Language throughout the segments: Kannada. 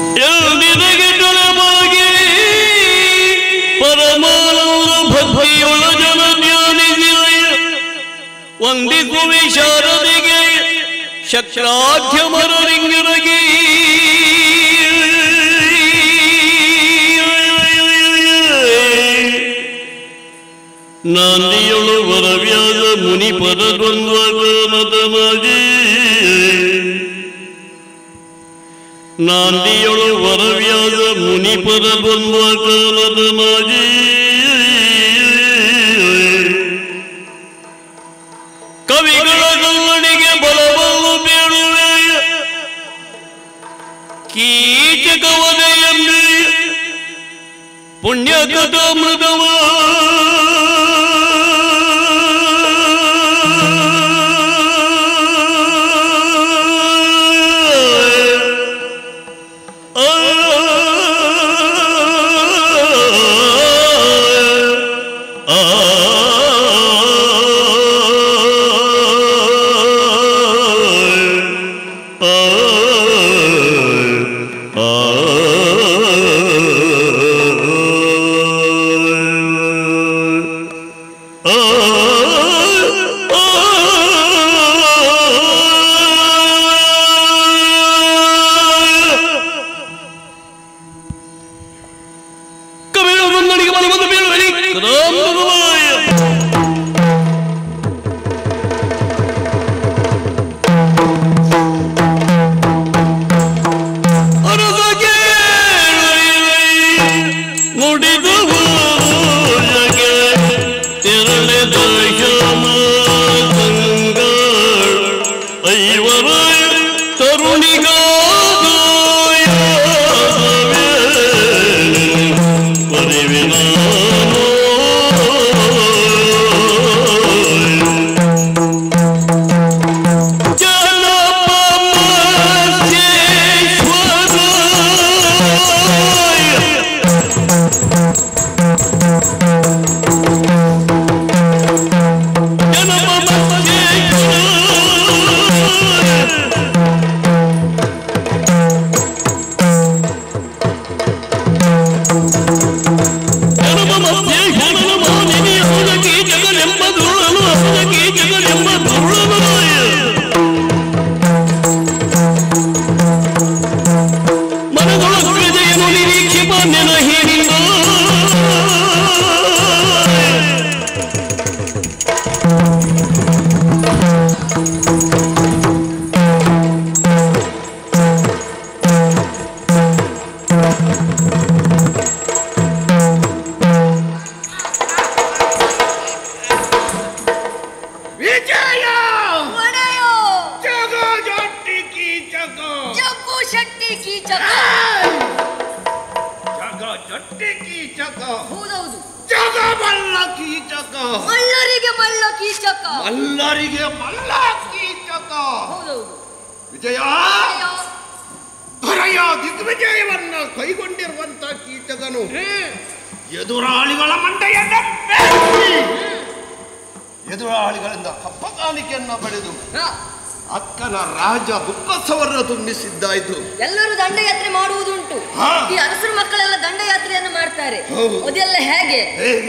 ಎಂದಿನಗೆ ತೊಲವಾಗಿ ಪರಮಾನಂದ ಭಕ್ತಿಯೊಳ ಜನ ಧ್ಯಾನಿಸಿದೆಯ ವಂದಿಸುವೆ ಶಾರದೆಗೆ ಶಕ್ರಾಧ್ಯಮರರಿಂಗಿರಗಿ ನಾಂದಿಯೊಳು ವರವ್ಯಾದ ಮುನಿ ಪರದ್ವಂದ್ವನತನಾಗಿ ನಾಂದಿಯೊಳು ವರವ್ಯಾದ ಮುನಿ ಪರದ್ವಂದ್ವನತನಾಗಿ ಕವಿಗಳ ಕಲ್ಲಣಿಗೆ ಬಲವನ್ನು ಬೇಡುವೆ ಕೀಚಕವದೆಯಂಬಿ ಪುಣ್ಯ ಕಥಾಮೃತವ ಎದುರಾಳಿಗಳಿಂದ ಕಪ್ಪಕಾಣಿಕೆಯನ್ನ ಪಡೆದು ಅಕ್ಕನ ರಾಜ ಬುಕ್ಕಸವರನ್ನು ತುಂಬಿಸಿದ್ದಾಯ್ತು. ಎಲ್ಲರೂ ದಂಡಯಾತ್ರೆ ಮಾಡುವುದುಂಟು. ಈ ಅರಸರ ಮಕ್ಕಳೆಲ್ಲ ದಂಡಯಾತ್ರೆಯನ್ನು ಮಾಡ್ತಾರೆ. ಅದೆಲ್ಲ ಹೇಗೆ?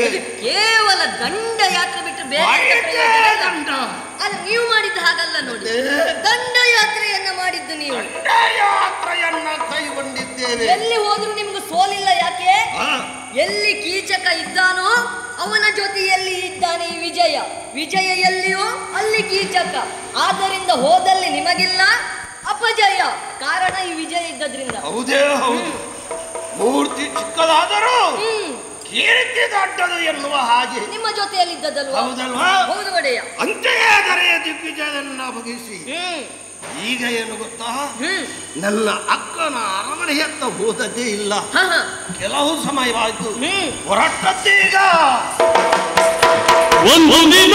ಕೇವಲ ದಂಡಯಾತ್ರೆ ಬಿಟ್ಟು ಬೇರೆ ಅದು ನೀವು ಮಾಡಿದ್ದ ಹಾಗಲ್ಲ ನೋಡಿ. ದಂಡಯಾತ್ರೆಯನ್ನ ಮಾಡಿದ್ದು ನೀವು. ದಂಡಯಾತ್ರೆಯನ್ನ ಕೈಗೊಂಡಿದ್ದೇವೆ. ಎಲ್ಲಿ ಹೋದ್ರೂ ನಿಮ್ಗೆ ಸೋಲಿಲ್ಲ. ಯಾಕೆ? ಎಲ್ಲಿ ಕೀಚಕ ಇದ್ದಾನೋ ಅವನ ಜೊತೆಯಲ್ಲಿ ಇದ್ದಾನೆ ಈ ವಿಜಯ. ವಿಜಯ ಎಲ್ಲಿಯೋ ಅಲ್ಲಿ ಕೀಚಕ. ಆದ್ದರಿಂದ ಹೋದಲ್ಲಿ ನಿಮಗಿಲ್ಲ ಅಪಜಯ. ಕಾರಣ ಈ ವಿಜಯ ಇದ್ದದ್ರಿಂದ. ಹೌದೇ ಹೌದು. ಮೂರ್ತಿ ಚಿಕ್ಕದಾದರೂ ಕೀರ್ತಿ ದೊಡ್ಡದು ಎನ್ನುವ ಹಾಗೆ ನಿಮ್ಮ ಜೊತೆಯಲ್ಲಿ ಇದ್ದದಲ್ವಾ? ಹೌದಲ್ವಾ? ಹೌದು ಒಡೆಯ. ಅಂತೆಯೇ ದರೆಯ ದಿಗ್ವಿಜಯನ್ನ ಬಗೆಸಿ ಈಗ ಏನು ಗೊತ್ತಾ, ನನ್ನ ಅಕ್ಕನ ಅರಮನೆಯತ್ತ ಹೋದದ್ದೇ ಇಲ್ಲ. ಕೆಲವು ಸಮಯವಾಯ್ತು. ಹೊರಟದ್ದೀಗ ಒಂದು ದಿನ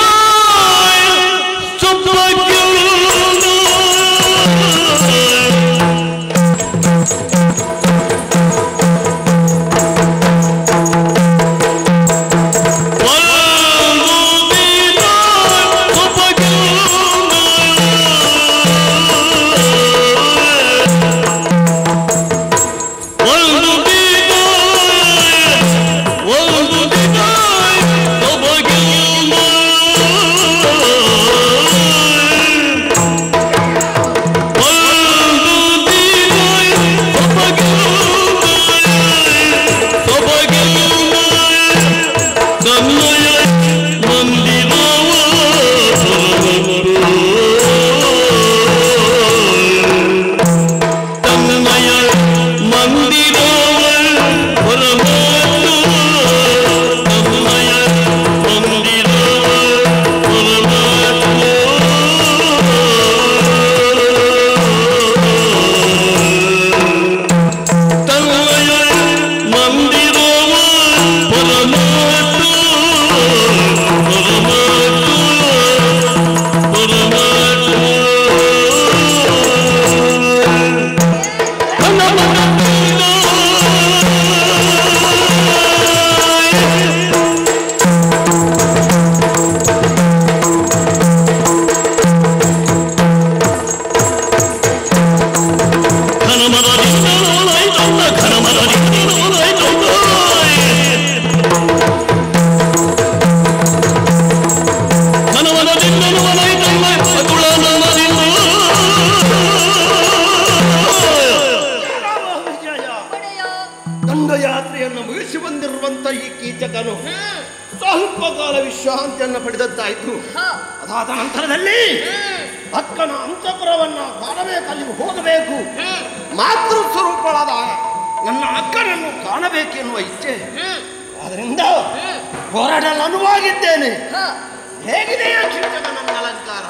ದಂಡಯಾತ್ರೆಯನ್ನು ಮುಗಿಸಿ ಬಂದಿರುವಂತ ಈ ಕೀಚಕನು ಸ್ವಲ್ಪ ಕಾಲ ವಿಶ್ರಾಂತಿಯನ್ನು ಪಡೆದದ್ದಾಯಿತು. ಅದಾದ ನಂತರದಲ್ಲಿ ಅಕ್ಕನ ಅಂತಃಪುರವನ್ನ ಕಾಣಬೇಕು, ಅಲ್ಲಿ ಹೋಗಬೇಕು, ಮಾತೃ ಸ್ವರೂಪಳಾದ ನನ್ನ ಅಕ್ಕನನ್ನು ಕಾಣಬೇಕೆನ್ನುವ ಇಚ್ಛೆ. ಆದ್ರಿಂದ ಹೊರಡಲು ಅನುವಾಗಿದ್ದೇನೆ. ಹೇಗಿದೆಯಾ ಕೀಚಕ ನನ್ನ ಅಲಂಕಾರ?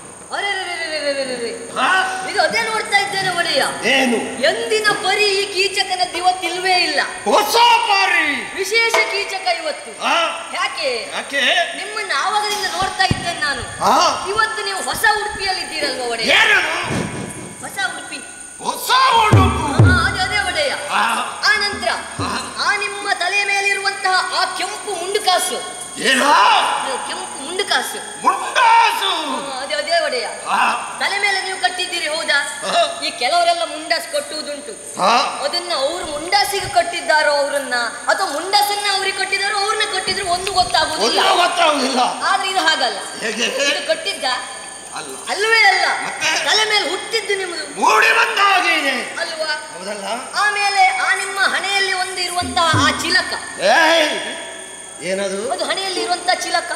ಇದು ಅದೇ ನೋಡ್ತಾ ಇದ್ದೇನೆ ಒಡೆಯ. ಏನು ಎಂದಿನ ಪರಿ ಈ ಕೀಚಕನ ಇವತ್ತಿಲ್ವೇ ಇಲ್ಲ. ಹೊಸ ಪಾರಿ ವಿಶೇಷ ಕೀಚಕ ಇವತ್ತು. ಯಾಕೆ ಯಾಕೆ ನಿಮ್ಮನ್ನ ಆವಾಗದಿಂದ ನೋಡ್ತಾ ಇದ್ದೇನೆ ನಾನು. ಇವತ್ತು ನೀವು ಹೊಸ ಉಡುಪಿಯಲ್ಲಿ ಇದ್ದೀರಲ್ವ ಒಡೆಯ? ಹೊಸ ಉಡುಪಿ, ಹೊಸ ಉಡುಪು. ಅದೇ ಒಡೆಯ. ಆ ನಂತರ ಆ ನಿಮ್ಮ ತಲೆಯ ಮೇಲಿರುವಂತಹ ಆ ಕೆಂಪು ಮುಂಡುಕಾಸು, ಕೆಂಪು ಮುಂಡುಕಾಸು, ಅದೇ ಅದೇ ಒಡೆಯ. ತಲೆ ಮೇಲೆ ನೀವು ಕಟ್ಟಿದ್ದೀರಿ ಹೌದಾ? ಈ ಕೆಲವರೆಲ್ಲ ಮುಂಡಾಸ್ ಕಟ್ಟುವುದುಂಟು. ಅದನ್ನ ಅವರು ಮುಂಡಾಸಿಗೆ ಕಟ್ಟಿದ್ದಾರೋ ಅವರನ್ನ, ಅಥವಾ ಮುಂಡಾಸನ್ನ ಅವ್ರಿಗೆ ಕಟ್ಟಿದಾರೋ ಅವ್ರನ್ನ ಕಟ್ಟಿದ್ರು ಒಂದು ಗೊತ್ತಾಗುವುದಿಲ್ಲ. ಆದ್ರೆ ಇದು ಹಾಗಲ್ಲ. ಇದು ಕಟ್ಟಿದ್ದ ಅಲ್ವೇ ಅಲ್ಲ, ತಲೆ ಮೇಲೆ ಹುಟ್ಟಿದ್ದು ನಿಮ್ದು ಅಲ್ವಾ? ಆಮೇಲೆ ಆ ನಿಮ್ಮ ಹಣೆಯಲ್ಲಿ ಒಂದು ಇರುವಂತಹ ಆ ಚಿಲಕ, ಏನದು? ಅದು ಹಣೆಯಲ್ಲಿ ಇರುವಂತಹ ಚಿಲಕ.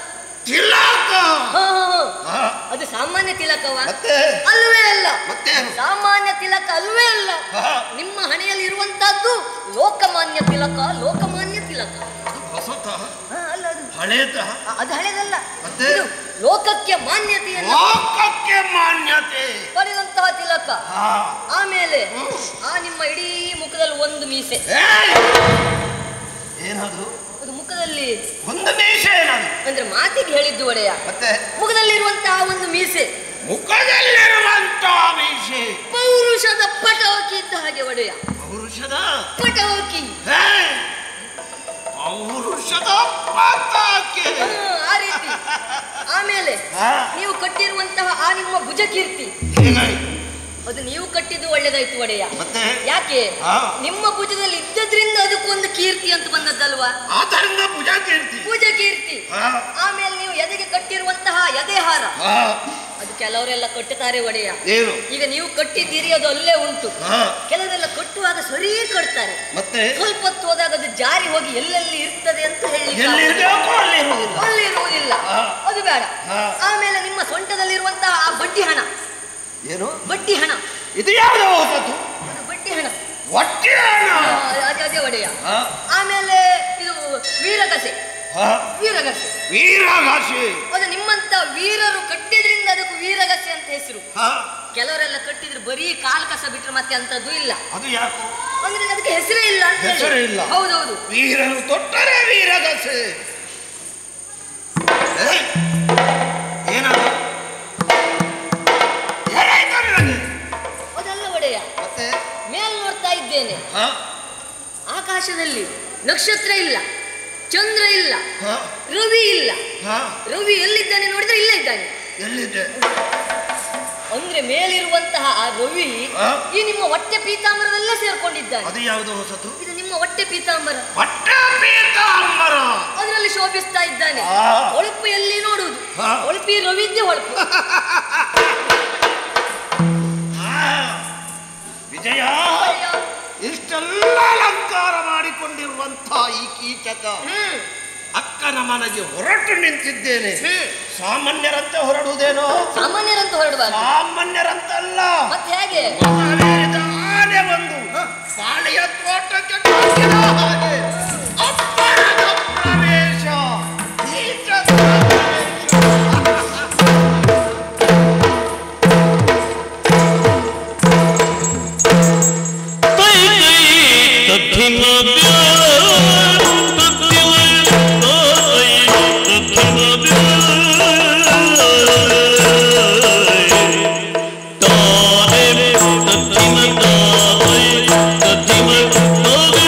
ಅದು ಸಾಮಾನ್ಯ ತಿಲಕವ? ಅಲ್ವೇ ಅಲ್ಲ, ಸಾಮಾನ್ಯ ತಿಲಕ ಅಲ್ವೇ ಅಲ್ಲ. ನಿಮ್ಮ ಹಣೆಯಲ್ಲಿ ಇರುವಂತಹದ್ದು ಲೋಕಮಾನ್ಯ ತಿಲಕ. ಲೋಕಮಾನ್ಯ ತಿಲಕ ಅದು ಹಳೆದಲ್ಲ, ಲೋಕಕ್ಕೆ ಮಾನ್ಯತೆಯನ್ನು ಪಡೆದಂತಹ ತಿಲಕ. ಆಮೇಲೆ ಆ ನಿಮ್ಮ ಇಡೀ ಮುಖದಲ್ಲಿ ಒಂದು ಮೀಸೆ. ಏನದು? ಅದು ಮುಖದಲ್ಲಿ ಒಂದು ಮೀಸೆ ಅಂದ್ರೆ ಮಾತಿಗೆ ಹೇಳಿದ್ದು ಒಡೆಯ. ಮುಖದಲ್ಲಿರುವಂತಹ ಒಂದು ಮೀಸೆ, ಮುಖದಲ್ಲಿರುವಂತಹ ಮೀಸೆ ಪೌರುಷದ ಪಟವಕಿ ಇದ್ದ ಹಾಗೆ ಒಡೆಯ. ಪೌರುಷದ ಪಟವಕಿ, ಪೌರುಷದ ಪಟಾಕಿ, ಆ ರೀತಿ. ಆಮೇಲೆ ನೀವು ಕಟ್ಟಿರುವಂತಹ ಆ ನಿಮ್ಮ ಭುಜ ಕೀರ್ತಿ, ಅದು ನೀವು ಕಟ್ಟಿದ್ದು ಒಳ್ಳೇದಾಯ್ತು ಒಡೆಯ. ಯಾಕೆ? ನಿಮ್ಮ ಭುಜದಲ್ಲಿ ಇದ್ದದ್ರಿಂದ ಅದಕ್ಕೊಂದು ಕೀರ್ತಿ ಅಂತ ಬಂದದ್ದಲ್ವಾ? ಭುಜ ಕೀರ್ತಿ. ಆಮೇಲೆ ನೀವು ಎದೆಗೆ ಕಟ್ಟಿರುವಂತಹ ಎದೆಹಾರ, ಅದು ಕೆಲವರೆಲ್ಲ ಕಟ್ಟುತ್ತಾರೆ ಒಡೆಯ. ಈಗ ನೀವು ಕಟ್ಟಿದ್ದೀರಿ, ಅದು ಅಲ್ಲೇ ಉಂಟು. ಕೆಲವರೆಲ್ಲ ಕಟ್ಟುವಾಗ ಸರಿ ಕಟ್ತಾರೆ, ಸ್ವಲ್ಪ ಹೊತ್ತು ಹೋದಾಗ ಅದು ಜಾರಿ ಹೋಗಿ ಎಲ್ಲೆಲ್ಲಿ ಇರ್ತದೆ ಅಂತ ಹೇಳಿ ಅಲ್ಲಿ ಇರುವುದಿಲ್ಲ. ಅದು ಬೇಡ. ಆಮೇಲೆ ನಿಮ್ಮ ಸೊಂಟದಲ್ಲಿರುವಂತಹ ಆ ಬಡ್ಡಿ ಹಣ, ಏನು ಬಡ್ಡಿ ಹಣ, ಇದು ಯಾವುದು? ಅದು ಬಡ್ಡಿ ಹಣ, ಅದೇ ಒಡೆಯ. ಆಮೇಲೆ ಇದು ವೀರಗಸೆ, ವೀರಗಸೆ, ವೀರಗಸೆ. ಅದು ನಿಮ್ಮಂತ ವೀರರು ಕಟ್ಟಿದ್ರಿಂದ ಅದಕ್ಕೆ ವೀರಗಸೆ ಅಂತ ಹೆಸರು. ಕೆಲವರೆಲ್ಲ ಕಟ್ಟಿದ್ರು ಬರೀ ಕಾಲ್ ಕಸ ಬಿಟ್ರೆ ಮತ್ತೆ ಅಂತದ್ದು ಇಲ್ಲ. ಅದು ಯಾಕೋ ಅಂದ್ರೆ ಅದಕ್ಕೆ ಹೆಸರೇ ಇಲ್ಲ. ಹೆಸರೇ ಇಲ್ಲ. ಹೌದೌದು, ವೀರರು ತೊಟ್ಟರೆ ವೀರಗಸೆ. ಏನದು? ಅದಲ್ಲ ಒಡೆಯ. ಮೇಲ್ ನೋಡ್ತಾ ಇದ್ದೇನೆ, ಆಕಾಶದಲ್ಲಿ ನಕ್ಷತ್ರ ಇಲ್ಲ, ಚಂದ್ರ ಇಲ್ಲ, ರವಿ ಇಲ್ಲ. ರವಿ ಎಲ್ಲಿದ್ದಾನೆ ನೋಡಿದ್ರೆ ಇಲ್ಲ ಇದ್ದಾನೆ. ಎಲ್ಲಿದೆ ಅಂದ್ರೆ ಮೇಲಿರುವಂತಹ ಆ ರವಿ ಈ ನಿಮ್ಮ ಹೊಟ್ಟೆ ಪೀತಾಂಬರದೆಲ್ಲ ಸೇರ್ಕೊಂಡಿದ್ದಾನೆ. ಅದು ಯಾವುದು ಹೊಸತು? ಇದು ನಿಮ್ಮ ಹೊಟ್ಟೆ ಪೀತಾಂಬರ. ಹೊಟ್ಟೆ ಪೀತಾಂಬರ ಅದರಲ್ಲಿ ಶೋಭಿಸ್ತಾ ಇದ್ದಾನೆ. ಹೊಳಪು ಎಲ್ಲಿ ನೋಡುವುದು? ಹೊಳಪಿ ರವಿದ್ದೆ ಹೊಳಪು. ವಿಜಯ, ಇಷ್ಟೆಲ್ಲ ಅಲಂಕಾರ ಮಾಡಿಕೊಂಡಿರುವಂತ ಈ ಕೀಚಕ ಅಕ್ಕನ ಮನೆಗೆ ಹೊರಟು ನಿಂತಿದ್ದೇನೆ. ಸಾಮಾನ್ಯರಂತೆ ಹೊರಡುವುದೇನೋ? ಸಾಮಾನ್ಯರಂತೆ ಹೊರಡುವ? ಸಾಮಾನ್ಯರಂತಲ್ಲ. ಮತ್ತೆ ಹೇಗೆ? ಆನೆ ಒಂದು ಬಾಳೆಯ ತೋಟಕ್ಕೆ ಹಾಗೆ ಅಪ್ಪಣದ ಪ್ರವೇಶ. Oh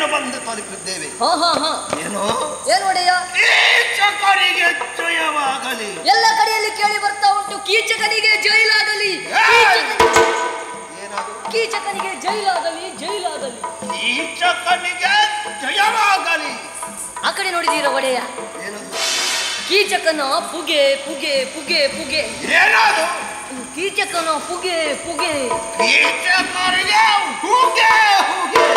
ಕೊನೆಯನ್ನು ಬಂದು ತಲುಪಿದ್ದೇವೆ. ಹಾ ಹಾ ಹಾ ಏನು ಏನು ಒಡೆಯ? ಕೀಚಕನಿಗೆ ಜಯವಾಗಲಿ. ಎಲ್ಲ ಕಡೆಯಲ್ಲಿ ಕೇಳಿ ಬರ್ತಾ ಉಂಟು, ಕೀಚಕನಿಗೆ ಜೈಲಾಗಲಿ, ಕೀಚಕನಿಗೆ ಜೈಲಾಗಲಿ, ಜೈಲಾಗಲಿ, ಕೀಚಕನಿಗೆ ಜಯವಾಗಲಿ. ಆ ಕಡೆ ನೋಡಿದೀರ ಒಡೆಯ? ಏನದು? ಕೀಚಕನ ಪುಗೆ ಪುಗೆ ಪುಗೆ ಪುಗೆ. ಏನದು? ಕೀಚಕನ ಪುಗೆ ಪುಗೆ. ಕೀಚಕನಿಗೆ ಹೂಗೆ ಹೂಗೆ.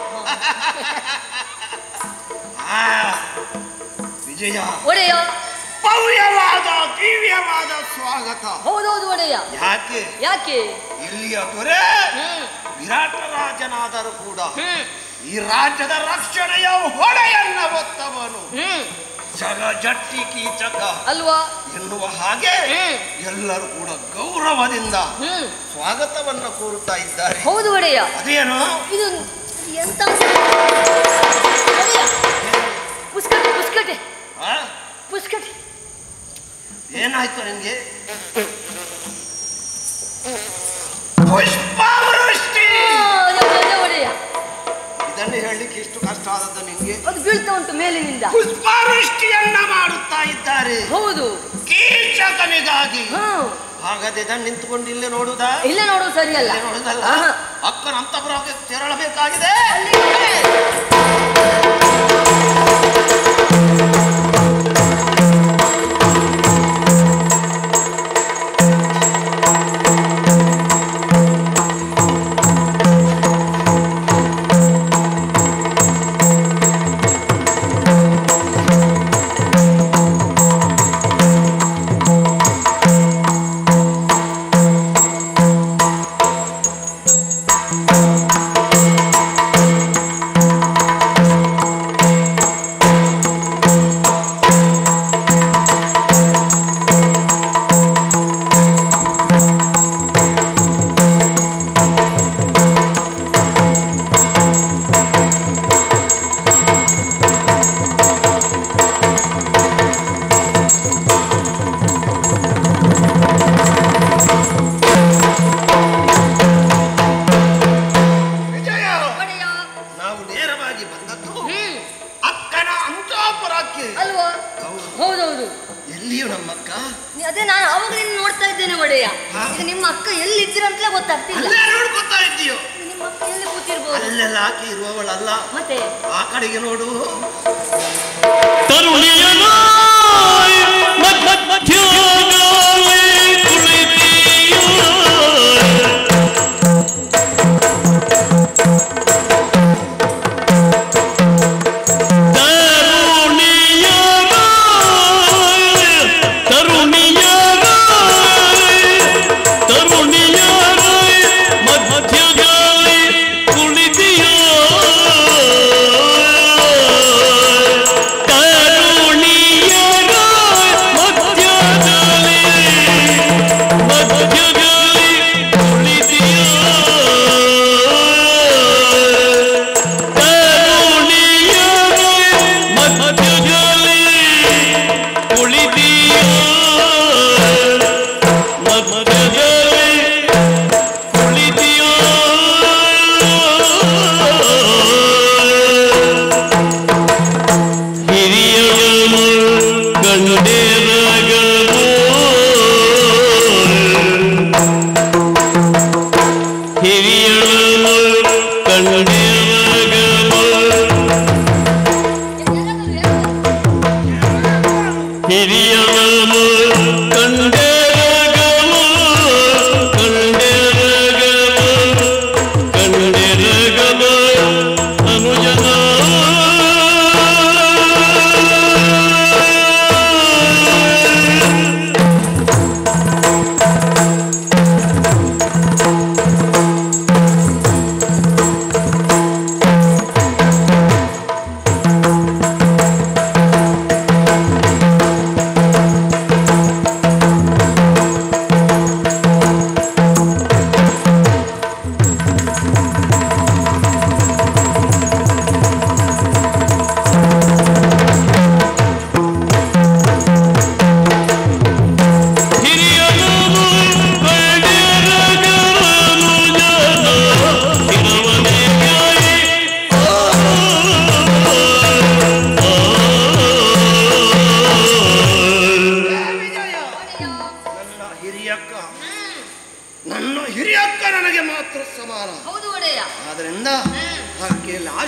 ವಿಜಯ ಒಡೆಯ, ಭವ್ಯವಾದ ದಿವ್ಯವಾದ ಸ್ವಾಗತ. ಹೌದೌದು ಒಡೆಯ. ಯಾಕೆ ಯಾಕೆ? ಇಲ್ಲಿಯ ದೊರೆ ವಿರಾಟ ರಾಜನಾದರೂ ಕೂಡ ಈ ರಾಜ್ಯದ ರಕ್ಷಣೆಯ ಹೊಣೆಯನ್ನ ಹೊತ್ತವನು ಜಗಜಟ್ಟಿ ಕೀಚಕ ಅಲ್ವಾ ಎನ್ನುವ ಹಾಗೆ ಎಲ್ಲರೂ ಕೂಡ ಗೌರವದಿಂದ ಸ್ವಾಗತವನ್ನು ಕೋರುತ್ತಾ ಇದ್ದಾರೆ. ಹೌದು ಒಡೆಯ. ಅದೇನು ಇದು ಎಂತ ಒಡೆಯ? ಪುಸ್ಕಟೆ ಪುಸ್ಕಟೆ ಪುಸ್ಕಟೆ. ಏನಾಯ್ತು ನಿನ್ಗೆ? ಪುಷ್ಪವೃಷ್ಟಿ. ಒಡೆಯ, ಇದನ್ನು ಹೇಳಲಿಕ್ಕೆ ಇಷ್ಟು ಕಷ್ಟ ಆದದ್ದು ನಿನ್ಗೆ? ಅದು ಬೀಳ್ತಾ ಉಂಟು ಮೇಲಿನಿಂದ. ಪುಷ್ಪವೃಷ್ಟಿಯನ್ನ ಮಾಡುತ್ತಾ ಇದ್ದಾರೆ. ಹೌದು, ಕೀಚಕನಿಗಾಗಿ. ಹಾಗಾದ್ರೆ ಇದನ್ನು ನಿಂತುಕೊಂಡು ಇಲ್ಲೇ ನೋಡುದಾ? ಇಲ್ಲೇ ನೋಡುದು ಸರಿಯಲ್ಲ. ನೋಡುದಲ್ಲ, ಅಕ್ಕನ ಅಂತಃಪುರಕ್ಕೆ ತೆರಳಬೇಕಾಗಿದೆ. ಅದೇ ನಾನು ಅವಾಗಲಿಂದ ನೋಡ್ತಾ ಇದ್ದೇನೆ ಒಡೆಯ. ಈಗ ನಿಮ್ಮ ಅಕ್ಕ ಎಲ್ಲಿ ಇದ್ದೀರಂತಲೇ ಗೊತ್ತಾಗ್ತಿಲ್ಲ. ನೋಡ್ಕೊತಾ ಇದ್ದೀಯೋ? ನಿಮ್ಮ ಅಕ್ಕ ಎಲ್ಲಿ ಕೂತಿರ್ಬೋದು? ಅಲ್ಲೆಲ್ಲ ಆಕೆ ಇರುವವಳಲ್ಲ, ಮತ್ತೆ ಆ ಕಡೆಗೆ ನೋಡು.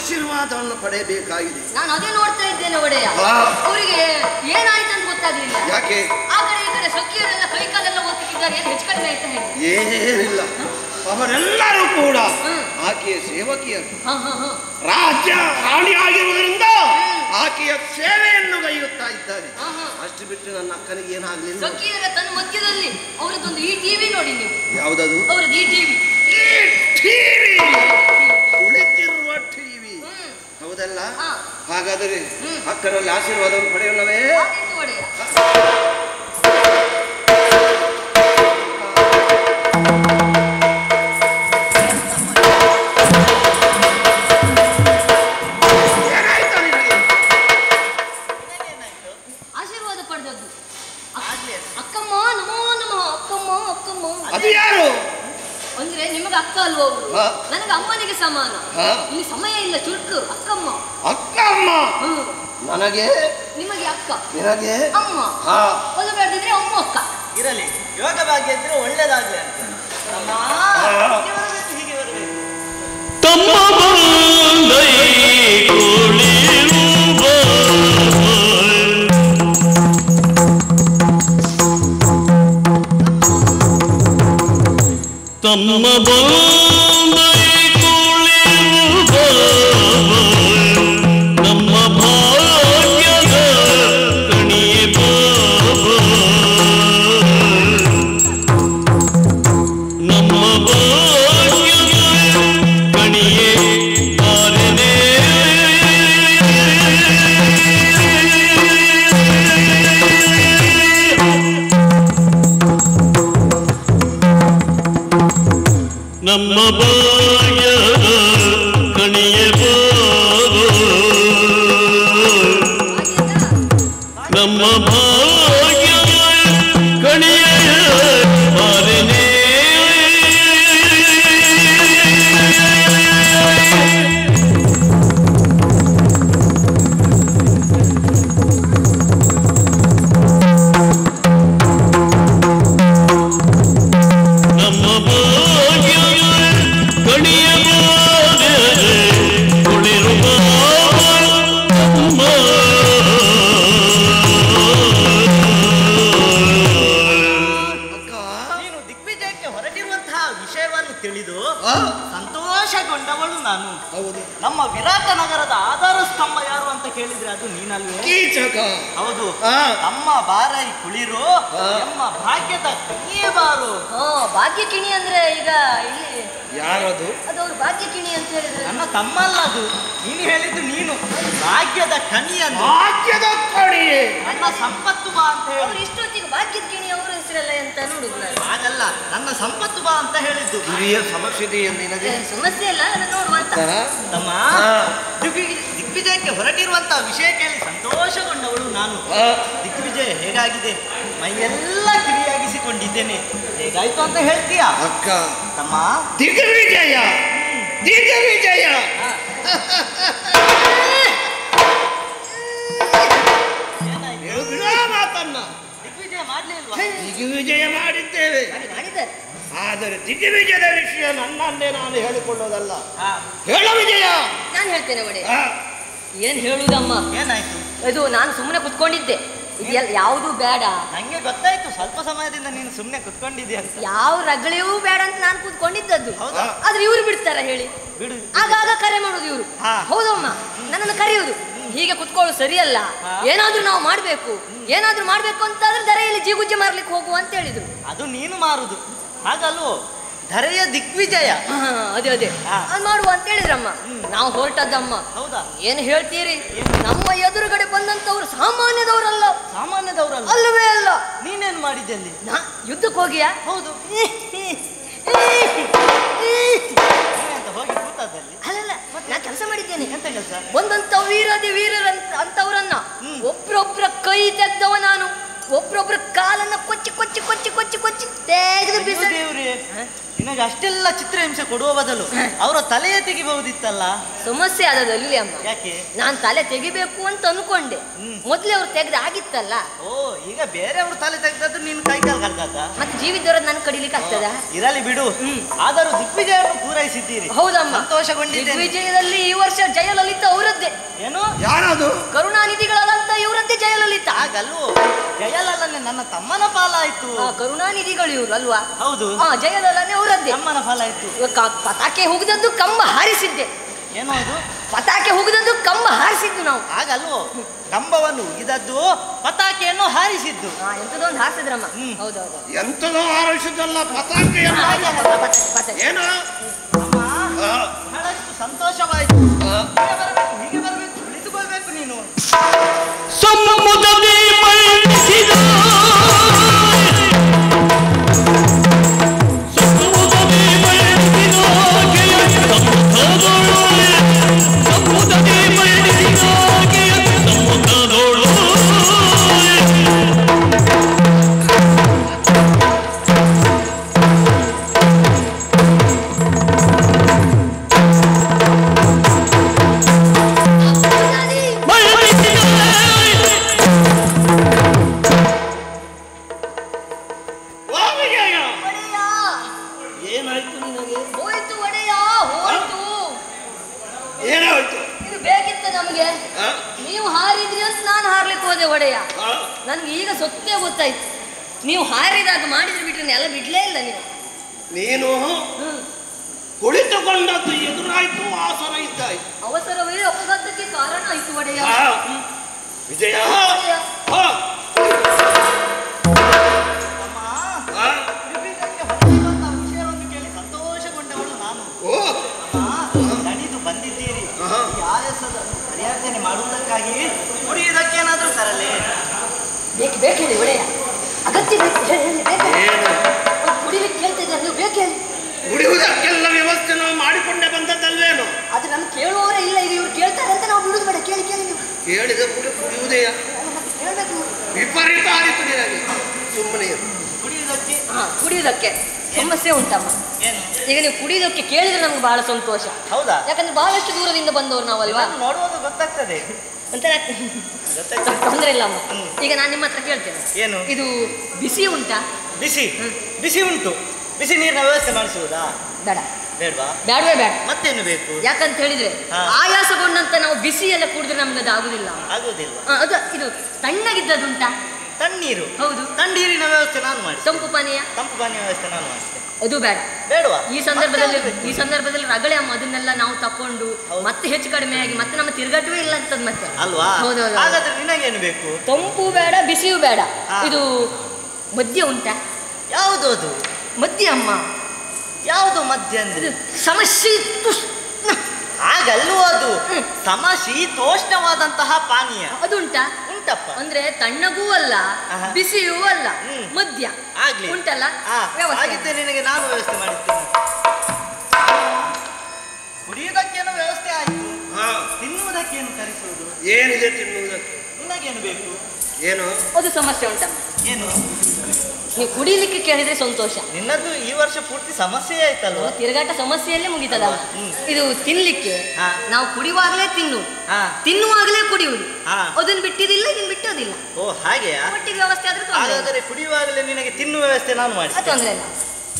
ಆಶೀರ್ವಾದವನ್ನು ಪಡೆಯಬೇಕಾಗಿದೆ. ನಾನು ಅದೇ ನೋಡ್ತಾ ಇದ್ದೇನೆ ಒಡೆಯ. ಅವರಿಗೆ ಏನಾಯ್ತು ಅಂತ ಗೊತ್ತಾಗ್ಲಿಲ್ಲ. ಯಾಕೆ? ಆ ಕಡೆ ಈ ಕಡೆ ಸಖಿಯರೆಲ್ಲ ಕೈಕಾಲೆಲ್ಲ ಒತ್ತಿದ್ದಾರೆ, ಏನು ಹೆಚ್ಚು ಕಡಿಮೆ ಆಯ್ತಾ ಹೇಳಿ? ಏನಿಲ್ಲ, ಅವರೆಲ್ಲರೂ ಕೂಡ ಆಕೆಯ ಸೇವಕಿಯರು. ರಾಜ್ಯ ರಾಣಿ ಆಗಿರುವುದರಿಂದ ಆಕೆಯ ಸೇವೆಯನ್ನು ಗೈಯುತ್ತಾ ಇದ್ದಾರೆ. ಅಷ್ಟು ಬಿಟ್ಟು ನನ್ನ ಅಕ್ಕನಿಗೆ ಏನಾಗ್ಲಿಲ್ಲ. ಸಖಿಯರ ತನ್ನ ಮಧ್ಯದಲ್ಲಿ ಅವರದೊಂದು ಈ ಟಿವಿ ನೋಡಿ ನೀವು. ಯಾವುದದು? ಅವರದ್ದು ಈ ಟಿವಿ. ಕುಳಿತಿರುವ ಟಿವಿ ಹೌದಲ್ಲ? ಹಾಗಾದರೆ ಅಕ್ಕನಲ್ಲಿ ಆಶೀರ್ವಾದವನ್ನು ಪಡೆಯೋಣವೇ? ಒಡೆಯ ಆಶೀರ್ವಾದ ಪಡೆದದ್ದು. ಅಕ್ಕಮ್ಮ ನಮೋ ನಮಃ. ಅಕ್ಕಮ್ಮ ಅಕ್ಕಮ್ಮ ಅದು ಯಾರು? ಅಂದ್ರೆ ನಿಮಗೆ ಅಕ್ಕ ಅಲ್ವ ಅವರು? ನನಗೆ ಅಮ್ಮನಿಗೆ ಸಮಾನ. ಇಲ್ಲಿ ಸಮಯ ಇಲ್ಲ, ಚುರುಕು. ಅಕ್ಕಮ್ಮ ಅಕ್ಕಮ್ಮ. ನನಗೆ ನಿಮಗೆ ಅಕ್ಕ, ನಿನಗೆ ಅಮ್ಮ. ಒಂದು ಬೇಡದಿದ್ರೆ ಅಮ್ಮ ಅಕ್ಕ ಇರಲಿ. ಯೋಗ ಭಾಗ್ಯ ಇದ್ರೆ ಒಳ್ಳೇದಾಗ್ಲಿ ಅಂತ. ಹೀಗೆ ಬರಬೇಕು. ತಮ್ಮ ಬಂದೈ ಕುಳಿರುವ ತಮ್ಮ ಬಂದೈ ಕುಳಿರುವ ನಮ್ಮ ಭಾಗ್ಯದ ಕಣಿಯೇ ಬಾಬಾ, ನಮ್ಮ ಭಾಗ್ಯದ ಕಣಿಯೇ ಬಾರನೆ. ನಮ್ಮ ಭಾಗ್ಯದ ಕಣಿಯೇ ಬಾಬಾ, ನಮ್ಮ ಭಾಗ್ಯದ ಕಣಿಯೇ ಬಾರನೆ. ನಮ್ಮ ಭಾಗ್ಯದ ಕಣಿಯೇ ಬಾರನೆ ಕುಳಿರುವ ಅಮ್ಮ. ಅಕ್ಕ, ನೀನು ದಿಗ್ವಿಜಯಕ್ಕೆ ಹೊರಟಿರುವಂತಹ ವಿಷಯವನ್ನು ತಿಳಿದು ಸಂತೋಷಗೊಂಡವಳು ನಾನು. ಹೌದು. ನಮ್ಮ ವಿರಾಟ ನಗರದ ಆಧಾರ ಸ್ತಂಭ ಯಾರು ಅಂತ ಕೇಳಿದ್ರೆ ಅದು ನೀನಲ್ವೇ? ಕೀಚಕ. ಹೌದು. ನಮ್ಮ ಬಾರೈ ಕುಳಿರು, ನಮ್ಮ ಭಾಗ್ಯದ ಕಣಿಯೇ ಬಾರು. ಭಾಗ್ಯ ಕಿಣಿ ಅಂದ್ರೆ ಈಗ ಇಲ್ಲಿ ಯಾರದು? ಅದು ಅವ್ರು ಭಾಗ್ಯ ಕಿಣಿ ಅಂತ ಹೇಳಿದ್ರೆ ನನ್ನ ತಮ್ಮ ಅಲ್ಲ ಅದು. ನೀನು ಹೇಳಿದ್ದು ನೀನು ಭಾಗ್ಯದ ಕಣಿಯನ್ನು. ಭಾಗ್ಯದ ಕಣಿಯೇ. ನನ್ನ ಸಂಪತ್ತು ಬಾ ಅಂತ ಹೇಳಿ. ಅವ್ರು ಇಷ್ಟೊತ್ತಿಗೆ ಭಾಗ್ಯದ ಕಿಣಿ ಅವರ ಹೆಸರಲ್ಲ ಅಂತ ನೋಡುದು. ಹಾಗಲ್ಲ, ನನ್ನ ಸಂಪತ್ತು ಬಾ ಅಂತ ಹೇಳಿದ್ದು. ಹಿರಿಯ ಸಮಸ್ಯೆ ಇದೆಯಾ ನಿನಗೆ? ಸಮಸ್ಯೆ ಇಲ್ಲ, ಅದನ್ನ ನೋಡುವಂತ. ತಮ್ಮ, ದಿಗ್ವಿಜಯಕ್ಕೆ ಹೊರಟಿರುವಂತಹ ವಿಷಯ ಕೇಳಿ ಸಂತೋಷಗೊಂಡವಳು ನಾನು. ದಿಗ್ವಿಜಯ ಹೇಗಾಗಿದೆ? ಮೈಯೆಲ್ಲ ಕಿರಿಯಾಗಿಸಿಕೊಂಡಿದ್ದೇನೆ. ಹೇಗಾಯ್ತು ಅಂತ ಹೇಳ್ತೀಯಾ? ಅಕ್ಕ, ತಮ್ಮ, ದಿಗ್ವಿಜಯ ದಿಗ್ವಿಜಯ ಹೇಳುವುದಿಲ್ಲ ಮಾತನ್ನ. ದಿಗ್ವಿಜಯ ಮಾಡ್ಲಿಲ್ವಾ? ದಿಗ್ವಿಜಯ ಮಾಡಿದ್ದೇವೆ, ಮಾಡಿದ್ದಾರೆ. ಆದರೆ ದಿಗ್ವಿಜಯದ ವಿಷಯ ನನ್ನನ್ನೇ ನಾನು ಹೇಳಿಕೊಳ್ಳೋದಲ್ಲ. ಹಾ, ಹೇಳ ವಿಜಯ. ನಾನು ಹೇಳ್ತೇನೆ ಒಡೆ. ಆ, ಏನ್ ಹೇಳುದಮ್ಮ? ಏನಾಯ್ತು? ಇದು ನಾನು ಸುಮ್ಮನೆ ಕುತ್ಕೊಂಡಿದ್ದೆ. ಇದೆಲ್ಲ ಯಾವುದು ಬೇಡ. ನಂಗೆ ಗೊತ್ತಾಯ್ತು ಸ್ವಲ್ಪ ಸಮಯದಿಂದ ನೀನು ಸುಮ್ಮನೆ ಕುತ್ಕೊಂಡಿದ್ಯಾ ಅಂತ. ಯಾವ ರಗಳಿಯೂ ಬೇಡ ಅಂತ ನಾನು ಕೂತ್ಕೊಂಡಿದ್ದದ್ದು. ಹೌದಾ? ಆದ್ರೆ ಇವ್ರು ಬಿಡ್ತಾರ ಹೇಳಿ? ಬಿಡು. ಆಗಾಗ ಕರೆ ಮಾಡುದು ಇವ್ರು. ಹಾ. ಹೌದಮ್ಮ, ನನ್ನನ್ನು ಕರೆಯುವುದು. ಹೀಗೆ ಕುತ್ಕೊಳ್ಳು ಸರಿಯಲ್ಲ, ಏನಾದ್ರೂ ನಾವು ಮಾಡ್ಬೇಕು. ಏನಾದ್ರೂ ಮಾಡ್ಬೇಕು ಅಂತಾದ್ರೆ ಧರೆಯಲ್ಲಿ ಜೀಗುಜ್ಜೆ ಮಾರ್ಲಿಕ್ಕೆ ಹೋಗುವ ಅಂತ ಹೇಳಿದ್ರು. ಅದು ನೀನು ಮಾರುದು ಹಾಗಲ್ವೋ? ಧರೆಯ ದಿಗ್ವಿಜಯ. ಅದೇ ಅದೇ ಅದು ಮಾಡುವ ಅಂತ ಹೇಳಿದ್ರಮ್ಮ. ನಾವು ಹೊರಟದ್ದಮ್ಮ. ಹೌದಾ? ಏನು ಹೇಳ್ತೀರಿ? ನಮ್ಮ ಎದುರುಗಡೆ ಬಂದಂತವ್ರು ಸಾಮಾನ್ಯದವರಲ್ಲ. ಸಾಮಾನ್ಯದವರಲ್ಲ? ಅಲ್ಲವೇ ಅಲ್ಲ. ನೀನೇನು ಮಾಡಿದ್ದೆ ಅಲ್ಲಿ? ನಾ ಯುದ್ಧಕ್ಕೆ ಹೋಗಿಯಾ? ಹೌದು. ಅಂತ ಹೋಗಿ ಕೂತದಲ್ಲಿ? ಅಲ್ಲಲ್ಲ, ನಾ ಕೆಲಸ ಮಾಡಿದ್ದೇನೆ. ಎಂತ ಕೆಲಸ? ಬಂದಂತ ವೀರರಂತ ಅಂತವ್ರನ್ನ ಒಬ್ರೊಬ್ರ ಕೈ ತೆಗ್ದವ ನಾನು. ಒಬ್ರೊಬ್ರ ಕಾಲನ್ನ ಕೊಚ್ಚಿ ಕೊಚ್ಚಿ ಕೊಚ್ಚಿ ಕೊಚ್ಚಿ ಕೊಚ್ಚಿ ತೆಗೆದು ಬಿಸಿ. ದೇವ್ರೇ, ನಿನಗೆ ಅವನಿಗೆ ಅಷ್ಟೆಲ್ಲ ಚಿತ್ರಹಿಂಸೆ ಕೊಡುವ ಬದಲು ಅವರ ತಲೆಯೇ ತೆಗಿಬಹುದಿತ್ತಲ್ಲ. ಸಮಸ್ಯೆ ಆದದಲ್ಲಿ ಅಮ್ಮ. ಯಾಕೆ? ನಾನ್ ತಲೆ ತೆಗಿಬೇಕು ಅಂತ ಅನ್ಕೊಂಡೆ. ಮೊದ್ಲೇ ಅವ್ರು ತೆಗ್ದು ಆಗಿತ್ತಲ್ಲ. ಓ, ಈಗ ಬೇರೆ ಅವ್ರ ತಲೆ ತೆಗ್ದದ್ದು ನೀನು ಕೈ ಕಾಲು ಕಳ್ದಾತ. ಮತ್ತೆ ಜೀವಿತವ್ರದ್ದು ನನ್ ಕಡಿಲಿಕ್ಕೆ ಆಗ್ತದ? ಇರಲಿ ಬಿಡು. ಆದರೂ ದಿಗ್ವಿಜಯವನ್ನು ಪೂರೈಸಿದ್ದೀರಿ. ಹೌದಮ್ಮ, ಸಂತೋಷಗೊಂಡಿದ್ದೇನೆ. ದಿಗ್ವಿಜಯದಲ್ಲಿ ಈ ವರ್ಷ ಜಯಲಲಿತಾ ಅವರದ್ದೇ. ಏನು? ಯಾರದು? ಕರುಣಾನಿಧಿಗಳಂತ ಇವರದ್ದೇ ಜಯಲಲಿತಾ. ಹಾಗಲ್ವೋ, ಜಯಲಲನೆ ನನ್ನ ತಮ್ಮನ ಪಾಲಾಯ್ತು. ಕರುಣಾನಿಧಿಗಳು ಇವ್ರು ಅಲ್ವಾ? ಹೌದು, ಜಯಲಲನೆ ಅವರದ್ದೇ ತಮ್ಮನ ಪಾಲಾಯ್ತು. ಪತಾಕೆ ಹುಗಿದದ್ದು ಕಂಬ ಹಾರಿಸಿದ್ದೆ. ಏನೋ ಅದು? ಪತಾಕೆ ಹುಗಿದದ್ದು ಕಂಬ ಹಾರಿಸಿದ್ದು ನಾವು. ಹಾಗಲ್ವೋ, ಕಂಬವನ್ನು ಉಗಿದದ್ದು, ಪತಾಕೆಯನ್ನು ಹಾರಿಸಿದ್ದು. ಎಂತದೊಂದು ಹಾರಿಸಿದ್ರಮ್ಮ. ಹೌದೌದು, ಎಂತದೋ ಹಾರಿಸಿದ್ದಲ್ಲ, ಪತಾಕೆ. ಏನು? ಬಹಳಷ್ಟು ಸಂತೋಷವಾಯಿತು. ಹೀಗೆ ಬರಬೇಕು, ಉಳಿದುಕೊಳ್ಬೇಕು ನೀನು. ಸಮ್ಮುಖದಿ ಮೈಸಿದ ನನ್ಗೆ ಈಗ ಸೊತ್ತೆ ಗೊತ್ತಾಯ್ತು. ನೀವು ಹಾರಿದಾಗ ಮಾಡಿದ್ರೆ ಬಿಟ್ರೆ ನೆಲ ಬಿಡ್ಲೇ ಇಲ್ಲ ನೀವು. ನೀನು ಕುಳಿತುಕೊಂಡದ್ದು ಎದುರಾಯ್ತು, ಆಸನ ಇದ್ದಾಯ್ತು. ಅವಸರವೇ ಅಪಘಾತಕ್ಕೆ ಕಾರಣ ಆಯ್ತು ಒಡೆಯ. ವಿಜಯ, ವಿಷಯವನ್ನು ಕೇಳಿ ಸಂತೋಷಗೊಂಡವಳು ನಾನು. ದಣಿದು ಬಂದಿದ್ದೀರಿ. ಈ ಆಯಾಸದ ಪರಿಹರಣೆ ಮಾಡುವುದಕ್ಕಾಗಿ ಕುಡಿಯುವುದಕ್ಕೇನಾದ್ರೂ ತರಲೇ? ಬೇಕು ಹೇಳಿ ಒಡೆಯ, ಅಗತ್ಯ ಬೇಕು. ಕುಡಿಲಿಕ್ಕೆ ಕೇಳ್ತಿದ್ರೆ ನೀವು ಬೇಕು ಹೇಳಿ. ಕುಡಿಯುವುದಕ್ಕೆಲ್ಲ ವ್ಯವಸ್ಥೆ ನಾವು ಮಾಡಿಕೊಂಡೇ ಬಂದದ್ದಲ್ವೇನು? ಆದ್ರೆ ನಮ್ಗೆ ಕೇಳುವವರೇ ಇಲ್ಲ. ಈಗ ಇವ್ರು ಕೇಳ್ತಾರೆ ಅಂತ ನಾವು ಬಿಡುದು ಬೇಡ. ಕೇಳಿ ಕೇಳಿ ನೀವು. ಕೇಳಿದ ಕುಡಿಯುವುದೇ ಹೇಳ್ಬೇಕು. ವಿಪರೀತ ಆಯಿತು ನಿನಗೆ. ಸುಮ್ಮನೆ ಕುಡಿಯುವುದಕ್ಕೆ ಸಮಸ್ಯೆ ಉಂಟಮ್ಮ. ಈಗ ನೀವು ಕುಡಿಯೋದಕ್ಕೆ ಕೇಳಿದ್ರೆ ನಮ್ಗೆ ಬಹಳ ಸಂತೋಷ. ಹೌದಾ? ಯಾಕಂದ್ರೆ ಬಹಳಷ್ಟು ದೂರದಿಂದ ಬಂದವರು ನಾವಲ್ವಾ. ನೋಡುವಾಗ ಗೊತ್ತಾಗ್ತದೆ. ಒಂಥರ ತೊಂದರೆ ಇಲ್ಲ ಅಮ್ಮ. ಈಗ ನಾನು ನಿಮ್ಮ ಹತ್ರ ಕೇಳ್ತೇನೆ, ಏನು ಇದು ಬಿಸಿ ಉಂಟಾ? ಬಿಸಿ ಬಿಸಿ ಉಂಟು. ಬಿಸಿ ನೀರಿನ ವ್ಯವಸ್ಥೆ ಮಾಡಿಸುವುದಾ? ಬೇಡ. ಬೇಡವಾ? ಬೇಡವೇ ಬೇಡ. ಮತ್ತೇನು ಬೇಕು? ಯಾಕಂತ ಹೇಳಿದ್ರೆ ಆಯಾಸಗೊಂಡಂತ ನಾವು ಬಿಸಿ ಎಲ್ಲ ಕುಡಿದ್ರೆ ನಮ್ಗೆ ಅದು ಆಗುದಿಲ್ಲ. ಆಗುದಿಲ್ಲ. ಅದು ಇದು ತಣ್ಣಗಿದ್ದದುಂಟಾ? ತಣ್ಣೀರು. ಹೌದು, ತಣ್ಣೀರಿನ ವ್ಯವಸ್ಥೆ ನಾನು ಮಾಡಿ. ತಂಪು ಪಾನೀಯ? ತಂಪು ಪಾನೀಯ ವ್ಯವಸ್ಥೆ ನಾನು ಮಾಡಿಸ್ತೇನೆ. ಅದು ಬೇಡ. ಬೇಡವಾ? ಈ ಸಂದರ್ಭದಲ್ಲಿ ರಗಳೆ ಅಮ್ಮ, ಅದನ್ನೆಲ್ಲ ನಾವು ತಕೊಂಡು ಮತ್ತೆ ಹೆಚ್ಚು ಕಡಿಮೆ ಆಗಿ ಮತ್ತೆ ನಮ್ಮ ತಿರುಗಾಟವೇ ಇಲ್ಲ ಅಂತದ್ ಮತ್ತೆ ಅಲ್ವಾ? ಹೌದೌದು. ಹಾಗಾದ್ರೆ ನಿನಗೇನು ಬೇಕು? ತಂಪು ಬೇಡ, ಬಿಸಿಯೂ ಬೇಡ. ಇದು ಮದ್ಯ ಉಂಟಾ? ಯಾವುದು ಅದು? ಮದ್ಯ ಅಮ್ಮ. ಯಾವುದು ಮದ್ಯ ಅಂದ್ರೆ? ಸಮಶೀತೋಷ್ಣ. ಹಾಗಲ್ಲೂ ಅದು ಸಮಶೀತೋಷ್ಣವಾದಂತಹ ಪಾನೀಯ ಅದುಂಟಾ? ಉಂಟಪ್ಪ. ಅಂದ್ರೆ ತಣ್ಣಗೂ ಅಲ್ಲ, ಬಿಸಿಯೂ ಅಲ್ಲ, ಮದ್ಯ ಆಗ್ಲಿ ಉಂಟಲ್ಲ. ಹಾಗಿದ್ದೆ ನಿನಗೆ ನಾನು ವ್ಯವಸ್ಥೆ ಮಾಡಿದ್ದೇನೆ. ಕುಡಿಯುವುದಕ್ಕೇನು ವ್ಯವಸ್ಥೆ ಆಯ್ತು, ತಿನ್ನುವುದಕ್ಕೇನು ತರಿಸುವುದು? ಏನಿದೆ ತಿನ್ನುವುದಕ್ಕೆ? ನಿನಗೇನು ಬೇಕು? ಏನು? ಅದು ಸಮಸ್ಯೆ ಉಂಟಮ್ಮ. ಏನು? ನೀವು ಕುಡಿಲಿಕ್ಕೆ ಕೇಳಿದ್ರೆ ಸಂತೋಷ. ನಿನ್ನದು ಈ ವರ್ಷ ಪೂರ್ತಿ ಸಮಸ್ಯೆ ಆಯ್ತಲ್ವ? ತಿರುಗಾಟ ಸಮಸ್ಯೆಯಲ್ಲೇ ಮುಗಿತದಲ್ಲ. ಇದು ತಿನ್ಲಿಕ್ಕೆ ನಾವು ಕುಡಿಯುವಾಗಲೇ ತಿನ್ನುವಾಗಲೇ ಕುಡಿಯುವುದು. ಅದನ್ನ ಬಿಟ್ಟಿದಿಲ್ಲ, ಇದನ್ನ ಬಿಟ್ಟೋದಿಲ್ಲ. ಓ ಹಾಗೆಯಾ? ಒಟ್ಟಿಗೆ ವ್ಯವಸ್ಥೆ ಆದ್ರೆ ಹಾಗಾದರೆ ಕುಡಿಯುವಾಗಲೇ ನಿನಗೆ ತಿನ್ನುವ ವ್ಯವಸ್ಥೆ ನಾನು ಮಾಡಿ. ತೊಂದರೆ ಇಲ್ಲ.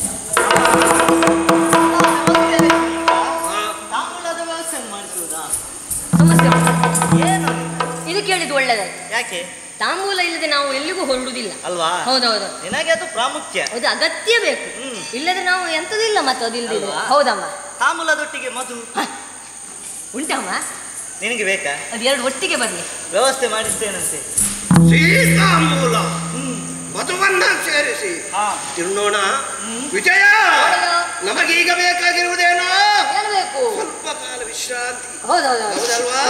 ತಾಂಬೂಲದ ವ್ಯವಸ್ಥೆ ಮಾಡಿಸುವುದಾ? ಸಮಸ್ಯೆ ಏನು? ಇದು ಕೇಳಿದ್ದು ಒಳ್ಳೆದಾಯ್ತು. ಯಾಕೆ? ತಾಂಬೂಲ ಇಲ್ಲದೆ ನಾವು ಎಲ್ಲಿಗೂ ಹೊರಡುದಿಲ್ಲ ಅಲ್ವಾ? ಹೌದೌದು. ನಿನಗೆ ಅದು ಪ್ರಾಮುಖ್ಯ. ಅದು ಅಗತ್ಯ ಬೇಕು. ಇಲ್ಲದ್ರೆ ನಾವು ಎಂತದಿಲ್ಲ ಮತ್ತೆ ಅದಿಲ್ಲದೆ. ಹೌದಮ್ಮ. ತಾಂಬೂಲದೊಟ್ಟಿಗೆ ಮಧು ಉಂಟಮ್ಮ? ನಿನಗೆ ಬೇಕಾ? ಅದು ಎರಡು ಒಟ್ಟಿಗೆ ಬರಲಿ. ವ್ಯವಸ್ಥೆ ಮಾಡಿಸ್ತೇನಂತೆ. ತಾಂಬೂಲ ಮಧುವನ್ನ ಸೇರಿಸಿ ತಿನ್ನೋಣ. ವಿಜಯ, ನಮಗೀಗ ಬೇಕಾಗಿರುವುದೇನೋ ಬೇಕು? ಸ್ವಲ್ಪ ಕಾಲ ವಿಶ್ರಾಂತಿ. ಹೌದೌದು. ಹೌದಲ್ವಾ?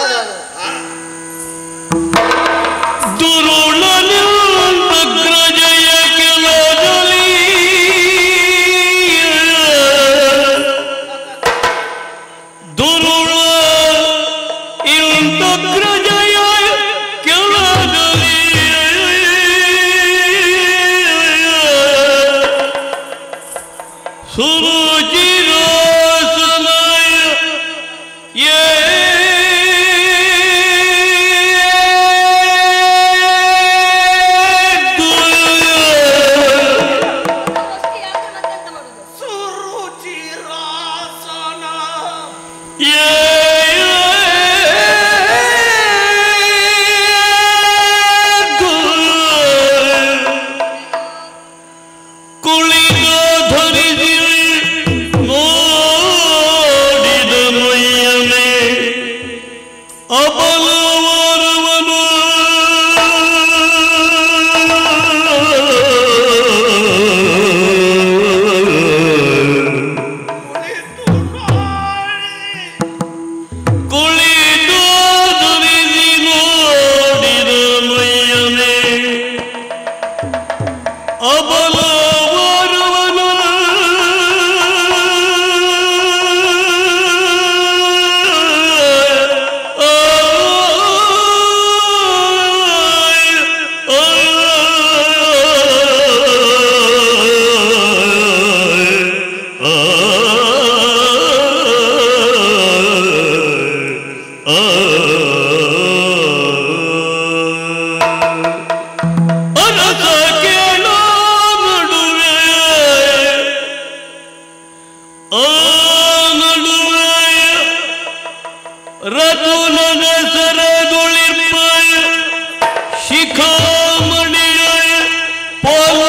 ದುರುಳನಿಂದಗ್ರಜಯ ಕೆಲಜಲಿ ದುರುಳ ಇಂದಗ್ರಜಯ ಕೆಲಜಲಿ ಸುರುಚಿ ಅಬಲವರವನು ಕುಳಿತು ದುರಿಸಿ ನೋಡಿದ ಮೈಯನೆ ಅಬಲವರವನು ರತುಲದ ಸರದುಳಿರ್ಪ ಶಿಖಾಮಣಿಯ ಪೋಲ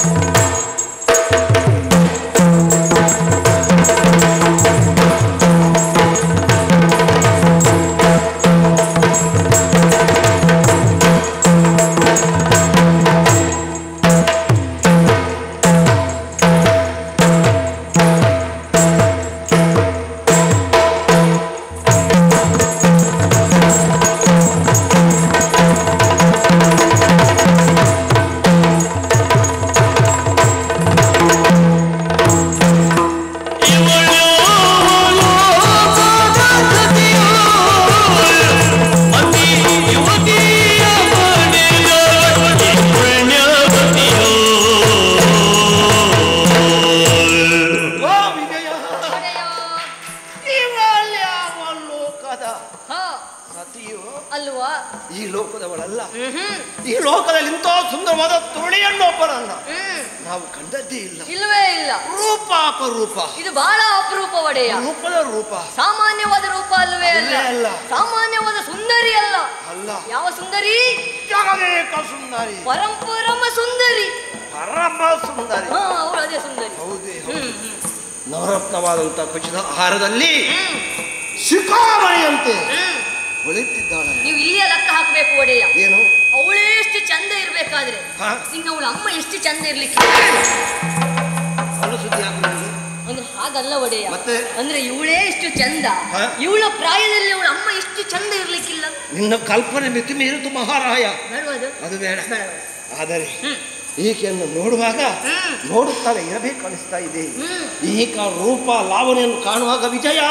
ಅಲ್ವಾ? ಈ ಲೋಕದವಳಲ್ಲ. ಈ ಲೋಕದಲ್ಲಿ ಇಂಥ ಸುಂದರವಾದ ತುಳಿಯನ್ನು ಒಬ್ಬರನ್ನ ನಾವು ಕಂಡದ್ದೇ ಇಲ್ಲ. ಇಲ್ಲವೇ ಇಲ್ಲ. ರೂಪ ಅಪರೂಪ. ಇದು ಬಹಳ ಅಪರೂಪ ಒಡೆಯ. ರೂಪದ ರೂಪ. ಸಾಮಾನ್ಯವಾದ ರೂಪ ಅಲ್ವೇ ಅಲ್ಲ. ಸಾಮಾನ್ಯವಾದ ಸುಂದರಿ ಅಲ್ಲ. ಅಲ್ಲ. ಯಾವ ಸುಂದರಿ? ಜಗದೇಕ ಸುಂದರಿ. ಪರಮ ಸುಂದರಿ. ಪರಮ ಸುಂದರಿ. ಅವಳು ಅದೇ ಸುಂದರಿ. ಹೌದೇ. ನವರತ್ನವಾದಂತ ಖಚಿತ ಆಹಾರದಲ್ಲಿ ಶಿಖಾಮಣಿಯಂತೆ ಹೊಳೆಯುತ್ತಿದ್ದಾಳೆ. ನೀವು ಇಲ್ಲಿಯ ಲೆಕ್ಕ ಹಾಕಬೇಕು ಒಡೆಯ. ಏನು? ಅವಳೇ ಎಷ್ಟು ಚಂದ ಇರ್ಬೇಕಾದ್ರೆ ಇನ್ನು ಅವಳ ಅಮ್ಮ ಎಷ್ಟು ಚಂದ ಇರ್ಲಿಕ್ಕೆ ಸುದ್ದಿ ಅಂದ್ರೆ ಹಾಗಲ್ಲ ಒಡೆಯ. ಮತ್ತೆ ಅಂದ್ರೆ ಇವಳೇ ಇಷ್ಟು ಚಂದ, ಇವಳ ಪ್ರಾಯದಲ್ಲಿ ಅವಳ ಅಮ್ಮ ಎಷ್ಟು ಚಂದ ಇರ್ಲಿಕ್ಕಿಲ್ಲ. ನಿನ್ನ ಕಲ್ಪನೆ ಮಿತಿ ಮೀರಿತು ಮಹಾರಾಯ. ಅದು ಬೇಡ. ಆದರೆ ಈಕೆಯನ್ನು ನೋಡುವಾಗ ನೋಡುತ್ತಾಳೆ ಇರಬೇಕು ಅನಿಸ್ತಾ ಇದೆ. ಈಕ ರೂಪ ಲಾವಣೆಯನ್ನು ಕಾಣುವಾಗ ವಿಜಯ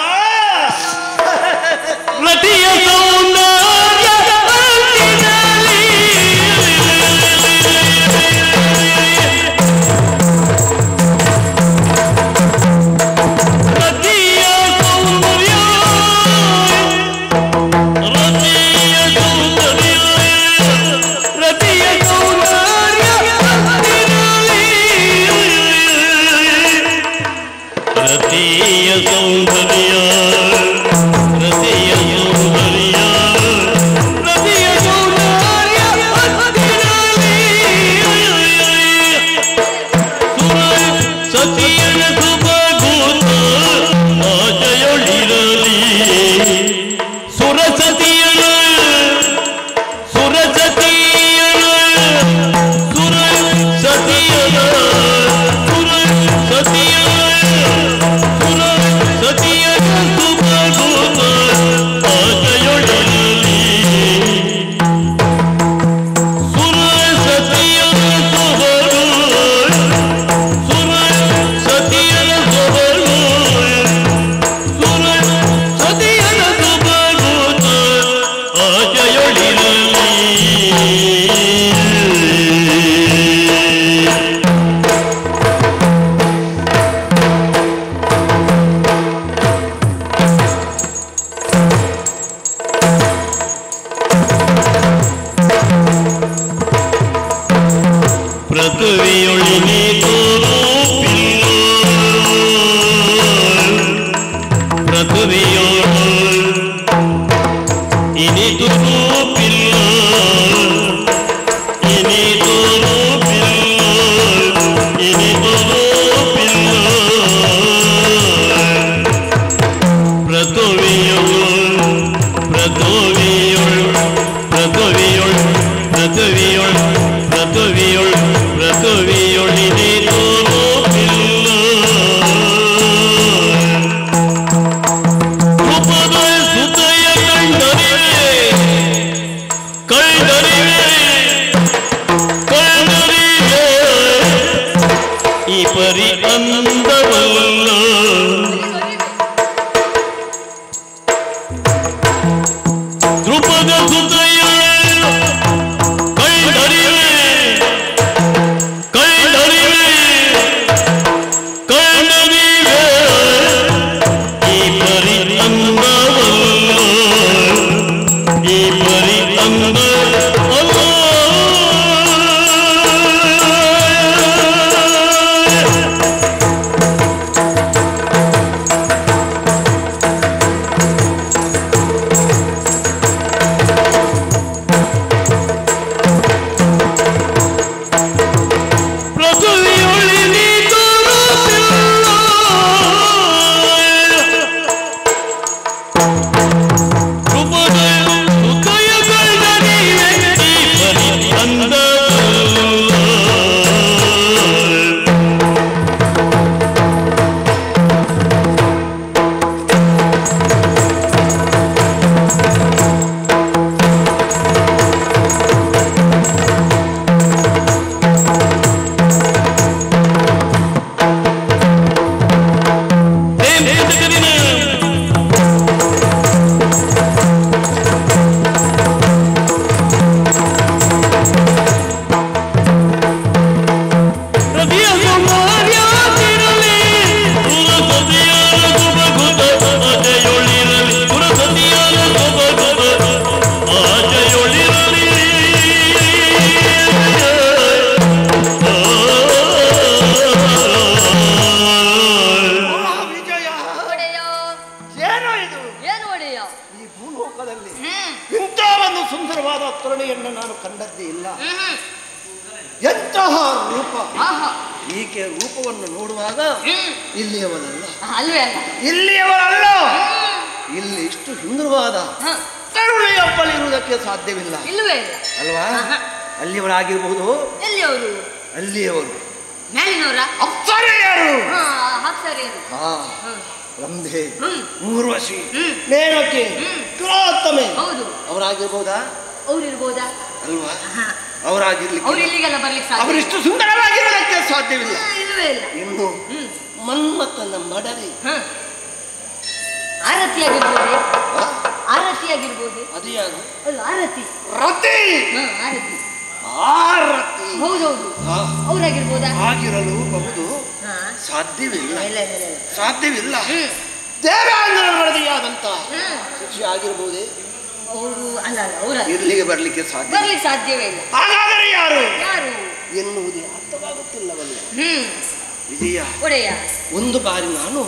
ಈಕೆ ರೂಪವನ್ನು ನೋಡುವಾಗ ಇಲ್ಲಿಯವರಲ್ಲ, ಅಲ್ವೇ ಅಲ್ಲ, ಇಲ್ಲಿಯವರಲ್ಲ. ಇಲ್ಲಿ ಇಷ್ಟು ಸುಂದರವಾದ ಕರುಣೆಯ ಇರುವುದಕ್ಕೆ ಸಾಧ್ಯವಿಲ್ಲ, ಇಲ್ಲವೇ ಇಲ್ಲ ಅಲ್ವಾ? ಅಲ್ಲಿಯವರಾಗಿರ್ಬಹುದು. ಎಲ್ಲಿಯವರು? ಅಲ್ಲಿಯವರು ಮೇಲಿನವರ ಅಪ್ಸರೆಯರು. ಅಪ್ಸರೆಯರು. ರಂಭೆ, ಊರ್ವಶಿ, ಮೇನಕೆ, ಕಿರಾತಮೆ ಹೌದು. ಅವರಾಗಿರ್ಬಹುದಾ? ಅವ್ರಿರ್ಬೋದಾ? ಅಲ್ವಾ? ಅವರಾಗಿರ್ಲಿಕ್ಕೆ, ಅವ್ರು ಇಲ್ಲಿಗೆಲ್ಲ ಬರ್ಲಿಕ್ಕೆ ಸಾಧ್ಯ, ಅವರಿಷ್ಟು ಸುಂದರವಾಗಿರೋದಕ್ಕೆ ಸಾಧ್ಯವಿಲ್ಲ. ಇಲ್ಲವೇ ಇಲ್ಲ. ಇನ್ನು ಮನ್ಮಥನ ಮಡದಿ ಆರತಿಯಾಗಿರ್ಬೋದೆ? ಆರತಿಯಾಗಿರ್ಬೋದೆ? ಅದು ಯಾರು? ಅದು ಆರತಿ. ರತಿ. ಆರತಿ. ಆರತಿ. ಹೌದೌದು. ಅವರಾಗಿರ್ಬೋದಾ? ಆಗಿರಲು ಬಹುದು. ಸಾಧ್ಯವಿಲ್ಲ, ಇಲ್ಲ ಇಲ್ಲ ಇಲ್ಲ, ಸಾಧ್ಯವಿಲ್ಲ. ದೇವಾಂಗನ ಮಡದಿಯಾದಂತ ಶಿಕ್ಷೆ ಆಗಿರ್ಬೋದೇ? ಅವರು ಅಲ್ಲ ಅಲ್ಲ, ಅವರ ಇಲ್ಲಿಗೆ ಬರ್ಲಿಕ್ಕೆ ಸಾಧ್ಯ, ಬರ್ಲಿಕ್ಕೆ ಸಾಧ್ಯವೇ ಇಲ್ಲ. ಹಾಗಾದರೆ ಯಾರು ಯಾರು ಎನ್ನುವುದೇ ಅರ್ಥವಾಗುತ್ತಿಲ್ಲವಲ್ಲ. ವಿಜಯ, ಒಡೆಯ, ಒಂದು ಬಾರಿ ನಾನು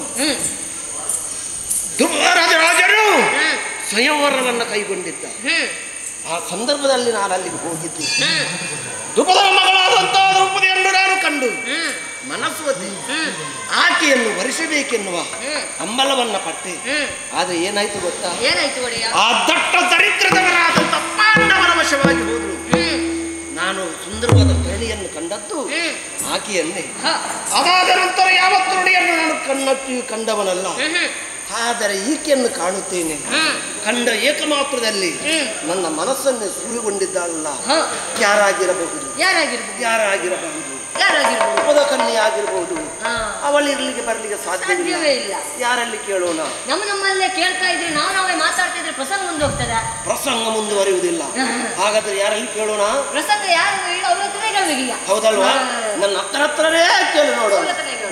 ಧ್ರುವರಾಜರು ಸ್ವಯಂವರವನ್ನು ಕೈಗೊಂಡಿದ್ದ ಆ ಸಂದರ್ಭದಲ್ಲಿ ನಾನು ಅಲ್ಲಿಗೆ ಹೋಗಿದ್ದೆ. ದ್ರುಪದರ ಮಗಳಾದಂತಹ ದ್ರೌಪದಿಯನ್ನು ನಾನು ಕಂಡು ಮನಸ್ಸುವತಿ ಆಕೆಯನ್ನು ವರಿಸಬೇಕೆನ್ನುವ ಹಂಬಲವನ್ನ ಪಟ್ಟೆ. ಆದ್ರೆ ಏನಾಯ್ತು ಗೊತ್ತಾ? ಏನಾಯ್ತು ಒಡೆಯ? ಆ ದಟ್ಟ ದರಿದ್ರದವರಾದಂತ ಪಾಂಡವರ ವಶವಾಗಿ ಹೋದ್ರು. ನಾನು ಸುಂದರವಾದ ತರಣಿಯನ್ನು ಕಂಡದ್ದು ಆಕೆಯನ್ನೇ. ಅದಾದ ನಂತರ ಯಾವತ್ತು ನುಡಿಯನ್ನು ನಾನು ಕಣ್ಣತ್ತಿ ಕಂಡವನಲ್ಲ. ಆದರೆ ಈಕೆಯನ್ನು ಕಾಣುತ್ತೇನೆ. ಕಂಡ ಏಕಮಾತ್ರದಲ್ಲಿ ನನ್ನ ಮನಸ್ಸನ್ನೇ ಸೂರಿಗೊಂಡಿದ್ದಾಳಲ್ಲ. ಯಾರಾಗಿರಬಹುದು? ಯಾರಾಗಿರ್ಬೋದು? ಯಾರಾಗಿರಬಹುದು? ಯಾರಾಗಿರ್ಬೋದು? ಉಪದ ಕನ್ಯೆ ಆಗಿರಬಹುದು. ಅವಳಿರ್ಲಿಕ್ಕೆ ಬರ್ಲಿಕ್ಕೆ ಸಾಧ್ಯವೇ ಇಲ್ಲ. ಯಾರಲ್ಲಿ ಕೇಳೋಣ? ನಮ್ಮಲ್ಲೇ ಕೇಳ್ತಾ ಇದ್ರೆ, ನಾವೇ ಮಾತಾಡ್ತಾ ಇದ್ರೆ ಪ್ರಸಂಗ ಮುಂದೆ ಹೋಗ್ತದ? ಪ್ರಸಂಗ ಮುಂದುವರಿಯುವುದಿಲ್ಲ. ಹಾಗಾದ್ರೆ ಯಾರಲ್ಲಿ ಕೇಳೋಣ? ಪ್ರಸಂಗ ಯಾರು ಹೇಳಿ ಅವ್ರ ಹತ್ರನೇ ಕೇಳಬೇಕೀಗ. ಹೌದಲ್ವಾ? ನನ್ನ ಹತ್ರನೇ ಕೇಳಿ ನೋಡೋಣ.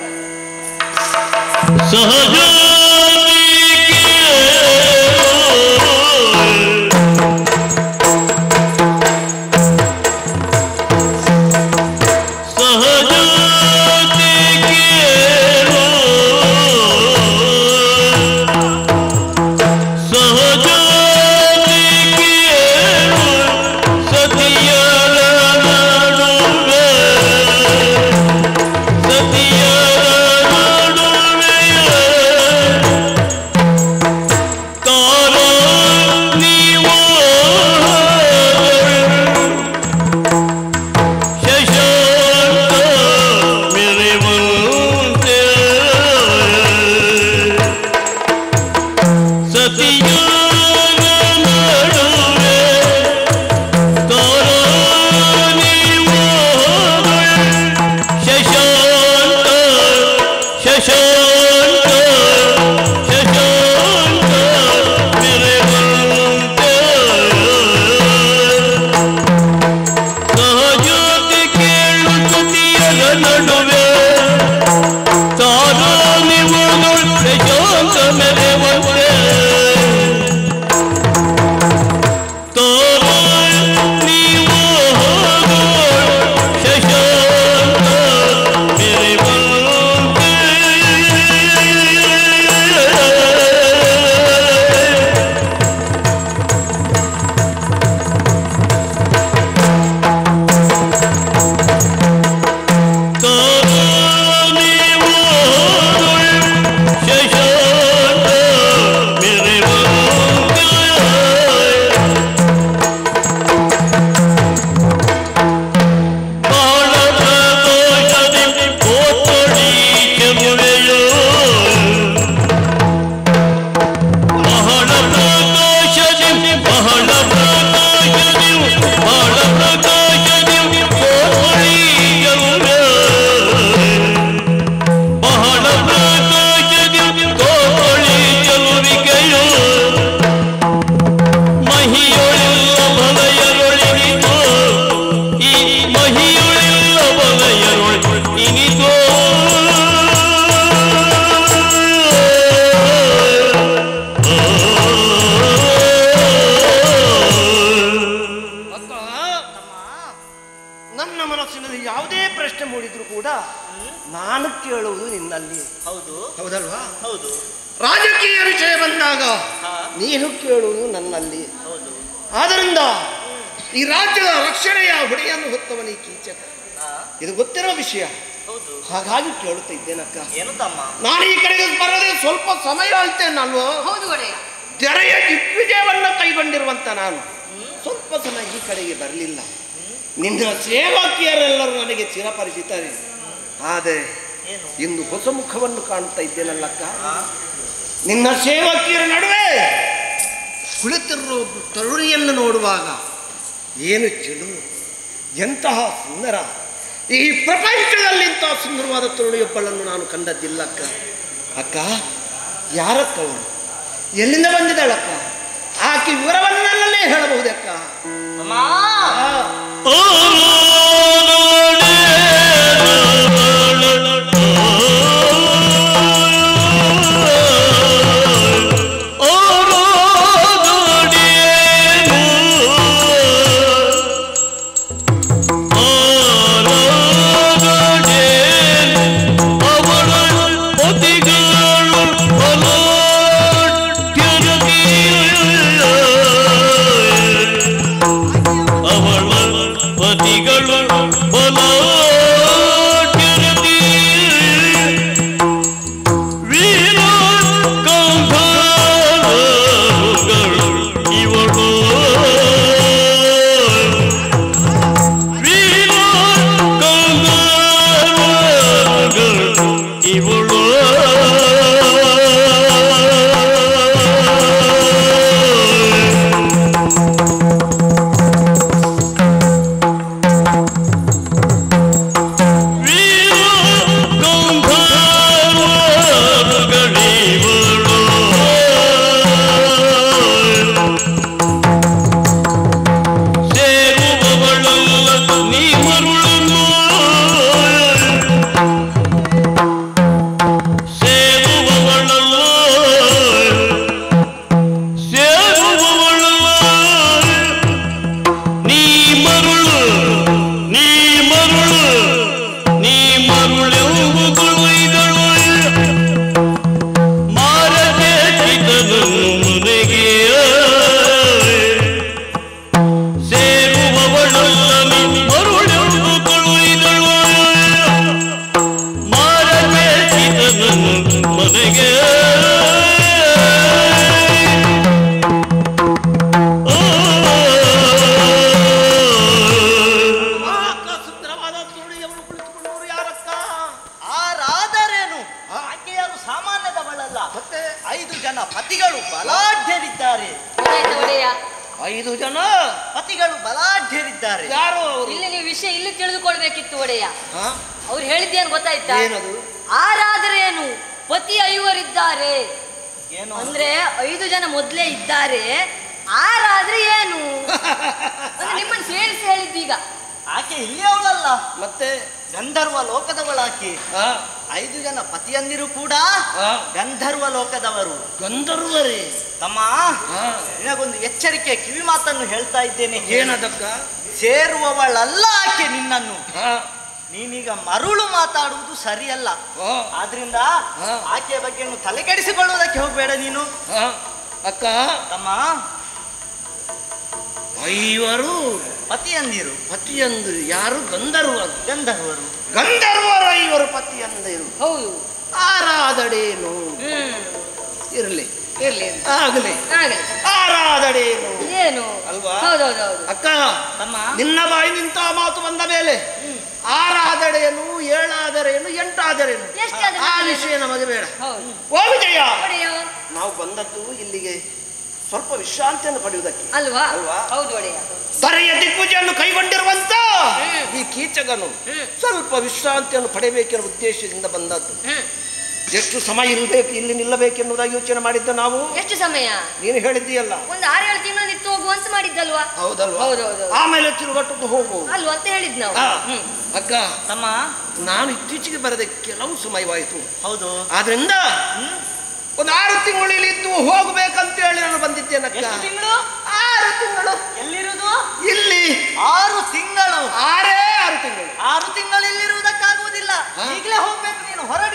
ಸಹಜ ನಾನು ಕೇಳುವುದು ನಿನ್ನಲ್ಲಿ. ಹೌದು ಹೌದಲ್ವಾ? ಹೌದು. ರಾಜಕೀಯ ವಿಷಯ ಬಂದಾಗ ನೀನು ಕೇಳುವುದು ನನ್ನಲ್ಲಿ. ಹೌದು. ಆದ್ದರಿಂದ ಈ ರಾಜ್ಯದ ರಕ್ಷಣೆಯ ಹೊಡೆಯನ್ನು ಹೊತ್ತವನಿ ಕೀಚಕ. ಇದು ಗೊತ್ತಿರೋ ವಿಷಯ. ಹೌದು. ಹಾಗಾಗಿ ಕೇಳುತ್ತಾ ಇದ್ದೇನಕ್ಕ. ಏನು ತಮ್ಮ? ನಾನು ಈ ಕಡೆಗೆ ಬರೋದೇ ಸ್ವಲ್ಪ ಸಮಯ ಆಯ್ತೇನಲ್ವೋ? ಹೌದು ಒಡೆಯ. ತೆರೆಯ ದಿಗ್ವಿಜಯವನ್ನ ಕೈಗೊಂಡಿರುವಂತ ನಾನು ಸ್ವಲ್ಪ ಸಮಯ ಈ ಕಡೆಗೆ ಬರಲಿಲ್ಲ. ನಿನ್ನ ಸೇವಕಿಯರೆಲ್ಲರೂ ನನಗೆ ಚಿರಪರಿಚಿತರೇ. ಆದರೆ ಇಂದು ಹೊಸ ಮುಖವನ್ನು ಕಾಣುತ್ತಾ ಇದ್ದೇನಲ್ಲಕ್ಕ. ನಿನ್ನ ಸೇವಕಿಯರ ನಡುವೆ ಕುಳಿತಿರುವ ತರುಣಿಯನ್ನು ನೋಡುವಾಗ ಏನು ಚೆಲುವು, ಎಂತಹ ಸುಂದರ! ಈ ಪ್ರಪಂಚದಲ್ಲಿ ಇಂತಹ ಸುಂದರವಾದ ತರುಣಿಯೊಬ್ಬಳನ್ನು ನಾನು ಕಂಡದ್ದಿಲ್ಲಕ್ಕ. ಅಕ್ಕ, ಯಾರಕ್ಕವಳು? ಎಲ್ಲಿಂದ ಬಂದಿದ್ದಾಳಕ್ಕ? ಆಕೆ ವಿವರವನ್ನಲ್ಲೇ ಹೇಳಬಹುದಕ್ಕ? ಅವ್ರು ಹೇಳಿದ್ದೇನು ಗೊತ್ತಾಯ್ತಾ? ಆರಾದರೇನು ಪತಿ 5 ಇದ್ದಾರೆ ಅಂದ್ರೆ 5 ಜನ ಮೊದ್ಲೇ ಇದ್ದಾರೆ. ಆರಾದ್ರೆ ಏನು ನಿಮ್ಮನ್ನು ಸೇರಿಸಿ ಹೇಳಿದ್ದೀಗ. ಆಕೆ ಇಲ್ಲಿ ಅವಳಲ್ಲ, ಮತ್ತೆ ಗಂಧರ್ವ ಲೋಕದವಳಾಕೆ. 5 ಜನ ಪತಿಯಂದಿರು ಕೂಡ ಗಂಧರ್ವ ಲೋಕದವರು. ಗಂಧರ್ವರೇ? ತಮ್ಮ, ನಿನಗೊಂದು ಎಚ್ಚರಿಕೆ ಕಿವಿ ಮಾತನ್ನು ಹೇಳ್ತಾ ಇದ್ದೇನೆ. ಏನದಕ್ಕ? ಸೇರುವವಳಲ್ಲ ಆಕೆ ನಿನ್ನನ್ನು. ನೀನೀಗ ಮರುಳು ಮಾತಾಡುವುದು ಸರಿಯಲ್ಲ. ಆದ್ರಿಂದ ಆಕೆಯ ಬಗ್ಗೆ ತಲೆ ಕೆಡಿಸಿಕೊಳ್ಳುವುದಕ್ಕೆ ಹೋಗಬೇಡ ನೀನು. ಅಕ್ಕ, ತಮ್ಮ, 5 ಪತಿಯಂದಿರು. ಪತಿಯಂದಿರು ಯಾರು? ಗಂಧರ್ವರು. ಗಂಧರ್ವರು 5 ಪತಿಯಂದಿರು. ಹೌದು. ಆರಾದಡೇನು? ಇರಲಿ ಆಗಲಿ. ಆರಾದಡೇನು ಏನು ಅಲ್ವಾ? ಹೌದೌದೌದು. ಅಕ್ಕ, ನಿನ್ನ ಬಾಯಿ ನಿಂತ ಮಾತು ಬಂದ ಮೇಲೆ ಆರಾದಡೇನು, 7 ಆದರೇನು, 8 ಆದರೇನು ಆ ವಿಷಯ ನಮಗೆ ಬೇಡ. ಓ ವಿಜಯ, ನಾವು ಬಂದದ್ದು ಇಲ್ಲಿಗೆ ಸ್ವಲ್ಪ ವಿಶ್ರಾಂತಿಯನ್ನು ಪಡೆಯುವುದಕ್ಕೆ ಅಲ್ವಾ? ಹೌದು ಒಡೆಯ. ದರೆಯ ದಿಗ್ವಿಜಯನ್ನು ಕೈಗೊಂಡಿರುವಂತ ಈ ಕೀಚಕನು ಸ್ವಲ್ಪ ವಿಶ್ರಾಂತಿಯನ್ನು ಪಡೆಯಬೇಕೆನ್ನುವ ಉದ್ದೇಶದಿಂದ ಬಂದದ್ದು. ಎಷ್ಟು ಸಮಯ ಇರಬೇಕು, ಇಲ್ಲಿ ನಿಲ್ಲಬೇಕೆನ್ನುವುದಾಗಿ ಯೋಚನೆ ಮಾಡಿದ್ದ ನಾವು. ಎಷ್ಟು ಸಮಯ? ನೀನು ಹೇಳಿದ್ದೀಯಲ್ಲ, ಒಂದು 6-7 ತಿಂಗಳು ನಿಂತು ಹೋಗುವಂತ ಮಾಡಿದ್ದಲ್ವಾ? ಹೌದಲ್ವಾ? ಆಮೇಲೆ ತಿರುಗಟ್ಟಕ್ಕೆ ಹೋಗುವ ಅಲ್ವಾ ಅಂತ ಹೇಳಿದ್ ನಾವು. ಅಕ್ಕ, ತಮ್ಮ, ನಾನು ಇತ್ತೀಚೆಗೆ ಬರದೆ ಕೆಲವು ಸಮಯವಾಯಿತು. ಹೌದು. ಆದ್ರಿಂದ ಒಂದು 6 ತಿಂಗಳು ಇದ್ದು ಹೋಗ್ಬೇಕಂತ ಹೇಳಿ ನಾನು ಬಂದಿದ್ದೇನೆ. 6 ತಿಂಗಳು? ಎಲ್ಲಿರುವುದು? ಇಲ್ಲಿ 6 ತಿಂಗಳು. 6 ತಿಂಗಳು. 6 ತಿಂಗಳು ಇಲ್ಲಿರುವುದಕ್ಕಾಗುವುದಿಲ್ಲ. ಈಗಲೇ ಹೋಗ್ಬೇಕು ನೀನು. ಹೊರಡಿ.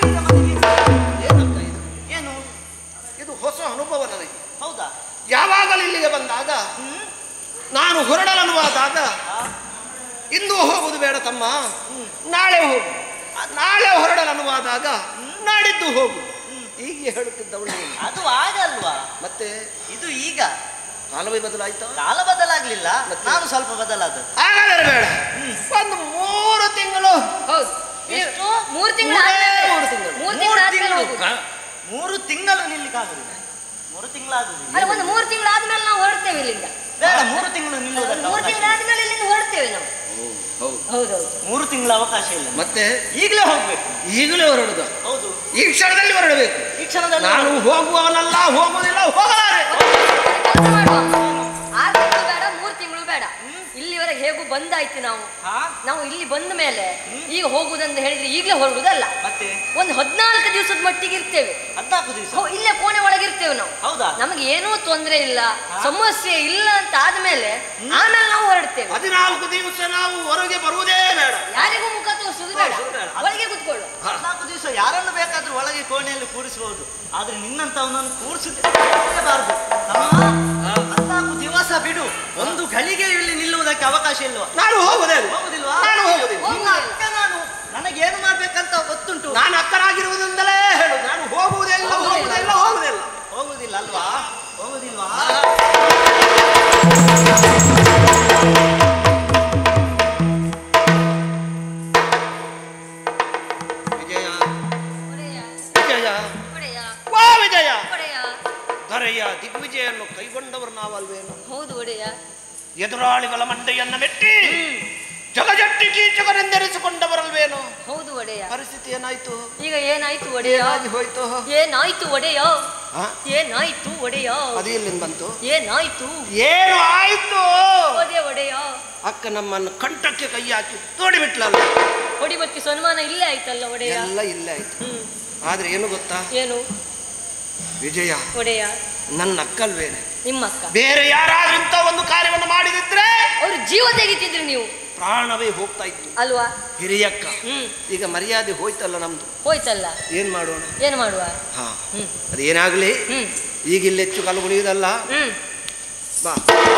ಏನು ಇದು? ಹೊಸ ಅನುಭವ ನನಗೆ. ಹೌದಾ? ಯಾವಾಗಲೂ ಇಲ್ಲಿಗೆ ಬಂದಾಗ ನಾನು ಹೊರಡಲನುವಾದಾಗ ಇಂದು ಹೋಗುದು ಬೇಡ ತಮ್ಮ, ನಾಳೆ ಹೋಗು. ನಾಳೆ ಹೊರಡಲು ಅನುವಾದಾಗ ನಾಡಿದ್ದು ಹೋಗು ಈಗ ಹೇಳುತ್ತಿದ್ದವಳು ನೀನು. ಅದು ಆಗಲ್ವಾ? ಮತ್ತೆ ಇದು ಈಗ ಕಾಲವೇ ಬದಲಾಯ್ತಾ? ಕಾಲ ಬದಲಾಗ್ಲಿಲ್ಲ, ನಾನು ಸ್ವಲ್ಪ ಬದಲಾದ. ಹಾಗಾದರೆ ಬೇಡ, ಒಂದು 3 ತಿಂಗಳು. ಹೌದು, ಎಷ್ಟು? 3 ತಿಂಗಳು 3 ತಿಂಗಳು 3 ತಿಂಗಳು ನಿಲ್ಲಿಕ್ಕಾಗುದಿಲ್ಲ. 3 ತಿಂಗಳಾಗುದಿಲ್ಲ. ಅಲ್ಲ, ಒಂದು 3 ತಿಂಗಳು ಆದ್ಮೇಲೆ ನಾವು ಹೊರಡ್ತೇವೆ ಇಲ್ಲಿಂದ. ಬೇಡ, 3 ತಿಂಗಳು ನಿಲ್ಲುವುದಕ್ಕೆ 3 ತಿಂಗಳು ಆದ್ಮೇಲೆ ಇಲ್ಲಿಂದ ಹೊರಡ್ತೇವೆ ನಾವು. ಹೌದೌದು, 3 ತಿಂಗಳ ಅವಕಾಶ ಇಲ್ಲ. ಮತ್ತೆ ಈಗಲೇ ಹೋಗ್ಬೇಕು. ಈಗಲೇ ಹೊರಡುದು? ಹೌದು, ಈ ಕ್ಷಣದಲ್ಲಿ ಹೊರಡಬೇಕು. ಈ ಕ್ಷಣದಲ್ಲಿ. ನಾನು ಹೋಗುವವನಲ್ಲ, ಹೋಗುವುದಿಲ್ಲ, ಹೋಗಲಾರೆ. ಕೆಲಸ ಮಾಡುವ. 6 ತಿಂಗಳು ಬೇಡ, 3 ತಿಂಗಳು ಬೇಡ. ಇಲ್ಲಿವರೆಗೆ ಹೇಗೂ ಬಂದಾಯ್ತು ನಾವು ಇಲ್ಲಿ ಬಂದ ಮೇಲೆ ಈಗ ಹೋಗುವುದಂತ ಹೇಳಿದ್ರೆ ಈಗಲೇ ಹೊರಡುದಲ್ಲ. ಮತ್ತೆ ಒಂದು 14 ದಿವಸದ ಮಟ್ಟಿಗೆ ಇರ್ತೇವೆ. 14 ದಿವಸ ಇಲ್ಲೇ ಕೋಣೆ ಒಳಗಿರ್ತೇವೆ ನಾವು. ಹೌದಾ? ನಮಗೆ ಏನೂ ತೊಂದರೆ ಇಲ್ಲ, ಸಮಸ್ಯೆ ಇಲ್ಲ ಅಂತ ಆದ್ಮೇಲೆ ಆಮೇಲೆ ನಾವು ಹೊರಡ್ತೇವೆ. 14 ದಿವಸ ನಾವು ಹೊರಗೆ ಬರುವುದೇ ಬೇಡ, ಯಾರಿಗೂ ಮುಖ ತೋರಿಸುದು ಬೇಡ, ಒಳಗೆ ಕೂತ್ಕೊಳ್ಳು. 14 ದಿವಸ ಯಾರನ್ನು ಬೇಕಾದ್ರೂ ಒಳಗೆ ಕೋಣೆಯಲ್ಲಿ ಕೂರಿಸಬಹುದು, ಆದ್ರೆ ನಿನ್ನಂತವನನ್ನು ಕೂರಿಸಬಾರದು. 14 ದಿವಸ ಬಿಡು, ಒಂದು ಗಳಿಗೆ ಇಲ್ಲಿ ನಿಲ್ಲುವುದಕ್ಕೆ ಅವಕಾಶ ಇಲ್ವಾ? ನಾನು ಹೋಗುವುದಿಲ್ಲ. ಹೋಗುದಿಲ್ವಾ? ನಾನು ಹೋಗುದಿಲ್ಲ. ನಿನ್ನ ಅಕ್ಕ ನಾನು, ನನಗೇನು ಮಾಡ್ಬೇಕಂತ ಗೊತ್ತುಂಟು. ನಾನು ಅಕ್ಕನಾಗಿರುವುದರಿಂದಲೇ ಹೇಳು, ನಾನು ಹೋಗುವುದೇ ಇಲ್ಲ, ಹೋಗುವುದೇ ಇಲ್ಲ, ಹೋಗುವುದಿಲ್ಲ. ಹೋಗುದಿಲ್ಲ ಅಲ್ವಾ? ಹೋಗುದಿಲ್ವಾ? ವಿಜಯ, ಒಡೆಯ, ವಿಜಯ, ಒಡೆಯ, ವಾ ವಿಜಯ, ಒಡೆಯ. ಧರೆಯ ದಿಗ್ವಿಜಯನ್ನು ಕೈಗೊಂಡವರು ನಾವಲ್ವೇನು? ಹೌದು ಒಡೆಯ. ಎದುರಾಳಿಗಳ ಮಂಡೆಯನ್ನು ಮೆಟ್ಟಿ ಜಗಜಟ್ಟಿ ಕೀಚಕನೆಂದೆರಿಸಿಕೊಂಡವರಲ್ವೇನು? ಹೌದು ಒಡೆಯ. ಪರಿಸ್ಥಿತಿ ಏನಾಯ್ತು? ಈಗ ಏನಾಯ್ತು ಒಡೆಯ? ಏನಾಗಿ ಹೋಯ್ತು? ಏನಾಯ್ತು ಒಡೆಯ? ಆ? ಏನಾಯ್ತು ಒಡೆಯ? ಅದು ಎಲ್ಲಿಂದ ಬಂತು? ಏನಾಯ್ತು? ಏನು ಆಯ್ತು? ಒಡೆಯ. ಅಕ್ಕ ನಮ್ಮನ್ನು ಕಂಠಕ್ಕೆ ಕೈ ಹಾಕಿ ತೋಡಿಬಿಟ್ಲಲ್ಲ. ಹೊಡಿಬತ್ತಿ ಸನ್ಮಾನ ಇಲ್ಲೇ ಆಯ್ತಲ್ಲ ಒಡೆಯ? ಎಲ್ಲ ಇಲ್ಲೇ ಆಯ್ತು. ಆದ್ರೆ ಏನು ಗೊತ್ತಾ ಏನು ವಿಜಯ, ಒಡೆಯ? ನನ್ನ ಅಕ್ಕಲ್ವೇನೆ, ನಿಮ್ಮ ಅಕ್ಕ. ಬೇರೆ ಯಾರಾದ್ರೂ ಇಂಥ ಒಂದು ಕಾರ್ಯವನ್ನು ಮಾಡಿದಿದ್ರೆ ಅವ್ರು ಜೀವ ತೆಗಿತಿದ್ರಿ ನೀವು, ಪ್ರಾಣವೇ ಹೋಗ್ತಾ ಇತ್ತು ಅಲ್ವಾ? ಹಿರಿಯಕ್ಕ. ಈಗ ಮರ್ಯಾದೆ ಹೋಯ್ತಲ್ಲ ನಮ್ದು, ಹೋಯ್ತಲ್ಲ. ಏನ್ ಮಾಡೋಣ? ಏನ್ ಮಾಡುವ? ಹಾ, ಅದೇನಾಗ್ಲಿ, ಈಗ ಇಲ್ಲಿ ಹೆಚ್ಚು ಕಾಲು ಮುಳಿಯುವುದಲ್ಲ. ಬಾ,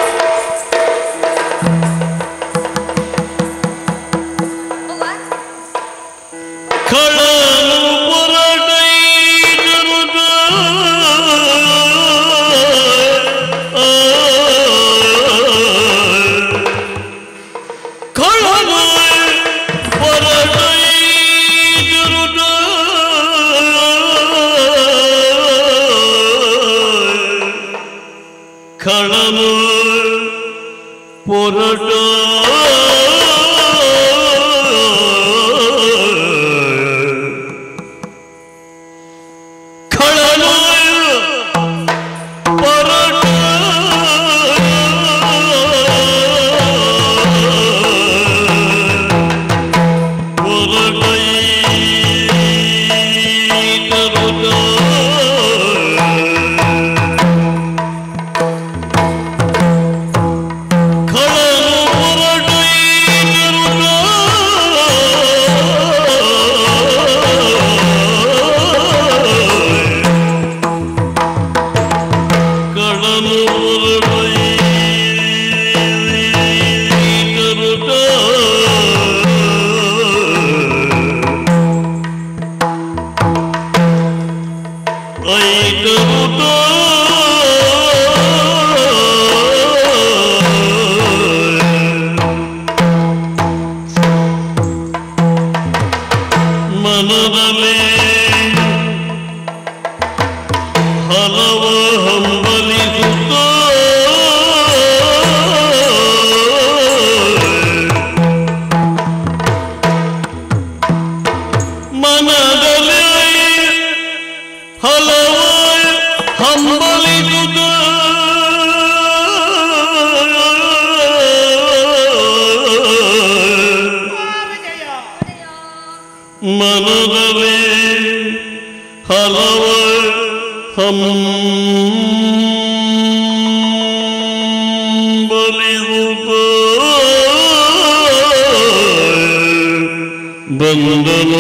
ಬಂದನು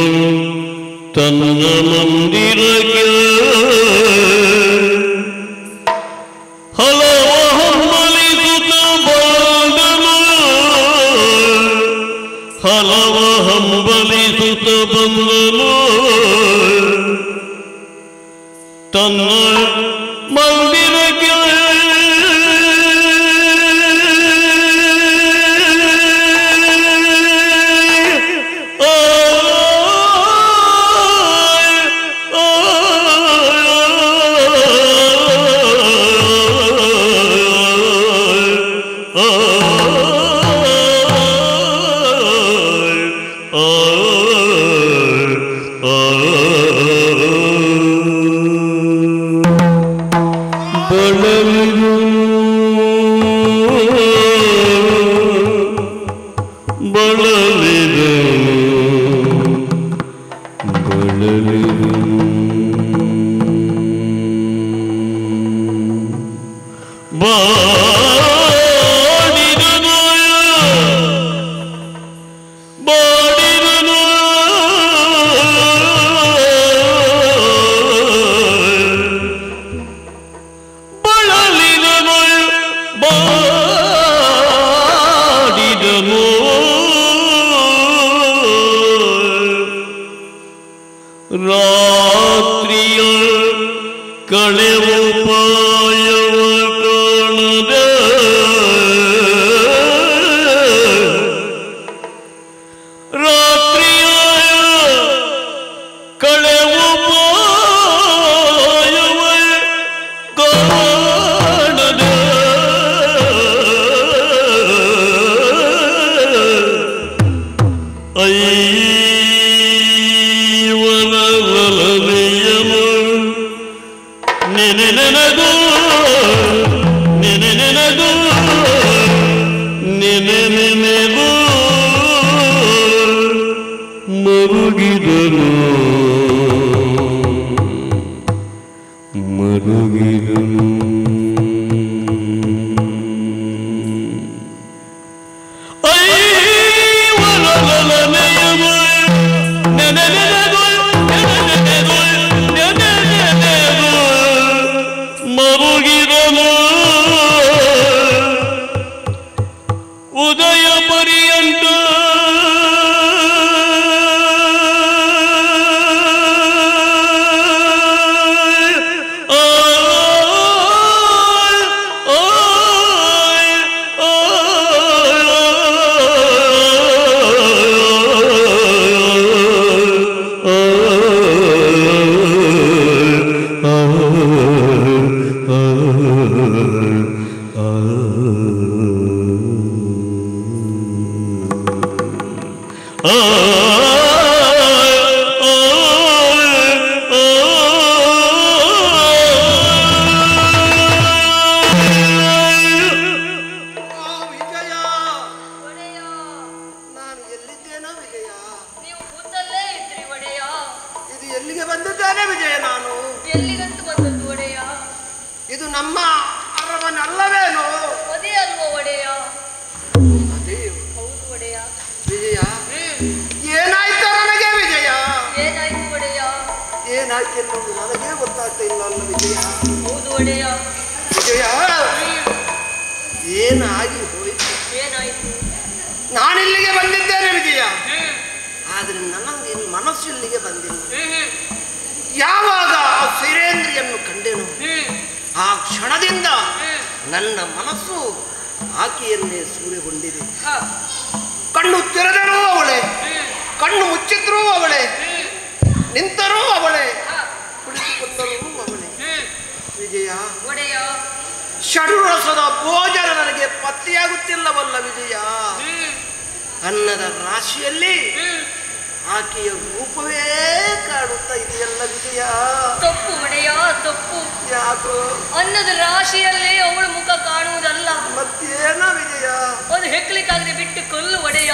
ತನ್ನ ಮಂದಿರಕ್ಕೆ ಹಲವ ಹಂಬಲಿಸುತ್ತ ಬಂದನು, ಹಲವ ಹಂಬಲಿಸುತ್ತ ಬಂದನು. ತನ್ನ ಮಂದಿರಕ್ಕೆ ರಾತ್ರಿಯ ಕಳೆವ ಪಾಯವ ಕಾಣದ ರಾತ್ರಿಯ ಕಳೆವ ಪಾಯವ ಕಾಣದ ಮರುಗಿದನು ಮರುಗಿದನು ಮರುಗಿದನು ಉದಯ ಪರ್ಯಂತ ಇದು ನಮ್ಮ ಅರಮನೆ ಅಲ್ಲವೇನು? ಅದೇ ಅಲ್ವೋ ಒಡೆಯ? ಅದೇ. ಹೌದು ಒಡೆಯ. ವಿಜಯ, ಏನಾಯ್ತು ನನಗೆ ವಿಜಯ? ಏನಾಯ್ತು ಒಡೆಯ? ಏನಾಯ್ತು ಎನ್ನುವುದು ನನಗೆ ಗೊತ್ತಾಗ್ತಾ ಇಲ್ಲ ಅಲ್ಲ ವಿಜಯ? ಹೌದು ಒಡೆಯ. ವಿಜಯ, ಏನಾಗಿ ಹೋಯ್ತು? ಏನಾಯ್ತು? ನಾನಿಲ್ಲಿಗೆ ಬಂದಿದ್ದೇನೆ ವಿಜಯ, ಆದ್ರೆ ನನಗೆ ಇಲ್ಲಿ ಮನಸ್ಸು ಇಲ್ಲಿಗೆ ಬಂದಿಲ್ಲ. ಯಾವಾಗ ಆ ಸಿರೇಂದ್ರಿಯನ್ನು ಕಂಡೆನು, ಆ ಕ್ಷಣದಿಂದ ನನ್ನ ಮನಸ್ಸು ಆಕೆಯನ್ನೇ ಸೂರೆಗೊಂಡಿದೆ. ಕಣ್ಣು ತೆರೆದರೂ ಅವಳೇ, ಕಣ್ಣು ಮುಚ್ಚಿದ್ರೂ ಅವಳೇ, ನಿಂತರೂ ಅವಳೇ, ಕುಳಿತುಕೊಂಡರೂ ಅವಳೇ. ವಿಜಯ, ಷಡ್ರಸದ ಭೋಜನ ನನಗೆ ಪತ್ತೆಯಾಗುತ್ತಿಲ್ಲವಲ್ಲ ವಿಜಯ. ಅನ್ನದ ರಾಶಿಯಲ್ಲಿ ಆಕೆಯ ರೂಪವೇ ಕಾಣುತ್ತಾ ಇದೆಯಲ್ಲ ವಿಜಯ. ತಪ್ಪು ಒಡೆಯ, ತಪ್ಪು. ಯಾಕೋ? ಅನ್ನದ ರಾಶಿಯಲ್ಲಿ ಅವಳ ಮುಖ ಕಾಣುವುದಲ್ಲ, ಮತ್ತೇನ ವಿಜಯ? ಅದು ಹೆಕ್ಲಿಕ್ಕಾಗದೆ ಬಿಟ್ಟು ಕೊಲ್ಲು ಒಡೆಯ.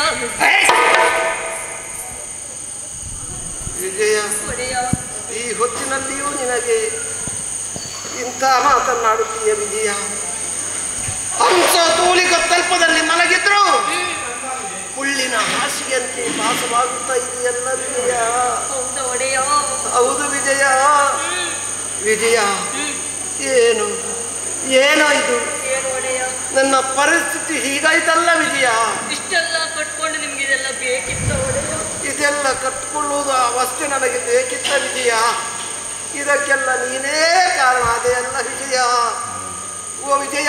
ವಿಜಯ, ಒಡೆಯ, ಈ ಹೊತ್ತಿನಲ್ಲಿಯೂ ನಿನಗೆ ಇಂಥ ಮಾತನ್ನಾಡುತ್ತೀಯ ವಿಜಯ. ಹಂಸ ತೂಲಿಕ ತಲ್ಪದಲ್ಲಿ ಮಲಗಿದ್ರು ಮುಳ್ಳಿನ ಹಾಸಿಗೆಯಂತೆ ಭಾಸವಾಗುತ್ತಾ ಇದೆಯಲ್ಲ ವಿಜಯ. ಹೌದು ಒಡೆಯ. ಹೌದು ವಿಜಯ. ವಿಜಯ, ಏನು ಏನೋ ಇದು? ಏನು ಒಡೆಯ? ನನ್ನ ಪರಿಸ್ಥಿತಿ ಹೀಗಾಯ್ತಲ್ಲ ವಿಜಯ. ಇಷ್ಟೆಲ್ಲ ಕಟ್ಕೊಂಡು ನಿಮ್ಗೆ ಇದೆಲ್ಲ ಬೇಕಿತ್ತ ಒಡೆಯ? ಇದೆಲ್ಲ ಕಟ್ಕೊಳ್ಳುವುದು ಅವಸ್ಥೆ ನನಗೆ ಬೇಕಿತ್ತ ವಿಜಯ. ಇದಕ್ಕೆಲ್ಲ ನೀನೇ ಕಾರಣ ಅದೆಲ್ಲ ವಿಜಯ. ಓ ವಿಜಯ,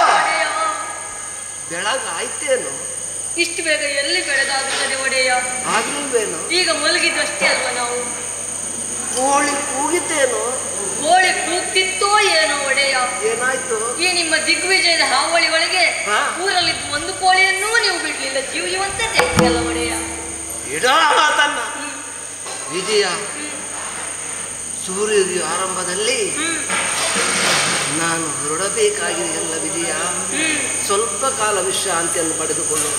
ಬೆಳಗಾಯ್ತೇನು? ಇಷ್ಟು ಬೇಗ ಎಲ್ಲಿ ಬೆಳಗಾಗುತ್ತದೆ ಒಡೆಯ? ಆಗ್ಲಿಲ್ವೇನು? ಈಗ ಮಲಗಿದಷ್ಟೇ ಅಲ್ವಾ ನಾವು? ಕೋಳಿ ಕೂಗಿತೇನು? ಕೋಳಿ ಕೂಗ್ತಿತ್ತೋ ಏನೋ ಒಡೆಯ. ಏನಾಯ್ತು? ಈ ನಿಮ್ಮ ದಿಗ್ವಿಜಯದ ಹಾವಳಿ ಒಳಗೆ ಹಾ? ಊರಲ್ಲಿದ್ದು ಒಂದು ಕೋಳಿಯನ್ನೂ ನೀವು ಬಿಡ್ಲಿಲ್ಲ, ಜೀವಂತ ತೆಗೆದಲ್ಲ ಒಡೆಯ. ಇಡಾ ತನ್ನ ವಿಜಯ, ಸೂರ್ಯೋದಯ ಆರಂಭದಲ್ಲಿ ನಾನು ಹೊರಡಬೇಕಾಗಿದೆಯಲ್ಲ ವಿಜಯ, ಸ್ವಲ್ಪ ಕಾಲ ವಿಶ್ರಾಂತಿಯನ್ನು ಪಡೆದುಕೊಳ್ಳೋಣ.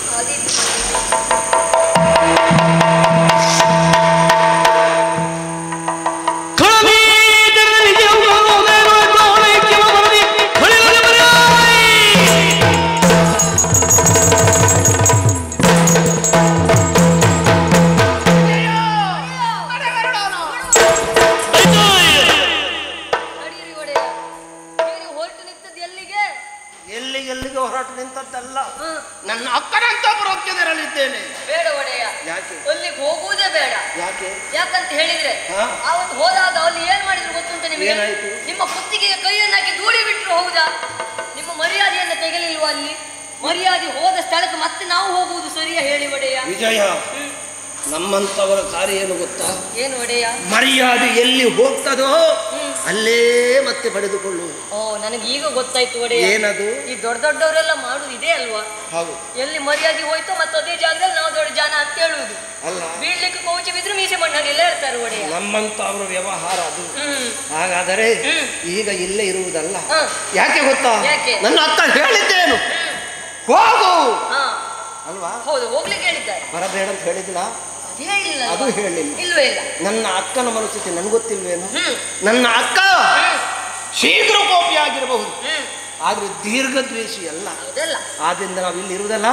ಎಲ್ಲಿಗೆ ಹೊರಟು ನಿಂತದ್ದಲ್ಲ, ನನ್ನ ಅಕ್ಕನಂತ ಬರೋಕ್ಕೆ ತೆರಳಿದ್ದೇನೆ. ಬೇಡ ಒಡೆಯ, ಯಾಕೆ? ಅಲ್ಲಿಗೆ ಹೋಗುವುದೇ ಬೇಡ. ಯಾಕೆ? ಯಾಕಂತ ಹೇಳಿದ್ರೆ ಅವತ್ತು ಹೋದಾಗ ಅಲ್ಲಿ ಏನ್ ಮಾಡಿದ್ರು ಗೊತ್ತುಂಟ ನಿಮಗೆ? ಏನಾಯ್ತು? ನಿಮ್ಮ ಕುತ್ತಿಗೆಗೆ ಕೈಯನ್ನು ಹಾಕಿ ದೂಡಿ ಬಿಟ್ರು. ಹೌದಾ? ನಿಮ್ಮ ಮರ್ಯಾದೆಯನ್ನು ತೆಗಲಿಲ್ವಾ ಅಲ್ಲಿ? ಮರ್ಯಾದೆ ಹೋದ ಸ್ಥಳಕ್ಕೆ ಮತ್ತೆ ನಾವು ಹೋಗುವುದು ಸರಿಯಾ ಹೇಳಿ ಒಡೆಯ? ವಿಜಯ, ನಮ್ಮಂತವರ ಕಾರ್ಯ ಏನು ಗೊತ್ತಾ? ಏನು ಒಡೆಯ? ಮರ್ಯಾದೆ ಎಲ್ಲಿ ಹೋಗ್ತದೋ ಅಲ್ಲೇ ಮತ್ತೆ ಪಡೆದುಕೊಳ್ಳು. ಓ, ನನಗೆ ಈಗ ಗೊತ್ತಾಯ್ತು ಒಡೆಯ. ಏನದು? ಈ ದೊಡ್ಡ ದೊಡ್ಡವರೆಲ್ಲ ಮಾಡುದು ಇದೇ ಅಲ್ವಾ? ಹೌದು. ಎಲ್ಲಿ ಮರ್ಯಾದೆ ಹೋಯ್ತೋ ಮತ್ತೆ ಅದೇ ಜಾಗದಲ್ಲಿ ನಾವು ದೊಡ್ಡ ಜನ ಅಂತ ಹೇಳುವುದು. ಅಲ್ಲ, ಬೀಳ್ಲಿಕ್ಕೆ ಕೌಚಿ ಬಿದ್ರು ಮೀಸೆ ಮಣ್ಣಾಗೆಲ್ಲ ಹೇಳ್ತಾರೆ ಒಡೆಯ. ನಮ್ಮಂತ ಅವರ ವ್ಯವಹಾರ ಅದು. ಹಾಗಾದರೆ ಈಗ ಇಲ್ಲೇ ಇರುವುದಲ್ಲ. ಯಾಕೆ ಗೊತ್ತಾ? ಯಾಕೆ? ನನ್ನ ಅಕ್ಕ ಹೇಳಿದ್ದೇನು, ಹೋಗು ಅಲ್ವಾ? ಹೌದು, ಹೋಗ್ಲಿಕ್ಕೆ ಹೇಳಿದ್ದಾರೆ. ಬರಬೇಡ ಅಂತ ಹೇಳಿದಿಲ್ಲ? ಹೇಳಿಲ್ಲ. ಅದು ಹೇಳಿಲ್ಲ. ಇಲ್ವೇ ಇಲ್ಲ. ನನ್ನ ಅಕ್ಕನ ಮನಸ್ಥಿತಿ ನನ್ಗೆ ಗೊತ್ತಿಲ್ವೇನು? ನನ್ನ ಅಕ್ಕ ಶೀಘ್ರ ಕೋಪಿಯಾಗಿರಬಹುದು, ಆದ್ರೆ ದೀರ್ಘದ್ವೇಷಿ ಅಲ್ಲ. ಆದ್ರಿಂದ ನಾವು ಇಲ್ಲಿ ಇರುವುದಲ್ಲ.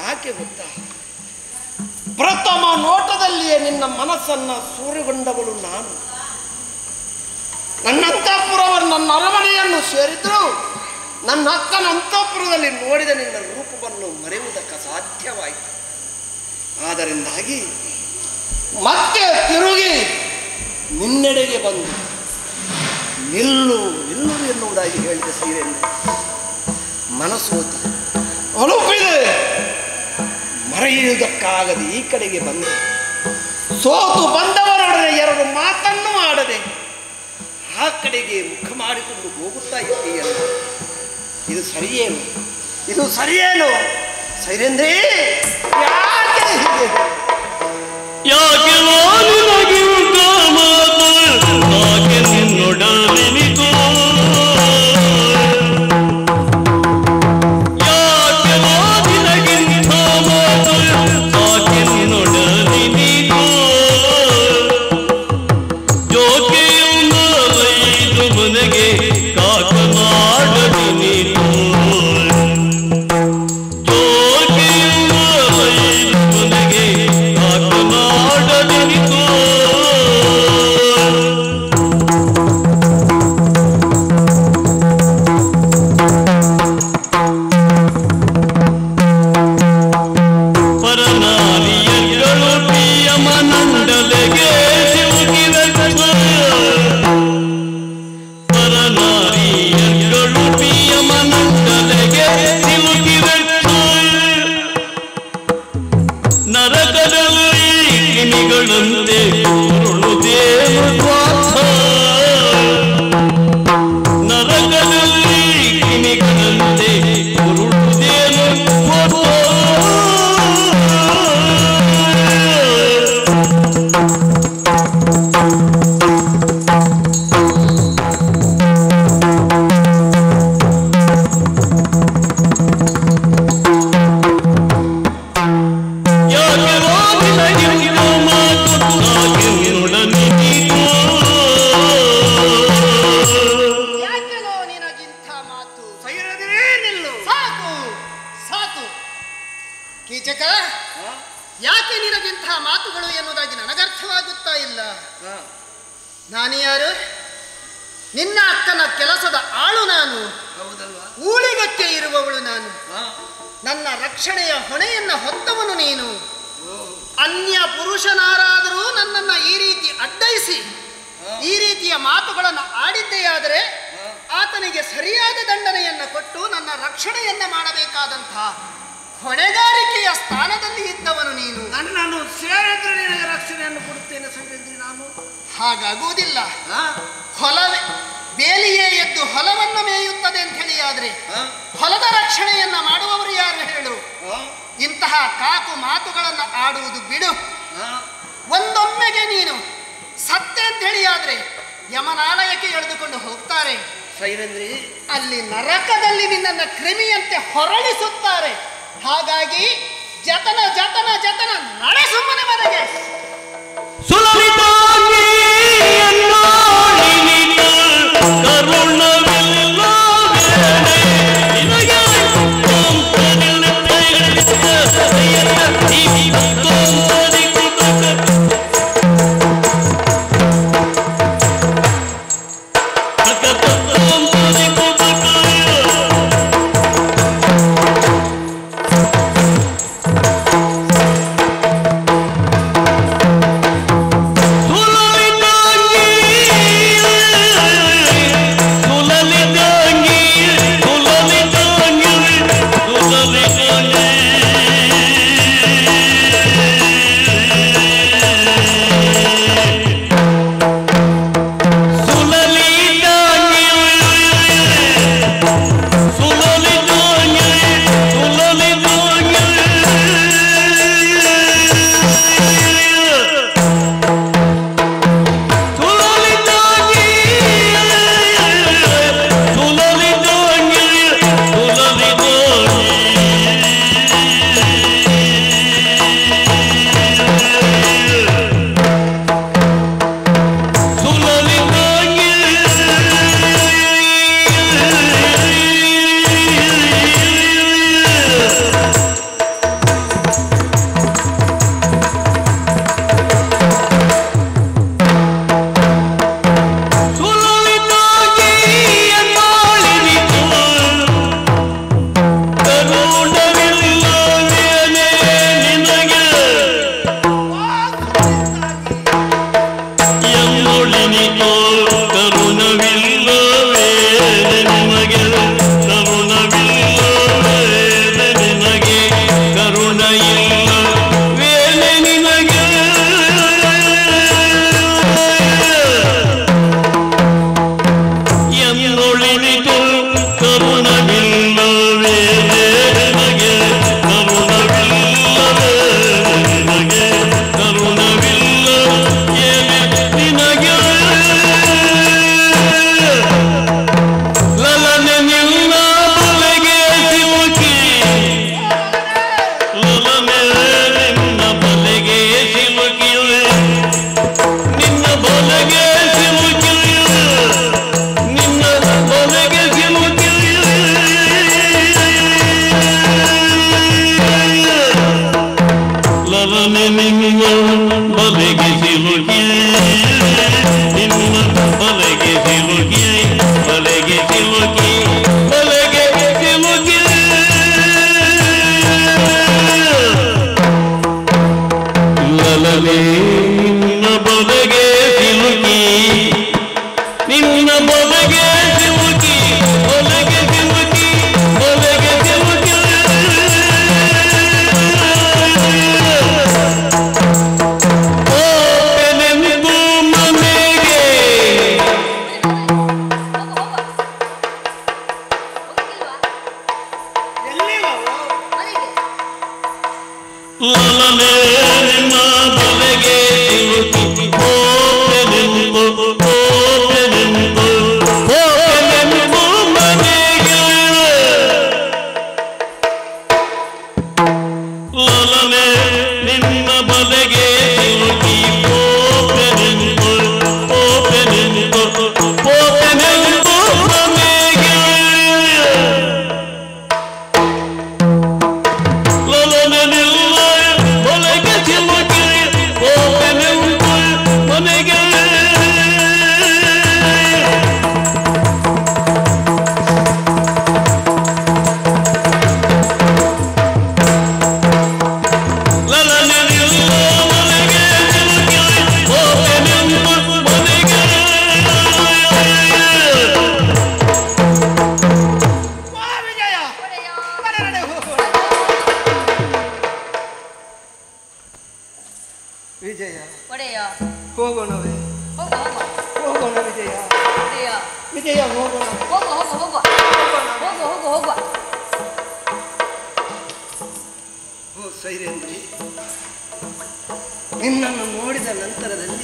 ಯಾಕೆ ಗೊತ್ತಾ? ಪ್ರಥಮ ನೋಟದಲ್ಲಿಯೇ ನಿನ್ನ ಮನಸ್ಸನ್ನು ಸೂರೆಗೊಂಡವಳು ನಾನು. ನನ್ನ ಅಂತಃಪುರವನ್ನು, ನನ್ನ ಅರಮನೆಯನ್ನು ಸೇರಿದ್ರು ನನ್ನ ಅಕ್ಕನ ಅಂತಃಪುರದಲ್ಲಿ ನೋಡಿದ ನಿನ್ನ ರೂಪವನ್ನು ಮರೆಯುವುದಕ್ಕೆ ಸಾಧ್ಯವಾಯಿತು. ಆದ್ದರಿಂದಾಗಿ ಮತ್ತೆ ತಿರುಗಿ ನಿನ್ನೆಡೆಗೆ ಬಂದು ನಿಲ್ಲು ನಿಲ್ಲು ಎನ್ನುವುದಾಗಿ ಹೇಳಿದ ಸೀರೆಯನ್ನು ಮನಸ್ಸೋತು ಅಳುಪಿದೆ. ಮರೆಯುವುದಕ್ಕಾಗದೆ ಈ ಕಡೆಗೆ ಬಂದು ಸೋತು ಬಂದವರೊಡನೆ ಎರಡು ಮಾತನ್ನು ಆಡದೆ ಆ ಕಡೆಗೆ ಮುಖ ಮಾಡಿಕೊಂಡು ಹೋಗುತ್ತಾ ಇದ್ದೀಯಲ್ಲ, ಇದು ಸರಿಯೇನು? ಇದು ಸರಿಯೇನು? ಸೈರೇಂದ್ರೇ, ಯಾಕೆ ಹೀಗೆ? ಯಾಕೆ ನಿನಗಿಂತ ಮಾತು, ಯಾಕೆ ನಿನ್ನೊಡಲಿನಿತು, ಯಾಕೆ ನಿನಗಿಂತ ಮಾತು, ಯಾಕೆ ನಿನ್ನೊಡಲಿನಿತು, ಜೋಕೆಯಿಂದ ಬೈದು ಮನೆಗೆ ಕಾಕನಾಡಲಿನಿತು, ಜೋಕೆಯಿಂದ ಬೈದು ಮನೆಗೆ ಕಾಕನಾಡಲಿನಿತು. ಪರನಾರಿಯಗಳು ಪ್ರಿಯಮನಂಡಲೆಗೆ ಸಿಲುಕಿದಳು, ಪರನಾರಿಯಗಳು ಪ್ರಿಯಮನಂಡಲೆಗೆ ಸಿಲುಕಿದಳು, ನರಕದಲ್ಲಿ ಕಿಣಿಗಳಂತೆ ಉರುಳುದೇನು ಸ್ವಾರ್ಥ, ನರಕದಲ್ಲಿ ಕಿಣಿಗಳಂತೆ ಉರುಳುದೇನು ಸ್ವಾರ್ಥ. ಯಾಕೆ ನಿನಗಿಂತ ಮಾತು, ಯಾಕೆ ನಿನ್ನೊಡಲಿನಿತು, ಯಾಕೆನೋ ನಿನಗಿಂಥ ಮಾತು? ಸೈರೇಂದ್ರೇ, ನಿಲ್ಲು. ಸಾಕು ಸಾಕು ಕೀಚಕ, ಯಾಕೆ ನಿನಗಿಂಥ ಮಾತುಗಳು ಎನ್ನುವುದಾಗಿ ನನಗರ್ಥವಾಗುತ್ತಾ ಇಲ್ಲ. ನಾನು ಯಾರು? ನಿನ್ನ ಅಕ್ಕನ ಕೆಲಸದ ಆಳು ನಾನು, ಹೌದಲ್ವಾ? ಊಳಿಗಕ್ಕೆ ಇರುವವಳು ನಾನು, ನನ್ನ ರಕ್ಷಣೆಯ ಹೊಣೆಯನ್ನ ಹೊತ್ತವನು ನೀನು. ಅನ್ಯ ಪುರುಷನಾರಾದರೂ ನನ್ನನ್ನು ಈ ರೀತಿ ಅಡ್ಡಯಿಸಿ ಈ ರೀತಿಯ ಮಾತುಗಳನ್ನು ಆಡಿದ್ದೆಯಾದರೆ ಆತನಿಗೆ ಸರಿಯಾದ ದಂಡನೆಯನ್ನು ಕೊಟ್ಟು ನನ್ನ ರಕ್ಷಣೆಯನ್ನ ಮಾಡಬೇಕಾದಂತಹ ಹೊಣೆಗಾರಿಕೆಯ ಸ್ಥಾನದಲ್ಲಿ ಇದ್ದವನು ನೀನು. ನನ್ನನ್ನು ಸೇರಿದ್ರೆ ನಿನಗೆ ರಕ್ಷಣೆಯನ್ನು ಕೊಡುತ್ತೇನೆ ಸೈರೇಂದ್ರಿ. ನಾನು ಹಾಗಾಗುವುದಿಲ್ಲ. ಹೊಲವೇ ಬೇಲಿಯೇ ಎದ್ದು ಹೊಲವನ್ನು ಮೇಯುತ್ತದೆ ಅಂತ ಹೇಳಿ ಆದ್ರೆ ಹೊಲದ ರಕ್ಷಣೆಯನ್ನ ಮಾಡುವವರು ಯಾರು ಹೇಳು? ಇಂತಹ ಕಾಕು ಮಾತುಗಳನ್ನು ಆಡುವುದು ಬಿಡು. ಒಂದೊಮ್ಮೆಗೆ ನೀನು ಸತ್ತೆ ಅಂತ ಹೇಳಿ ಆದ್ರೆ ಯಮನಾಲಯಕ್ಕೆ ಎಳೆದುಕೊಂಡು ಹೋಗ್ತಾರೆ. ಸೈರೇಂದ್ರಿ, ಅಲ್ಲಿ ನರಕದಲ್ಲಿ ನಿನ್ನನ್ನು ಕ್ರಿಮಿಯಂತೆ ಹೊರಳಿಸುತ್ತಾರೆ. ಹಾಗಾಗಿ ಜತನ ಜತನ ಜತನ ನಡೆ ಸುಮ್ಮನೆ ಮನೆಗೆ. ಸುಲಲಿತಾಂಗಿ ಎನ್ನೋಳಿನಿತು, ಕರುಣವಿಲ್ಲವೇನೆ ನಿನಗೆ ಕೊಂಪದಿಲ್ಲ ಕೈಗಳಿಸಿದ ಸದೆಯನ್ನ ಈ ಕೊಂಪದಿ ಕುತಕ ಕೊಂಪದಿ ಕುತಕ ವಿಜಯ ಒಡೆಯ ಹೋಗೋಣವೇ ಹೋಗು ಹೋಗು ಹೋಗೋಣ ವಿಜಯ ಒಡೆಯ ವಿಜಯ ಹೋಗೋಣ ಹೋಗು ಹೋಗು ಹೋಗು ಹೋಗು ಹೋಗು ಹೋಗು ಓ ಸೈರೇಂದ್ರಿ, ನಿನ್ನನ್ನು ನೋಡಿದ ನಂತರದಲ್ಲಿ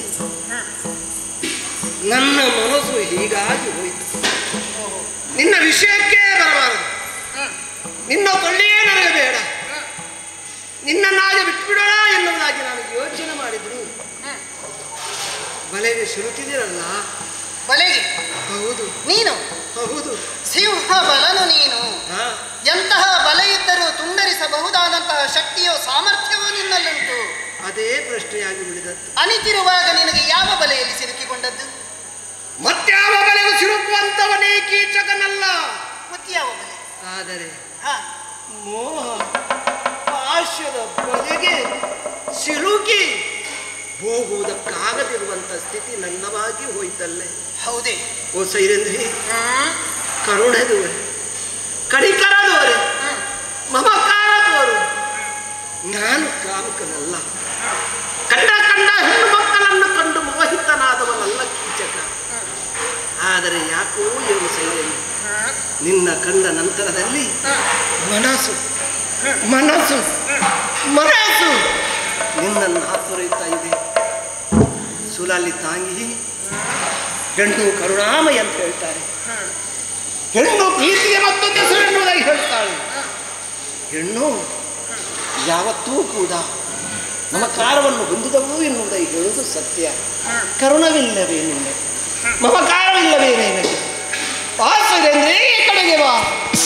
ನನ್ನ ಮನಸ್ಸು ಹೀಗಾಗಿ ಹೋಯಿತು. ನಿನ್ನ ವಿಷಯಕ್ಕೇ ಬರಬಾರದು, ನಿನ್ನ ಕೊಳ್ಳಿಯೇ ನನಗೆ ಬೇಡ, ನಿನ್ನನ್ನಾಗೆ ಬಿಟ್ಬಿಡೋಣ ಎನ್ನುವುದಾಗಿ ನಾನು ಯೋಚನೆ ಮಾಡಿದ್ರು. ಬಲೆಗೆ ಸಿಲುಕಿದಿರಲ್ಲ. ಬಲೆಗೆ ಹೌದು ನೀನು ಹೌದು ಸಿಂಹ ಬಲನು ನೀನು. ಎಂತಹ ಬಲ ಇದ್ದರೂ ತುಂಡರಿಸಬಹುದಾದಂತಹ ಶಕ್ತಿಯೋ ಸಾಮರ್ಥ್ಯವೋ ನಿನ್ನಲ್ಲುಂಟು. ಅದೇ ಪ್ರಶ್ನೆಯಾಗಿ ಉಳಿದದ್ದು. ಅನಿತಿರುವಾಗ ನಿನಗೆ ಯಾವ ಬಲೆಯಲ್ಲಿ ಸಿಲುಕಿಕೊಂಡದ್ದು? ಮತ್ಯಾವ ಬಲೆಗೂ ಸಿಲುಕುವಂತವನೇ ಕೀಚಕನಲ್ಲ. ಮತ್ಯಾವ ಬಲೆ? ಆದರೆ ಹಾ, ಮೋಹ ಪಾಶದ ಬಲೆಗೆ ಸಿಲುಕಿ ಹೋಗುವುದಕ್ಕಾಗದಿರುವಂತ ಸ್ಥಿತಿ ನನ್ನವಾಗಿ ಹೋಯ್ತಲ್ಲೇ. ಹೌದೇ? ಓ ಸೈರೇಂದ್ರಿ, ಕರುಣೆ ತೋರೆ, ಕಡಿಕರ ತೋರೆ, ಮಮಕಾರ ತೋರು. ನಾನು ಕಾಮಕನಲ್ಲ, ಕಂಡ ಹೆಣ್ಣು ಮಕ್ಕಳನ್ನು ಕಂಡು ಮೋಹಿತನಾದವನಲ್ಲ ಕೀಚಕ. ಆದರೆ ಯಾಕೋ ಏನು ಸೈರೇಂದ್ರಿ, ನಿನ್ನ ಕಂಡ ನಂತರದಲ್ಲಿ ಮನಸ್ಸು ಮನಸ್ಸು ಮನಸ್ಸು ನಿನ್ನನ್ನು ಆತುರೈತಾ ಇದೆ. ಸುಲಾಲಿ ತಾಂಗಿ ಹೆಣ್ಣು ಕರುಣಾಮಯ ಅಂತ ಹೇಳ್ತಾರೆ, ಹೆಣ್ಣು ಪ್ರೀತಿಗೆ ಮತ್ತೊಂದು ಹೆಸರು ಎನ್ನುವುದಾಗಿ ಹೇಳ್ತಾಳೆ. ಹೆಣ್ಣು ಯಾವತ್ತೂ ಕೂಡ ಮಮಕಾರವನ್ನು ಹೊಂದಿದವು ಎನ್ನುವುದಾಗಿ ಹೇಳುವುದು ಸತ್ಯ. ಕರುಣವಿಲ್ಲವೇ ನಿನ್ನೆ, ಮಮಕಾರವಿಲ್ಲವೇ ನಿನಗೆ? ಆ ಸುರೇಂದ್ರ ಈ ಕಡೆಗೆ ಬಾ.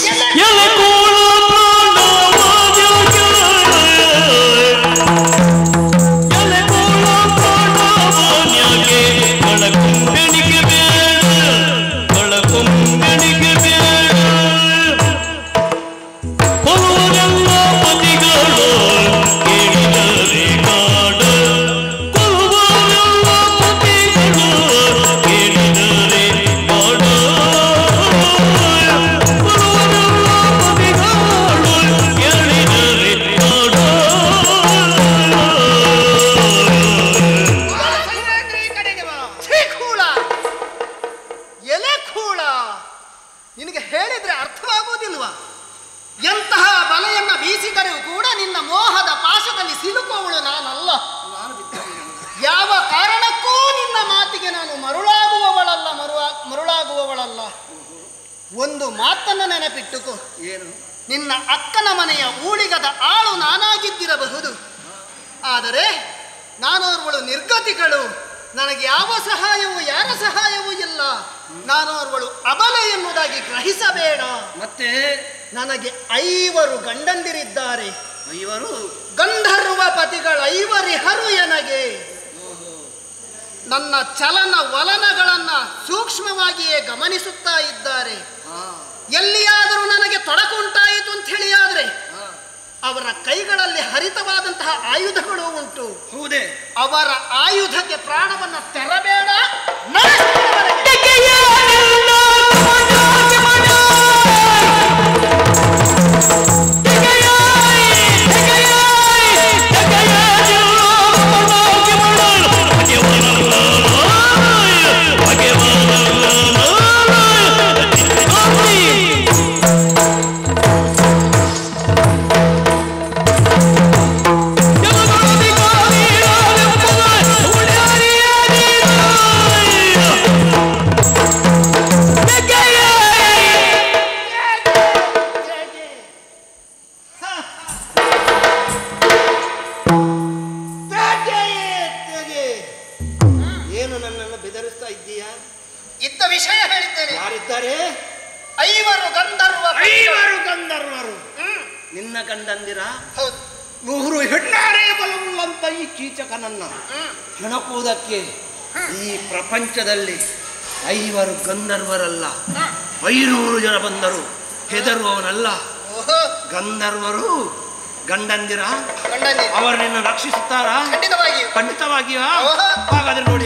ನಿನಗೆ ಹೇಳಿದ್ರೆ ಅರ್ಥವಾಗುವುದಿಲ್ವಾ? ಎಂತಹ ಬಲೆಯನ್ನ ಬೀಸಿದರೂ ಕೂಡ ನಿನ್ನ ಮೋಹದ ಪಾಶದಲ್ಲಿ ಸಿಲುಕುವವಳು ನಾನಲ್ಲ. ಯಾವ ಕಾರಣಕ್ಕೂ ನಿನ್ನ ಮಾತಿಗೆ ನಾನು ಮರುಳಾಗುವವಳಲ್ಲ. ಒಂದು ಮಾತನ್ನು ನೆನಪಿಟ್ಟುಕೋ. ಏನು? ನಿನ್ನ ಅಕ್ಕನ ಮನೆಯ ಊಳಿಗದ ಆಳು ನಾನಾಗಿದ್ದಿರಬಹುದು, ಆದರೆ ನಾನೋರ್ವಳು ನಿರ್ಗತಿಗಳು, ನನಗೆ ಯಾವ ಸಹಾಯವೂ ಯಾರ ಸಹಾಯವೂ ಇಲ್ಲ. ನಾನೋರ್ವಳು ಅಬಲೆ ಎನ್ನುವುದಾಗಿ ಗ್ರಹಿಸಬೇಡ. ಮತ್ತೆ ನನಗೆ 5 ಗಂಡಂದಿರಿದ್ದಾರೆ. 5 ಗಂಧರ್ವ ಪತಿಗಳು 5 ಎನಗೆ. ನನ್ನ ಚಲನ ವಲನಗಳನ್ನ ಸೂಕ್ಷ್ಮವಾಗಿಯೇ ಗಮನಿಸುತ್ತಾ ಇದ್ದಾರೆ. ಎಲ್ಲಿಯಾದರೂ ನನಗೆ ತೊಡಕು ಉಂಟಾಯಿತು ಅಂತ ಹೇಳಿಯಾದ್ರೆ ಅವರ ಕೈಗಳಲ್ಲಿ ಹರಿತವಾದಂತಹ ಆಯುಧಗಳು ಉಂಟು. ಹೌದೇ? ಅವರ ಆಯುಧಕ್ಕೆ ಪ್ರಾಣವನ್ನ ತೆರಬೇಡ. ಏನು ನನ್ನನ್ನು ಬೆದರಿಸ್ತಾ ಇದ್ದೀಯಾ? ಇದ್ದ ವಿಷಯ ಹೇಳಿದ್ದೇನೆ. ಯಾರಿದ್ದಾರೆ? 5 ಗಂಧರ್ವರು. ನಿನ್ನ ಗಂಡಂದಿರ? ಹೌದು. 100 ಹೆಣ್ಣಾರೆ ಬಲವುಳ್ಳಂತ ಈ ಕೀಚಕನನ್ನ ಹೆಣಕುವುದಕ್ಕೆ ಈ ಪ್ರಪಂಚದಲ್ಲಿ 5 ಗಂಧರ್ವರಲ್ಲ 500 ಜನ ಬಂದರು ಹೆದರುವವನಲ್ಲ. ಗಂಧರ್ವರು ಗಂಡಂದಿರ ಅವರು ನಿನ್ನ ರಕ್ಷಿಸುತ್ತಾರಾ? ಖಂಡಿತವಾಗಿಯೂ. ಹಾಗಾದ್ರೆ ನೋಡಿ.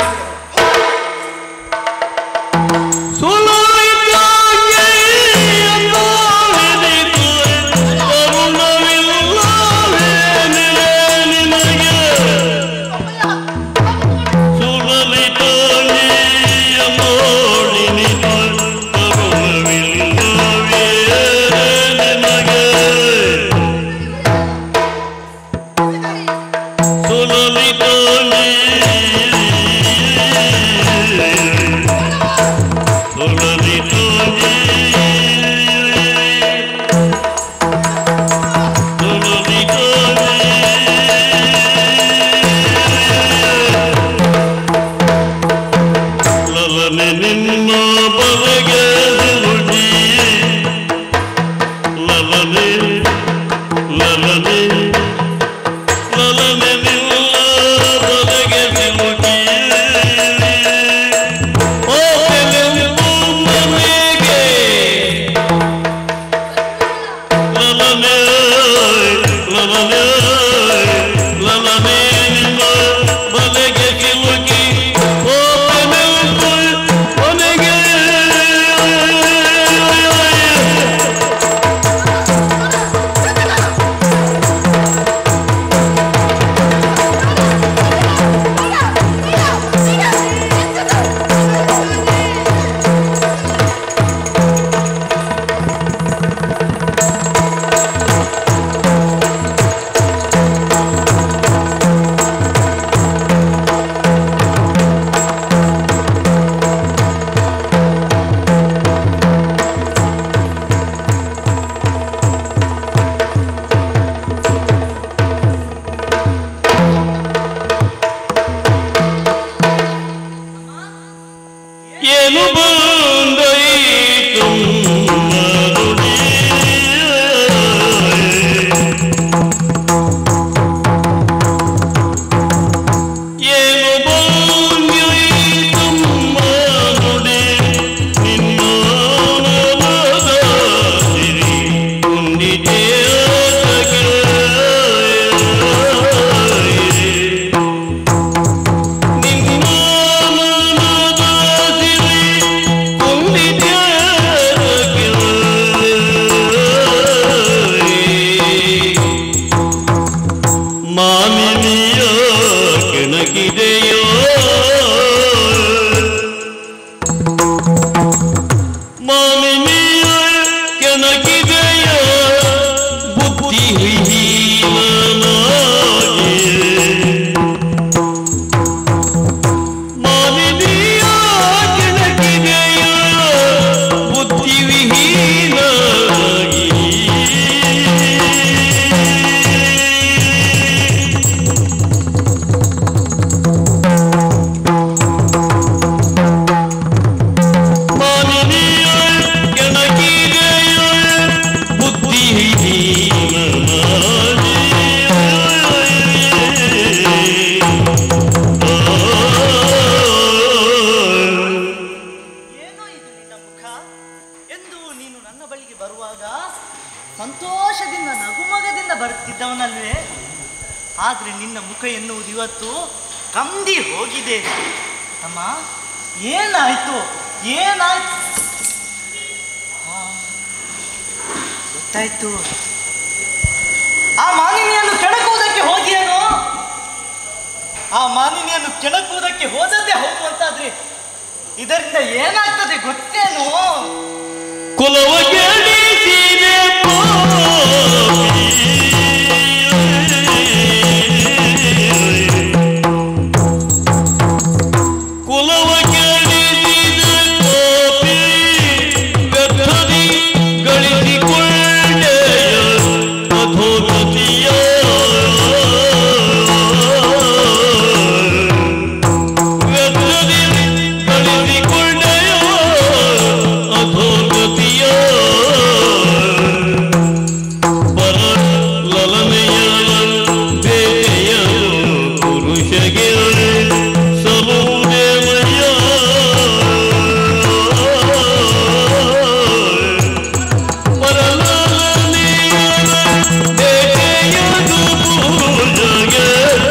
ಆದ್ರೆ ನಿನ್ನ ಮುಖ ಎನ್ನುವುದು ಇವತ್ತು ಕಂದಿ ಹೋಗಿದೆ. ಅಮ್ಮ ಏನಾಯ್ತು ಏನಾಯ್ತು? ಗೊತ್ತಾಯ್ತು, ಆ ಮಾಲಿನಿಯನ್ನು ಕೆಣಕುವುದಕ್ಕೆ ಹೋಗಿಯೇನೋ? ಆ ಮಾಲಿನಿಯನ್ನು ಕೆಣಕುವುದಕ್ಕೆ ಹೋದದ್ದೇ ಹೋಗುವಂತಾದ್ರೆ ಇದರಿಂದ ಏನಾಗ್ತದೆ ಗೊತ್ತೇನು? ಕುಲವ ಕೆಡಿಸಿದೆ ಕುಲವ ಕೆಡಿಸಿದ ಕೋಪಿ ವ್ಯಥದಿ ಗಳಿಸಿಕೊಂಡೆಯ ಅಧೋಗತಿಯ ವ್ಯಥದಿ ಗಳಿಸಿಕೊಂಡೆಯ ಅಧೋಗತಿಯ ಪರ ಲಲನೆಯ ಬೇಯ ಪುರುಷಗೆ ಸಲುದೇವಯ್ಯ ಪರಲಲನೆಯ ಬೇಯ ಪುರುಷಗೆ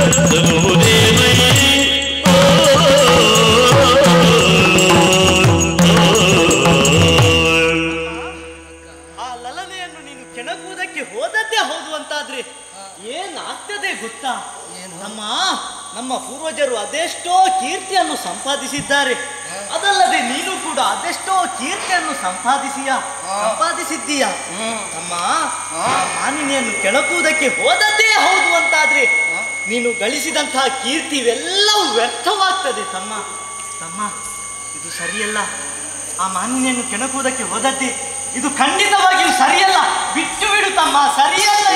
ಆ ಲಲನೆಯನ್ನು ನೀನು ಕೆಣಕುವುದಕ್ಕೆ ಹೋದದ್ದೇ ಹೌದು ಅಂತಾದ್ರೆ ಏನಾಗ್ತದೆ ಗೊತ್ತಾ? ನಮ್ಮ ಪೂರ್ವಜರು ಅದೆಷ್ಟೋ ಕೀರ್ತಿಯನ್ನು ಸಂಪಾದಿಸಿದ್ದಾರೆ. ಅದಲ್ಲದೆ ನೀನು ಕೂಡ ಅದೆಷ್ಟೋ ಕೀರ್ತಿಯನ್ನು ಸಂಪಾದಿಸಿದ್ದೀಯ. ತಮ್ಮ ಆ ಮಾನಿನಿಯನ್ನು ಕೆಣಕುವುದಕ್ಕೆ ಹೋದದ್ದೇ ಹೌದು ಅಂತಾದ್ರೆ ನೀನು ಗಳಿಸಿದಂತಹ ಕೀರ್ತಿ ಇವೆಲ್ಲವೂ ವ್ಯರ್ಥವಾಗ್ತದೆ. ತಮ್ಮ ಇದು ಸರಿಯಲ್ಲ. ಆ ಮಾನಿನಿಯನ್ನು ಕೆಣಕುವುದಕ್ಕೆ ಹೋದದ್ದೇ ಇದು ಖಂಡಿತವಾಗಿಯೂ ಸರಿಯಲ್ಲ. ಬಿಟ್ಟು ಬಿಡು ತಮ್ಮ, ಸರಿಯಲ್ಲ.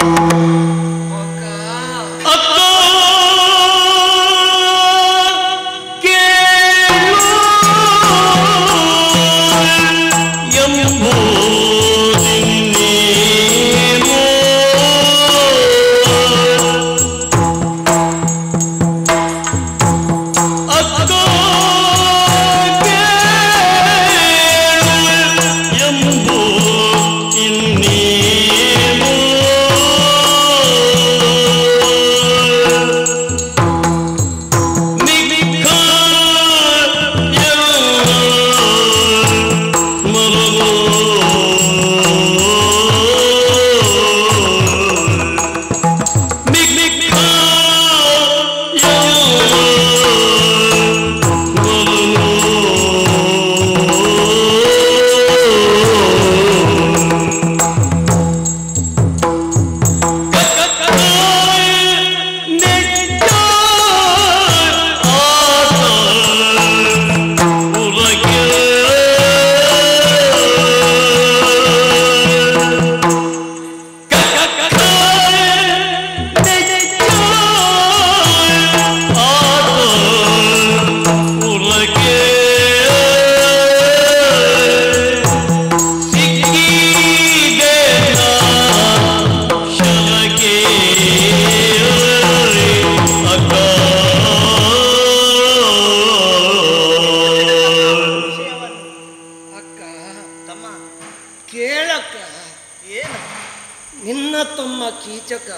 ಕೀಚಕ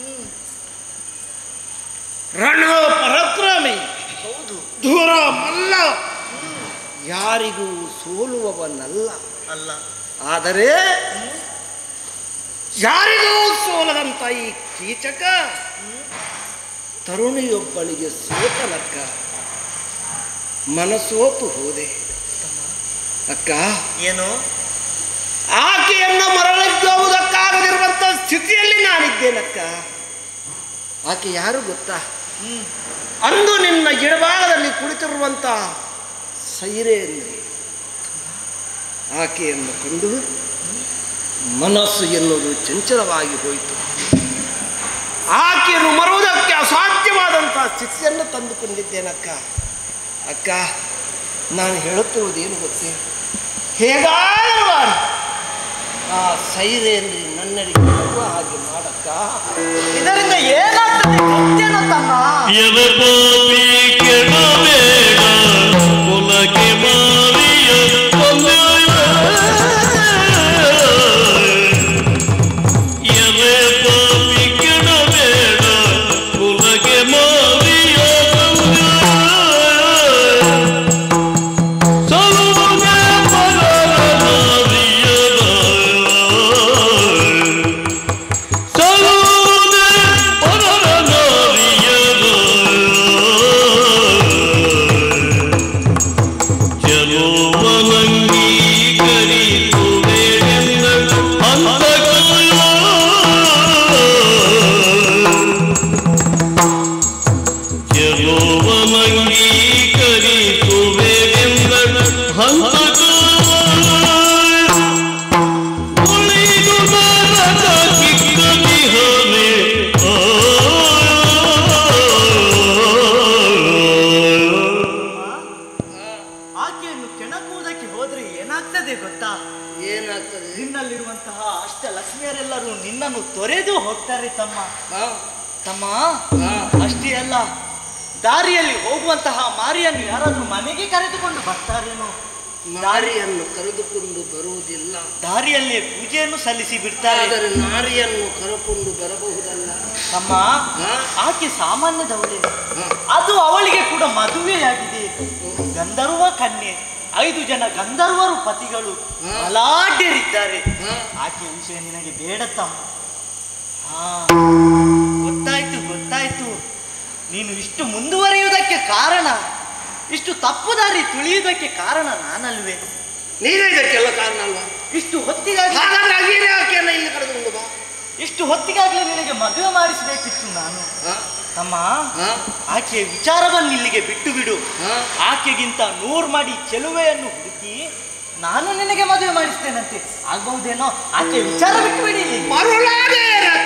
ರಣ ಪರಾಕ್ರಮಿ, ಹೌದು, ಧೂರ ಮಲ್ಲ, ಯಾರಿಗೂ ಸೋಲುವವನಲ್ಲ. ಅಲ್ಲ, ಆದರೆ ಯಾರಿಗೂ ಸೋಲದಂತ ಈ ಕೀಚಕ ತರುಣಿಯೊಬ್ಬಳಿಗೆ ಸೋತನಕ್ಕ. ಮನಸೋತು ಹೋದೆ ಅಕ್ಕ. ಏನು? ಆಕೆಯನ್ನು ಮರಳಿದ್ದವುದಕ್ಕಾಗದಿರುವಂತ ಸ್ಥಿತಿಯಲ್ಲಿ ನಾನಿದ್ದೇನಕ್ಕ. ಆಕೆ ಯಾರು ಗೊತ್ತಾ? ಅಂದು ನಿನ್ನ ಎಡಭಾಗದಲ್ಲಿ ಕುಳಿತಿರುವಂತ ಸೈರೇಂದ್ರಿ. ಆಕೆಯನ್ನು ಕಂಡು ಮನಸ್ಸು ಎನ್ನುವುದು ಚಂಚಲವಾಗಿ ಹೋಯಿತು. ಆಕೆಯನ್ನು ಮರುವುದಕ್ಕೆ ಅಸಾಧ್ಯವಾದಂತಹ ಸ್ಥಿತಿಯನ್ನು ತಂದುಕೊಂಡಿದ್ದೇನಕ್ಕ. ಅಕ್ಕ, ನಾನು ಹೇಳುತ್ತಿರುವುದೇನು ಗೊತ್ತೇ? ಹೇಗಾದರೂ ಮಾಡಿ ಆ ಸೈರೇಂದ್ರಿ ನನ್ನಡಿಗೆ ಬರುವ ಹಾಗೆ ಮಾಡಕ್ಕ. ಇದರಿಂದ ಏನಾಗ್ತದೆ ಗೊತ್ತೇನೋ ತಮ್ಮ? ಎಲಪಾಪಿ ಕೆಡಬೇಡ ಕುಲಕ್ಕೆ ಮಾರಿಯ ಎಲಪಾಪಿ ಕೆಡಬೇಡ ಕುಲಕ್ಕೆ ಹೋಗ್ತಾರೆ ತಮ್ಮ. ಹಾ, ತಮ್ಮ ಹಾ. ಅಷ್ಟೇ ಅಲ್ಲ, ದಾರಿಯಲ್ಲಿ ಹೋಗುವಂತಹ ಮಾರಿಯನ್ನು ಯಾರಾದ್ರೂ ಮನೆಗೆ ಕರೆದುಕೊಂಡು ಬರ್ತಾರೇನೋ. ನಾರಿಯನ್ನು ಕರೆದುಕೊಂಡು ಬರುವುದಿಲ್ಲ, ದಾರಿಯಲ್ಲಿ ಪೂಜೆಯನ್ನು ಸಲ್ಲಿಸಿ ಬಿಡ್ತಾರೆ. ಆದರೆ ನಾರಿಯನ್ನು ಕರೆಕೊಂಡು ಬರಬಹುದಲ್ಲ. ತಮ್ಮ ಹಾ? ಆಕೆ ಸಾಮಾನ್ಯದವಳೇ. ಹಾ. ಅದು ಅವಳಿಗೆ ಕೂಡ ಮದುವೆಯಾಗಿದೆ. ಗಂಧರ್ವ ಕನ್ಯೆ, 5 ಜನ ಗಂಧರ್ವರು ಪತಿಗಳು ಹಾ. ಬಲಾಢ್ಯರಿದ್ದಾರೆ. ಹಾ. ಆಕೆ ವಿಷಯ ನಿನಗೆ ಬೇಡ ತಮ್ಮ. ಹಾ, ಗೊತ್ತಾಯ್ತು ಗೊತ್ತಾಯ್ತು. ನೀನು ಇಷ್ಟು ಮುಂದುವರಿಯುವುದಕ್ಕೆ ಕಾರಣ, ಇಷ್ಟು ತಪ್ಪು ದಾರಿ ತುಳಿಯುವುದಕ್ಕೆ ಕಾರಣ ನಾನಲ್ವೇ? ನೀನೇ ಇದಕ್ಕೆಲ್ಲ ಕಾರಣ ಅಲ್ವಾ? ಇಷ್ಟು ಹೊತ್ತಿಗಾಗಿ ಹಾಗಾದ್ರೆ ಅಲ್ಲಿಯೇ ಆಕೆಯನ್ನು ಇಲ್ಲಿ ಕರೆದುಕೊಂಡು ಬಾ. ಇಷ್ಟು ಹೊತ್ತಿಗಾಗಲೇ ನಿನಗೆ ಮದುವೆ ಮಾಡಿಸಬೇಕಿತ್ತು ನಾನು. ಹಾ? ತಮ್ಮ ಹಾ? ಆಕೆಯ ವಿಚಾರವನ್ನು ಇಲ್ಲಿಗೆ ಬಿಟ್ಟು ಬಿಡು. ಹಾ? ಆಕೆಗಿಂತ 100 ಮಾಡಿ ಚೆಲುವೆಯನ್ನು ಹುಡುಕಿ ನಾನು ನಿನಗೆ ಮದುವೆ ಮಾಡಿಸ್ತೇನಂತೆ. ಆಗ್ಬಹುದೇನೋ? ಆಕೆ ವಿಚಾರ ಬಿಟ್ಟು ಬಿಡಿ. ಮರುಳಾದೆ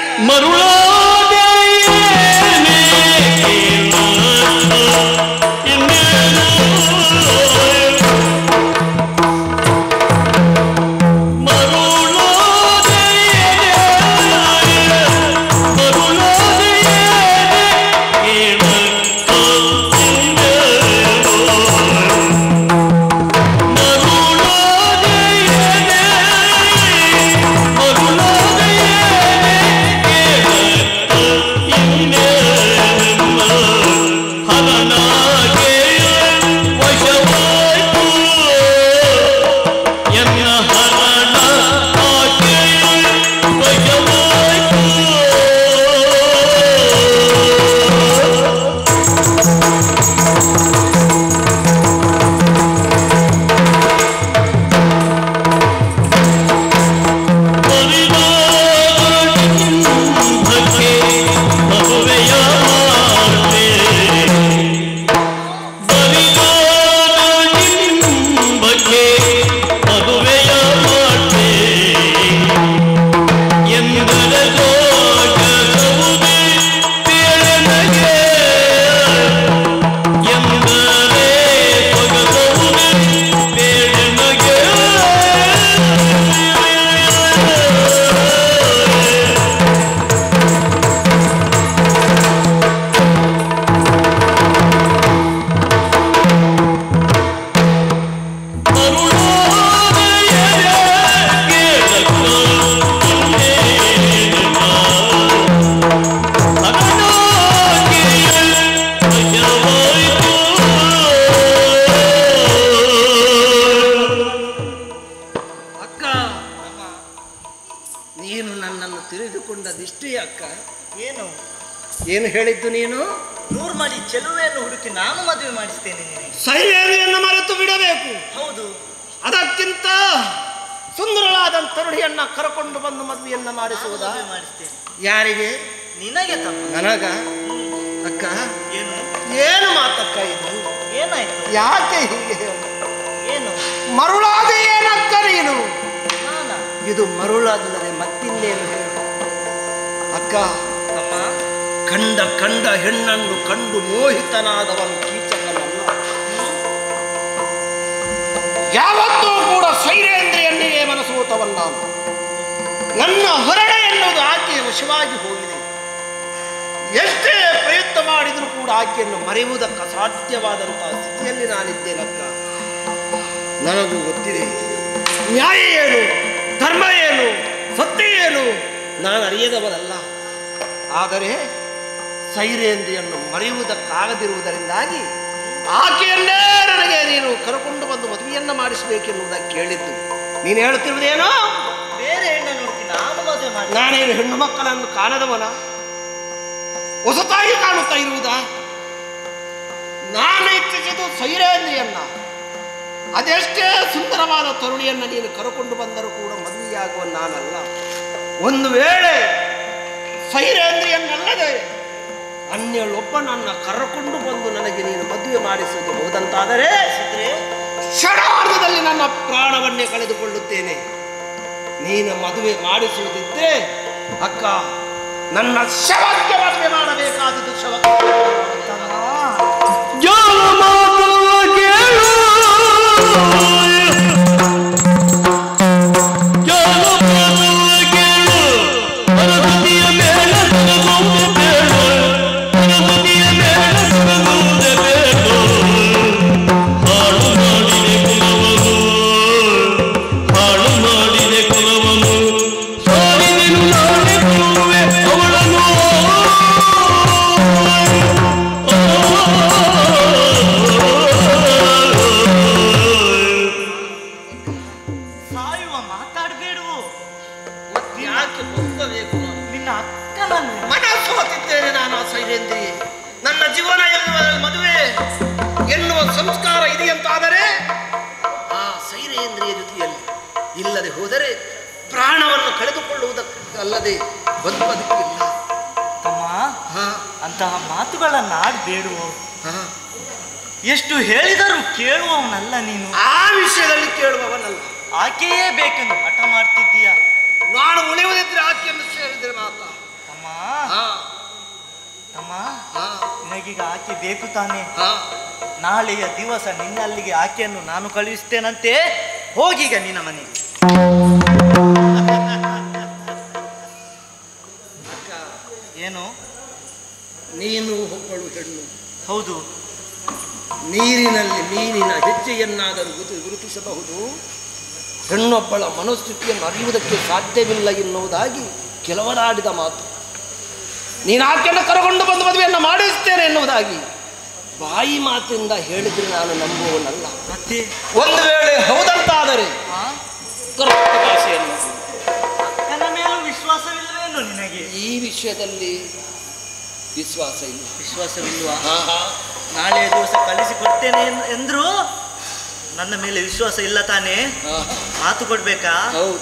ತಿಳಿದುಕೊಂಡದಿಷ್ಟೇ ಅಕ್ಕ. ಏನು ಏನು ಹೇಳಿದ್ದು ನೀನು? 100 ಮಾಡಿ ಚೆಲುವೆಯನ್ನು ಹುಡುಕಿ ನಾನು ಮದುವೆ ಮಾಡಿಸ್ತೇನೆ. ಸೈಲೇರಿಯನ್ನು ಮರೆತು ಬಿಡಬೇಕು. ಹೌದು, ಅದಕ್ಕಿಂತ ಸುಂದರವಾದ ತರುಣಿಯನ್ನ ಕರಕೊಂಡು ಬಂದು ಮದುವೆಯನ್ನ ಮಾಡಿಸುವುದಾ? ಮಾಡಿಸ್ತೇನೆ. ಯಾರಿಗೆ? ನಿನಗೆ ತಮ್ಮ. ನನಗ? ಅಕ್ಕ ಏನು ಏನು ಮಾತಕ್ಕ ಇದು? ಏನಾಯ್ತು? ಯಾಕೆ ಹೀಗೆ ಹೇಳು? ಏನು ಮರುಳಾದ ಏನಕ್ಕ ನೀನು? ನಾನಾ? ಇದು ಮರುಳಾದರೆ ಮತ್ತಿನ್ನೇನು ಹೇಳು ಅಕ್ಕ. ತಮ್ಮ, ಕಂಡ ಕಂಡ ಹೆಣ್ಣನ್ನು ಕಂಡು ಮೋಹಿತನಾದವನು ಕೀಚಕನಲ್ಲ. ಯಾವತ್ತೂ ಕೂಡ ಸೈರೇಂದ್ರಿಯನ್ನೇ ಮನಸೋತವಲ್ಲ. ನನ್ನ ಹೊರಡೆ ಎನ್ನುವುದು ಆಕೆಯ ವಶವಾಗಿ ಹೋಗಿದೆ. ಎಷ್ಟೇ ಪ್ರಯತ್ನ ಮಾಡಿದರೂ ಕೂಡ ಆಕೆಯನ್ನು ಮರೆಯುವುದಕ್ಕೆ ಅಸಾಧ್ಯವಾದಂತಹ ಸ್ಥಿತಿಯಲ್ಲಿ ನಾನಿದ್ದೇನಕ್ಕ. ನನಗೂ ಗೊತ್ತಿದೆ ನ್ಯಾಯ ಏನು, ಧರ್ಮ ಏನು, ಸತ್ಯ ಏನು ನಾನು ಅರಿಯದವನಲ್ಲ. ಆದರೆ ಸೈರೇಂದ್ರಿಯನ್ನು ಮರೆಯುವುದಕ್ಕಾಗದಿರುವುದರಿಂದಾಗಿ ಆಕೆಯನ್ನೇ ನನಗೆ ನೀನು ಕರಕೊಂಡು ಬಂದು ಮದುವೆಯನ್ನ ಮಾಡಿಸಬೇಕೆನ್ನುವುದಕ್ಕೆ ಕೇಳಿದ್ದು. ನೀನು ಹೇಳುತ್ತಿರುವುದೇನೋ ಬೇರೆ ಹೆಣ್ಣನ್ನು ಹುಡುಕಿ ನಾನು ಮದುವೆ ಮಾಡಿ. ನಾನೇನು ಹೆಣ್ಣು ಮಕ್ಕಳನ್ನು ಕಾಣದವನ? ಹೊಸತಾಗಿ ಕಾಣುತ್ತಾ ಇರುವುದಾ? ನಾನು ಇಚ್ಛಿಸಿದ್ದು ಸೈರೇಂದ್ರಿಯನ್ನ. ಅದೆಷ್ಟೇ ಸುಂದರವಾದ ತರುಣಿಯನ್ನು ನೀನು ಕರಕೊಂಡು ಬಂದರೂ ಕೂಡ ಮದುವೆಯಾಗುವ ನಾನಲ್ಲ. ಒಂದು ವೇಳೆ ಸೈರೇಂದ್ರಿಯನ್ನಲ್ಲದೆ ಅನ್ಯಳೊಬ್ಬನನ್ನ ಕರಕೊಂಡು ಬಂದು ನನಗೆ ನೀನು ಮದುವೆ ಮಾಡಿಸುವುದು ಹೋದಂತಾದರೆ ಕ್ಷಣಾರ್ಧದಲ್ಲಿ ನನ್ನ ಪ್ರಾಣವನ್ನೇ ಕಳೆದುಕೊಳ್ಳುತ್ತೇನೆ. ನೀನು ಮದುವೆ ಮಾಡಿಸುವುದಿದ್ರೆ ಅಕ್ಕ ನನ್ನ ಶವಕ್ಕೆ ಮದುವೆ ಮಾಡಬೇಕಾದದ್ದು. ಶವಕ್ಕೆ ಮೇಲೆ ಪ್ರಾಣವನ್ನು ಕಳೆದುಕೊಳ್ಳುವುದಲ್ಲದೆ ಬದುಕೋದಕ್ಕಿಲ್ಲ. ತಮ್ಮ, ಅಂತಹ ಮಾತುಗಳನ್ನು ಆಡಬೇಡುವ. ಎಷ್ಟು ಹೇಳಿದರೂ ಕೇಳುವವನಲ್ಲ ನೀನು. ಆ ವಿಷಯದಲ್ಲಿ ಕೇಳುವವನಲ್ಲ. ಆಕೆಯೇ ಬೇಕೆಂದು ಹಠ ಮಾಡ್ತಿದ್ದೀಯ. ನಾನು ಉಳಿಯುವುದಿದ್ರೆ ಆಕೆಯನ್ನು ಸೇರಿದ್ರೆ ಮಾತ್ರ. ತಮ್ಮ ತಮ್ಮ, ನಿನಗೀಗ ಆಕೆ ಬೇಕು ತಾನೆ? ನಾಳೆಯ ದಿವಸ ನಿನ್ನಲ್ಲಿಗೆ ಆಕೆಯನ್ನು ನಾನು ಕಳುಹಿಸ್ತೇನಂತೆ. ಹೋಗೀಗ ನಿನ್ನ ಮನೆಗೆ. ಏನು? ನೀನು ಒಬ್ಬಳು ಹೆಣ್ಣು. ಹೌದು. ನೀರಿನಲ್ಲಿ ಮೀನಿನ ಹೆಜ್ಜೆಯನ್ನಾದರೂ ಗುರುತಿಸಬಹುದು. ಹೆಣ್ಣೊಬ್ಬಳ ಮನೋಸ್ಥಿತಿಯನ್ನು ಅರಿಯುವುದಕ್ಕೆ ಸಾಧ್ಯವಿಲ್ಲ ಎನ್ನುವುದಾಗಿ ಕೆಲವರಾಡಿದ ಮಾತು. ನೀನು ಆಕೆಯನ್ನು ಕರಕೊಂಡು ಬಂದು ಮದುವೆಯನ್ನು ಮಾಡಿಸ್ತೇನೆ ಎನ್ನುವುದಾಗಿ ಬಾಯಿ ಮಾತಿಂದ ಹೇಳಿದ್ರೆ ನಾನು ನಂಬುವನಲ್ಲ. ಮತ್ತೆ ಒಂದು ವೇಳೆ ಹೌದಂತಾದರೆ ಕರ್ನಾಟಕ ಭಾಷೆಯನ್ನು ನನ್ನ ಮೇಲೂ ವಿಶ್ವಾಸವಿಲ್ಲವೇನು ನಿನಗೆ? ಈ ವಿಷಯದಲ್ಲಿ ವಿಶ್ವಾಸ ಇಲ್ಲ. ವಿಶ್ವಾಸವಿಲ್ವಾ? ನಾಳೆ ದಿವಸ ಕಳಿಸಿಕೊಡ್ತೇನೆ ಎಂದ್ರು ನನ್ನ ಮೇಲೆ ವಿಶ್ವಾಸ ಇಲ್ಲ ತಾನೇ? ಮಾತು ಕೊಡ್ಬೇಕಾ? ಹೌದು.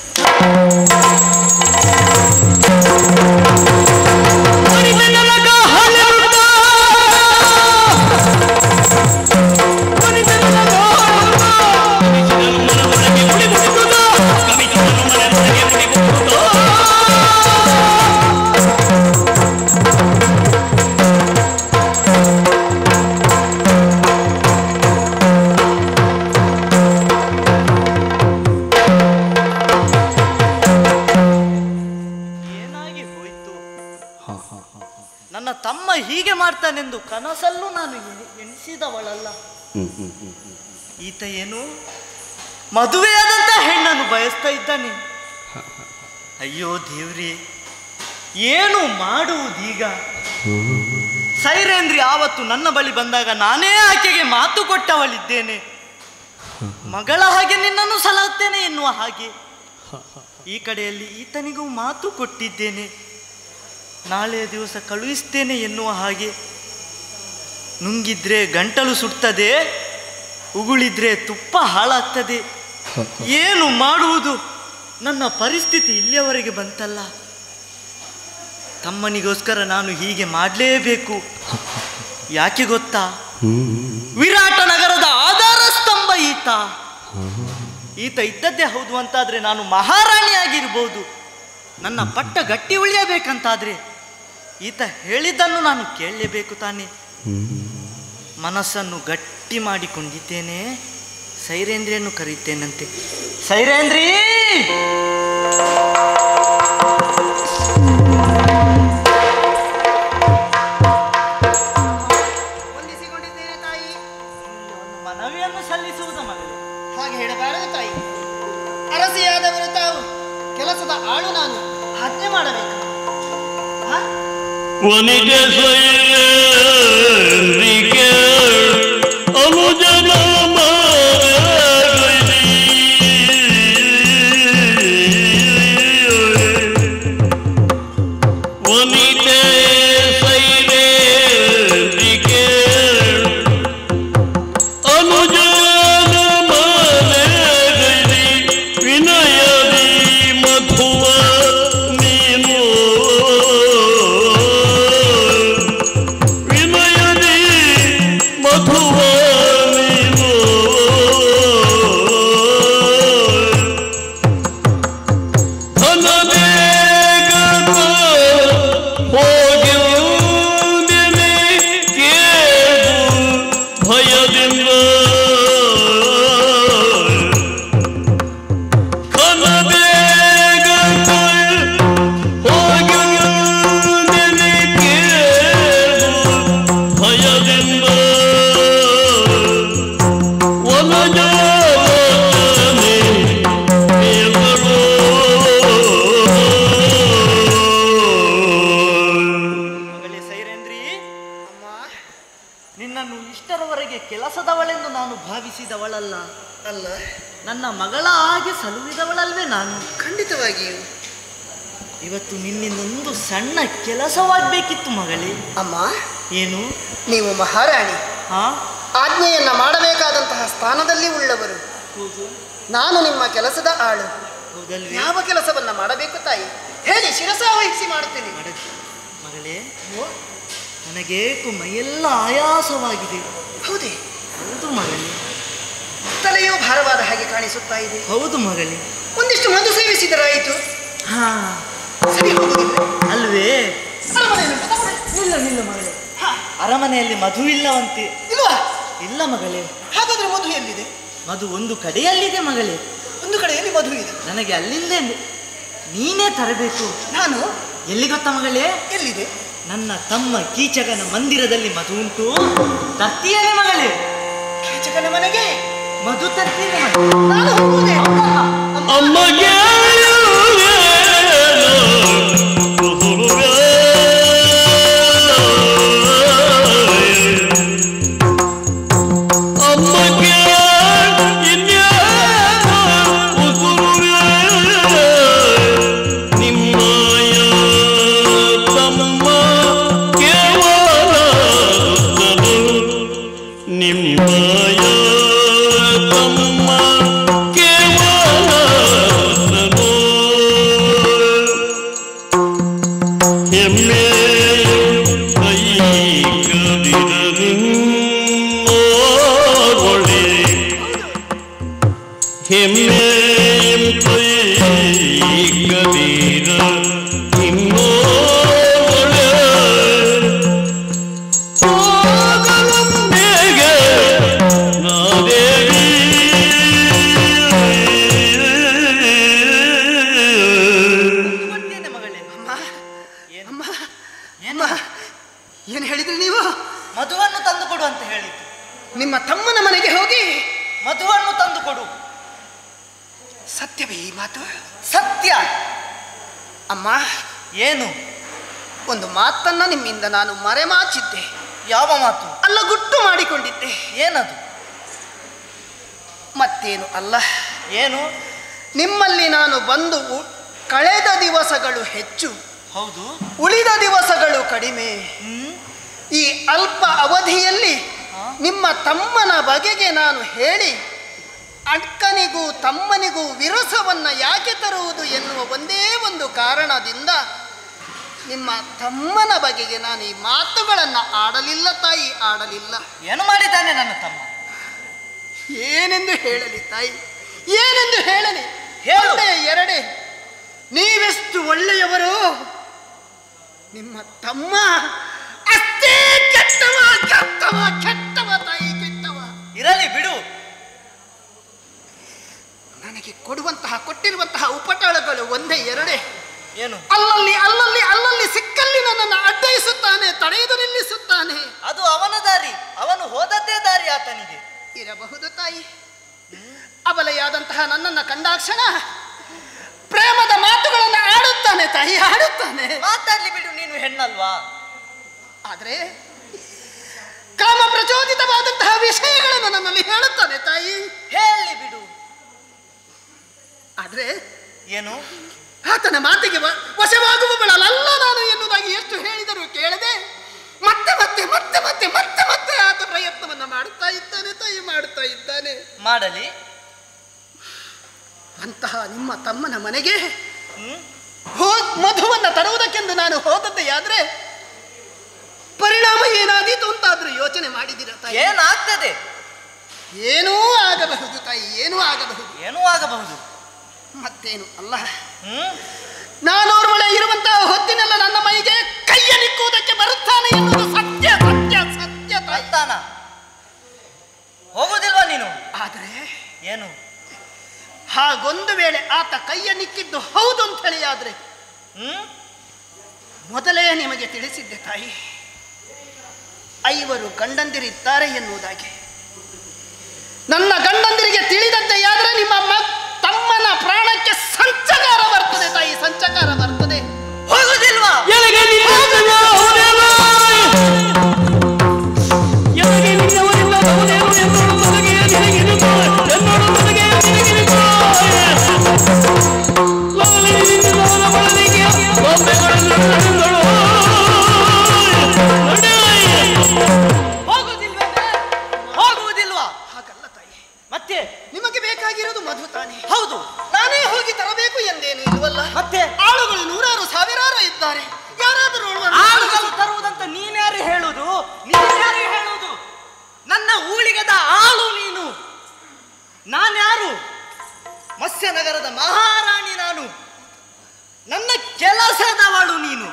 ನನ್ನ ತಮ್ಮ ಹೀಗೆ ಮಾಡ್ತಾನೆಂದು ಕನಸಲ್ಲೂ ನಾನು ಎಣಿಸಿದವಳಲ್ಲ. ಈತ ಏನು ಮದುವೆಯಾದಂತ ಹೆಣ್ಣನ್ನು ಬಯಸ್ತಾ ಇದ್ದಾನೆ. ಅಯ್ಯೋ ದೇವ್ರಿ, ಏನು ಮಾಡುವುದೀಗ? ಸೈರೇಂದ್ರಿ ಆವತ್ತು ನನ್ನ ಬಳಿ ಬಂದಾಗ ನಾನೇ ಆಕೆಗೆ ಮಾತು ಕೊಟ್ಟವಳಿದ್ದೇನೆ. ಮಗಳ ಹಾಗೆ ನಿನ್ನನ್ನು ಸಲಹುತ್ತೇನೆ ಎನ್ನುವ ಹಾಗೆ. ಈ ಕಡೆಯಲ್ಲಿ ಈತನಿಗೂ ಮಾತು ಕೊಟ್ಟಿದ್ದೇನೆ, ನಾಳೆ ದಿವಸ ಕಳುಹಿಸ್ತೇನೆ ಎನ್ನುವ ಹಾಗೆ. ನುಂಗಿದ್ರೆ ಗಂಟಲು ಸುಡ್ತದೆ, ಉಗುಳಿದ್ರೆ ತುಪ್ಪ ಹಾಳಾಗ್ತದೆ. ಏನು ಮಾಡುವುದು? ನನ್ನ ಪರಿಸ್ಥಿತಿ ಇಲ್ಲಿಯವರೆಗೆ ಬಂತಲ್ಲ. ತಮ್ಮನಿಗೋಸ್ಕರ ನಾನು ಹೀಗೆ ಮಾಡಲೇಬೇಕು. ಯಾಕೆ ಗೊತ್ತಾ? ವಿರಾಟ ನಗರದ ಆಧಾರ ಸ್ತಂಭ ಈತ. ಈತ ಇದ್ದದ್ದೇ ಹೌದು ಅಂತಾದ್ರೆ ನಾನು ಮಹಾರಾಣಿಯಾಗಿರ್ಬೋದು. ನನ್ನ ಪಟ್ಟ ಗಟ್ಟಿ ಉಳಿಯಬೇಕಂತಾದ್ರೆ ಈತ ಹೇಳಿದ್ದನ್ನು ನಾನು ಕೇಳಲೇಬೇಕು ತಾನೆ. ಮನಸ್ಸನ್ನು ಗಟ್ಟಿ ಮಾಡಿಕೊಂಡಿದ್ದೇನೆ. ಸೈರೇಂದ್ರಿಯನ್ನು ಕರೀತೇನಂತೆ. ಸೈರೇಂದ್ರಿ, ವಂದಿಸಿಕೊಂಡಿದ್ದೇನೆ ತಾಯಿ. ಒಂದು ಮನವಿಯನ್ನು ಸಲ್ಲಿಸುವುದ ಮಗಳೇ? ಹಾಗೆ ಹೇಳಬಾರದು ತಾಯಿ. ಅರಸಿಯಾದವರು ತಾವು, ಕೆಲಸದ ಆಳು ನಾನು, ಆಜ್ಞೆ ಮಾಡಬೇಕು. ವನಿಜ ಸೈರೇಂದ್ರಿಗೆ ಅನುಜನ ವನಿತೆ ಸೈರೇಂದ್ರಿಗೆ ಅನುಜನ ಮನೆಗೈರಿ ವಿನಯದಿ ಮಧುವ ನೀನು ವಿನಯದಿ ಮಧುವ ನೀನು ಧನದೇಗ ಹೋಗಿರುವುದಿನಿ ಕೇಳು ಭಯದಿಂದ ಧನದೇಗ ಹೋಗಿರುವುದಿನಿ ಕೇಳು ಭಯದಿಂದ ವನಜಾಲನೆ ಕೇಳಲು ಮಗಳೇ ಸೈರೇಂದ್ರಿ, ನಿನ್ನನ್ನು ಇಷ್ಟರವರೆಗೆ ಕೆಲಸದವಳೆಂದು ನಾನು ಭಾವಿಸಿದವಳಲ್ಲ. ಅಲ್ಲ, ನನ್ನ ಮಗಳ ಹಾಗೆ ಸಲುಹಿದವಳಲ್ವೇ ನಾನು? ಖಂಡಿತವಾಗಿಯೂ. ಇವತ್ತು ನಿನ್ನಿಂದೊಂದು ಸಣ್ಣ ಕೆಲಸವಾಗಬೇಕಿತ್ತು ಮಗಳೇ. ಅಮ್ಮ, ಏನು? ನೀವು ಮಹಾರಾಣಿ, ಹಾ, ಆಜ್ಞೆಯನ್ನ ಮಾಡಬೇಕಾದಂತಹ ಸ್ಥಾನದಲ್ಲಿ ಉಳ್ಳವರು. ನಾನು ನಿಮ್ಮ ಕೆಲಸದ ಆಳು. ಹೌದಲ್ವೇ? ಯಾವ ಕೆಲಸವನ್ನ ಮಾಡಬೇಕು ತಾಯಿ ಹೇಳಿ, ಶಿರಸಾವಹಿಸಿ ಮಾಡುತ್ತೇನೆ. ಮಗಳೇ, ನನಗೆ ಮೈಯೆಲ್ಲ ಆಯಾಸವಾಗಿದೆ. ಹೌದೇ? ಹೌದು ಮಗಳೇ. ತಲೆಯೂ ಭಾರವಾದ ಹಾಗೆ ಕಾಣಿಸುತ್ತಾ ಇದೆ. ಹೌದು ಮಗಳೇ. ಒಂದಿಷ್ಟು ಮದ್ದು ಸೇವಿಸಿದರಾಯಿತು. ಹಾ, ಸರಿ ಹೋಗುದಿಲ್ಲ ಅಲ್ವೇ? ಅರಮನೆಯಲ್ಲಿ ನಿಲ್ಲ ಮಗಳೇ. ಅರಮನೆಯಲ್ಲಿ ಮಧು ಇಲ್ಲವಂತೆ. ಇಲ್ವಾ? ಇಲ್ಲ ಮಗಳೇ. ಹಾಗಾದ್ರೆ ಮಧು ಎಲ್ಲಿದೆ? ಮಧು ಒಂದು ಕಡೆಯಲ್ಲಿದೆ ಮಗಳೇ. ಒಂದು ಕಡೆಯಲ್ಲಿ ಮಧು ಇದೆ. ನನಗೆ ಅಲ್ಲಿಂದ ನೀನೇ ತರಬೇಕು. ನಾನು ಎಲ್ಲಿ ಗೊತ್ತಾ ಮಗಳೇ? ಎಲ್ಲಿದೆ? ನನ್ನ ತಮ್ಮ ಕೀಚಕನ ಮಂದಿರದಲ್ಲಿ ಮಧು ಉಂಟು. ತರ್ತೀಯನೇ ಮಗಳೇ? ಕೀಚಕನ ಮನೆಗೆ ಮಧು ತರ್ತೀಯನೇ? ನಾನು ಹೋಗುವುದೇ? ಅಮ್ಮಗೆ ಏನು ಹೇಳಿದ್ರಿ ನೀವು? ಮಧುವನ್ನು ತಂದು ಕೊಡು ಅಂತ ಹೇಳಿದ್ದು. ನಿಮ್ಮ ತಮ್ಮನ ಮನೆಗೆ ಹೋಗಿ ಮಧುವನ್ನು ತಂದು ಕೊಡು. ಸತ್ಯವೇ ಈ ಮಾತು? ಸತ್ಯ. ಅಮ್ಮ, ಏನು? ಒಂದು ಮಾತನ್ನ ನಿಮ್ಮಿಂದ ನಾನು ಮರೆಮಾಚಿದ್ದೆ. ಯಾವ ಮಾತು? ಅಲ್ಲ, ಗುಟ್ಟು ಮಾಡಿಕೊಂಡಿದ್ದೆ. ಏನದು? ಮತ್ತೇನು ಅಲ್ಲ, ಏನು? ನಿಮ್ಮಲ್ಲಿ ನಾನು ಬಂದು ಕಳೆದ ದಿವಸಗಳು ಹೆಚ್ಚು, ಹೌದು, ಉಳಿದ ದಿವಸಗಳು ಕಡಿಮೆ. ಈ ಅಲ್ಪ ಅವಧಿಯಲ್ಲಿ ನಿಮ್ಮ ತಮ್ಮನ ಬಗೆಗೆ ನಾನು ಹೇಳಿ ಅಕ್ಕನಿಗೂ ತಮ್ಮನಿಗೂ ವಿರಸವನ್ನ ಯಾಕೆ ತರುವುದು ಎನ್ನುವ ಒಂದೇ ಒಂದು ಕಾರಣದಿಂದ ನಿಮ್ಮ ತಮ್ಮನ ಬಗೆಗೆ ನಾನು ಈ ಮಾತುಗಳನ್ನು ಆಡಲಿಲ್ಲ ತಾಯಿ, ಆಡಲಿಲ್ಲ. ಏನು ಮಾಡಿದ್ದಾನೆ ನನ್ನ ತಮ್ಮ? ಏನೆಂದು ಹೇಳಲಿ ತಾಯಿ, ಏನೆಂದು ಹೇಳಲಿ? ಹೇಳು. ಎರಡೇ, ನೀವೆಷ್ಟು ಒಳ್ಳೆಯವರು, ನಿಮ್ಮ ತಮ್ಮ ಅಷ್ಟೇ ಕೆಟ್ಟವ, ಕೆಟ್ಟವ, ಕೆಟ್ಟವ ತಾಯಿ, ಕೆಟ್ಟವ. ಇರಲಿ ಬಿಡು. ನನಗೆ ಕೊಟ್ಟಿರುವಂತಹ ಉಪಟಳಗಳು ಒಂದೇ ಎರಡೇ. ಏನು? ಅಲ್ಲಲ್ಲಿ ಅಲ್ಲಲ್ಲಿ ಅಲ್ಲಲ್ಲಿ ಸಿಕ್ಕಲ್ಲಿ ನನ್ನನ್ನು ಅಡ್ಡಯಿಸುತ್ತಾನೆ, ತಡೆಯದು ನಿಲ್ಲಿಸುತ್ತಾನೆ. ಅದು ಅವನ ದಾರಿ, ಅವನು ಹೋದದ್ದೇ ದಾರಿ ಆತನಿಗೆ. ಇರಬಹುದು ತಾಯಿ. ಅಬಲೆಯಾದಂತಹ ನನ್ನನ್ನು ಕಂಡಾಕ್ಷಣ ಪ್ರೇಮದ ಮಾತುಗಳನ್ನು ಆಡುತ್ತಾನೆ ತಾಯಿ, ಆಡುತ್ತಾನೆ. ಮಾತಾಡ್ಲಿ ಬಿಡು, ನೀನು ಹೆಣ್ಣಲ್ವಾ? ಆದ್ರೆ ಕಾಮ ಪ್ರಚೋದಿತವಾದಂತಹ ವಿಷಯಗಳನ್ನು ನನ್ನಲ್ಲಿ ಹೇಳುತ್ತಾನೆ ತಾಯಿ. ಹೇಳಿ ಬಿಡು. ಆದ್ರೆ ಏನು? ಆತನ ಮಾತಿಗೆ ವಶವಾಗುವವಳಲ್ಲ ನಾನು ಎನ್ನುವುದಾಗಿ ಎಷ್ಟು ಹೇಳಿದರೂ ಕೇಳದೆ ಮತ್ತೆ ಮತ್ತೆ ಮತ್ತೆ ಮತ್ತೆ ಮತ್ತೆ ಮತ್ತೆ ಆತ ಪ್ರಯತ್ನವನ್ನ ಮಾಡುತ್ತಾ ಇದ್ದಾನೆ ತಾಯಿ, ಮಾಡುತ್ತಾ ಇದ್ದಾನೆ. ಮಾಡಲಿ. ಅಂತಹ ನಿಮ್ಮ ತಮ್ಮನ ಮನೆಗೆ ಮಧುವನ್ನ ತರುವುದಕ್ಕೆಂದು ನಾನು ಹೋದದ್ದೇ ಆದ್ರೆ ಪರಿಣಾಮ ಏನಾದೀತು ಅಂತಾದ್ರೂ ಯೋಚನೆ ಮಾಡಿದ್ದೀರಾ ತಾಯಿ? ಏನಾಗ್ತದೆ? ಏನೂ ಆಗಬಹುದು ತಾಯಿ, ಏನೂ ಆಗಬಹುದು. ಏನೂ ಆಗಬಹುದು. ಮತ್ತೇನು ಅಲ್ಲ, ನಾನೋರ್ವಳೆ ಇರುವಂತಹ ಹೊತ್ತಿನೆಲ್ಲ ನನ್ನ ಮೈಗೆ ಕೈಯ ನಿಕ್ಕುವುದಕ್ಕೆ ಬರುತ್ತಾನೆ ಎನ್ನುವುದು ಸತ್ಯ, ಸತ್ಯ, ಸತ್ಯ ಬರ್ತಾನ. ಹೋಗುದಿಲ್ವಾ ನೀನು? ಆದರೆ ಏನು? ಹಾಗೊಂದು ವೇಳೆ ಆತ ಕೈಯ ನಿಕ್ಕಿದ್ದು ಹೌದು ಅಂತ ಹೇಳಿ ಆದ್ರೆ ಮೊದಲೇ ನಿಮಗೆ ತಿಳಿಸಿದ್ದೆ ತಾಯಿ, 5 ಗಂಡಂದಿರಿದ್ದಾರೆ ಎನ್ನುವುದಾಗಿ. ನನ್ನ ಗಂಡಂದಿರಿಗೆ ತಿಳಿದದ್ದೇ ಆದ್ರೆ ನಿಮ್ಮ ತಮ್ಮನ ಪ್ರಾಣಕ್ಕೆ ಸಂಚಕಾರ ಬರ್ತದೆ ತಾಯಿ, ಸಂಚಕಾರ ಬರ್ತದೆ. ಹೋಗುದಿಲ್ವಾ? ಹಾಗಲ್ಲ ತಾಯಿ. ಸೈನ್ಯದ ಆಳು ನೀನು. ನಾನ್ಯಾರು? ಮತ್ಸ್ಯನಗರದ ಮಹಾರಾಣಿ ನಾನು. ನನ್ನ ಕೆಲಸದವಳು ನೀನು.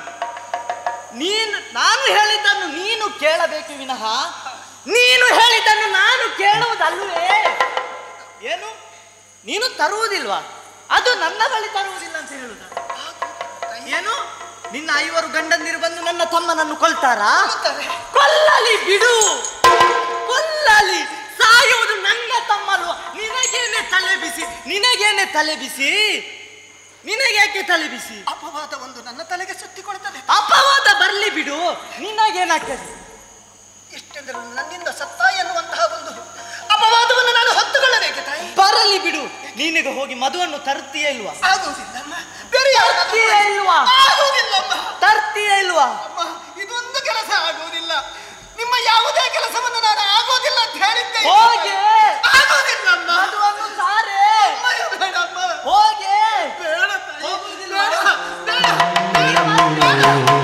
ನಾನು ಹೇಳಿದ್ದನ್ನು ನೀನು ಕೇಳಬೇಕು ವಿನಃ ನೀನು ಹೇಳಿದ್ದನ್ನು ನಾನು ಕೇಳುವುದಲ್ವೇ? ಏನು ನೀನು ತರುವುದಿಲ್ವಾ? ಅದು ನನ್ನ ಬಳಿ ತರುವುದಿಲ್ಲ ಅಂತ ಹೇಳುದ? ಏನು ನಿನ್ನ 5 ಗಂಡಂದಿರು ಬಂದು ನನ್ನ ತಮ್ಮನನ್ನು ಕೊಲ್ತಾರಾ? ಕೊಲ್ಲಲಿ ಬಿಡು, ಕೊಲ್ಲಲಿ. ಸಾಯುವುದು ನನ್ನ ತಮ್ಮಲ್ವ? ನಿನಗೇನೆ ತಲೆ ಬಿಸಿ, ನಿನಗೇನೆ ತಲೆ ಬಿಸಿ, ನಿನಗೇಕೆ ತಲೆ ಬಿಸಿ? ಅಪವಾದ ಒಂದು ನನ್ನ ತಲೆಗೆ ಸುತ್ತಿಕೊಳ್ತದೆ. ಅಪವಾದ ಬರ್ಲಿ ಬಿಡು, ನಿನಗೇನಾಗ್ತದೆ? ಎಷ್ಟೆಂದರೂ ನನ್ನಿಂದ ಸತ್ತ ಎನ್ನುವಂತಹ ಒಂದು ಅಪವಾದವನ್ನು ನಾನು ಹೊತ್ತುಕೊಳ್ಳಬೇಕೆ ತಾಯಿ? ಬರಲಿ ಬಿಡು. ನೀನಿಗೆ ಹೋಗಿ ಮದುವನ್ನು ತರ್ತೀಯೇ ಇಲ್ವಾ? ಆಗುವುದಿಲ್ಲಮ್ಮ. ಬೇರೆ ತರ್ತೀಯೇ ಇಲ್ವಾ? ಆಗುವುದಿಲ್ಲಮ್ಮ. ತರ್ತೀಯೇ ಇಲ್ವಾ? ಅಮ್ಮ, ಇದೊಂದು ಕೆಲಸ ಆಗುವುದಿಲ್ಲ. ನಿಮ್ಮ ಯಾವುದೇ ಕೆಲಸವನ್ನು ನಾನು ಆಗೋದಿಲ್ಲ ಅಂತ ಹೇಳಿದ್ದೆ. ಹೋಗೆ ಆಗೋದಿಲ್ಲಮ್ಮ. ಮದುವನ್ನು ತಾರೆ. ಬೇಡಮ್ಮ. ಹೋಗೆ. ಬೇಡ ತಾಯಿ. ಹೋಗುವುದಿಲ್ಲ. ಬೇಡ, ಬೇಡ,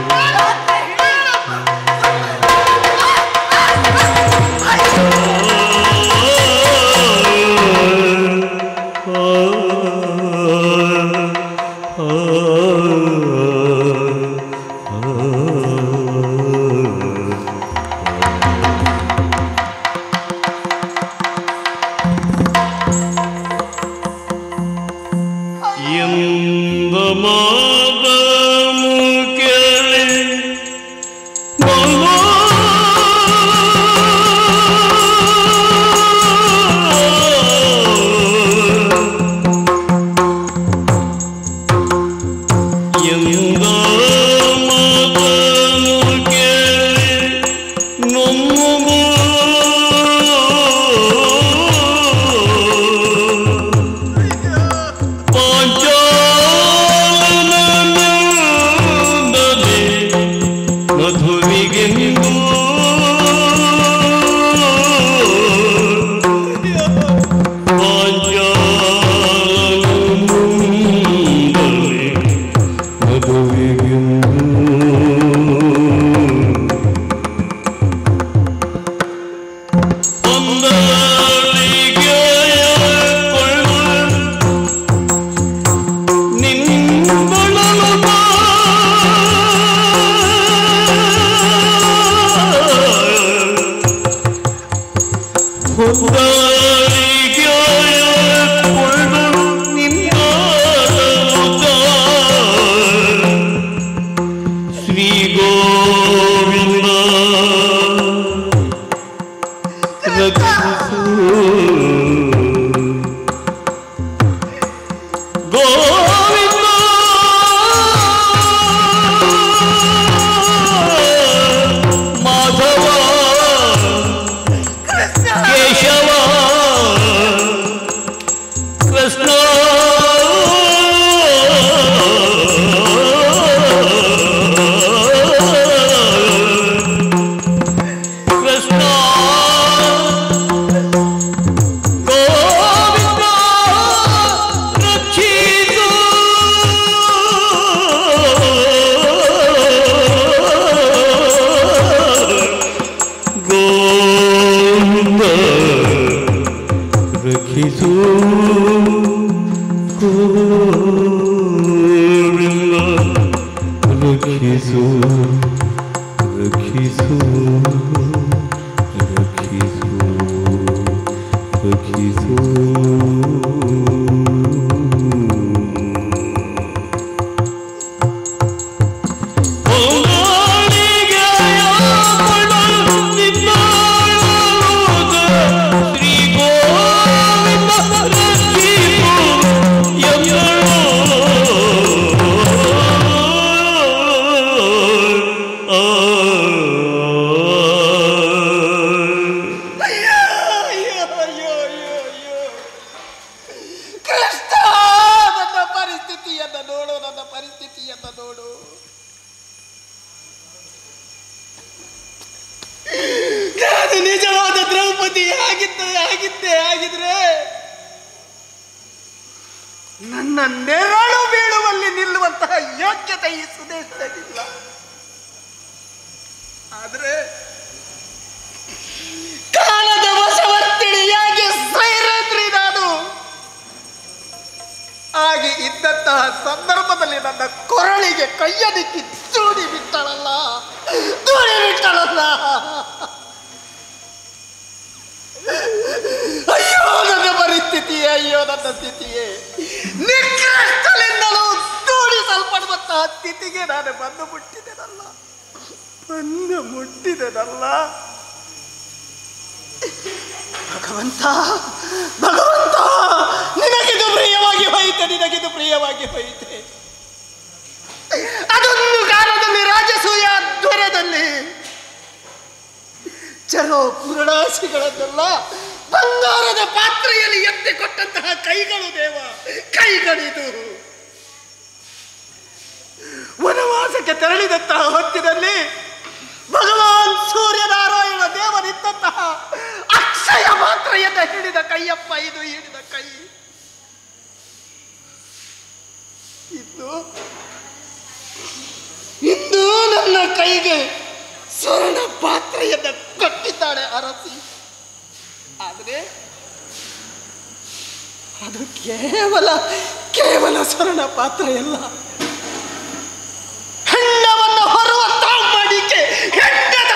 ನನ್ನ ನೆರಳು ಬೀಳುವಲ್ಲಿ ನಿಲ್ಲುವಂತಹ ಯೋಗ್ಯತೆ ಈ ಸುದೇಶದಲ್ಲಿಲ್ಲ. ಆದರೆ ಕಾಲದ ವಶವರ ಸಂದರ್ಭದಲ್ಲಿ ನನ್ನ ಕೊರಳಿಗೆ ಕೈಯದಿಕ್ಕಿ ದೂಡಿ ಬಿಟ್ಟಳಲ್ಲ, ದೂಡಿ ಬಿಟ್ಟಳಲ್ಲ. ಅಯ್ಯೋ ನನ್ನ ಪರಿಸ್ಥಿತಿಯೇ, ಅಯ್ಯೋ ನನ್ನ ಸ್ಥಿತಿಯೇ. ನಿಕೃಷ್ಟಲಿಂದಲೂ ದೂಡಿಸಲ್ಪಡುವಂತಹ ಸ್ಥಿತಿಗೆ ನಾನು ಬಂದು ಮುಟ್ಟಿದೆನಲ್ಲ. ಭಗವಂತ, ಭಗವಂತ, ನಿನಗಿದು ಪ್ರಿಯವಾಗಿ ಹೋಯಿತೆ. ಅದೊಂದು ಕಾಲದಲ್ಲಿ ರಾಜಸೂಯ ದ್ವರದಲ್ಲಿ ಚರೋ ಪುರಣಾಸಿಗಳನ್ನೆಲ್ಲ ಬಂಗಾರದ ಪಾತ್ರೆಯಲ್ಲಿ ಎತ್ತಿಕೊಟ್ಟಂತಹ ಕೈಗಳು ದೇವ, ಕೈಗಳಿದು. ವನವಾಸಕ್ಕೆ ತೆರಳಿದಂತಹ ಹೊತ್ತಿನಲ್ಲಿ ಭಗವಾನ್ ಸೂರ್ಯನಾರಾಯಣ ದೇವರಿದ್ದಂತಹ ಅಕ್ಷಯ ಮಾತ್ರೆಯಿಂದ ಹಿಡಿದ ಕೈಯಪ್ಪ ಇದು, ಹಿಡಿದ ಕೈ. ಇಂದು ನನ್ನ ಕೈಗೆ ಸ್ವರ್ಣ ಪಾತ್ರೆಯನ್ನು ಕೊಟ್ಟಿದ್ದಾಳೆ ಅರಸಿ. ಆದರೆ ಅದು ಕೇವಲ ಸ್ವರ್ಣ ಪಾತ್ರೆಯಲ್ಲ, ಹೆಣ್ಣವನ್ನು ಹೊರುವಂತಹ ಮಡಿಕೆ, ಹೆಂಡದ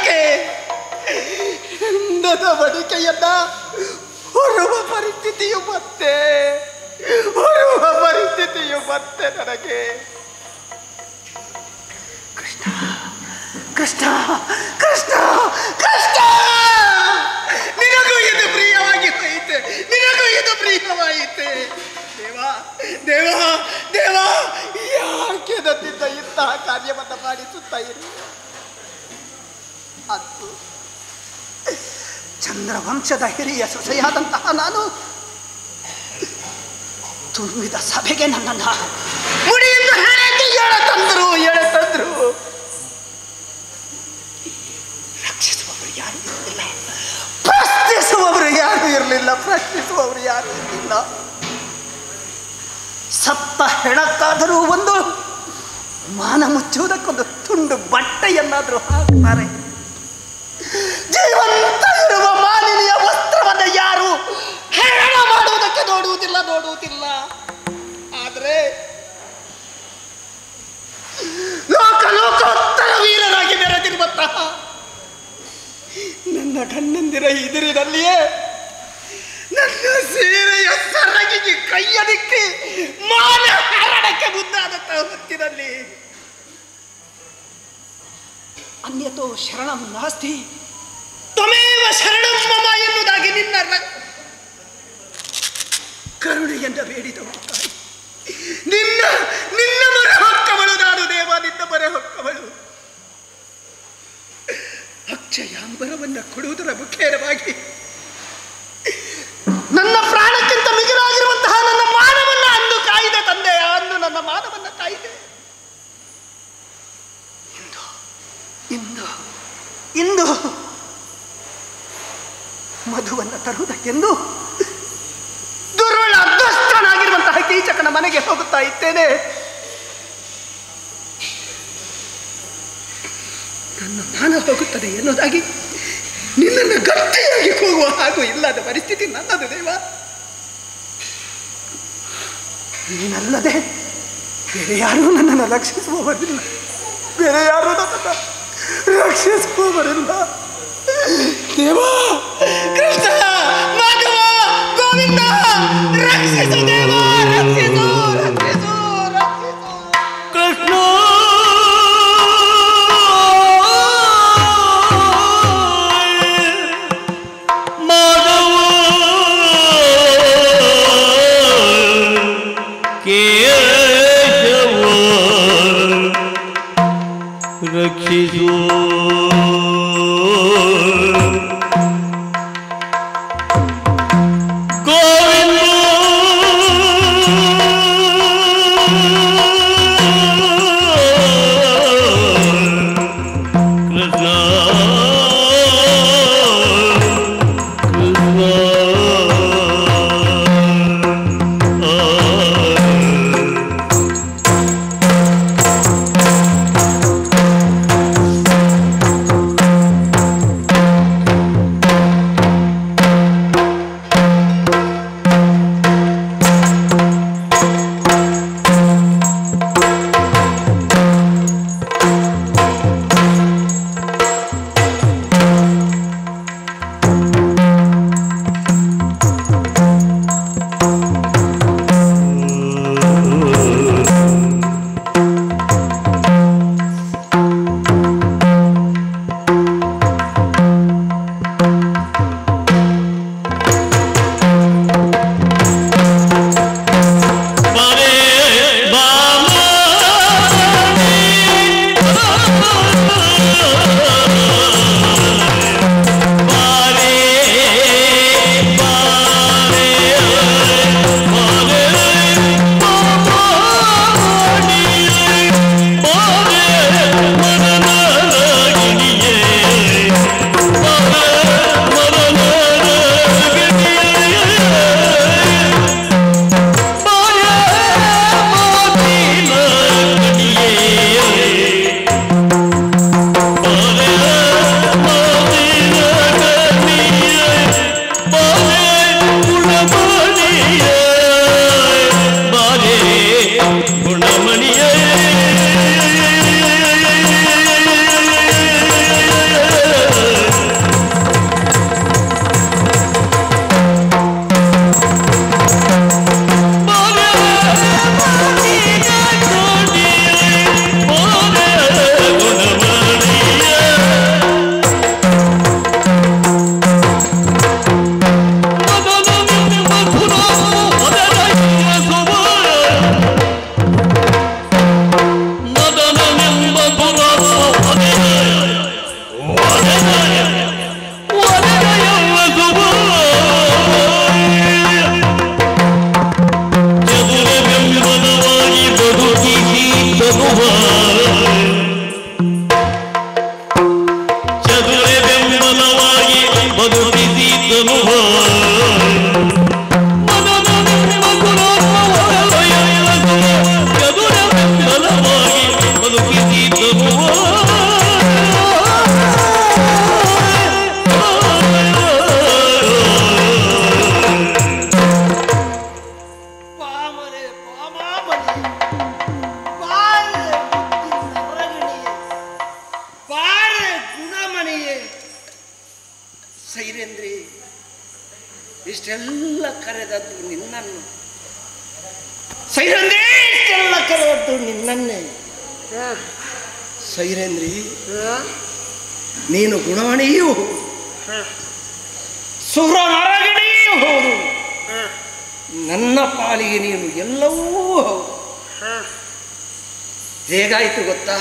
ಮಡಿಕೆಯನ್ನ ಹೊರುವ ಪರಿಸ್ಥಿತಿಯು ಮತ್ತೆ ನನಗೆ. ಕೃಷ್ಣ, ನಿನಗೂ ಇದು ಪ್ರಿಯವಾಗಿ ಹೋಯಿತೆ. ದೇವ, ಯಾಕೆ ನನ್ನಿಂದ ಇಂತಹ ಕಾರ್ಯವನ್ನು ಮಾಡಿಸುತ್ತಾ ಇರಿ? ಅದು ಚಂದ್ರವಂಶದ ಹಿರಿಯ ಸೊಸೆಯಾದಂತಹ ನಾನು ತುಂಬಿದ ಸಭೆಗೆ ನನ್ನನ್ನು ಮುಡಿಯಿಂದ ಎಳೆ ತಂದ್ರು. ರಕ್ಷಿಸುವವರು ಯಾರು ಇರಲಿಲ್ಲ, ಪ್ರಶ್ನಿಸುವವರು ಯಾರು ಇರಲಿಲ್ಲ. ಸತ್ತ ಹೆಣಕ್ಕಾದರೂ ಒಂದು ಮಾನ ಮುಚ್ಚುವುದಕ್ಕೊಂದು ತುಂಡು ಬಟ್ಟೆಯನ್ನಾದರೂ ಹಾಕ್ತಾರೆ. ಜೀವಂತ ಇರುವ ಮಾಲಿನ್ಯ ವಸ್ತ್ರವನ್ನು ಯಾರು ಹೆಣ ಮಾಡುವುದಕ್ಕೆ ನೋಡುವುದಿಲ್ಲ. ಆದರೆ ಲೋಕೋತ್ತರ ವೀರರಾಗಿ ಮೆರೆದಿರುವಂತಹ ನನ್ನ ಕಣ್ಣಂದಿರ ಎದುರಿನಲ್ಲಿಯೇ ನನ್ನ ಸೀರೆಯ ಸರಗಿಗೆ ಕೈಯದಿಕ್ಕಿ ಮಾನ ಹರಣಕ್ಕೆ ಮುಂದಾದಂತಹ ಹೊತ್ತಿನಲ್ಲಿ ಅನ್ಯತೋ ಶರಣಂ ನಾಸ್ತಿ ತ್ವಮೇವ ಶರಣಂ ಮಮ ಎನ್ನುವುದಾಗಿ ನಿನ್ನ ಕರುಣೆಯಿಂದ ಬೇಡಿದವಳು ತಾಯಿ. ನಿನ್ನ ಮೊರೆ ಹೊಕ್ಕವಳು ನಾನು ದೇವ, ನಿನ್ನ ಮೊರೆ ಹೊಕ್ಕವಳು. ಅಕ್ಷಯಾಂಬರವನ್ನು ಕೊಡುವುದರ ಮುಖೇನವಾಗಿ ನನ್ನ ಪ್ರಾಣಕ್ಕಿಂತ ಮಿಗಿಲಾಗಿರುವಂತಹ ನನ್ನ ಮಾನವನ್ನ ಅಂದು ಕಾಯ್ದೆ ತಂದೆ, ಅಂದು ನನ್ನ ಮಾನವನ್ನ ಕಾಯ್ದೆ. ಇಂದು ಮಧುವನ್ನು ತರುವುದಕ್ಕೆಂದು ದುರ್ಬಲ ದುಷ್ಟನಾಗಿರುವಂತಹ ಕೀಚಕನ ಮನೆಗೆ ಹೋಗುತ್ತಾ ಇದ್ದೇನೆ. ನನ್ನ ಮಾನ ಹೋಗುತ್ತದೆ ಎನ್ನುವುದಾಗಿ ನಿನ್ನನ್ನು ಗಟ್ಟಿಯಾಗಿ ಹೋಗುವ ಹಾಗೂ ಇಲ್ಲದ ಪರಿಸ್ಥಿತಿ ನನ್ನದು ದೇವ. ನೀನಲ್ಲದೆ ಬೇರೆ ಯಾರೂ ನನ್ನನ್ನು ರಕ್ಷಿಸುವವರಿಲ್ಲ, ದೇವ. ಕೃಷ್ಣ, ಮಾಧವ, ಗೋವಿಂದ, ರಕ್ಷಿಸು ದೇವ, ರಕ್ಷಿಸು. ಕೃಷ್ಣ ಮಾಧವ ಕೇಶವ ರಕ್ಷಿಸು. ಸೈರೇಂದ್ರಿ, ಇಷ್ಟೆಲ್ಲ ಕರೆದದ್ದು ನಿನ್ನನ್ನು. ಸೈರೇಂದ್ರಿ, ಇಷ್ಟೆಲ್ಲ ಕರೆದದ್ದು ನಿನ್ನನ್ನೇ. ಸೈರೇಂದ್ರಿ, ನೀನು ಗುಣವಣಿಯೂ ಸುರ ನರಗಣಿಯೂ ಹೌದು. ನನ್ನ ಪಾಲಿಗೆ ನೀನು ಎಲ್ಲವೂ ಹೌದು. ಹೇಗಾಯಿತು ಗೊತ್ತಾ?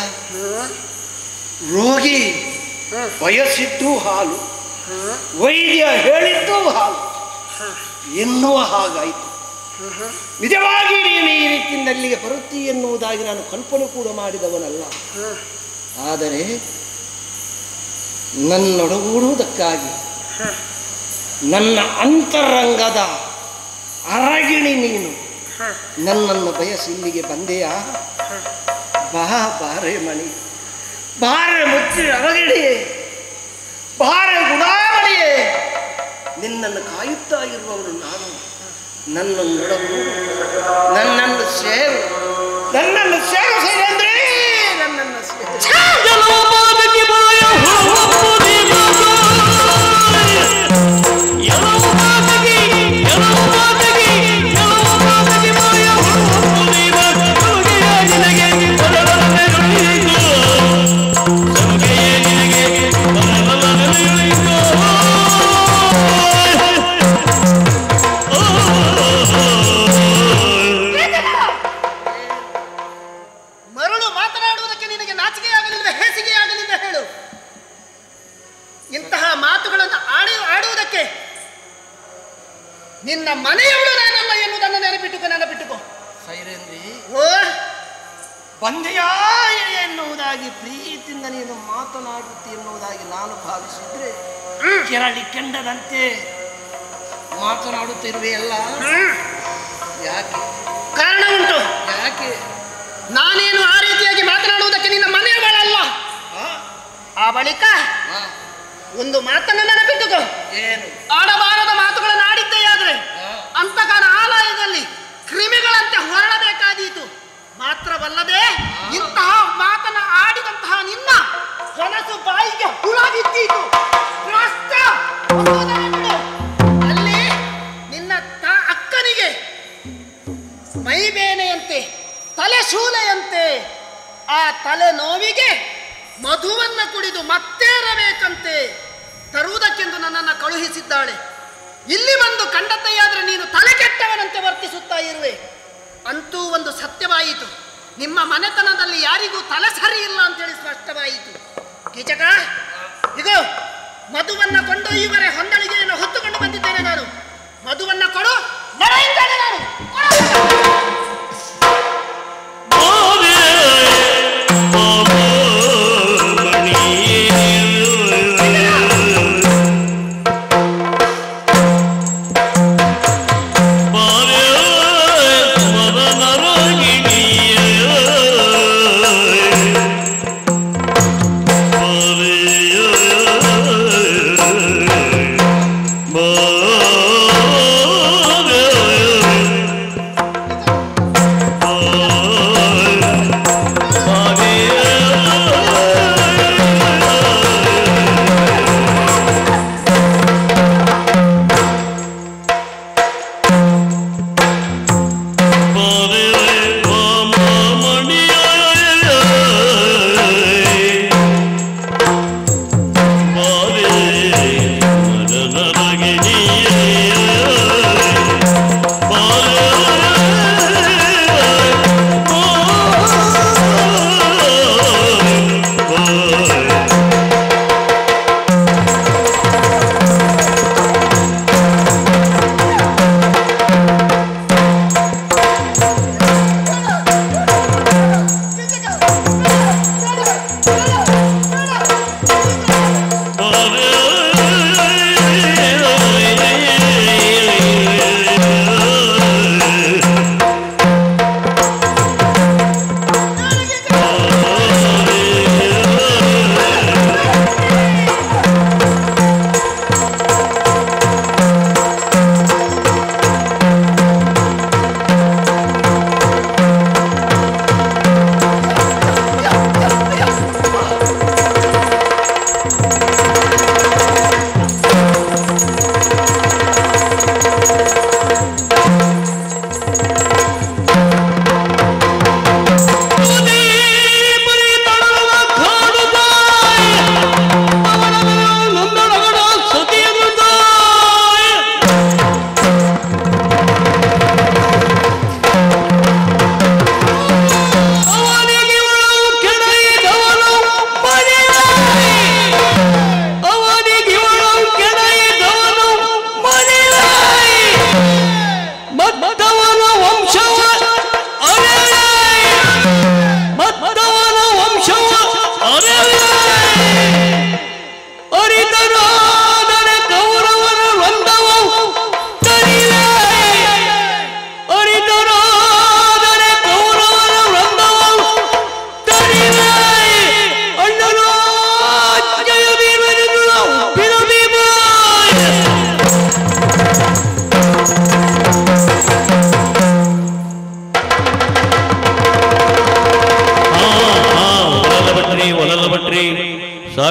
ರೋಗಿ ಬಯಸಿದ್ದು ಹಾಲು, ವೈದ್ಯ ಹೇಳಿದ್ದು ಹಾಲು ಎನ್ನುವ ಹಾಗಾಯಿತು. ನಿಜವಾಗಿ ನೀನು ಈ ರೀತಿಯಿಂದ ಅಲ್ಲಿಗೆ ಬರುತ್ತಿ ಎನ್ನುವುದಾಗಿ ನಾನು ಕಲ್ಪನೆ ಕೂಡ ಮಾಡಿದವನಲ್ಲ. ಆದರೆ ನನ್ನೊಡಗೂಡುವುದಕ್ಕಾಗಿ ನನ್ನ ಅಂತರಂಗದ ಅರಗಿಣಿ ನೀನು ನನ್ನನ್ನು ಬಯಸಿ ಇಲ್ಲಿಗೆ ಬಂದೆಯಾ? ಬಾರೆ ಮಣಿ, ಬಾರೆ ಮುಚ್ಚಿ ಅರಗಿಣಿಯೇ, ಬಾರೆ ಗುಣಾಮಣಿಯೇ, ನಿನ್ನನ್ನು ಕಾಯುತ್ತಾ ಇರುವವನು ನಾನು. ನನ್ನನ್ನು ನೋಡಬಹುದು, ನನ್ನನ್ನು ಸೇವೆ ಸೈರೇಂದ್ರಿ, ನನ್ನನ್ನು ಮರಳು ಮಾತನಾಡುವುದಕ್ಕೆ ನಿನಗೆ ನಾಚಿಕೆಯಾಗಲಿಲ್ಲ, ಹೇಸಿಗೆಯಾಗಲಿಲ್ಲ ಹೇಳು. ಇಂತಹ ಮಾತುಗಳನ್ನು ಆಡುವುದಕ್ಕೆ ನಿನ್ನ ಮನೆಯವಳು ನಾನಲ್ಲ ಎನ್ನುವುದನ್ನು ನೆನಪಿಟ್ಟುಕೋ. ಸೈರೇಂದ್ರಿ, ಓ ಬಂದೆಯಾ ಎನ್ನುವುದಾಗಿ ಪ್ರೀತಿಯಿಂದ ನೀನು ಮಾತನಾಡುತ್ತಿ ಎನ್ನುವುದಾಗಿ ನಾನು ಭಾವಿಸಿದ್ರೆ ಕೆರಳಿ ಕೆಂಡದಂತೆ ಮಾತನಾಡುತ್ತಿರುವೆಯಲ್ಲ. ಯಾಕೆ? ಕಾರಣ ಉಂಟು. ಯಾಕೆ? ನಾನೇನು ಆ ರೀತಿಯಾಗಿ ಮಾತನಾಡುವುದಕ್ಕೆ ನಿನ್ನ ಮನೆಯವಳಲ್ಲ. ಆ ಬಳಿಕ ಒಂದು ಮಾತನ್ನು ನೆನಪಿಟ್ಟುಕೋ. ಏನು? ಆಡಬಾರದ ಮಾತುಗಳನ್ನು ಆಡಿದ್ದೇ ಆದ್ರೆ ಅಂತಕನ ಆಲಯದಲ್ಲಿ ಕ್ರಿಮಿಗಳಂತೆ ಹೊರಡಬೇಕಾದೀತು. ಮಾತ್ರವಲ್ಲದೆ ಇಂತಹ ಮಾತನ್ನ ಆಡಿದಂತಹ ನಿನ್ನ ಕನಸು ಬಾಯಿಗೆ ಹುಳ ಬಿದ್ದೀತು. ಅಲ್ಲಿ ನಿನ್ನ ಅಕ್ಕನಿಗೆ ಮೈಬೇನೆಯಂತೆ, ತಲೆ ಶೂಲೆಯಂತೆ, ಆ ತಲೆ ನೋವಿಗೆ ಮಧುವನ್ನ ಕುಡಿದು ಮತ್ತೇರಬೇಕಂತೆ ತರುವುದಕ್ಕೆಂದು ನನ್ನನ್ನು ಕಳುಹಿಸಿದ್ದಾಳೆ. ಇಲ್ಲಿ ಬಂದು ಕಂಡದ್ದೆಯಾದ್ರೆ ನೀನು ತಲೆ ಕೆಟ್ಟವನಂತೆ ವರ್ತಿಸುತ್ತಾ ಇರುವೆ. ಅಂತೂ ಒಂದು ಸತ್ಯವಾಯಿತು, ನಿಮ್ಮ ಮನೆತನದಲ್ಲಿ ಯಾರಿಗೂ ತಲೆ ಸರಿ ಇಲ್ಲ ಅಂತೇಳಿ ಸ್ಪಷ್ಟವಾಯಿತು. ಕೀಚಕ, ಇದು ಮಧುವನ್ನ ಕೊಂಡೊಯ್ಯುವರೆ ಹೊಂದಳಿಗೆಯನ್ನು ಹೊತ್ತುಕೊಂಡು ಬಂದಿದ್ದೇನೆ ನಾನು. ಮಧುವನ್ನ ಕೊಡು, ನಡೆಯುತ್ತೇನೆ ನಾನು.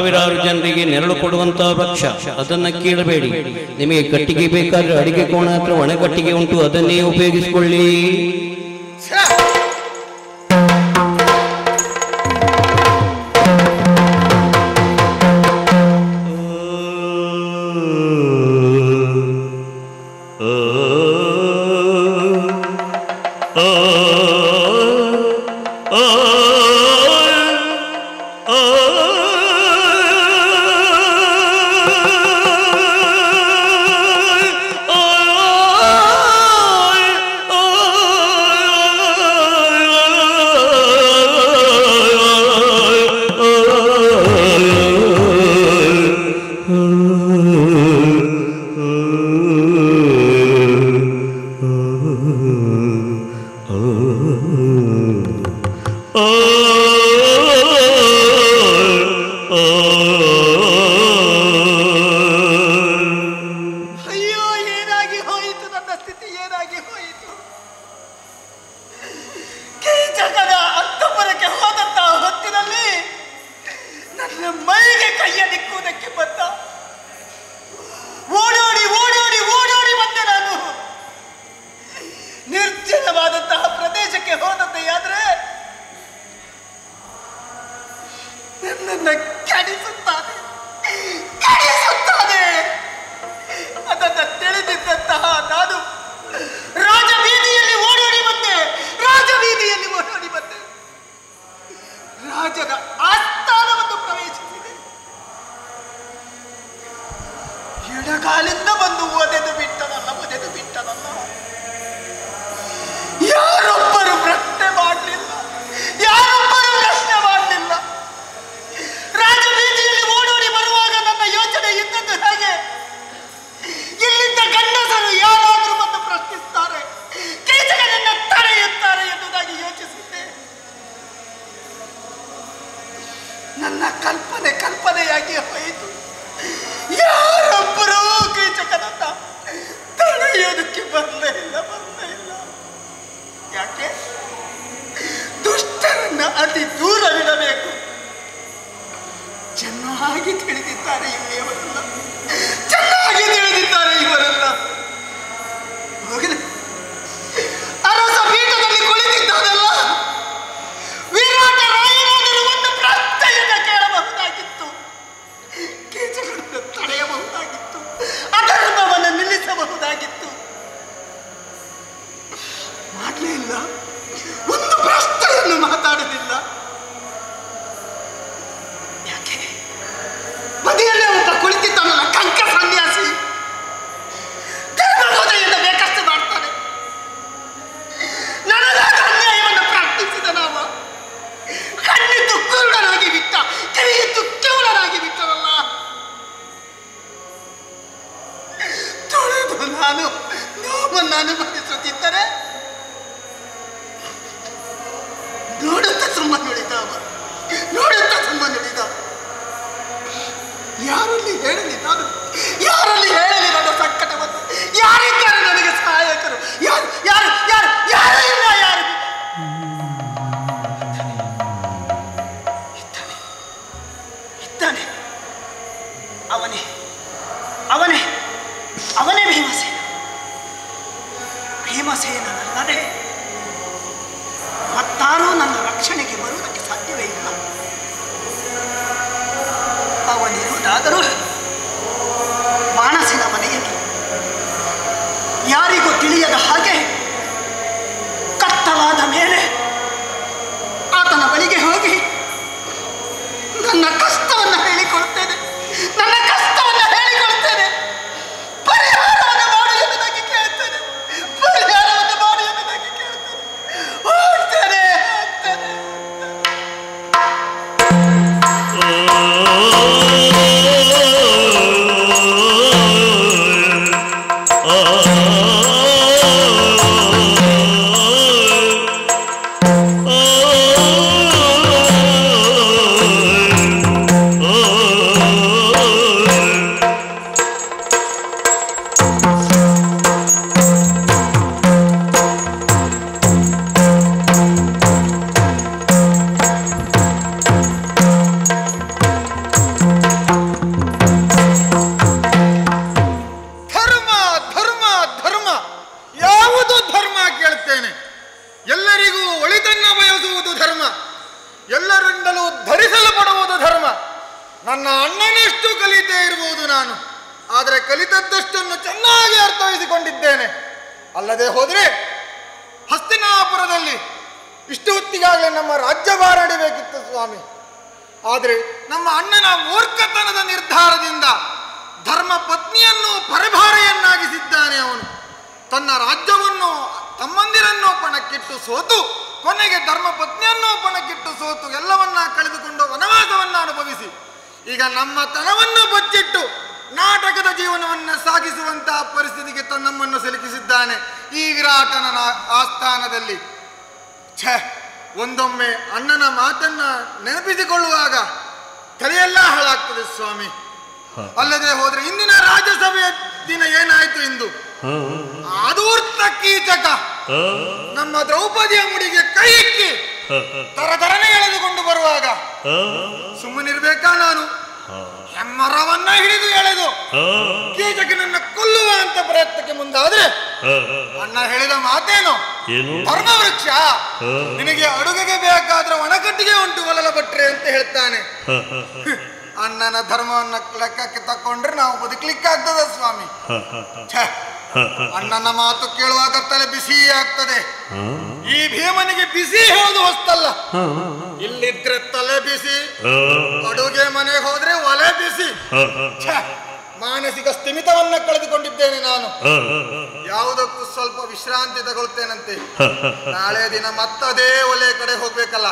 ಸಾವಿರಾರು ಜನರಿಗೆ ನೆರಳು ಕೊಡುವಂತಹ ವೃಕ್ಷ, ಅದನ್ನು ಕೀಳಬೇಡಿ. ನಿಮಗೆ ಕಟ್ಟಿಗೆ ಬೇಕಾದ್ರೆ ಅಡಿಗೆ ಕೋಣ ಹತ್ರ ಒಣ ಕಟ್ಟಿಗೆ ಉಂಟು, ಅದನ್ನೇ ಉಪಯೋಗಿಸಿಕೊಳ್ಳಿ. ಎಡಗಾಲಿಂದ ಬಂದು ಒದೆದು ಬಿಟ್ಟನಲ್ಲ. ಯಾರೊಬ್ಬರು ಪ್ರಶ್ನೆ ಮಾಡಲಿಲ್ಲ. ರಾಜಬೀದಿಯಲ್ಲಿ ಓಡೋಡಿ ಬರುವಾಗ ನನ್ನ ಯೋಚನೆ ಇದ್ದದ್ದು ಹಾಗೆ, ಇಲ್ಲಿದ್ದ ಗಂಡಸರು ಯಾರಾದರೂ ಬಂದು ಪ್ರಶ್ನಿಸ್ತಾರೆ, ಕೀಚಕನನ್ನ ತಡೆಯುತ್ತಾರೆ ಎನ್ನುವುದಾಗಿ ಯೋಚಿಸಿದ್ದೆ. ನನ್ನ ಕಲ್ಪನೆಯಾಗಿ ಹೋಯಿತು. ಯಾರೊಬ್ಬರೂ ಕೀಚಕನನ್ನ ತಡೆಯೋದಕ್ಕೆ ಬರಲೇ ಇಲ್ಲ. ಯಾಕೆ? ದುಷ್ಟರನ್ನ ಅತಿ ದೂರವಿಡಬೇಕು. ಚೆನ್ನಾಗಿ ತಿಳಿದಿದ್ದಾರೆ ಇವರೆಲ್ಲ. ಹೋಗಲಿ, ಅರಸ ಪೀಠದಲ್ಲಿ ಕುಳಿತಿದ್ದಾನಲ್ಲ, ವಿರಾಟ ರಾಯನಾದರೂ ಒಂದು ಪ್ರಶ್ನೆಯನ್ನು ಕೇಳಬಹುದಾಗಿತ್ತು, ಕೀಚಕರನ್ನು ತಡೆಯಬಹುದಾಗಿತ್ತು, ಅಧರ್ಮವನ್ನು ನಿಲ್ಲಿಸಬಹುದಾಗಿತ್ತು. ಮಾಡಲೇ ಇಲ್ಲ. ಒಂದು ಪ್ರಶ್ನೆಯನ್ನು ಮಾತಾಡಲಿಲ್ಲ. ಯಾಕೆ? ಬದಿಯಲ್ಲೇ ಒಬ್ಬ ಕುಳಿತಿದ್ದಾನಲ್ಲ ಕಂಕ ಸನ್ಯಾಸಿ, ಧರ್ಮಬೋಧೆಯಿಂದ ಬೇಕಷ್ಟು ಮಾಡ್ತಾನೆ. ನನಗಾದ ಅನ್ಯಾಯವನ್ನು ಪ್ರಾರ್ಥಿಸಿದ ನಾವ ಕಣ್ಣಿದ್ದು ಕುರುಡನಾಗಿ ಬಿಟ್ಟ, ಕಿವಿಯಿದ್ದು ಕಿವುಡನಾಗಿ ಬಿಟ್ಟನಲ್ಲ. ತೊಳೆದು ನಾನು ನೋವನ್ನು ಅನುಭವಿಸುತ್ತಿದ್ದರೆ ನೋಡುತ್ತಾ ಸುಮ್ಮ ನುಡಿದ. ಯಾರಲ್ಲಿ ಹೇಳಲಿ ನನ್ನ ಸಂಕಟವನ್ನು? ಯಾರಿದ್ದಾರೆ ನನಗೆ ಸಹಾಯಕರು? ಯಾರು ಇದ್ದಾನೆ. ಅವನೇ ಭೀಮಸೇನಲ್ಲದೆ ಮತ್ತಾರೂ ನನ್ನ ರಕ್ಷಣೆಗೆ ಬರುವುದಕ್ಕೆ ಸಾಧ್ಯವೇ ಇಲ್ಲ. ಅವನಿರುವುದಾದರೂ ಮಾನಸಿನ ಮನೆಯಲ್ಲಿ ಯಾರಿಗೂ ತಿಳಿಯದ ಹಾಗೆ ಕತ್ತಲಾದ ಮೇಲೆ ಆತನ ಬಳಿಗೆ ಹೋಗಿ ನನ್ನ ಕಷ್ಟವನ್ನು ಹೇಳಿಕೊಳ್ತೇನೆ. ಪರಿಹಾರವನ್ನು ಮಾಡಿ ಎನ್ನುವುದಾಗಿ ಕೇಳ್ತೇನೆ. ಹೋಗ್ತೇನೆ. ಆದರೆ ಕಲಿತದ್ದಷ್ಟನ್ನು ಚೆನ್ನಾಗಿ ಅರ್ಥೈಸಿಕೊಂಡಿದ್ದೇನೆ. ಅಲ್ಲದೆ ಹೋದರೆ ಹಸ್ತಿನಾಪುರದಲ್ಲಿ ಇಷ್ಟು ಹೊತ್ತಿಗಾಗಲೇ ನಮ್ಮ ರಾಜ್ಯಭಾರ ನಡಿಬೇಕಿತ್ತು ಸ್ವಾಮಿ. ಆದರೆ ನಮ್ಮ ಅಣ್ಣನ ಮೂರ್ಖತನದ ನಿರ್ಧಾರದಿಂದ ಧರ್ಮ ಪತ್ನಿಯನ್ನು ಪರಭಾರೆಯನ್ನಾಗಿಸಿದ್ದಾನೆ. ಅವನು ತನ್ನ ರಾಜ್ಯವನ್ನು ತಮ್ಮಂದಿರನ್ನು ಪಣಕ್ಕಿಟ್ಟು ಸೋತು, ಕೊನೆಗೆ ಧರ್ಮ ಪತ್ನಿಯನ್ನು ಪಣಕ್ಕಿಟ್ಟು ಸೋತು ಎಲ್ಲವನ್ನ ಕಳೆದುಕೊಂಡು ವನವಾಸವನ್ನು ಅನುಭವಿಸಿ ಈಗ ನಮ್ಮ ತನವನ್ನು ಬಚ್ಚಿಟ್ಟು ನಾಟಕದ ಜೀವನವನ್ನು ಸಾಗಿಸುವಂತಹ ಪರಿಸ್ಥಿತಿಗೆ ತನ್ನಮ್ಮನ್ನು ಸಿಲುಕಿಸಿದ್ದಾನೆ ಈ ವಿರಾಟನ ಆಸ್ಥಾನದಲ್ಲಿ. ಒಂದೊಮ್ಮೆ ಅಣ್ಣನ ಮಾತನ್ನ ನೆನಪಿಸಿಕೊಳ್ಳುವಾಗ ತಲೆಯೆಲ್ಲ ಹಾಳಾಗ್ತದೆ ಸ್ವಾಮಿ. ಅಲ್ಲದೆ ಹೋದ್ರೆ ಇಂದಿನ ರಾಜ್ಯಸಭೆಯ ದಿನ ಏನಾಯ್ತು ಇಂದು? ಆದೂರ್ತ ಕೀಚಕ ನಮ್ಮ ದ್ರೌಪದಿಯ ಮುಡಿಗೆ ಕೈ ಇಕ್ಕಿ ತರತರನೆ ಎಳೆದುಕೊಂಡು ಬರುವಾಗ ಸುಮ್ಮನಿರ್ಬೇಕಾ ನಾನು? ಹೆಮ್ಮರವನ್ನ ಹಿಡಿದು ಎಳೆದು ಕೀಚಕನನ್ನ ಕೊಲ್ಲುವ ಅಂತ ಪ್ರಯತ್ನಕ್ಕೆ ಮುಂದಾದ್ರೆ ಅಣ್ಣ ಹೇಳಿದ ಮಾತೇನು? ಧರ್ಮವೃಕ್ಷ ನಿನಗೆ ಅಡುಗೆಗೆ ಬೇಕಾದ್ರೆ ಒಣಕಟ್ಟಿಗೆ ಉಂಟು ಒಲಲ ಭಟ್ರೆ ಅಂತ ಹೇಳ್ತಾನೆ. ಅಣ್ಣನ ಧರ್ಮವನ್ನ ಲೆಕ್ಕಕ್ಕೆ ತಕೊಂಡ್ರೆ ನಾವು ಬದುಕಲಿಕ್ಕಾಗ್ತದ ಸ್ವಾಮಿ? ಅಣ್ಣನ ಮಾತು ಕೇಳುವಾಗ ತಲೆ ಬಿಸಿ ಆಗ್ತದೆ. ಈ ಭೀಮನಿಗೆ ಬಿಸಿ ಹೇಳುದು ಹೊಸ್ತಲ್ಲ. ಇಲ್ಲಿದ್ರೆ ತಲೆ ಬಿಸಿ, ಅಡುಗೆ ಮನೆಗೆ ಹೋದ್ರೆ ಒಲೆ ಬಿಸಿ. ಮಾನಸಿಕ ಸ್ಥಿಮಿತವನ್ನ ಕಳೆದುಕೊಂಡಿದ್ದೇನೆ ನಾನು. ಯಾವುದಕ್ಕೂ ಸ್ವಲ್ಪ ವಿಶ್ರಾಂತಿ ತಗೊಳ್ತೇನಂತೆ. ನಾಳೆ ದಿನ ಮತ್ತದೇ ಒಲೆ ಕಡೆ ಹೋಗ್ಬೇಕಲ್ಲ.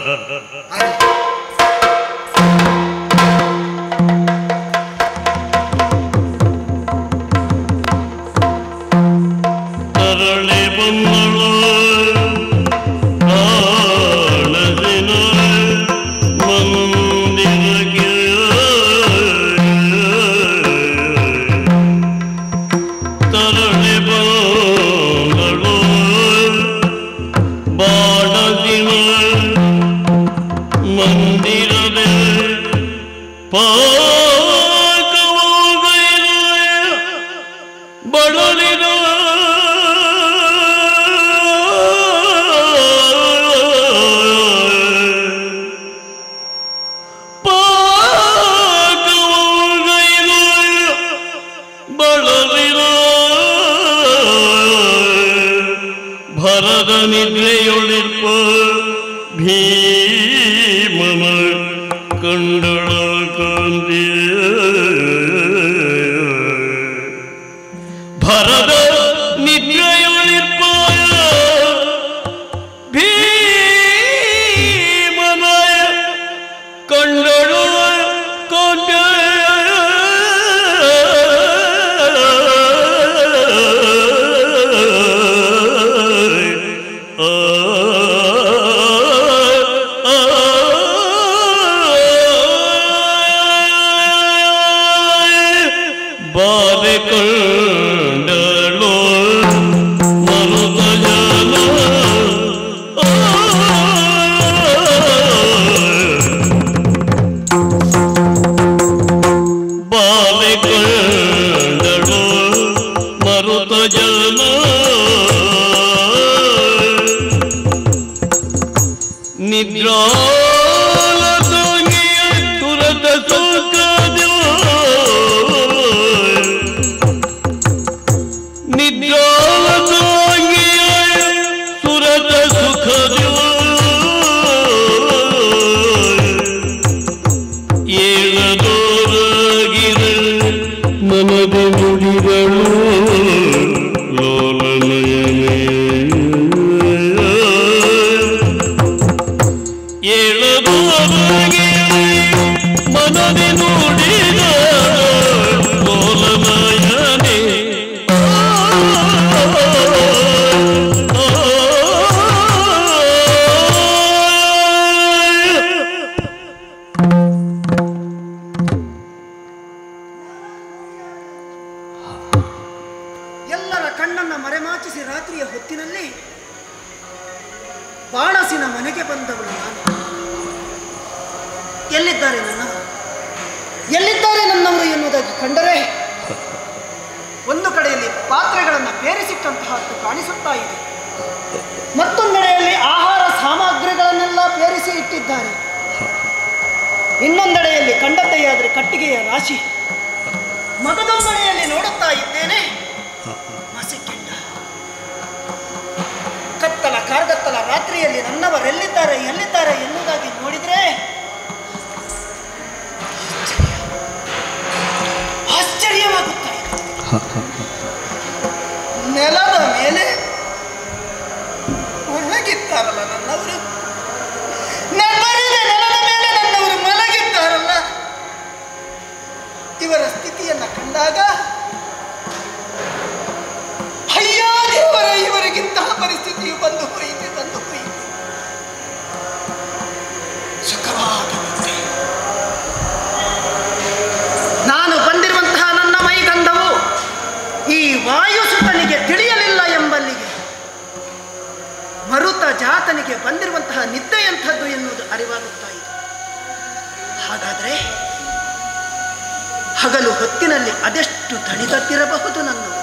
ಎಲ್ಲಿದ್ದಾರೆ ನನ್ನವರು ಎನ್ನುವುದಾಗಿ ಕಂಡರೆ ಒಂದು ಕಡೆಯಲ್ಲಿ ಪಾತ್ರೆಗಳನ್ನು ಬೇರಿಸಿಟ್ಟಂತಹದ್ದು ಕಾಣಿಸುತ್ತಾ ಇದೆ, ಮತ್ತೊಂದೆಡೆಯಲ್ಲಿ ಆಹಾರ ಸಾಮಗ್ರಿಗಳನ್ನೆಲ್ಲ ಬೇರಿಸಿ ಇಟ್ಟಿದ್ದಾರೆ, ಇನ್ನೊಂದೆಡೆಯಲ್ಲಿ ಕಂಡದ್ದೆಯಾದರೆ ಕಟ್ಟಿಗೆಯ ರಾಶಿ, ಮಗದೊಂದೆಡೆಯಲ್ಲಿ ಇದ್ದೇನೆ ಮಸಿಕೆಂಡ. ಕತ್ತಲ ಕಾರ್ಗತ್ತಲ ರಾತ್ರಿಯಲ್ಲಿ ನನ್ನವರೆಲ್ಲಿದ್ದಾರೆ ಎಲ್ಲಿದ್ದಾರೆ ಎನ್ನುವುದಾಗಿ ನೋಡಿದ್ರೆ ಆಶ್ಚರ್ಯವಾಗುತ್ತಾ ಇದೆ. ನೆಲದ ಮೇಲೆ ಮಲಗಿದ್ದಾರಲ್ಲ ನನ್ನವರು, ನೆಲದ ಮೇಲೆ ನನ್ನವರು ಮಲಗಿದ್ದಾರಲ್ಲ. ಇವರ ಸ್ಥಿತಿಯನ್ನ ಕಂಡಾಗ ಅಯ್ಯ ದೇವರ, ಇವರಿಗಿಂತಹ ಪರಿಸ್ಥಿತಿಯು ಬಂದು ಹೋಯಿತು. ಸುಖವಾಗಿ ನಾನು ಬಂದಿರುವಂತಹ ನನ್ನ ಮೈಗಂಧವು ಈ ವಾಯುಸುತನಿಗೆ ತಿಳಿಯಲಿಲ್ಲ ಎಂಬಲ್ಲಿಗೆ ಮರುತ ಜಾತನಿಗೆ ಬಂದಿರುವಂತಹ ನಿದ್ದೆಯಂಥದ್ದು ಎನ್ನುವುದು ಅರಿವಾಗುತ್ತಾ ಇದೆ. ಹಾಗಾದರೆ ಹಗಲು ಹೊತ್ತಿನಲ್ಲಿ ಅದೆಷ್ಟು ತಣಿದತ್ತಿರಬಹುದು ನನ್ನವರು.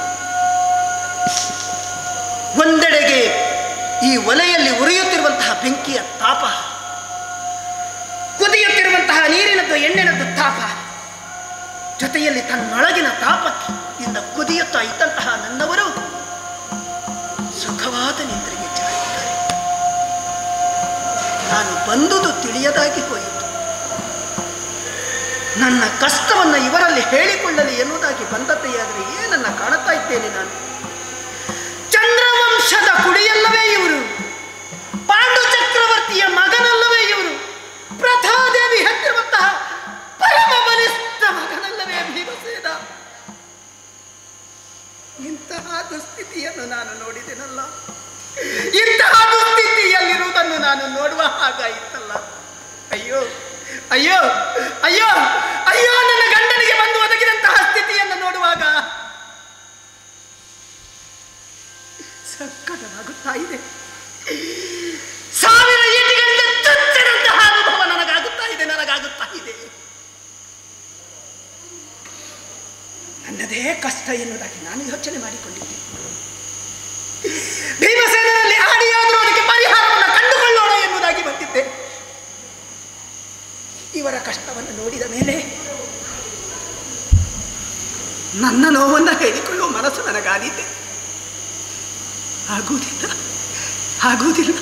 ಒಂದೆಡೆಗೆ ಈ ಒಲೆಯಲ್ಲಿ ಉರಿಯುತ್ತಿರುವಂತಹ ಬೆಂಕಿಯ ತಾಪ, ಕುದಿಯುತ್ತಿರುವಂತಹ ನೀರಿನದ್ದು ಎಣ್ಣೆನದ್ದು ತಾಪ, ಜೊತೆಯಲ್ಲಿ ತನ್ನೊಳಗಿನ ತಾಪದಿಂದ ಕುದಿಯುತ್ತಾ ಇದ್ದಂತಹ ನನ್ನವರು ಸುಖವಾದ ನಿದ್ರೆಗೆ ಜಾರಿದ್ದಾರೆ. ನಾನು ಬಂದುದು ತಿಳಿಯದಾಗಿ ಹೋಯಿತು. ನನ್ನ ಕಷ್ಟವನ್ನು ಇವರಲ್ಲಿ ಹೇಳಿಕೊಳ್ಳಲಿ ಎನ್ನುವುದಾಗಿ ಬಂದದ್ದೆಯಾದರೆ ಏನನ್ನ ಕಾಣುತ್ತಾ ಇದ್ದೇನೆ ನಾನು. ಚಂದ್ರವಂಶದ ಕುಡಿಯಲ್ಲವೇ ಇವರು, ಪಾಂಡು ಚಕ್ರವರ್ತಿಯ ಮಗನಲ್ಲವೇ ಇವರು, ಪ್ರಥಾದೇವಿ ಹೆತ್ತಿರುವಂತಹ ಪರಮ ಬಲಿಷ್ಠ ಮಗನಲ್ಲವೇ ಭೀಮಸೇನ. ಇಂತಹ ದುಸ್ಥಿತಿಯನ್ನು ನಾನು ನೋಡಿದೆನಲ್ಲ, ಇಂತಹ ದುಸ್ಥಿತಿಯಲ್ಲಿರುವುದನ್ನು ನಾನು ನೋಡುವ ಹಾಗಾಯಿತಲ್ಲ. ಅಯ್ಯೋ ಅಯ್ಯೋ ಅಯ್ಯೋ ಅಯ್ಯೋ, ನನ್ನ ಗಂಡನಿಗೆ ಬಂದು ಒದಗಿದಂತಹ ಸ್ಥಿತಿಯನ್ನು ನೋಡುವಾಗ ಸಂಕಟವಾಗುತ್ತಾ ಇದೆ. ಸಾವಿರ ಈಟಿಗಳಿಂದ ಚುಚ್ಚಿದಂತಹ ಅನುಭವ ನನಗಾಗುತ್ತಾ ಇದೆ. ನನ್ನದೇ ಕಷ್ಟ ಎನ್ನುವುದಾಗಿ ನಾನು ಯೋಚನೆ ಮಾಡಿಕೊಂಡಿದ್ದೆ. ಭೀಮಸೇನಲ್ಲಿ ಆಡಿಯಾದರೂ ಅದಕ್ಕೆ ಪರಿಹಾರವನ್ನು ಕಂಡುಕೊಳ್ಳೋಣ ಎನ್ನುವುದಾಗಿ ಬಂದಿದ್ದೆ. ಇವರ ಕಷ್ಟವನ್ನು ನೋಡಿದ ಮೇಲೆ ನನ್ನ ನೋವನ್ನು ಹೇಳಿಕೊಳ್ಳುವ ಮನಸ್ಸು ನನಗಾದೀತೆ. ಆಗುವುದಿಲ್ಲ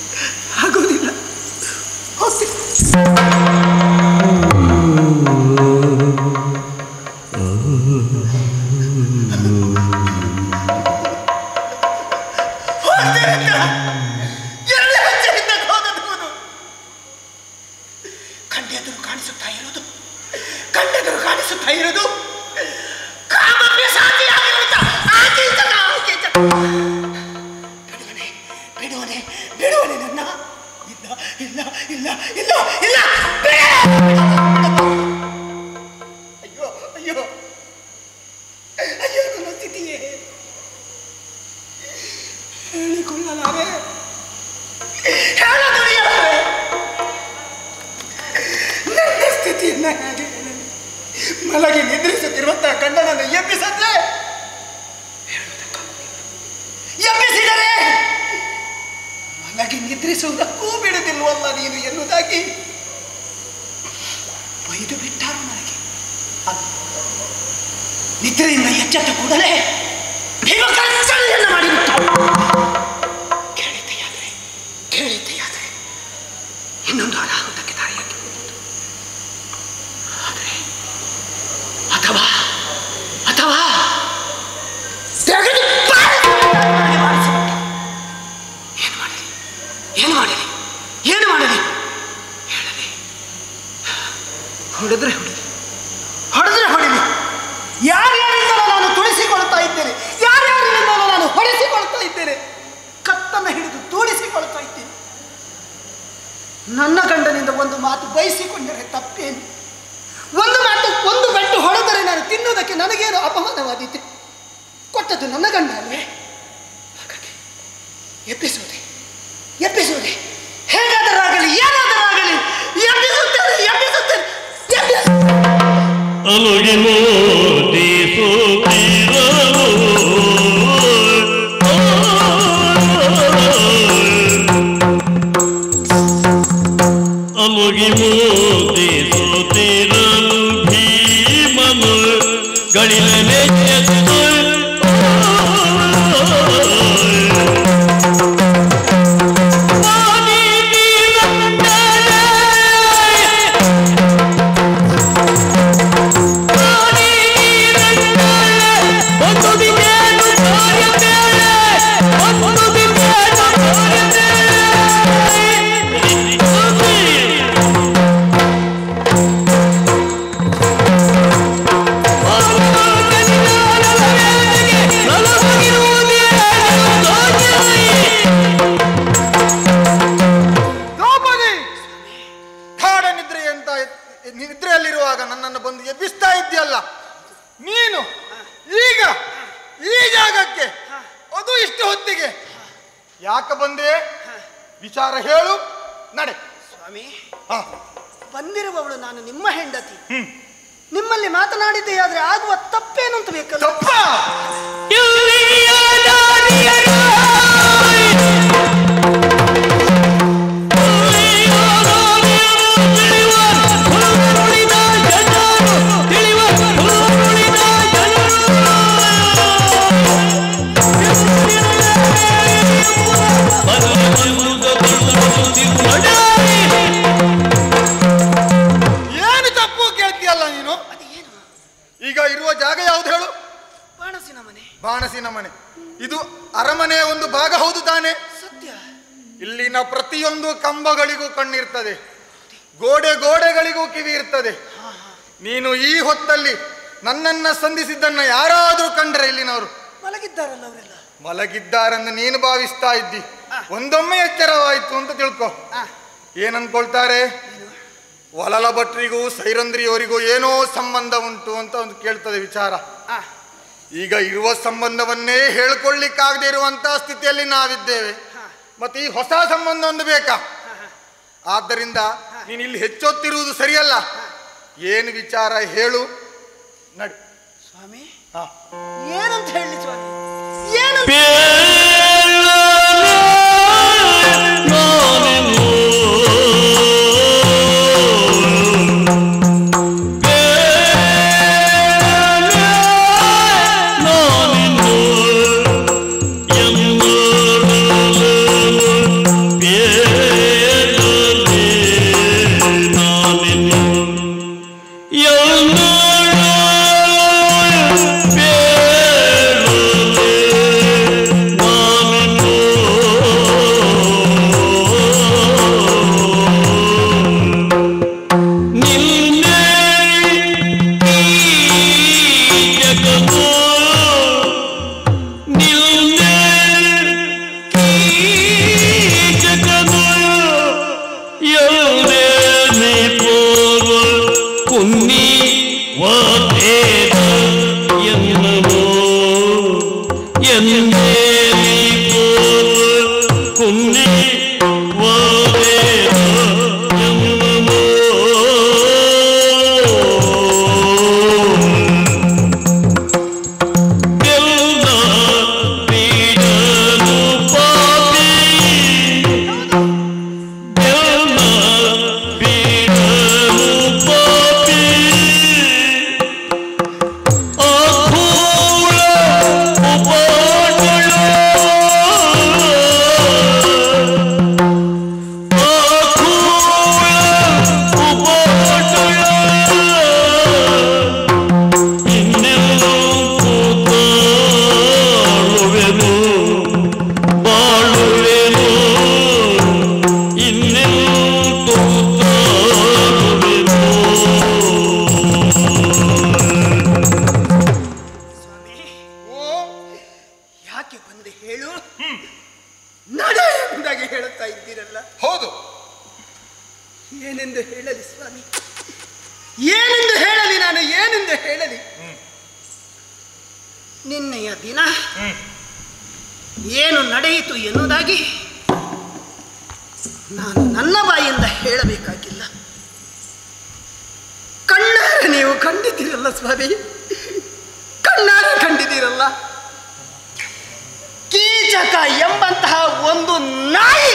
ಕಂಡೆದುರು ಕಾಣಿಸುತ್ತಾ ಇರೋದು ಬಿಡುವನೆ ನನ್ನ. ಇಲ್ಲ ಅಯ್ಯೋ ನನ್ನ ಸ್ಥಿತಿಯೇ ಹೇಳಿಕೊಳ್ಳಲಾರೆ, ಹೇಳದುಡಿಯಲಾರೆ. ನನ್ನ ಸ್ಥಿತಿಯನ್ನ ಹೇಗೆ ಮಲಗಿ ನಿದ್ರಿಸುತ್ತಿರುವಂತಹ ಗಂಡನನ್ನು ಎಬ್ಬಿಸಿದರೆ ಮಲಗಿ ನಿದ್ರಿಸುವುದಕ್ಕೂ ಬಿಡುತ್ತಿಲ್ವಲ್ಲ ನೀನು ಎನ್ನುವುದಾಗಿ ಬೈದು ಬಿಟ್ಟಾರು ನನಗೆ. ನಿದ್ರೆಯಿಂದ ಎಚ್ಚೆತ್ತ ಕೂಡಲೇ ಭೀಮಕರ್ಷಣೆಯನ್ನು ಮಾಡಿಬಿಟ್ಟಾರು. ಕೇಳಿತೆಯಾದರೆ ಇನ್ನೊಂದು ಅನಾಹುತಕ್ಕೆ ದಾರಿಯಾಗಿ ಹೋಗುವುದು. ಆದರೆ ಅಥವಾ ಏನು ಮಾಡಲಿ ಹೇಳಲಿ. ಹೊಡೆದ್ರೆ ಹೊಡಿಲಿ. ಯಾರ್ಯಾರಿಂದಲೂ ನಾನು ತುಳಿಸಿಕೊಳ್ತಾ ಇದ್ದೇನೆ, ಯಾರ್ಯಾರಿಂದಲೂ ನಾನು ಹೊಡೆಸಿಕೊಳ್ತಾ ಇದ್ದೇನೆ, ಕತ್ತನ್ನು ಹಿಡಿದು ತೂಡಿಸಿಕೊಳ್ತಾ ಇದ್ದೇನೆ. ನನ್ನ ಗಂಡನಿಂದ ಒಂದು ಮಾತು ಬಯಸಿಕೊಂಡರೆ ತಪ್ಪೇನು? ಒಂದು ಬೆಟ್ಟು ಹೊಡೆದರೆ ನಾನು ತಿನ್ನುವುದಕ್ಕೆ ನನಗೇನು ಅಪಮಾನವಾದೀತೆ? ಕೊಟ್ಟದ್ದು ನನ್ನ ಗಂಡ ಅಲ್ವೇ? ಹಾಗಾಗಿ ಎಬ್ಬಿಸುವುದೇ ಹೇಗಾದರಾಗಲಿ ಏನಾದರಾಗಲಿ ಎಬ್ಬಿಸುತ್ತೇನೆ. ಅಲುಗಿ ಮೋದಿ ಸೋತಿರಲು ಭೀಮನು ಗಳಿಲನೆ ನಿದ್ರೆಯಲ್ಲಿರುವಾಗ ನನ್ನನ್ನು ಬಂದು ಎಬ್ಬಿಸ್ತಾ ಇದ್ದೀಯಲ್ಲ ನೀನು, ಈಗ ಈ ಜಾಗಕ್ಕೆ ಅದು ಇಷ್ಟು ಹೊತ್ತಿಗೆ ಯಾಕೆ ಬಂದೆ? ವಿಚಾರ ಹೇಳು, ನಡೆ. ಸ್ವಾಮಿ, ಬಂದಿರುವವಳು ನಾನು ನಿಮ್ಮ ಹೆಂಡತಿ. ನಿಮ್ಮಲ್ಲಿ ಮಾತನಾಡಿದ್ದೆ ಆದ್ರೆ ಆಗುವ ತಪ್ಪೇನು ಅಂತ ಬೇಕಲ್ಲ? ತಪ್ಪ ಏನು ತಪ್ಪು ಕೇಳ್ತೀಯಲ್ಲ ನೀನು? ಈಗ ಇರುವ ಜಾಗ ಯಾವ್ದು ಹೇಳು? ಬಾಣಸಿನ ಮನೆ. ಬಾಣಸಿನ ಮನೆ. ಇದು ಅರಮನೆಯ ಒಂದು ಭಾಗ ಹೌದು ತಾನೆ? ಸತ್ಯ. ಇಲ್ಲಿನ ಪ್ರತಿಯೊಂದು ಕಂಬಗಳಿಗೂ ಕಣ್ಣಿರ್ತದೆ, ಗೋಡೆಗಳಿಗೂ ಕಿವಿ ಇರ್ತದೆ. ನೀನು ಈ ಹೊತ್ತಲ್ಲಿ ನನ್ನನ್ನ ಸಂಧಿಸಿದ್ದನ್ನ ಯಾರಾದ್ರೂ ಕಂಡ್ರೆ ಇಲ್ಲಿನವರು ಮಲಗಿದ್ದಾರಲ್ಲ ಅವರೆಲ್ಲ? ಮಲಗಿದ್ದಾರೆಂದು ನೀನು ಭಾವಿಸ್ತಾ ಇದ್ದಿ. ಒಂದೊಮ್ಮೆ ಎಚ್ಚರವಾಯಿತು ಅಂತ ತಿಳ್ಕೊ. ಏನನ್ಕೊಳ್ತಾರೆ? ವಲಲ ಭಟ್ರಿಗೂ ಸೈರಂದ್ರಿಯವರಿಗೂ ಏನೋ ಸಂಬಂಧ ಉಂಟು ಅಂತ ಒಂದು ಕೇಳ್ತದೆ ವಿಚಾರ. ಈಗ ಇರುವ ಸಂಬಂಧವನ್ನೇ ಹೇಳ್ಕೊಳ್ಳಿಕ್ಕಾಗದೆ ಇರುವಂತಹ ಸ್ಥಿತಿಯಲ್ಲಿ ನಾವಿದ್ದೇವೆ. ಮತ್ತೆ ಈ ಹೊಸ ಸಂಬಂಧ ಒಂದು ಬೇಕಾ? ಆದ್ದರಿಂದ ನೀನು ಇಲ್ಲಿ ಹೆಚ್ಚೊತ್ತಿರುವುದು ಸರಿಯಲ್ಲ. ಏನು ವಿಚಾರ ಹೇಳು, ನಡಿ. ಸ್ವಾಮಿ, ಏನಂತ ಹೇಳಿ ಸ್ವಾಮಿ? ಏನು ನಿನ್ನೆಯ ದಿನ ಏನು ನಡೆಯಿತು ಎನ್ನುವುದಾಗಿ ನಾನು ನನ್ನ ಬಾಯಿಂದ ಹೇಳಬೇಕಾಗಿಲ್ಲ. ಕಣ್ಣಾರೆ ನೀವು ಕಂಡಿದ್ದೀರಲ್ಲ ಸ್ವಾಮಿ, ಕಣ್ಣಾರೆ ಕಂಡಿದ್ದೀರಲ್ಲ. ಕೀಚಕ ಎಂಬಂತಹ ಒಂದು ನಾಯಿ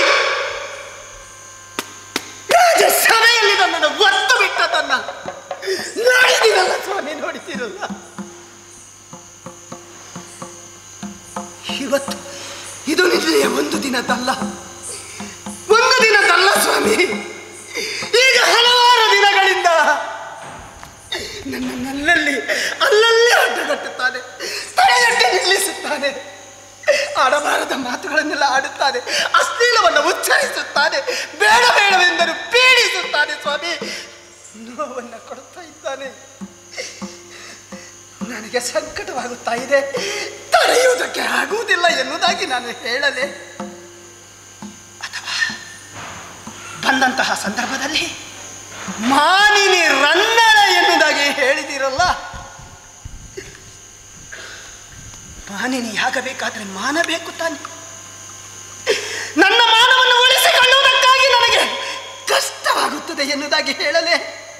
ರಾಜಸಭೆಯಲ್ಲಿ ನನ್ನನ್ನು ಒತ್ತು ಬಿಟ್ಟದನ್ನ ನೋಡಿದ್ದೀರಲ್ಲ ಸ್ವಾಮಿ, ನೋಡಿದ್ದೀರಲ್ಲ. ಇವತ್ತು ಇದು ನಿನ್ನೆಯ ಒಂದು ದಿನದಲ್ಲ ಸ್ವಾಮಿ. ಈಗ ಹಲವಾರು ದಿನಗಳಿಂದ ನನ್ನಲ್ಲಲ್ಲಿ ಅಲ್ಲಲ್ಲಿ ಅಡ್ಡಗಟ್ಟುತ್ತಾನೆ, ತಡೆಗಟ್ಟಿ ನಿಲ್ಲಿಸುತ್ತಾನೆ, ಆಡಬಾರದ ಮಾತುಗಳನ್ನೆಲ್ಲ ಆಡುತ್ತಾನೆ, ಅಶ್ಲೀಲವನ್ನು ಉಚ್ಚರಿಸುತ್ತಾನೆ, ಬೇಡ ಬೇಡವೆಂದರೂ ಪೀಡಿಸುತ್ತಾನೆ ಸ್ವಾಮಿ, ನೋವನ್ನು ಕೊಡುತ್ತಾ ಇದ್ದಾನೆ. ನನಗೆ ಸಂಕಟವಾಗುತ್ತಾ ಇದೆ, ತಡೆಯುವುದಕ್ಕೆ ಆಗುವುದಿಲ್ಲ ಎನ್ನುವುದಾಗಿ ನಾನು ಹೇಳಲೆ, ಅಥವಾ ಬಂದಂತಹ ಸಂದರ್ಭದಲ್ಲಿ ಮಾನಿನಿ ರನ್ನಳ ಎನ್ನುವುದಾಗಿ ಹೇಳಿದಿರಲ್ಲ, ಮಾನಿನಿಯಾಗಬೇಕಾದ್ರೆ ಮಾನ ಬೇಕು ತಾನೆ. ನನ್ನ ಮಾನವನ್ನು ಉಳಿಸಿಕೊಳ್ಳುವುದಕ್ಕಾಗಿ ನನಗೆ ಕಷ್ಟವಾಗುತ್ತದೆ ಎನ್ನುವುದಾಗಿ ಹೇಳಲೆ,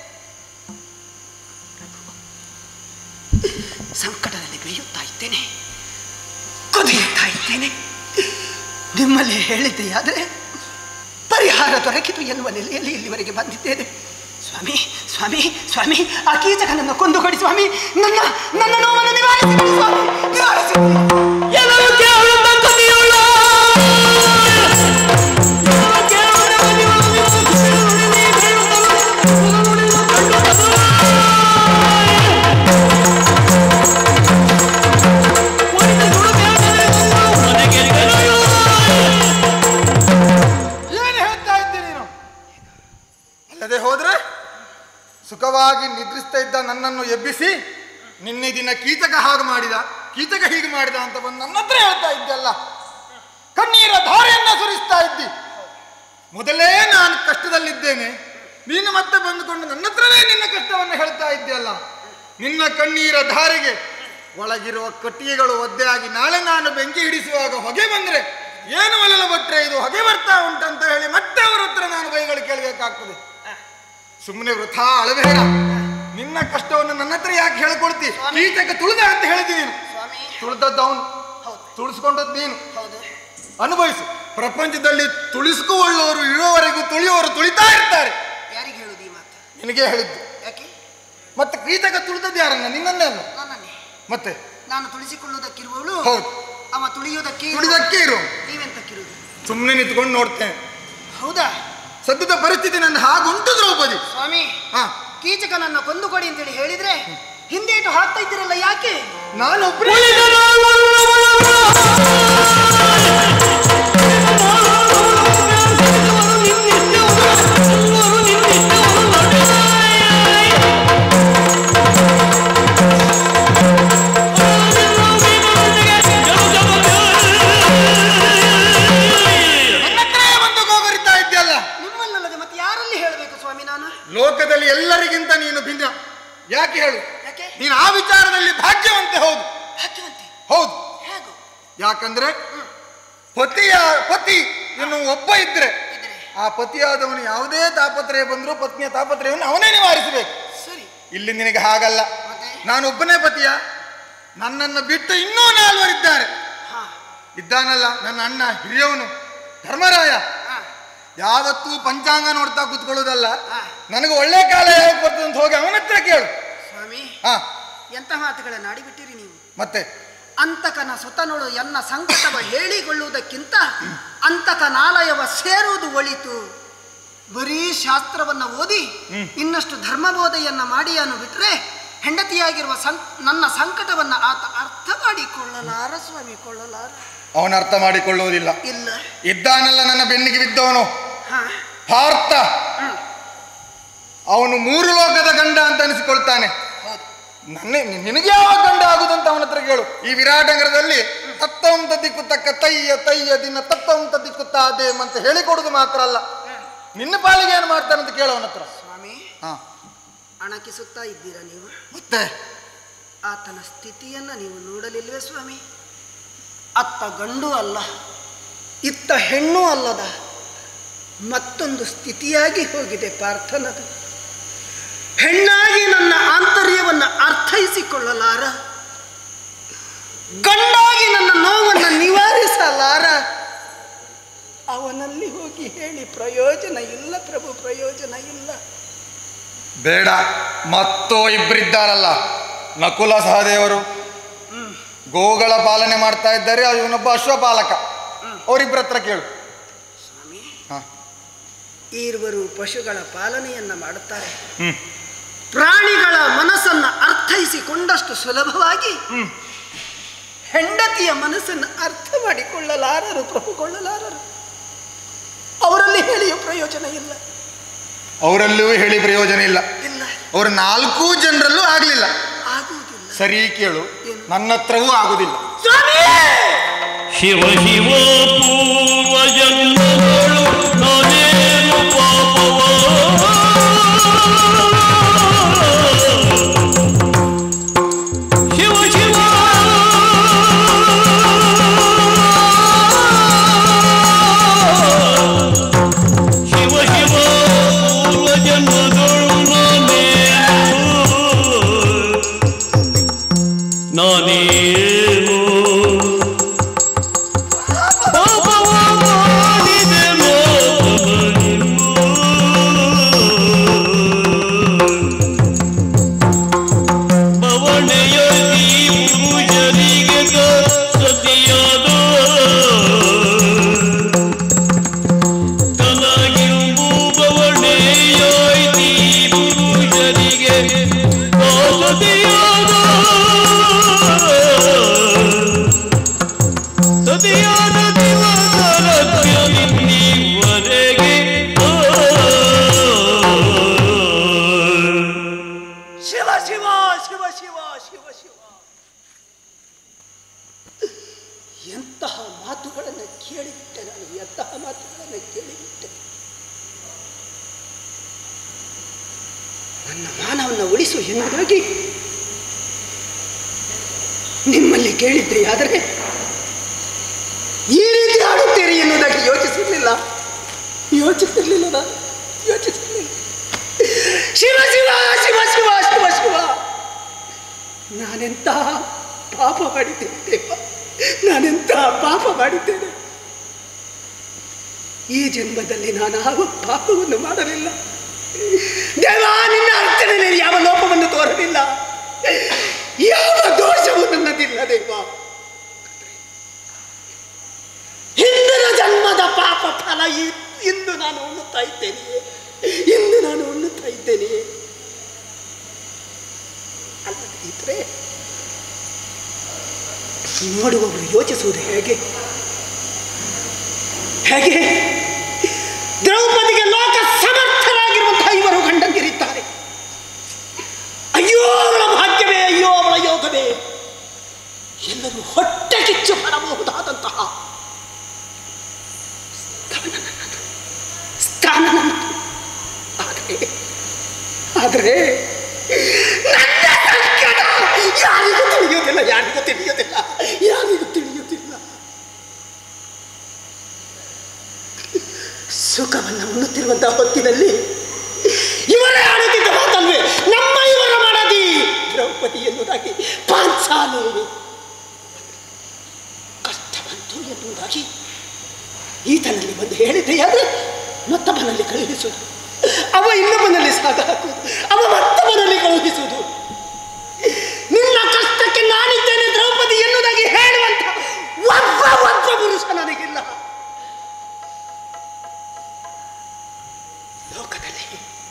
ಸಂಕಟದಲ್ಲಿ ಬೇಯುತ್ತಾ ಇದ್ದೇನೆ, ಕುದಿಯುತ್ತಾ ಇದ್ದೇನೆ. ನಿಮ್ಮಲ್ಲಿ ಹೇಳಿದ್ದೆಯಾದರೆ ಪರಿಹಾರ ದೊರಕಿತು ಎನ್ನುವ ನೆಲೆಯಲ್ಲಿ ಇಲ್ಲಿವರೆಗೆ ಬಂದಿದ್ದೇನೆ. ಸ್ವಾಮಿ ಸ್ವಾಮಿ ಸ್ವಾಮಿ, ಆ ಕೀಚಕನನ್ನು ಕೊಂದುಕೊಡಿ ಸ್ವಾಮಿ, ನನ್ನ ನೋವನ್ನು ನಿವಾರಿಸಿಕೊಡಿ ಸ್ವಾಮಿ, ಸುಖವಾಗಿ ನಿದ್ರಿಸ್ತಾ ಇದ್ದ ನನ್ನನ್ನು ಎಬ್ಬಿಸಿ ನಿನ್ನೆ ದಿನ ಕೀಚಕ ಹಾಗೆ ಮಾಡಿದ, ಕೀಚಕ ಹೀಗೆ ಮಾಡಿದ ಅಂತ ಬಂದು ನನ್ನ ಹತ್ರ ಹೇಳ್ತಾ ಇದ್ದಲ್ಲ, ಕಣ್ಣೀರ ಧಾರೆಯನ್ನ ಸುರಿಸ್ತಾ ಇದ್ದಿ. ಮೊದಲೇ ನಾನು ಕಷ್ಟದಲ್ಲಿದ್ದೇನೆ, ನೀನು ಮತ್ತೆ ಬಂದುಕೊಂಡು ನನ್ನ ಹತ್ರವೇ ನಿನ್ನ ಕಷ್ಟವನ್ನು ಹೇಳ್ತಾ ಇದ್ದೆಯಲ್ಲ. ನಿನ್ನ ಕಣ್ಣೀರ ಧಾರೆಗೆ ಒಳಗಿರುವ ಕಟ್ಟಿಗೆಗಳು ಒದ್ದೆ ಆಗಿ ನಾಳೆ ನಾನು ಬೆಂಕಿ ಹಿಡಿಸುವಾಗ ಹೊಗೆ ಬಂದ್ರೆ ಏನು ಮಲಲ ಬಟ್ರೆ ಇದು ಹೊಗೆ ಬರ್ತಾ ಉಂಟಂತ ಹೇಳಿ ಮತ್ತೆ ಅವರ ಹತ್ರ ನಾನು ಬೈಗಳು ಕೇಳಬೇಕಾಗ್ತದೆ. ಸುಮ್ಮನೆ ವೃಥಾ ಅಳಬೇಡ, ನಿನ್ನ ಕಷ್ಟವನ್ನು ನನ್ನ ಹತ್ರ ಯಾಕೆ ಹೇಳ್ಕೊಡ್ತಿ? ಕೀಚಕ ತುಳಿದ ಅಂತ ಹೇಳಿದ್ದೀನಿ ನೀನು, ತುಳಿದದ್ದು ಅವನು, ತುಳಿಸ್ಕೊಂಡದ್ದು ನೀನು. ಅನುಭವಿಸು. ಪ್ರಪಂಚದಲ್ಲಿ ತುಳಿಸ್ಕೊಳ್ಳೋರು ಇರೋವರೆಗೂ ತುಳಿಯೋರು ತುಳಿತಾ ಇರ್ತಾರೆ. ಯಾರಿಗೆ ಹೇಳುದು ಈ ಮಾತು? ನಿನಗೆ ಹೇಳಿದ್ದು. ಯಾಕೆ ಮತ್ತೆ ಕೀಚಕ ತುಳಿದದ್ದು ಯಾರನ್ನ? ನಿನ್ನನ್ನೇ ಅಲ್ಲ. ನನ್ನನ್ನೇ. ಮತ್ತೆ ನಾನು ತುಳಿಸಿಕೊಳ್ಳುವುದಕ್ಕಿರುವವಳು, ಹೌದು, ಅವ ತುಳಿಯುವುದಕ್ಕೆ ತುಳಿದಕ್ಕೆ ಇರು. ನೀವೆಂತಕ್ಕಿರುವುದು? ಸುಮ್ಮನೆ ನಿಂತ್ಕೊಂಡು ನೋಡ್ತೇನೆ. ಹೌದಾ? ಸದ್ಯದ ಪರಿಸ್ಥಿತಿ ನನ್ನ ಹಾಗುಂಟು ದ್ರೌಪದಿ. ಸ್ವಾಮಿ, ಹಾ, ಕೀಚಕನನ್ನ ಕೊಂದುಕೊಡಿ ಅಂತೇಳಿ ಹೇಳಿದ್ರೆ ಹಿಂದೇಟು ಹಾಕ್ತಾ ಇದ್ದೀರಲ್ಲ, ಯಾಕೆ? ನಾನು ಲೋಕದಲ್ಲಿ ಎಲ್ಲರಿಗಿಂತ ನೀನು ಭಿನ್ನ. ಯಾಕೆ ಹೇಳು? ನೀನು ಆ ವಿಚಾರದಲ್ಲಿ ಭಾಗ್ಯವಂತೆ. ಹೌದು, ಹೌದು. ಯಾಕಂದ್ರೆ ಪತಿ ಇನ್ನು ಒಬ್ಬ ಇದ್ರೆ ಆ ಪತಿಯಾದವನು ಯಾವುದೇ ತಾಪತ್ರಯ ಬಂದರೂ ಪತ್ನಿಯ ತಾಪತ್ರಯವನ್ನು ಅವನೇ ನಿವಾರಿಸಬೇಕು. ಇಲ್ಲಿ ನಿನಗೆ ಹಾಗಲ್ಲ. ನಾನೊಬ್ಬನೇ ಪತಿಯ, ನನ್ನನ್ನು ಬಿಟ್ಟು ಇನ್ನೂ 4 ಇದ್ದಾರೆ. ಇದ್ದಾನಲ್ಲ ನನ್ನ ಅಣ್ಣ ಹಿರಿಯವನು ಧರ್ಮರಾಯ, ಯಾವತ್ತೂ ಪಂಚಾಂಗ ನೋಡ್ತಾ ಕೂತ್ಕೊಳ್ಳೋದಲ್ಲ, ನನಗೆ ಒಳ್ಳೆ ಕಾಲ ಯಾವಾಗ ಬರ್ತದೆ ಅಂತ ಹೋಗಿ ಅವನ ಹತ್ರ ಕೇಳು. ಸ್ವಾಮಿ, ಹಾ, ಎಂತ ಮಾತುಗಳನ್ನ ಆಡಿಬಿಟ್ಟಿರಿ ನೀವು. ಮತ್ತೆ ಅಂತಕನ ಸುತನೊಳು ಎನ್ನ ಸಂಕಟವ ಹೇಳಿಕೊಳ್ಳುವುದಕ್ಕಿಂತ ಅಂತಕನಾಲಯವ ಸೇರುವುದು ಒಳಿತು. ಬರೀ ಶಾಸ್ತ್ರವನ್ನ ಓದಿ ಇನ್ನಷ್ಟು ಧರ್ಮಬೋಧೆಯನ್ನ ಮಾಡಿಯನ್ನು ಬಿಟ್ರೆ ಹೆಂಡತಿಯಾಗಿರುವ ನನ್ನ ಸಂಕಟವನ್ನ ಆತ ಅರ್ಥ ಮಾಡಿಕೊಳ್ಳಲಾರ ಸ್ವಾಮಿ, ಕೊಳ್ಳಲಾರ. ಅವನ ಅರ್ಥ ಮಾಡಿಕೊಳ್ಳುವುದಿಲ್ಲ. ಇಲ್ಲ. ಇದ್ದಾನಲ್ಲ ನನ್ನ ಬೆನ್ನಿಗೆ ಬಿದ್ದವನು ಪಾರ್ಥ, ಅವನು 3 ಲೋಕದ ಗಂಡ ಅಂತ ಅನಿಸಿಕೊಳ್ತಾನೆ. ನಿನಗೆ ಯಾವ ಗಂಡ ಆಗುದಂತ ಅವನ ಹತ್ರ ಕೇಳು. ಈ ವಿರಾಟನಗರದಲ್ಲಿ ತತ್ತವಂತ ದಿಕ್ಕು ತಕ್ಕ ತಯ್ಯ ದಿನ ತತ್ತವಂತ ದಿಕ್ಕು ತಾದೇಮ್ ಅಂತ ಹೇಳಿಕೊಡುದು ಮಾತ್ರ ಅಲ್ಲ, ನಿನ್ನ ಪಾಲಿಗೆ ಏನು ಮಾಡ್ತಾನಂತ ಕೇಳು ಅವನ ಹತ್ರ. ಸ್ವಾಮಿ, ಅಣಕಿಸುತ್ತಾ ಇದ್ದೀರಾ ನೀವು? ಮತ್ತೆ ಆತನ ಸ್ಥಿತಿಯನ್ನ ನೀವು ನೋಡಲಿಲ್ವೇ ಸ್ವಾಮಿ? ಅತ್ತ ಗಂಡು ಅಲ್ಲ, ಇತ್ತ ಹೆಣ್ಣು ಅಲ್ಲದ ಮತ್ತೊಂದು ಸ್ಥಿತಿಯಾಗಿ ಹೋಗಿದೆ ಪಾರ್ಥನದು. ಹೆಣ್ಣಾಗಿ ನನ್ನ ಆಂತರ್ಯವನ್ನು ಅರ್ಥೈಸಿಕೊಳ್ಳಲಾರ, ಗಂಡಾಗಿ ನನ್ನ ನೋವನ್ನು ನಿವಾರಿಸಲಾರ. ಅವನಲ್ಲಿ ಹೋಗಿ ಹೇಳಿ ಪ್ರಯೋಜನ ಇಲ್ಲ ಪ್ರಭು, ಪ್ರಯೋಜನ ಇಲ್ಲ. ಬೇಡ, ಮತ್ತೋ ಇಬ್ಬರಿದ್ದಾರಲ್ಲ, ನಕುಲ ಸಹದೇವರು. ಗೋಗಳ ಪಾಲನೆ ಮಾಡ್ತಾ ಇದ್ದಾರೆ, ಇವನೊಬ್ಬ ಅಶ್ವಪಾಲಕ. ಅವರಿಬ್ಬರ ಹತ್ರ ಕೇಳು. ಸ್ವಾಮಿ, ಹಾ, ಈರುವರು ಪಶುಗಳ ಪಾಲನೆಯನ್ನ ಮಾಡುತ್ತಾರೆ. ಪ್ರಾಣಿಗಳ ಮನಸ್ಸನ್ನು ಅರ್ಥೈಸಿಕೊಂಡಷ್ಟು ಸುಲಭವಾಗಿ ಹೆಂಡತಿಯ ಮನಸ್ಸನ್ನು ಅರ್ಥ ಮಾಡಿಕೊಳ್ಳಲಾರರು, ಪ್ರಭುಕೊಳ್ಳಲಾರರು. ಅವರಲ್ಲಿ ಹೇಳಿಯೂ ಪ್ರಯೋಜನ ಇಲ್ಲ. ಅವರಲ್ಲೂ ಹೇಳಿ ಪ್ರಯೋಜನ ಇಲ್ಲ. ಇಲ್ಲ, ಅವ್ರ 4 ಜನರಲ್ಲೂ ಆಗ್ಲಿಲ್ಲ. ಆಗುವುದಿಲ್ಲ. ಸರಿ ಕೇಳು, ನನ್ನ ಹತ್ರವೂ ಆಗುದಿಲ್ಲ. ಸ್ವಾಮಿ, ಶಿವ ಶಿವ ಪೂರ್ವ ಜನ್ಮಗಳು ನಾನೇನು ಪಾಪವ ಶಿವ ಶಿವ ಶಿವ ಶಿವ ಪೂರ್ವ ಜನ್ಮಗಳು ನಾನೇನು ಎಂತಹ ಮಾತುಗಳನ್ನು ಕೇಳಿಬಿಟ್ಟೆ ನಾನು, ಎಂತಹ ಮಾತುಗಳನ್ನು ಕೇಳಿಬಿಟ್ಟೆ. ನನ್ನ ಮಾನವನ್ನು ಉಳಿಸು ಎನ್ನುವುದಾಗಿ ನಿಮ್ಮಲ್ಲಿ ಕೇಳಿದ್ರಿ, ಆದರೆ ಈ ರೀತಿ ಆಡುತ್ತೀರಿ ಎನ್ನುವುದಾಗಿ ಯೋಚಿಸಿರಲಿಲ್ಲ ನಾನು, ಯೋಚಿಸಿರಲಿಲ್ಲ. ಶಿವ ಶಿವ ಶಿವ ಶಿವ ಶಿವ ಶಿವ, ನಾನೆಂತಹ ಪಾಪ ಮಾಡಿದ್ದೇನೆ ದೇವ, ನಾನೆಂತ ಪಾಪ ಮಾಡಿದ್ದೇನೆ. ಈ ಜನ್ಮದಲ್ಲಿ ನಾನು ಯಾವ ಪಾಪವನ್ನು ಮಾಡಲಿಲ್ಲ ದೇವ. ನಿನ್ನ ಅರ್ಚನೆಯಲ್ಲಿ ಯಾವ ಲೋಪವನ್ನು ತೋರಲಿಲ್ಲ, ಯಾವ ದೋಷವೂ ನನ್ನದಿಲ್ಲ ದೇವ. ಹಿಂದಿನ ಜನ್ಮದ ಪಾಪ ಫಲ ಇಂದು ನಾನು ಉಣ್ಣುತ್ತಾ ಇದ್ದೇನೆಯೇ, ಇಂದು ನಾನು ಉಣ್ಣುತ್ತಾ ಇದ್ದೇನೆಯೇ. ಅಲ್ಲದಿದ್ದರೆ ನೋಡುವವರು ಯೋಚಿಸುವುದು ಹೇಗೆ? ದ್ರೌಪದಿಗೆ ಲೋಕ ಸಮರ್ಥರಾಗಿರುವಂತಹ ಇವರು ಗಂಡಂದಿರಿದ್ದಾರೆ. ಅಯ್ಯೋ ಅವಳ ಭಾಗ್ಯವೇ, ಅಯ್ಯೋ ಅವಳ ಯೋಗವೇ. ಎಲ್ಲರೂ ಹೊಟ್ಟೆ ಕಿಚ್ಚು ಪಡಬಹುದಾದಂತಹ ಸ್ಥಾನ ನನ್ನದು. ಆದರೆ ನನ್ನ ಸಂಕಟ ಯಾರಿಗೂ ತಿಳಿಯುವುದಿಲ್ಲ. ಸುಖವನ್ನು ಉಣ್ಣುತ್ತಿರುವಂತಹ ಹೊತ್ತಿನಲ್ಲಿ ಇವರೇ ಆಡುತ್ತಿದ್ದ ಮಾತಲ್ವೇ ನಮ್ಮ ಇವರ ಮಾಡದಿ ದ್ರೌಪದಿ ಎನ್ನುವುದಾಗಿ, ಪಾಂಚಾಲಿ ಕಷ್ಟ ಬಂತು ಎನ್ನುವುದಾಗಿ ಈತನಲ್ಲಿ ಬಂದು ಹೇಳಿದೆಯಾದ್ರೆ ಮತ್ತೊಬ್ಬನಲ್ಲಿ ಕಳುಹಿಸುವುದು, ಅವ ಇನ್ನೊಬ್ಬನಲ್ಲಿ ಸಾಗ ಹಾಕುವುದು, ಅವ ಮತ್ತೊಬ್ಬನಲ್ಲಿ ಕಳುಹಿಸುವುದು. ನಿನ್ನ ಕಷ್ಟಕ್ಕೆ ನಾನಿದ್ದೇನೆ ದ್ರೌಪದಿ ಎನ್ನುವುದಾಗಿ ಹೇಳುವಂತ ಒಬ್ಬ ಪುರುಷ ನನಗಿಲ್ಲ ಲೋಕದಲ್ಲಿ.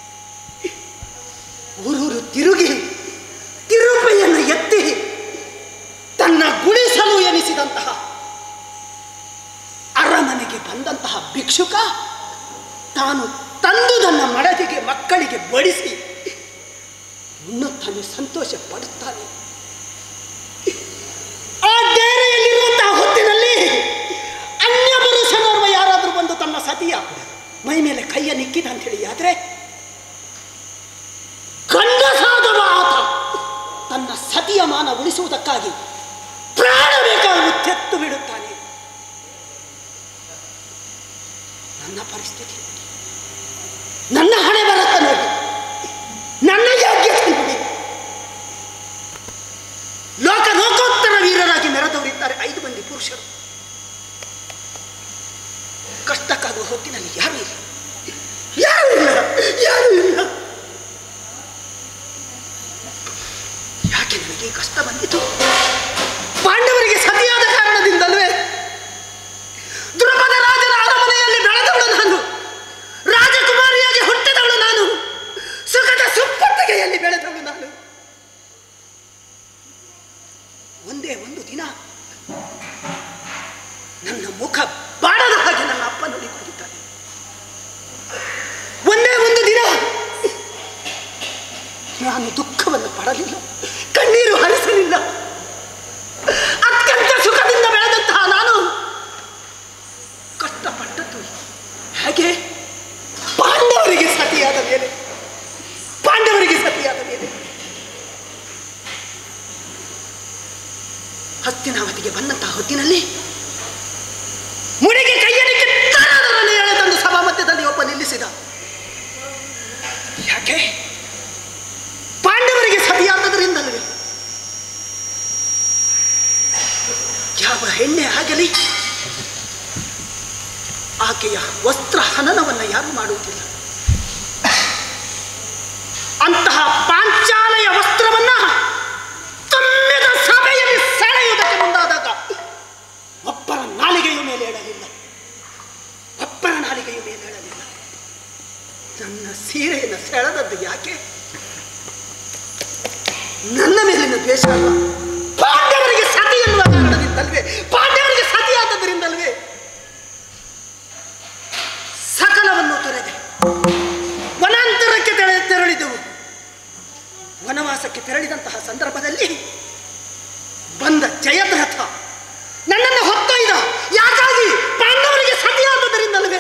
ಊರೂರು ತಿರುಗಿ ತಿರುಪೆಯನ್ನು ಎತ್ತಿ ತನ್ನ ಗುಡಿಸಲು ಎನಿಸಿದಂತಹ ಅರಮನೆಗೆ ಬಂದಂತಹ ಭಿಕ್ಷುಕ ತಾನು ತಂದು ತನ್ನ ಮಡದಿಗೆ ಮಕ್ಕಳಿಗೆ ಬಡಿಸಿ ಉಣ್ಣುತ್ತಾನೆ, ಸಂತೋಷ ಪಡುತ್ತಾನೆ. ಆ ಡೇರೆಯಲ್ಲಿರುವಂತಹ ಹೊತ್ತಿನಲ್ಲಿ ಅನ್ಯ ಪುರುಷನೋರ್ವ ಯಾರಾದರೂ ಬಂದು ತನ್ನ ಸತಿಯ ಮೈ ಮೇಲೆ ಕೈಯನ್ನಿಕ್ಕಿದ ಅಂತ ಹೇಳಿ ಆದ್ರೆ ಗಂಡಸಾದವ ಆತ ತನ್ನ ಸತಿಯ ಮಾನ ಉಳಿಸುವುದಕ್ಕಾಗಿ ಪ್ರಾಣ ಬೇಕಾಗಿ ತೆತ್ತು ಬಿಡುತ್ತಾನೆ. ನನ್ನ ಪರಿಸ್ಥಿತಿ ನೋಡಿ, ನನ್ನ ಹಣೆ ಬರತ್ತ ನೋಡಿ, ನನ್ನ ಯೋಗ್ಯತೆ ನೋಡಿ. ಲೋಕೋತ್ತರ ವೀರರಾಗಿ ಮೆರೆದವರಿದ್ದಾರೆ 5 ಮಂದಿ ಪುರುಷರು. ಕಷ್ಟಕ್ಕಾಗುವ ಹೊತ್ತಿನಲ್ಲಿ ಯಾರೂ ಇಲ್ಲ. ಯಾಕೆ ನನಗೆ ಕಷ್ಟ ಬಂದಿತು? ಪಾಂಡವ ದಿನ ನನ್ನ ಮುಖ ಬಾಡದ ಹಾಗೆ ನನ್ನ ಅಪ್ಪ ನೋಡಿಕೊಂಡಿದ್ದಾನೆ. ಒಂದೇ ಒಂದು ದಿನ ನಾನು ದುಃಖವನ್ನು ಪಡಲಿಲ್ಲ, ಕಣ್ಣೀರು ಹರಿಸಲಿಲ್ಲ. ಅತ್ಯಂತ ಸುಖದಿಂದ ಬೆಳೆದಂತಹ ನಾನು ಕಷ್ಟಪಟ್ಟದ್ದು ಹಾಗೆ ಪಾಂಡವರಿಗೆ ಸತಿಯಾದ ಮೇಲೆ ಹಸ್ತಿನಾವತಿಗೆ ಬಂದಂತಹ ಹೊತ್ತಿನಲ್ಲಿ ಮುಡಿಗೆ ಕೈಯಡಿಕೆ ತರದರನ್ನು ಎಳೆದಂದು ಸಭಾ ಮಧ್ಯದಲ್ಲಿ ಒಬ್ಬ ನಿಲ್ಲಿಸಿದ. ಯಾಕೆ? ಪಾಂಡವರಿಗೆ ಸತಿಯಾದದರಿಂದಲೇ. ಯಾವ ಹೆಣ್ಣೆ ಆಗಲಿ ಆಕೆಯ ವಸ್ತ್ರ ಹನನವನ್ನು ಯಾರು ಮಾಡುವುದಿಲ್ಲ. ಅಂತಹ ಪಾಂಚಾಲೆಯ ವಸ್ತ್ರವನ್ನ ತುಂಬಿದ ಸಭೆಯಲ್ಲಿ ಸೆಳೆಯುವುದಕ್ಕೆ ಮುಂದಾದಾಗ ಒಬ್ಬರ ನಾಲಿಗೆಯ ಮೇಲೆ ಏಳಲಿಲ್ಲ. ನನ್ನ ಸೀರೆಯನ್ನು ಸೆಳೆದದ್ದು ಯಾಕೆ? ನನ್ನ ಮೇಲಿನ ದ್ವೇಷ ಅಲ್ಲ, ಪಾಂಡವರಿಗೆ ಸತಿ ಎನ್ನುವ ಕಾರಣದಿಂದಲ್ವೇ, ಪಾಂಡವರಿಗೆ ಸತಿಯಾದದರಿಂದಲ್ವೇ ಸಕಲವನ್ನು ತೊರೆದೆ ವನಾಂತರಕ್ಕೆ ತೆರಳಿದೆವು. ವನವಾಸಕ್ಕೆ ತೆರಳಿದಂತಹ ಸಂದರ್ಭದಲ್ಲಿ ಬಂದ ಜಯದ್ರಥ ನನ್ನನ್ನು ಹೊತ್ತೊಯ್ದ. ಯಾಕಾಗಿ? ಪಾಂಡವರಿಗೆ ಸತಿಯಾದದರಿಂದಲ್ವೇ.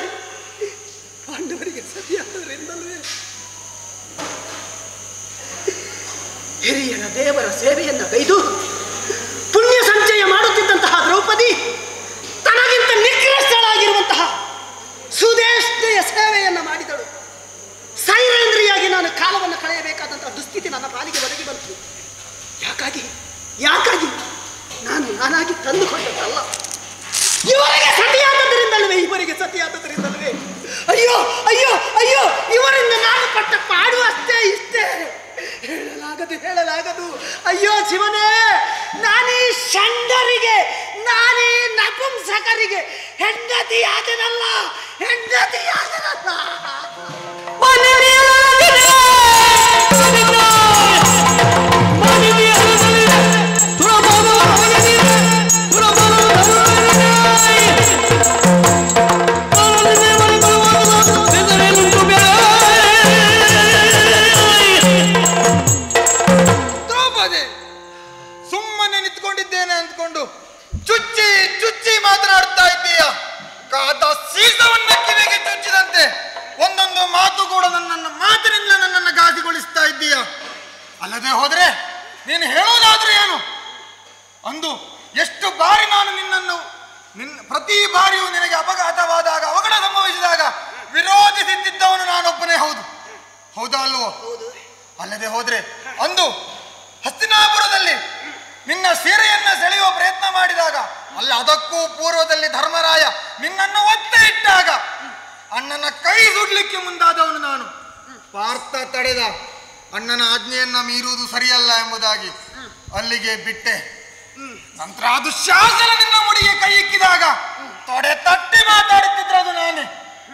ಹಿರಿಯರ ದೇವರ ಸೇವೆಯನ್ನು ಗೈದು ಪುಣ್ಯ ಸಂಚಯ ಮಾಡುತ್ತಿದ್ದಂತಹ ದ್ರೌಪದಿ ತನಗಿಂತ ನಿಕೃಷ್ಟಳಾಗಿರುವಂತಹ ಸುದೇಶ್ನೆಯ ಸೇವೆಯನ್ನು ಮಾಡಿದಳು. ಸೈರೇಂದ್ರಿಯಾಗಿ ನಾನು ಕಾಲವನ್ನು ಕಳೆಯಬೇಕಾದಂತಹ ದುಸ್ಥಿತಿ ನನ್ನ ಪಾಲಿಗೆ ಒದಗಿ ಬಂತು. ಯಾಕಾಗಿ ನಾನಾಗಿ ತಂದುಕೊಂಡದ್ದಲ್ಲ, ಇವರಿಗೆ ಸತಿಯಾದದರಿಂದಲ್ವೇ. ಅಯ್ಯೋ ಅಯ್ಯೋ ಅಯ್ಯೋ, ಇವರಿಂದ ನಾನು ಪಟ್ಟ ಪಾಡು ಅಷ್ಟೇ ಇಷ್ಟೇ, ಹೇಳಲಾಗದು. ಅಯ್ಯೋ ಶಿವನೇ, ನಾನೀ ಷಂಡರಿಗೆ, ನಾನೀ ನಪುಂಸಕರಿಗೆ ಹೆಂಡತಿಯಾದನಲ್ಲ. ಸುಮ್ಮನೆ ನಿಂತ್ಕೊಂಡಿದ್ದೇನೆ ಅಂದ್ಕೊಂಡು ಚುಚ್ಚಿ ಮಾತನಾಡ್ತಾ ಇದ್ದೀಯ. ಕಾದ ಸೀಸವನ್ನ ಕಿವಿಗೆ ಚುಚ್ಚಿದಂತೆ ಒಂದೊಂದು ಮಾತು ಕೂಡ ಮಾತಿನಿಂದ ನನ್ನನ್ನು ಗಾಸಿಗೊಳಿಸ್ತಾ ಇದ್ದೀಯ. ಅಲ್ಲದೆ ಹೋದ್ರೆ ನೀನು ಹೇಳೋದಾದ್ರೆ ಏನು? ಅಂದು ಎಷ್ಟು ಬಾರಿ ನಾನು ಪ್ರತಿ ಬಾರಿಯೂ ನಿನಗೆ ಅಪಘಾತವಾದಾಗ, ಅವಘಡ ಸಂಭವಿಸಿದಾಗ ವಿರೋಧಿಸುತ್ತಿದ್ದವನು ನಾನೊಬ್ಬನೇ. ಹೌದಾ ಅಲ್ವೋ? ಅಲ್ಲದೆ ಹೋದ್ರೆ ಅಂದು ಹಸ್ತಿನಾಪುರದಲ್ಲಿ ನಿನ್ನ ಸೀರೆಯನ್ನ ಸೆಳೆಯುವ ಪ್ರಯತ್ನ ಮಾಡಿದಾಗ, ಅಲ್ಲ ಅದಕ್ಕೂ ಪೂರ್ವದಲ್ಲಿ ಧರ್ಮರಾಯ ನಿನ್ನನ್ನು ಒತ್ತೆ ಇಟ್ಟಾಗ ಅಣ್ಣನ ಕೈ ಸುಡ್ಲಿಕ್ಕೆ ಮುಂದಾದವನು ನಾನು. ಪಾರ್ಥ ತಡೆದ. ಅಣ್ಣನ ಆಜ್ಞೆಯನ್ನ ಮೀರುವುದು ಸರಿಯಲ್ಲ ಎಂಬುದಾಗಿ ಅಲ್ಲಿಗೆ ಬಿಟ್ಟೆ. ನಂತರ ಅದು ಶಾಸನ ನಿನ್ನ ಮುಡಿಗೆ ಕೈ ಇಕ್ಕಿದಾಗ ತೊಡೆ ತಟ್ಟಿ ಮಾತಾಡುತ್ತಿದ್ರೆ ಅದು ನಾನೇ.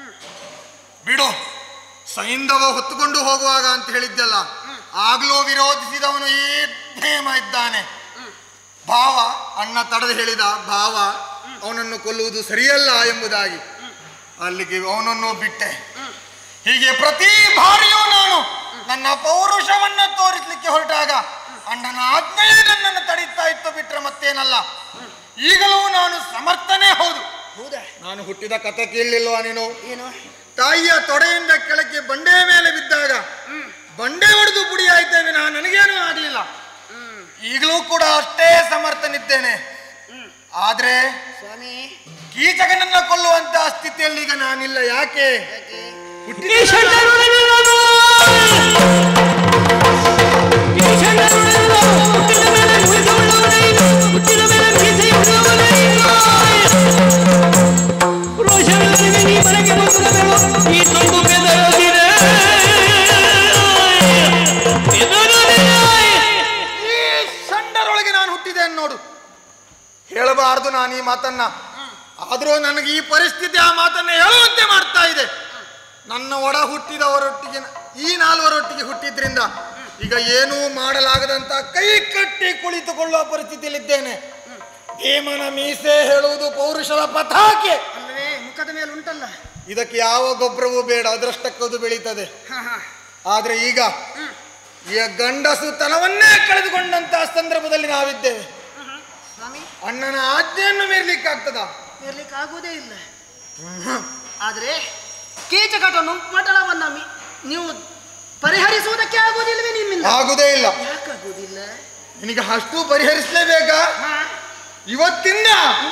ಬಿಡು, ಸೈಂಧವ ಹೊತ್ತುಕೊಂಡು ಹೋಗುವಾಗ ಅಂತ ಹೇಳಿದ್ದಲ್ಲ, ಆಗ್ಲೂ ವಿರೋಧಿಸಿದವನು ಈ ಭೇಮ ಇದ್ದಾನೆ. ಭಾವ ಅಣ್ಣ ತಡೆದು ಹೇಳಿದ, ಭಾವ ಅವನನ್ನು ಕೊಲ್ಲುವುದು ಸರಿಯಲ್ಲ ಎಂಬುದಾಗಿ ಅಲ್ಲಿಗೆ ಅವನನ್ನು ಬಿಟ್ಟೆ. ಹೀಗೆ ಪ್ರತಿ ಬಾರಿಯೂ ನಾನು ನನ್ನ ಪೌರುಷವನ್ನ ತೋರಿಸಲಿಕ್ಕೆ ಹೊರಟಾಗ ಅಣ್ಣನ ಆಜ್ಞೆಯೇ ನನ್ನನ್ನು ತಡೀತಾ ಇತ್ತು, ಬಿಟ್ರೆ ಮತ್ತೇನಲ್ಲ. ಈಗಲೂ ನಾನು ಸಮರ್ಥನೆ. ಹೌದು, ನಾನು ಹುಟ್ಟಿದ ಕತೆ ಕೇಳಲಿಲ್ವಾ ನೀನು? ತಾಯಿಯ ತೊಡೆಯಿಂದ ಕೆಳಗೆ ಬಂಡೆ ಮೇಲೆ ಬಿದ್ದಾಗ ಬಂಡೆ ಹೊಡೆದು ಪುಡಿ ಆಯ್ತೇವೆ, ನನಗೇನೂ ಆಗಲಿಲ್ಲ. ಈಗಲೂ ಕೂಡ ಅಷ್ಟೇ ಸಮರ್ಥನಿದ್ದೇನೆ. ಆದ್ರೆ ಕೀಚಕನನ್ನ ಕೊಲ್ಲುವಂತ ಸ್ಥಿತಿಯಲ್ಲಿ ಈಗ ನಾನಿಲ್ಲ. ಯಾಕೆ? ಹೇಳಬಾರದು ನಾನು ಈ ಮಾತನ್ನ, ಆದ್ರೂ ನನಗೆ ಈ ಪರಿಸ್ಥಿತಿ ಆ ಮಾತನ್ನ ಹೇಳುವಂತೆ ಮಾಡ್ತಾ ಇದೆ. ನನ್ನ ಒಡ ಹುಟ್ಟಿದವರೊಟ್ಟಿಗೆ, ಈ ನಾಲ್ವರೊಟ್ಟಿಗೆ ಹುಟ್ಟಿದ್ರಿಂದ ಈಗ ಏನೂ ಮಾಡಲಾಗದಂತ ಕೈ ಕಟ್ಟಿ ಕುಳಿತುಕೊಳ್ಳುವ ಪರಿಸ್ಥಿತಿಯಲ್ಲಿದ್ದೇನೆ. ಭೀಮನ ಮೀಸೆ ಹೇಳುವುದು ಪೌರುಷದ ಪತಾಕೆ ಅಲ್ವೇ? ಮುಖದ ಮೇಲೆ ಉಂಟಲ್ಲ. ಇದಕ್ಕೆ ಯಾವ ಗೊಬ್ಬರವೂ ಬೇಡ, ಅದರಷ್ಟಕ್ಕದು ಬೆಳೀತದೆ. ಆದ್ರೆ ಈಗ ಈ ಗಂಡಸುತನವನ್ನೇ ಕಳೆದುಕೊಂಡಂತಹ ಸಂದರ್ಭದಲ್ಲಿ ನಾವಿದ್ದೇವೆ. ಸ್ವಾಮಿ, ಅಣ್ಣನ ಆಜ್ಞೆಯನ್ನು ಮೀರ್ಲಿಕ್ಕಾಗ್ತದ? ಇರ್ಲಿಕ್ಕೆ ಆಗುವುದೇ ಇಲ್ಲ. ಆದ್ರೆ ಕೀಚಕಟನ್ನು ಪಟಳವನ್ನ ನೀವು ಪರಿಹರಿಸುವುದಕ್ಕೆ ಆಗುವುದಿಲ್ಲವೇ ನಿಮ್ಮಿಂದ? ಆಗುದೇ ಇಲ್ಲ. ಯಾಕಾಗುವುದಿಲ್ಲ? ನಿನಗೆ ಅಷ್ಟು ಪರಿಹರಿಸಲೇಬೇಕಾ? ಇವತ್ತಿಂದ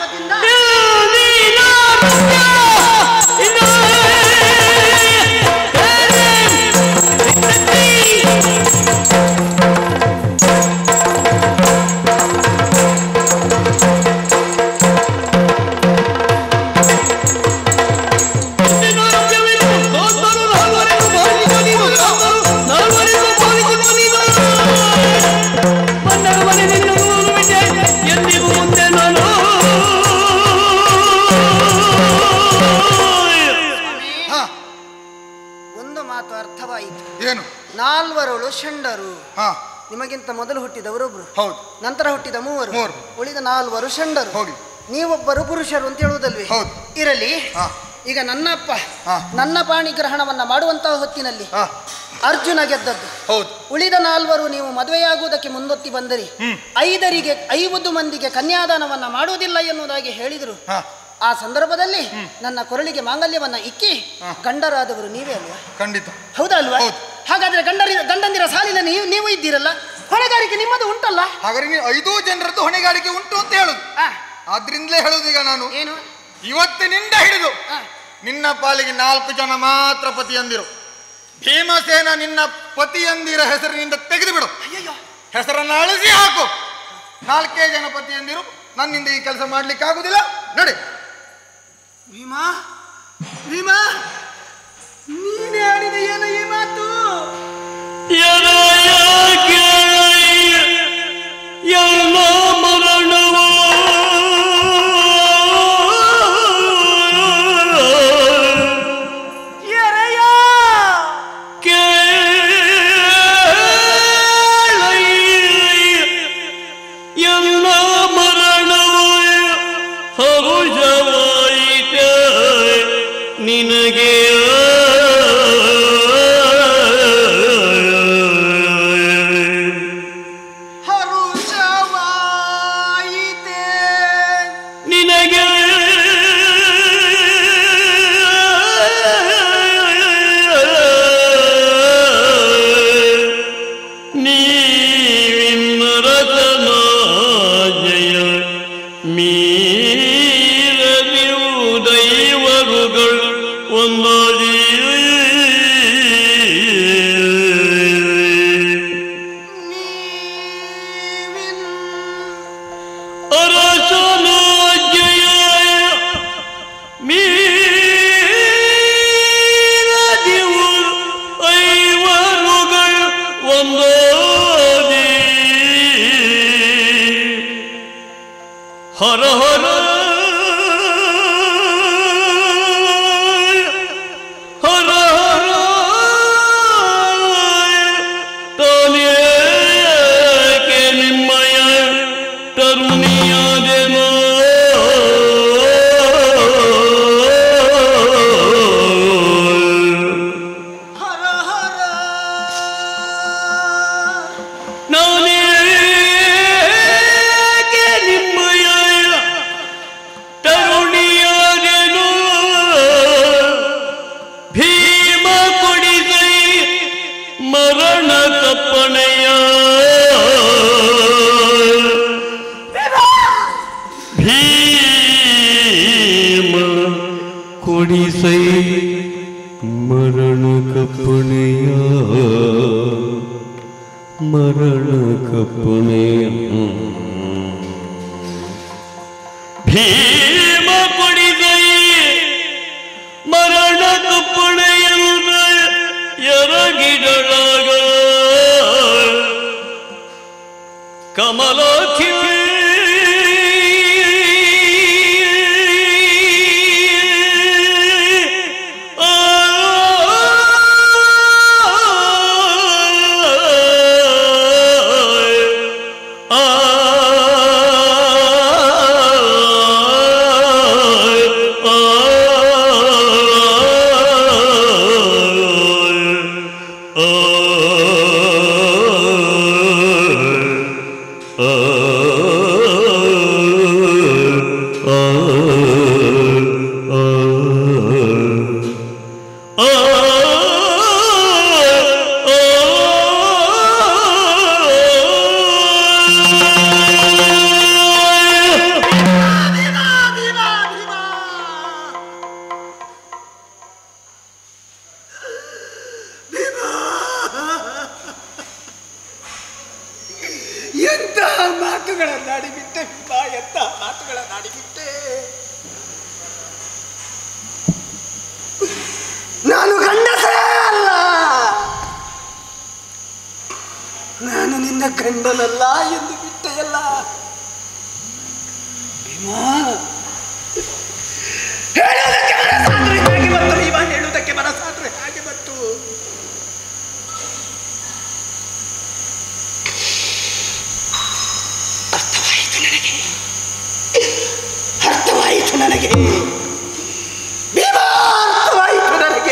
ಏನು? ನಾಲ್ವರುಳು ಷಂಡರು. ನಿಮಗಿಂತ ಮೊದಲು ಹುಟ್ಟಿದವರೊಬ್ರು, ಹೌದು. ನಂತರ ಹುಟ್ಟಿದ ಮೂವರು, ಉಳಿದ ನಾಲ್ವರು ಷಂಡರು. ಹೋಗಿ ನೀವೊಬ್ಬರು ಪುರುಷರು ಅಂತ ಹೇಳುವುದಲ್ವೇ? ಹೌದು. ಇರಲಿ. ಈಗ ನನ್ನಪ್ಪ ನನ್ನ ಪಾಣಿಗ್ರಹಣವನ್ನ ಮಾಡುವಂತಹ ಹೊತ್ತಿನಲ್ಲಿ ಅರ್ಜುನ ಗೆದ್ದದ್ದು. ಹೌದು. ಉಳಿದ ನಾಲ್ವರು ನೀವು ಮದುವೆಯಾಗುವುದಕ್ಕೆ ಮುಂದೊತ್ತಿ ಬಂದರಿ 5 ಮಂದಿಗೆ ಕನ್ಯಾದಾನವನ್ನ ಮಾಡುವುದಿಲ್ಲ ಎನ್ನುವುದಾಗಿ ಹೇಳಿದರು. ಆ ಸಂದರ್ಭದಲ್ಲಿ ನನ್ನ ಕೊರಳಿಗೆ ಮಾಂಗಲ್ಯವನ್ನ ಇಕ್ಕಿ ಗಂಡರಾದವರು ನೀವೇ ಅಲ್ವಾ? ಖಂಡಿತ. ಹೌದಲ್ವಾ? ಹಾಗಾದ್ರೆ ಗಂಡಂದಿರ ಸಾಲಿನ ನೀವು ಇದ್ದೀರಲ್ಲ, ಹೊಣೆಗಾರಿಕೆ ನಿಮ್ಮದು ಉಂಟಲ್ಲ. ಹಾಗಾದ್ರೆ ನೀವು 5 ಜನರದ್ದು ಹೊಣೆಗಾರಿಕೆ ಉಂಟು ಅಂತ ಹೇಳುದು. ಆದ್ರಿಂದಲೇ ಹೇಳುದು ಈಗ ನಾನು, ಏನು ಇವತ್ತಿನಿಂದ ಹಿಡಿದು ನಿನ್ನ ಪಾಲಿಗೆ 4 ಜನ ಮಾತ್ರ ಪತಿಯಂದಿರು. ಭೀಮಸೇನ ನಿನ್ನ ಪತಿಯಂದಿರ ಹೆಸರಿನಿಂದ ತೆಗೆದು ಬಿಡು, ಹೆಸರನ್ನು ಅಳಿಸಿ ಹಾಕು. 4 ಜನ ಪತಿಯಂದಿರು, ನನ್ನಿಂದ ಈ ಕೆಲಸ ಮಾಡ್ಲಿಕ್ಕೆ ಆಗುದಿಲ್ಲ. ನೋಡಿ ಭೀಮಾ, ಭೀಮಾ ನೀನೇ ಆಡಿದ ಏನು ಈ ಮಾತು? ನಿನಗೆ ಹರುಷವಾಯಿತೆ, ನಿನಗೆ ನೀವಿನ್ನರತನ ಜಯ ಮೀರದಿವು ದೈವರುಗಳು ಒಂದಾಗಿ ಅರಸನ ಜಯ ಮೀರದಿವು ಐವರುಗಳು ಒಂದಾಗಿ ಹರ ಹರ ಹರ ಹರ ತಾನೇಕೆ ನಿಮ್ಮಯ ತರುಣಿಯಾದೆನೋ ಹರ ಹರ ನಾನೇಕೆ ನಿಮ್ಮಯ ತರುಣಿಯಾದೆನೋ ಭೀಮ ಕೊಡಿಸೈ ಮರಣ ತಪ್ಪಣೆಯ ಭೀಮ ಕೊಡಿಸೈ ಮರಣ ಕಪ್ಪಣೆಯ ಮರಣ ಕಪ್ಪಣೆಯ ಭೀಮ ಕೊಡಿಸೈ ಮರಣ ಕಪ್ಪಣೆಯಿಂದ ಎರಗಿಡಲಾಗ ಕಮಲಾಕ್ಷಿ ಮಾತುಗಳನ್ನಾಡಿಬಿಟ್ಟೆ. ನಾನು ಗಂಡಸೇ ಅಲ್ಲ, ನಾನು ನಿನ್ನ ಗಂಡನಲ್ಲ ಎಂದು ಬಿಟ್ಟೆಯಲ್ಲ ಭೀಮಾ. ಹೇಳುವುದಕ್ಕೆ ಮನಸ್ಸಾದ್ರೆ ಹಾಗೆ ಬಂತು ಭೀಮಾ, ಹೇಳುವುದಕ್ಕೆ ಮನಸ್ಸಾದ್ರೆ ಹಾಗೆ ಬಂತು. ಅರ್ಥವಾಯಿತು ನನಗೆ ಭೀಮಾ, ಅರ್ಥವಾಯಿತು ನನಗೆ.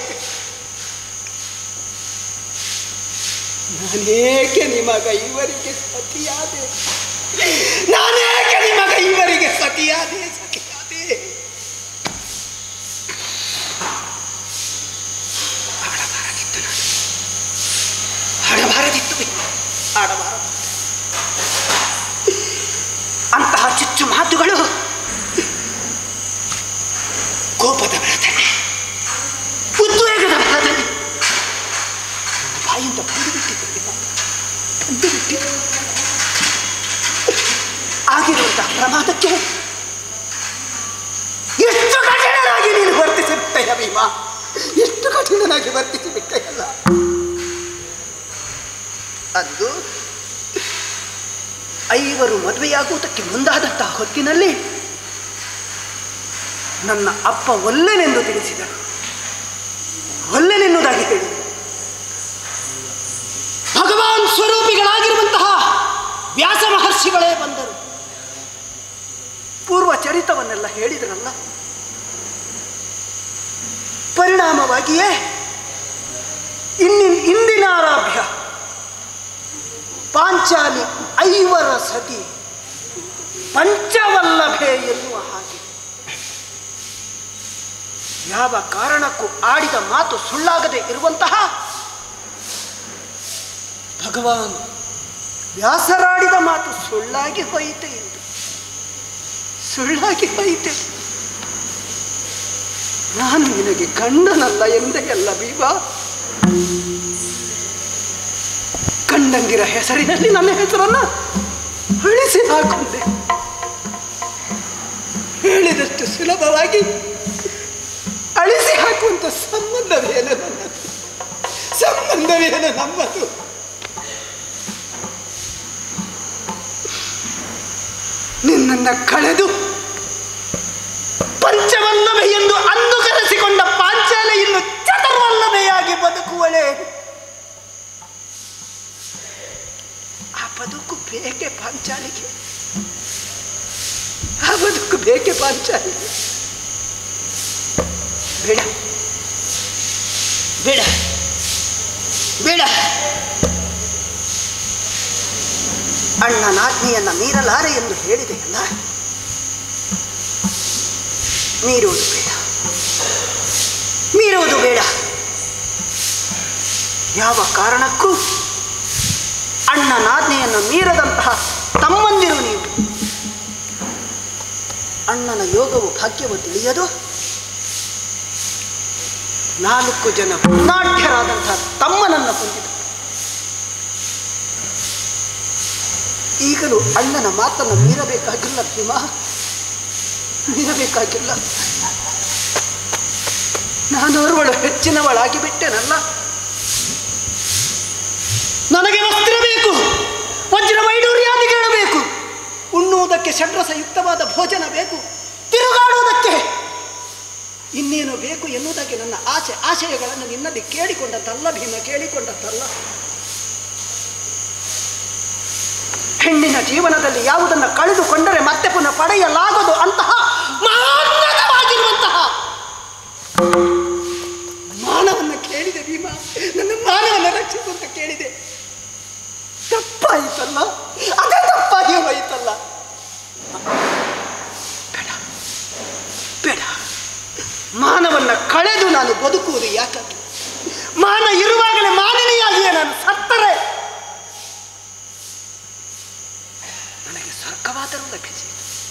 ನಾನೇಕೆ ನಿಮಗ ಇವರಿಗೆ ಸತಿಯಾದೆ, ನಾನೇಕೆ ನಿಮಗ ಇವರಿಗೆ ಸತಿಯಾದೆ. ಆಡಬಾರದಿತ್ತು, ಆಡಬಾರದು. ಅಂತಹ ಚುಚ್ಚು ಮಾತುಗಳು ಕೋಪದ ಭರದಲ್ಲಿ, ಉದ್ವೇಗದ ಭರದಲ್ಲಿ ಬಾಯಿಂದ ಬಂದು ಬಿಟ್ಟಿದ್ದು. ಆಗಿರುವಂತಹ ಪ್ರಮಾದಕ್ಕೆ ಎಷ್ಟು ಕಠಿಣನಾಗಿ ನೀನು ವರ್ತಿಸಿಬಿಟ್ಟೆಯ ಭೀಮಾ, ಎಷ್ಟು ಕಠಿಣನಾಗಿ ವರ್ತಿಸಿಬಿಟ್ಟೆಯಲ್ಲ. ಅಂದು ಐವರು ಮದುವೆಯಾಗುವುದಕ್ಕೆ ಮುಂದಾದಂತಹ ಹೊತ್ತಿನಲ್ಲಿ ನನ್ನ ಅಪ್ಪ ಒಲ್ಲೆನೆಂದು ತಿಳಿಸಿದರು. ಒಲ್ಲೆನೆನ್ನುವುದಾಗಿ ಹೇಳಿ ಭಗವಾನ್ ಸ್ವರೂಪಿಗಳಾಗಿರುವಂತಹ ವ್ಯಾಸ ಮಹರ್ಷಿಗಳೇ ಬಂದರು. ಪೂರ್ವ ಚರಿತವನ್ನೆಲ್ಲ ಹೇಳಿದ್ರಲ್ಲ. ಪರಿಣಾಮವಾಗಿಯೇ ಇಂದಿನ ಆರಾಭ್ಯ ಪಾಂಚಾಲಿ ಐವರ ಸತಿ ಪಂಚವಲ್ಲಭೆ ಎನ್ನುವ ಹಾಗೆ ಯಾವ ಕಾರಣಕ್ಕೂ ಆಡಿದ ಮಾತು ಸುಳ್ಳಾಗದೆ ಇರುವಂತಹ ಭಗವಾನ್ ವ್ಯಾಸರಾಡಿದ ಮಾತು ಸುಳ್ಳಾಗಿ ಹೋಯಿತೆ ಎಂದು, ಸುಳ್ಳಾಗಿ ಹೋಯಿತೆ. ನಾನು ನಿನಗೆ ಗಂಡನಲ್ಲ ಎಂದೇ ಅಲ್ಲ ಭೀಮಾ, ಗಂಡಂಗಿರ ಹೆಸರಿನಲ್ಲಿ ನನ್ನ ಹೆಸರನ್ನ ಅಳಿಸಿ ಹಾಕೊಂಡೆ. ಹೇಳಿದಷ್ಟು ಸುಲಭವಾಗಿ ಅಳಿಸಿ ಹಾಕುವಂತ ಸಂಬಂಧವೇನು ನನ್ನದು, ಸಂಬಂಧವೇನು ನಮ್ಮದು. ನಿನ್ನನ್ನ ಕಳೆದು ಪಂಚವಲ್ಲಭೆ ಎಂದು ಅಂದು ಕರೆಸಿಕೊಂಡ ಪಾಂಚಾಲೆ ಇನ್ನು ಚತುರ್ವಲ್ಲಭೆಯಾಗಿ ಬದುಕುವಳೆ. ಆ ಬದುಕು ಬೇಕೆ ಪಾಂಚಾಲಿಗೆ, ಆ ಬದುಕು ಬೇಕೆ ಪಾಂಚಾಲಿಗೆ. ಬೇಡ ಬೇಡ ಬೇಡ, ಅಣ್ಣನಾಜ್ಞೆಯನ್ನ ಮೀರಲಾರೆ ಎಂದು ಹೇಳಿದೆಯಲ್ಲ, ಮೀರುವುದು ಬೇಡ, ಮೀರುವುದು ಬೇಡ. ಯಾವ ಕಾರಣಕ್ಕೂ ಅಣ್ಣನಾಜ್ಞೆಯನ್ನು ಮೀರದಂತಹ ತಮ್ಮಂದಿರು ನೀವು. ಅಣ್ಣನ ಯೋಗವು ಭಾಗ್ಯವು ತಿಳಿಯದು 4 ಜನ ಪುಣ್ಯಾಢ್ಯರಾದಂತಹ ತಮ್ಮನನ್ನು ಹೊಂದಿದ. ಈಗಲೂ ಅಣ್ಣನ ಮಾತನ್ನು ಮೀರಬೇಕಾಗಿಲ್ಲ ಭೀಮಾ, ಮೀರಬೇಕಾಗಿಲ್ಲ. ನಾನೋರ್ವಳು ಹೆಚ್ಚಿನವಳಾಗಿ ಬಿಟ್ಟೆನಲ್ಲ. ನನಗೆ ವಸ್ತ್ರ ಬೇಕು, ವಜ್ರ ವೈಡೂರ್ಯಾದಿಗಳು ಬೇಕು, ಉಣ್ಣುವುದಕ್ಕೆ ಷಡ್ರಸಯುಕ್ತವಾದ ಭೋಜನ ಬೇಕು, ತಿರುಗಾಡುವುದಕ್ಕೆ ಇನ್ನೇನು ಬೇಕು ಎನ್ನುವುದಕ್ಕೆ ನನ್ನ ಆಶಯಗಳನ್ನು ನಿನ್ನಲ್ಲಿ ಕೇಳಿಕೊಂಡದ್ದಲ್ಲ ಭೀಮ, ಕೇಳಿಕೊಂಡದ್ದಲ್ಲ. ಹೆಣ್ಣಿನ ಜೀವನದಲ್ಲಿ ಯಾವುದನ್ನು ಕಳೆದುಕೊಂಡರೆ ಮತ್ತೆ ಪುನಃ ಪಡೆಯಲಾಗದು ಅಂತಹ ಮಹೋನ್ನತವಾಗಿರುವಂತಹ ಮಾನವನ್ನು ಕೇಳಿದೆ ಭೀಮ, ನನ್ನ ಮಾನವನ್ನು ರಕ್ಷಿಸು ಅಂತ ಕೇಳಿದೆ. ತಪ್ಪಾಯಿತಲ್ಲ, ಅದೇ ತಪ್ಪಾಗಿ ಹೋಯಿತಲ್ಲ. ಬೇಡ ಬೇಡ, ಮಾನವನ್ನ ಕಳೆದು ನಾನು ಬದುಕುವುದು ಯಾಕಾಗಿ? ಮಾನ ಇರುವಾಗಲೇ ಮಾನವೀಯಾಗಿಯೇ ನಾನು ಸತ್ತರೆ ನನಗೆ ಸ್ವರ್ಗವಾದರೂ ಲಭಿಸಿತು.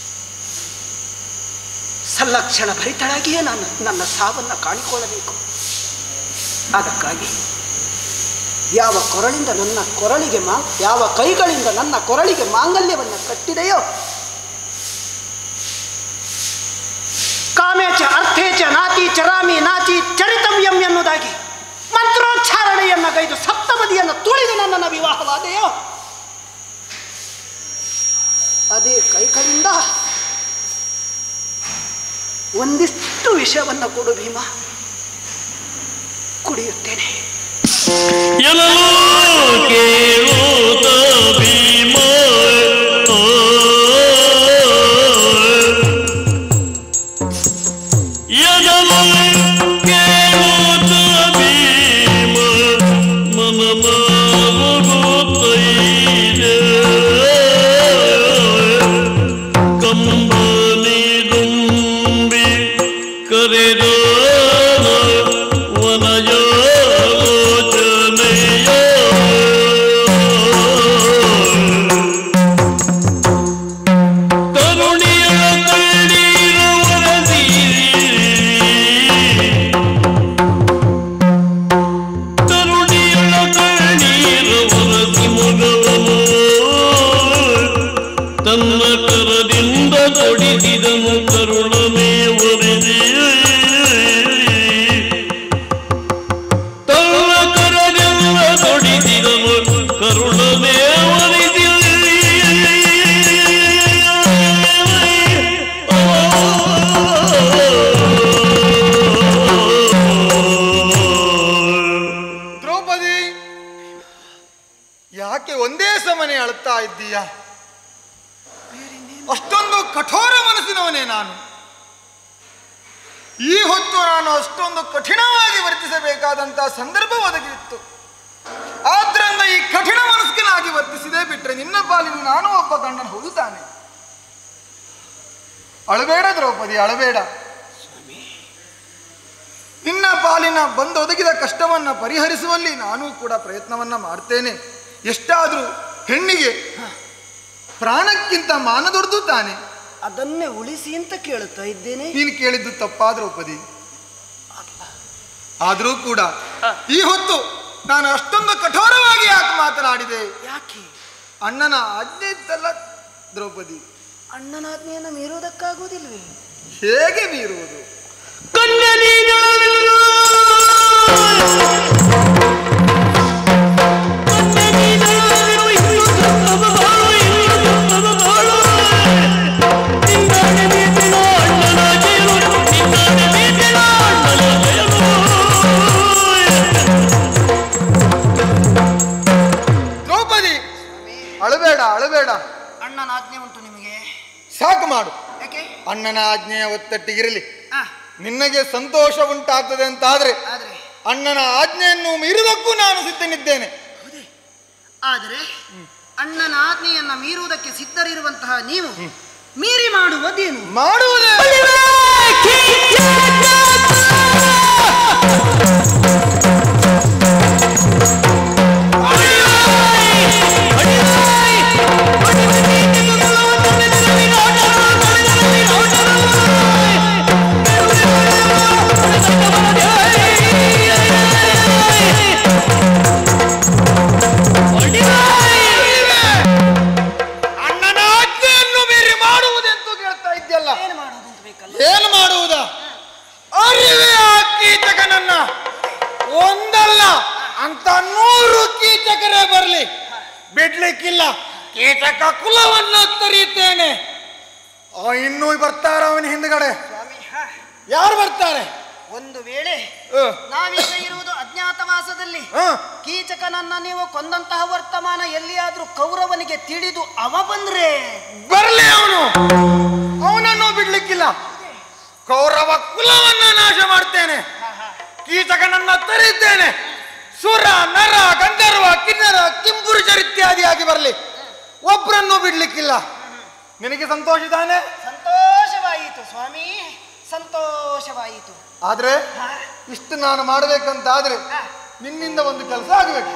ಸಲ್ಲಕ್ಷಣ ಭರಿತಳಾಗಿಯೇ ನಾನು ನನ್ನ ಸಾವನ್ನು ಕಾಣಿಕೊಳ್ಳಬೇಕು. ಅದಕ್ಕಾಗಿ ಯಾವ ಕೊರಳಿಂದ ನನ್ನ ಕೊರಳಿಗೆ ಯಾವ ಕೈಗಳಿಂದ ನನ್ನ ಕೊರಳಿಗೆ ಮಾಂಗಲ್ಯವನ್ನು ಕಟ್ಟಿದೆಯೋ ಯಾತಿ ಚರಾಮಿ ನಾಚಿ ಚರಿತವ್ಯಂ ಎನ್ನುವುದಾಗಿ ಮಂತ್ರೋಚ್ಚಾರಣೆಯನ್ನು ಗೈದು ಸಪ್ತಪದಿಯನ್ನು ತುಳಿದು ನನ್ನನ್ನು ವಿವಾಹವಾದೆಯೋ ಅದೇ ಕೈಗಳಿಂದ ಒಂದಿಷ್ಟು ವಿಷವನ್ನು ಕೊಡು ಭೀಮ, ಕುಡಿಯುತ್ತೇನೆ. ಯಾಕೆ ಒಂದೇ ಸಮನೆ ಅಳುತ್ತಾ ಇದ್ದೀಯ? ಅಷ್ಟೊಂದು ಕಠೋರ ಮನಸ್ಸಿನವನೇ ನಾನು. ಈ ಹೊತ್ತು ನಾನು ಅಷ್ಟೊಂದು ಕಠಿಣವಾಗಿ ವರ್ತಿಸಬೇಕಾದಂತಹ ಸಂದರ್ಭ ಒದಗಿತ್ತು. ಆದ್ರಿಂದ ಈ ಕಠಿಣ ಮನಸ್ಸಿನಾಗಿ ವರ್ತಿಸಿದೆ. ಬಿಟ್ರೆ ನಿನ್ನ ಪಾಲಿನ ನಾನು ಒಬ್ಬ ಗಂಡನ ಹೌದು ತಾನೆ. ಅಳಬೇಡ ದ್ರೌಪದಿ, ಅಳಬೇಡ. ನಿನ್ನ ಪಾಲಿನ ಬಂದೊದಗಿದ ಕಷ್ಟವನ್ನ ಪರಿಹರಿಸುವಲ್ಲಿ ನಾನು ಕೂಡ ಪ್ರಯತ್ನವನ್ನ ಮಾಡ್ತೇನೆ. ಎಷ್ಟಾದ್ರೂ ಹೆಣ್ಣಿಗೆ ಪ್ರಾಣಕ್ಕಿಂತ ಮಾನ ದೊಡ್ಡದು ತಾನೆ. ಅದನ್ನೇ ಉಳಿಸಿ ಅಂತ ಕೇಳುತ್ತಾ ಇದ್ದೇನೆ. ನೀನು ಕೇಳಿದ್ದು ತಪ್ಪಾ ದ್ರೌಪದಿ. ಆದರೂ ಕೂಡ ಈ ಹೊತ್ತು ನಾನು ಅಷ್ಟೊಂದು ಕಠೋರವಾಗಿ ಯಾಕೆ ಮಾತನಾಡಿದೆ? ಯಾಕೆ? ಅಣ್ಣನ ಆಜ್ಞೆ ಇತ್ತಲ್ಲ ದ್ರೌಪದಿ. ಅಣ್ಣನ ಆಜ್ಞೆಯನ್ನು ಮೀರುವುದಕ್ಕಾಗುವುದಿಲ್ವೇ? ಹೇಗೆ ಮೀರುವುದು? ದ್ರೌಪದಿ, ಅಳಬೇಡ, ಅಳಬೇಡ. ಅಣ್ಣನ ಆಜ್ಞೆ ಉಂಟು ನಿಮಗೆ, ಸಾಕು ಮಾಡು. ಯಾಕೆ? ಅಣ್ಣನ ಆಜ್ಞೆಯ ಒತ್ತಟ್ಟಿಗಿರಲಿ. ನಿನಗೆ ಸಂತೋಷ ಉಂಟಾಗ್ತದೆ ಅಂತಾದ್ರೆ ಅಣ್ಣನ ಆಜ್ಞೆಯನ್ನು ಮೀರುವುದಕ್ಕೂ ನಾನು ಸಿದ್ಧನಿದ್ದೇನೆ. ಆದರೆ ಅಣ್ಣನ ಆಜ್ಞೆಯನ್ನ ಮೀರುವುದಕ್ಕೆ ಸಿದ್ಧರಿರುವಂತಹ ನೀವು ಮೀರಿ ಮಾಡುವುದೇನು? ಮಾಡುವುದೇ ಏನು ಮಾಡುವುದ? ಅರಿವೆ ಆ ಕೀಚಕನನ್ನ. ಒಂದಲ್ಲ ಅಂತ 100 ಕೀಚಕರೇ ಬರಲಿ, ಬಿಡ್ಲಿಕ್ಕಿಲ್ಲ. ಕೀಚಕ ಕುಲವನ್ನ ತರೀತೇನೆ. ಇನ್ನೂ ಬರ್ತಾರ ಅವನ ಹಿಂದ್ಗಡೆ. ಯಾರು ಬರ್ತಾರೆ? ಒಂದು ವೇಳೆ ನಾವೀಗ ಇರುವುದು ಅಜ್ಞಾತವಾಸದಲ್ಲಿ ಕೀಚಕನನ್ನ ನೀವು ಕೊಂದಂತಹ ವರ್ತಮಾನ ಎಲ್ಲಿಯಾದ್ರೂ ಕೌರವನಿಗೆ ತಿಳಿದು ಅವ ಬಂದ್ರೆ ಬರ್ಲಿ, ಅವನನ್ನು ಬಿಡ್ಲಿಕ್ಕಿಲ್ಲ. ಕೌರವ ಕುಲವನ್ನ ನಾಶ ಮಾಡ್ತೇನೆ. ಕೀಚಕನನ್ನ ತರಿದ್ದೇನೆ. ಸುರ, ನರ, ಗಂಧರ್ವ, ಕಿನ್ನರ, ಕಿಂಪುರುಷರಿತ್ಯಾದಿಯಾಗಿ ಬರಲಿ, ಒಬ್ಬರನ್ನು ಬಿಡ್ಲಿಕ್ಕಿಲ್ಲ. ನಿನಗೆ ಸಂತೋಷ ತಾನೆ? ಸಂತೋಷವಾಯಿತು ಸ್ವಾಮಿ, ಸಂತೋಷವಾಯಿತು. ಆದ್ರೆ ಇಷ್ಟು ನಾನು ಮಾಡಬೇಕಂತಾದ್ರೆ ನಿನ್ನಿಂದ ಒಂದು ಕೆಲಸ ಆಗಬೇಕು.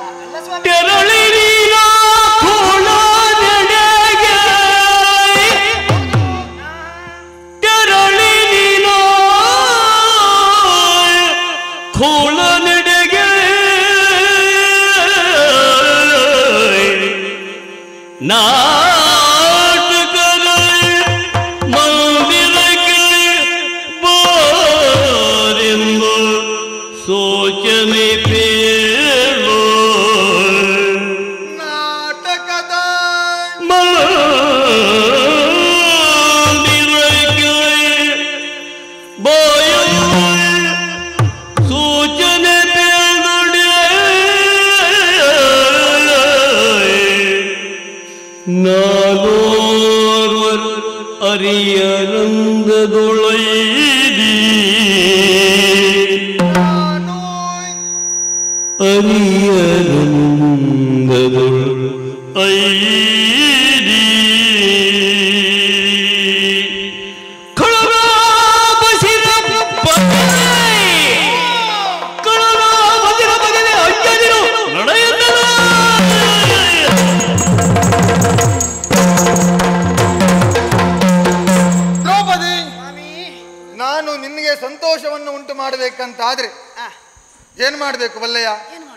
ನಾಟಕದ ಮಂದಿರಕ್ಕೆ ಬಾರೆ ಅರಿಯರಂದದೊಳೈದಿ ಅರಿಯರಂದದೊಳೈದಿ ನಾನು ನಿನಗೆ ಸಂತೋಷವನ್ನು ಉಂಟು ಮಾಡಬೇಕಂತಾದ್ರೆ ಏನು ಮಾಡಬೇಕು ಬಲ್ಲಯ್ಯ?